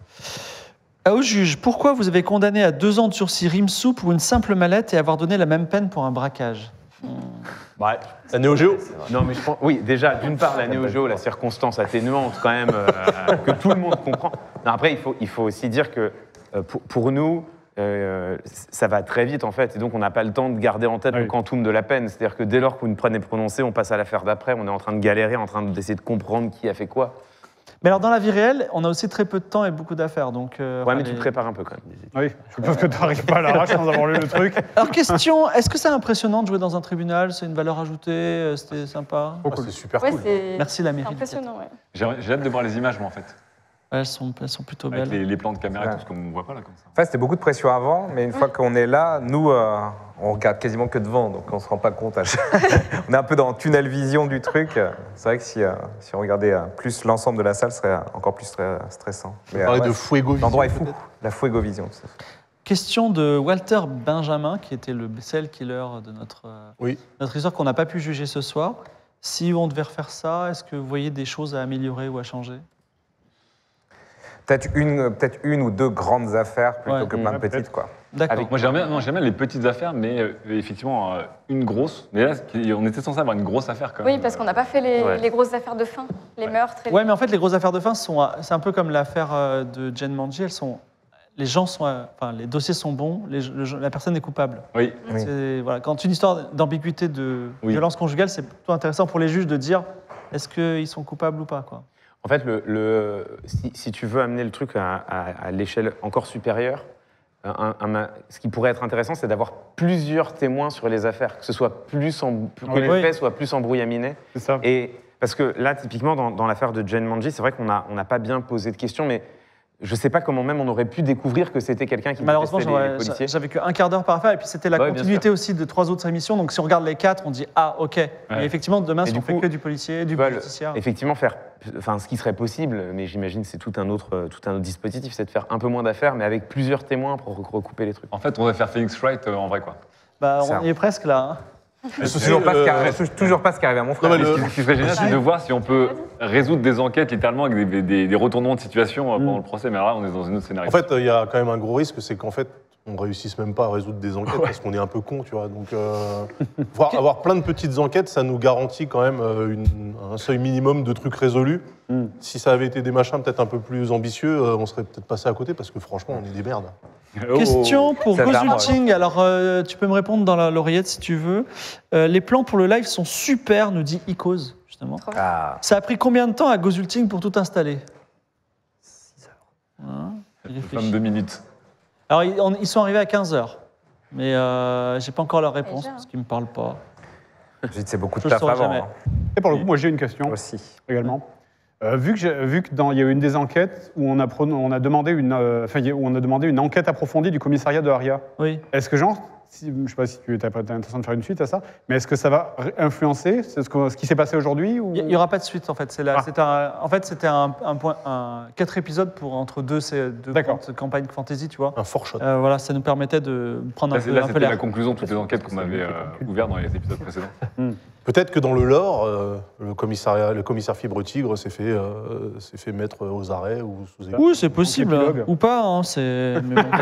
S1: Ah, au juge, pourquoi vous avez condamné à deux ans de sursis Rimsou pour une simple mallette et avoir donné la même peine pour un braquage?
S2: Ouais.
S8: La Néo Géo.
S2: Non, mais je pense, oui, déjà, d'une part, la Néo Géo, la circonstance atténuante, quand même, euh, que tout le monde comprend. Non, après, il faut, il faut aussi dire que euh, pour, pour nous, euh, ça va très vite, en fait, et donc on n'a pas le temps de garder en tête
S3: Oui.
S2: le quantum de la peine. C'est-à-dire que dès lors qu'une peine est prononcée, on passe à l'affaire d'après, on est en train de galérer, en train d'essayer de comprendre qui a fait quoi.
S1: Mais alors, dans la vie réelle, on a aussi très peu de temps et beaucoup d'affaires. Donc, euh,
S2: Ouais,
S1: enfin,
S2: mais tu
S1: les-
S2: te prépares un peu quand même.
S3: Oui, je pense que tu n'arrives pas à l'arrache sans avoir lu le truc.
S1: Alors, question, est-ce que c'est impressionnant de jouer dans un tribunal? C'est une valeur ajoutée? euh, C'était sympa?
S8: Ah, c'est super
S5: Ouais,
S8: cool.
S5: c'est
S1: Merci la
S5: c'est
S1: mairie.
S5: impressionnant. Ouais.
S6: J'ai j'ai hâte de voir les images, moi, en fait.
S1: Ouais, elles, sont, elles sont plutôt
S6: Avec
S1: belles.
S6: les, les plans de caméra et
S7: Ouais.
S6: tout, ce qu'on ne voit pas là, comme ça.
S7: En fait, c'était beaucoup de pression avant, mais une fois qu'on est là, nous, euh, on regarde quasiment que devant, donc on se rend pas compte. à chaque- on est un peu dans le tunnel vision du truc. C'est vrai que si, euh, si on regardait euh, plus l'ensemble de la salle, ce serait encore plus stre- stressant. Mais,
S8: On parlait
S7: ouais,
S8: de Fuego Vision.
S7: l'endroit est fou.
S8: peut-être.
S7: La Fuego Vision. tout à fait.
S1: Question de Walter Benjamin, qui était le serial killer de notre, euh,
S8: Oui.
S1: notre histoire qu'on n'a pas pu juger ce soir. Si on devait refaire ça, est-ce que vous voyez des choses à améliorer ou à changer?
S7: Peut-être une, peut-être une ou deux grandes affaires plutôt
S1: Ouais.
S7: que plein de
S6: Ouais,
S7: petites,
S6: peut-être.
S7: quoi.
S1: D'accord.
S6: Avec moi, j'aime bien, non, j'aime bien les petites affaires, mais euh, effectivement, euh, une grosse. Mais là, on était censé avoir une grosse affaire quand même.
S5: Oui, parce qu'on n'a pas fait les,
S2: Ouais.
S5: les grosses affaires de fin, les meurtres. Et
S1: Ouais, mais en fait, les grosses affaires de fin sont, euh, c'est un peu comme l'affaire euh, de Jen Manji. Elles sont, les gens sont, euh, enfin, les dossiers sont bons, les- le- la personne est coupable.
S6: Oui.
S7: Oui.
S1: C'est- Voilà, quand une histoire d'ambiguïté de
S6: Oui.
S1: violence conjugale, c'est plutôt intéressant pour les juges de dire est-ce qu'ils sont coupables ou pas, quoi.
S2: En fait, le, le- si, si tu veux amener le truc à, à- à l'échelle encore supérieure, un- un- ce qui pourrait être intéressant, c'est d'avoir plusieurs témoins sur les affaires, que ce soit plus en, que
S3: Oui.
S2: les
S1: Oui.
S2: faits soient plus embrouillaminés.
S3: C'est ça.
S2: Et parce que là, typiquement, dans, dans l'affaire de Jen Manji, c'est vrai qu'on n'a on n'a pas bien posé de questions, mais je ne sais pas comment même on aurait pu découvrir que c'était quelqu'un qui
S1: Malheureusement,
S2: détestait les, les
S1: j'aurais-
S2: policiers.
S1: j'avais qu'un quart d'heure par affaire, et puis c'était la
S2: Ouais, bien
S1: continuité aussi de trois autres émissions. Donc si on regarde les quatre, on dit ah ok. Et effectivement, demain,
S2: Et
S1: si
S2: du
S1: on fait
S2: coup,
S1: que du policier, du
S2: Tu vois, le-
S1: justicière.
S2: effectivement, faire, enfin, ce qui serait possible, mais j'imagine c'est tout un autre, euh, tout un autre dispositif, c'est de faire un peu moins d'affaires, mais avec plusieurs témoins pour rec- recouper les trucs.
S6: En fait, on va faire Phoenix Wright euh, en vrai, quoi.
S1: Bah,
S7: Ça.
S1: on y est presque là. hein.
S8: Le souci,
S7: Toujours pas, ce qui
S8: euh,
S7: arrive, toujours pas ce qui arrive à mon frère.
S8: Non, mais
S6: Et
S8: le-
S6: ce qui- ce qui serait génial, c'est de voir si on peut résoudre des enquêtes littéralement avec des, des- des retournements de situation euh, pendant le procès. Mais là, on est dans une autre scénario.
S8: En fait, il y a quand même un gros risque, c'est qu'en fait, on réussisse même pas à résoudre des enquêtes parce qu'on est un peu con, tu vois. Donc, euh, voir- avoir plein de petites enquêtes, ça nous garantit quand même euh, une- un seuil minimum de trucs résolus. Si ça avait été des machins peut-être un peu plus ambitieux, euh, on serait peut-être passé à côté parce que franchement, on est des merdes.
S1: Question pour
S7: Ça l'arme,
S1: Gozulting. Alors, euh, tu peux me répondre dans la- l'oreillette si tu veux. Euh, les plans pour le live sont super, nous dit Icos, justement.
S5: Trop bien.
S7: Ah,
S1: Ça a pris combien de temps à Gozulting pour tout installer? six heures. il réfléchit.
S6: vingt-deux minutes.
S1: Alors, ils, on- ils sont arrivés à quinze heures. Mais euh, j'ai pas encore leur réponse
S5: Déjà.
S1: parce qu'ils me parlent pas.
S7: Je dis, c'est beaucoup de
S1: Je le
S7: taf
S1: saurai
S7: avant.
S1: jamais.
S7: hein.
S3: Et pour le coup, moi j'ai une question
S7: Aussi.
S3: également. Euh, vu que j'ai- vu que dans- il y a eu une des enquêtes où on a, pro- on a demandé une, euh, enfin, il y a- où on a demandé une enquête approfondie du commissariat de Aria.
S1: Oui.
S3: Est-ce que genre, si, je ne sais pas si tu as l'intention de faire une suite à ça, mais est-ce que ça va ré- influencer ce, ce qui s'est passé aujourd'hui ou...
S1: Il n'y aura pas de suite en fait. C'est là,
S3: Ah.
S1: c'est un, en fait, c'était un, un point, un, quatre épisodes pour entre deux, ces deux grandes campagnes fantasy, tu vois.
S8: Un foreshot.
S1: Euh, voilà, ça nous permettait de prendre
S6: Là,
S1: un
S6: c'est-
S1: peu,
S6: là,
S1: un peu
S6: c'était
S1: l'air.
S6: la conclusion de toutes les enquêtes qu'on avait euh, ouvertes dans les épisodes précédents.
S8: Peut-être que dans le lore, euh, le, commissariat, le commissaire Fibre Tigre s'est fait, euh, s'est fait mettre aux arrêts ou sous écoute.
S1: Oui, c'est possible.
S8: épilogue.
S1: Ou pas, hein, c'est... mais bon.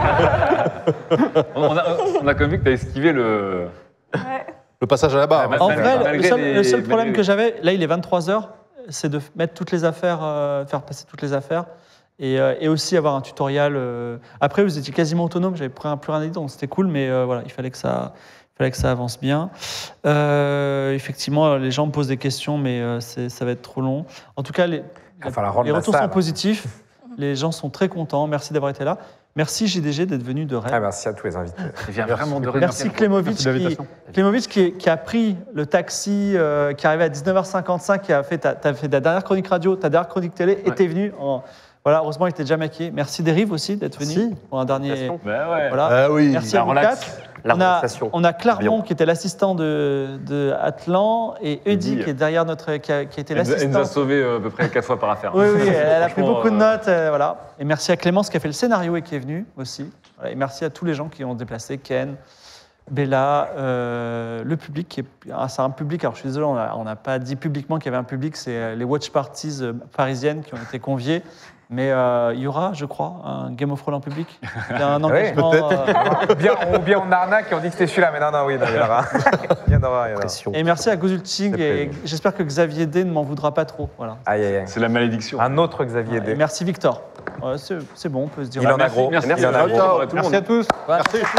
S6: on, a, on a quand même vu que tu as esquivé le.
S8: Le passage à la barre.
S6: Ah,
S1: En
S6: Malgré-
S1: vrai, le
S6: malgré
S1: seul,
S6: les-
S1: le seul problème
S6: malgré-
S1: que j'avais, là il est vingt-trois heures, c'est de mettre toutes les affaires, euh, faire passer toutes les affaires, et, euh, et aussi avoir un tutoriel. euh. Après, vous étiez quasiment autonome, j'avais plus, plus rien à dire, donc c'était cool, mais euh, voilà, il fallait que ça, il fallait que ça avance bien. Euh, effectivement, les gens me posent des questions, mais euh, c'est- ça va être trop long. En tout cas, les,
S7: Il va falloir rendre
S1: les
S7: la
S1: retours
S7: salle.
S1: sont positifs, les gens sont très contents, merci d'avoir été là. Merci J D G d'être venu de Rennes.
S7: Ah, merci à tous les invités.
S6: Il vient vraiment de
S1: Merci Klemovic,
S3: Merci de
S1: qui,
S3: l'invitation.
S1: Klemovic qui, qui a pris le taxi, euh, qui est arrivé à dix-neuf heures cinquante-cinq, qui a fait ta, t'as fait ta dernière chronique radio, ta dernière chronique télé, et t'es venu. En, voilà, heureusement, il était déjà maquillé. Merci Dérive aussi d'être venu pour un dernier.
S6: Bah ouais.
S1: Voilà.
S8: Ah oui.
S1: Merci à
S6: La
S1: vous
S6: relax.
S1: quatre.
S9: La
S1: On a,
S9: relaxation.
S1: on a Clermont
S9: Bien.
S1: qui était l'assistant de, de Atlan et Eddy
S6: Eddy.
S1: qui est derrière notre, qui a, qui a été
S6: Elle, nous a- elle nous a
S1: l'assistant.
S6: sauvé euh, à peu près quatre fois par affaire.
S1: Oui, oui, elle a pris
S6: Franchement,
S1: beaucoup de
S6: euh,
S1: notes, euh, voilà. Et merci à Clémence qui a fait le scénario et qui est venue aussi. Voilà, et merci à tous les gens qui ont déplacé, Ken, Bella, euh, le public. Qui est, ah, c'est un public, alors je suis désolé, on a- on n'a pas dit publiquement qu'il y avait un public, c'est euh, les watch parties euh, parisiennes qui ont été conviées. Mais euh, il y aura, je crois, un Game of Thrones en public. Il y a un
S7: Oui,
S1: engagement.
S7: peut-être. Ou bien, ou bien on arnaque et on dit que c'était celui-là, mais non, non, oui, non, il y en aura. Il y en aura, il y en aura.
S9: Pression.
S1: Et merci à Gozulting
S7: C'est
S1: et
S7: prévu.
S1: j'espère que Xavier D ne m'en voudra pas trop. Voilà.
S7: Aïe, aïe, aïe.
S6: C'est la malédiction.
S7: Un autre Xavier
S1: Et
S7: D.
S1: merci Victor. Ouais, c'est, c'est bon, on peut se dire.
S7: Il en a
S6: Merci,
S7: gros.
S6: merci,
S7: Il en a
S6: merci,
S7: gros.
S6: ciao à tout le
S3: Merci
S6: monde.
S3: à tous.
S1: Voilà.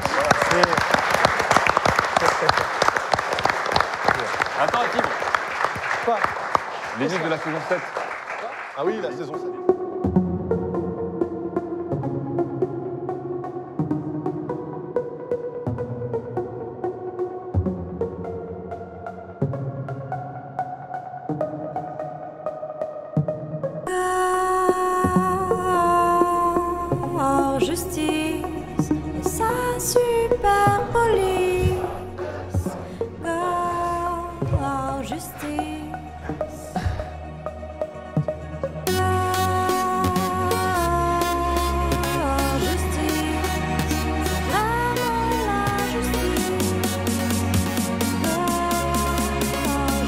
S6: Attends, Fibre.
S1: Quoi
S6: Les livres de la saison sept.
S8: Ah oui, la saison sept.
S10: Hors justice et sa super police. Hors justice. Hors justice. C'est vraiment la justice. Hors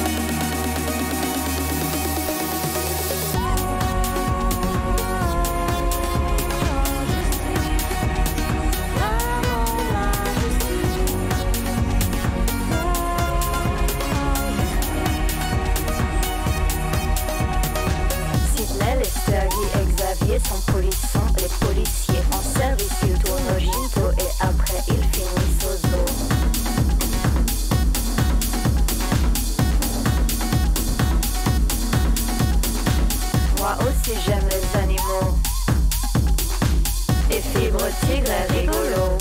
S10: Sidney, les Sergi et Xavier sont polissants. Les policiers en service, ils tournent au ginto et après ils finissent au zoo. Moi aussi j'aime les animaux. Et Fibre Tigre est rigolo.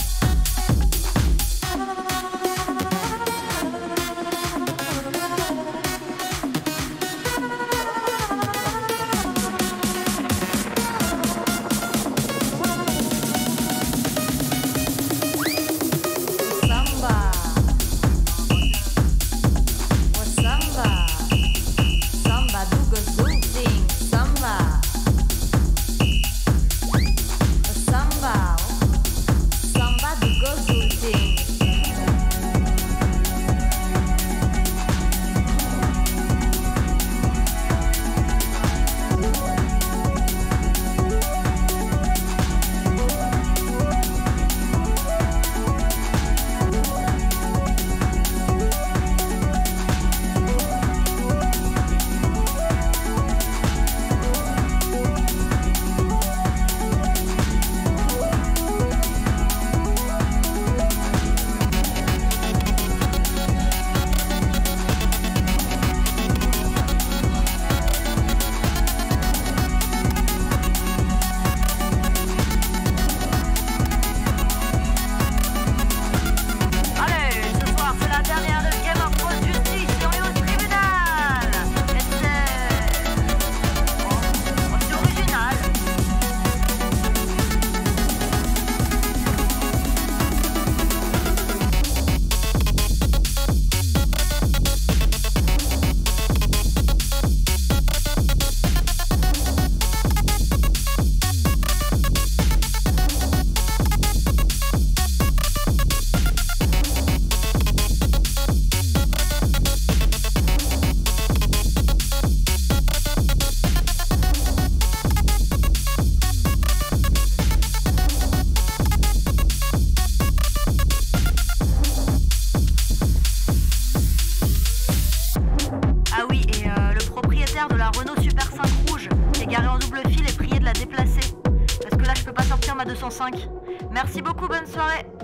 S10: Samba. Oh, samba. Samba do Gozulting. Samba. Oh, samba.
S12: cent cinq. Merci beaucoup, bonne soirée.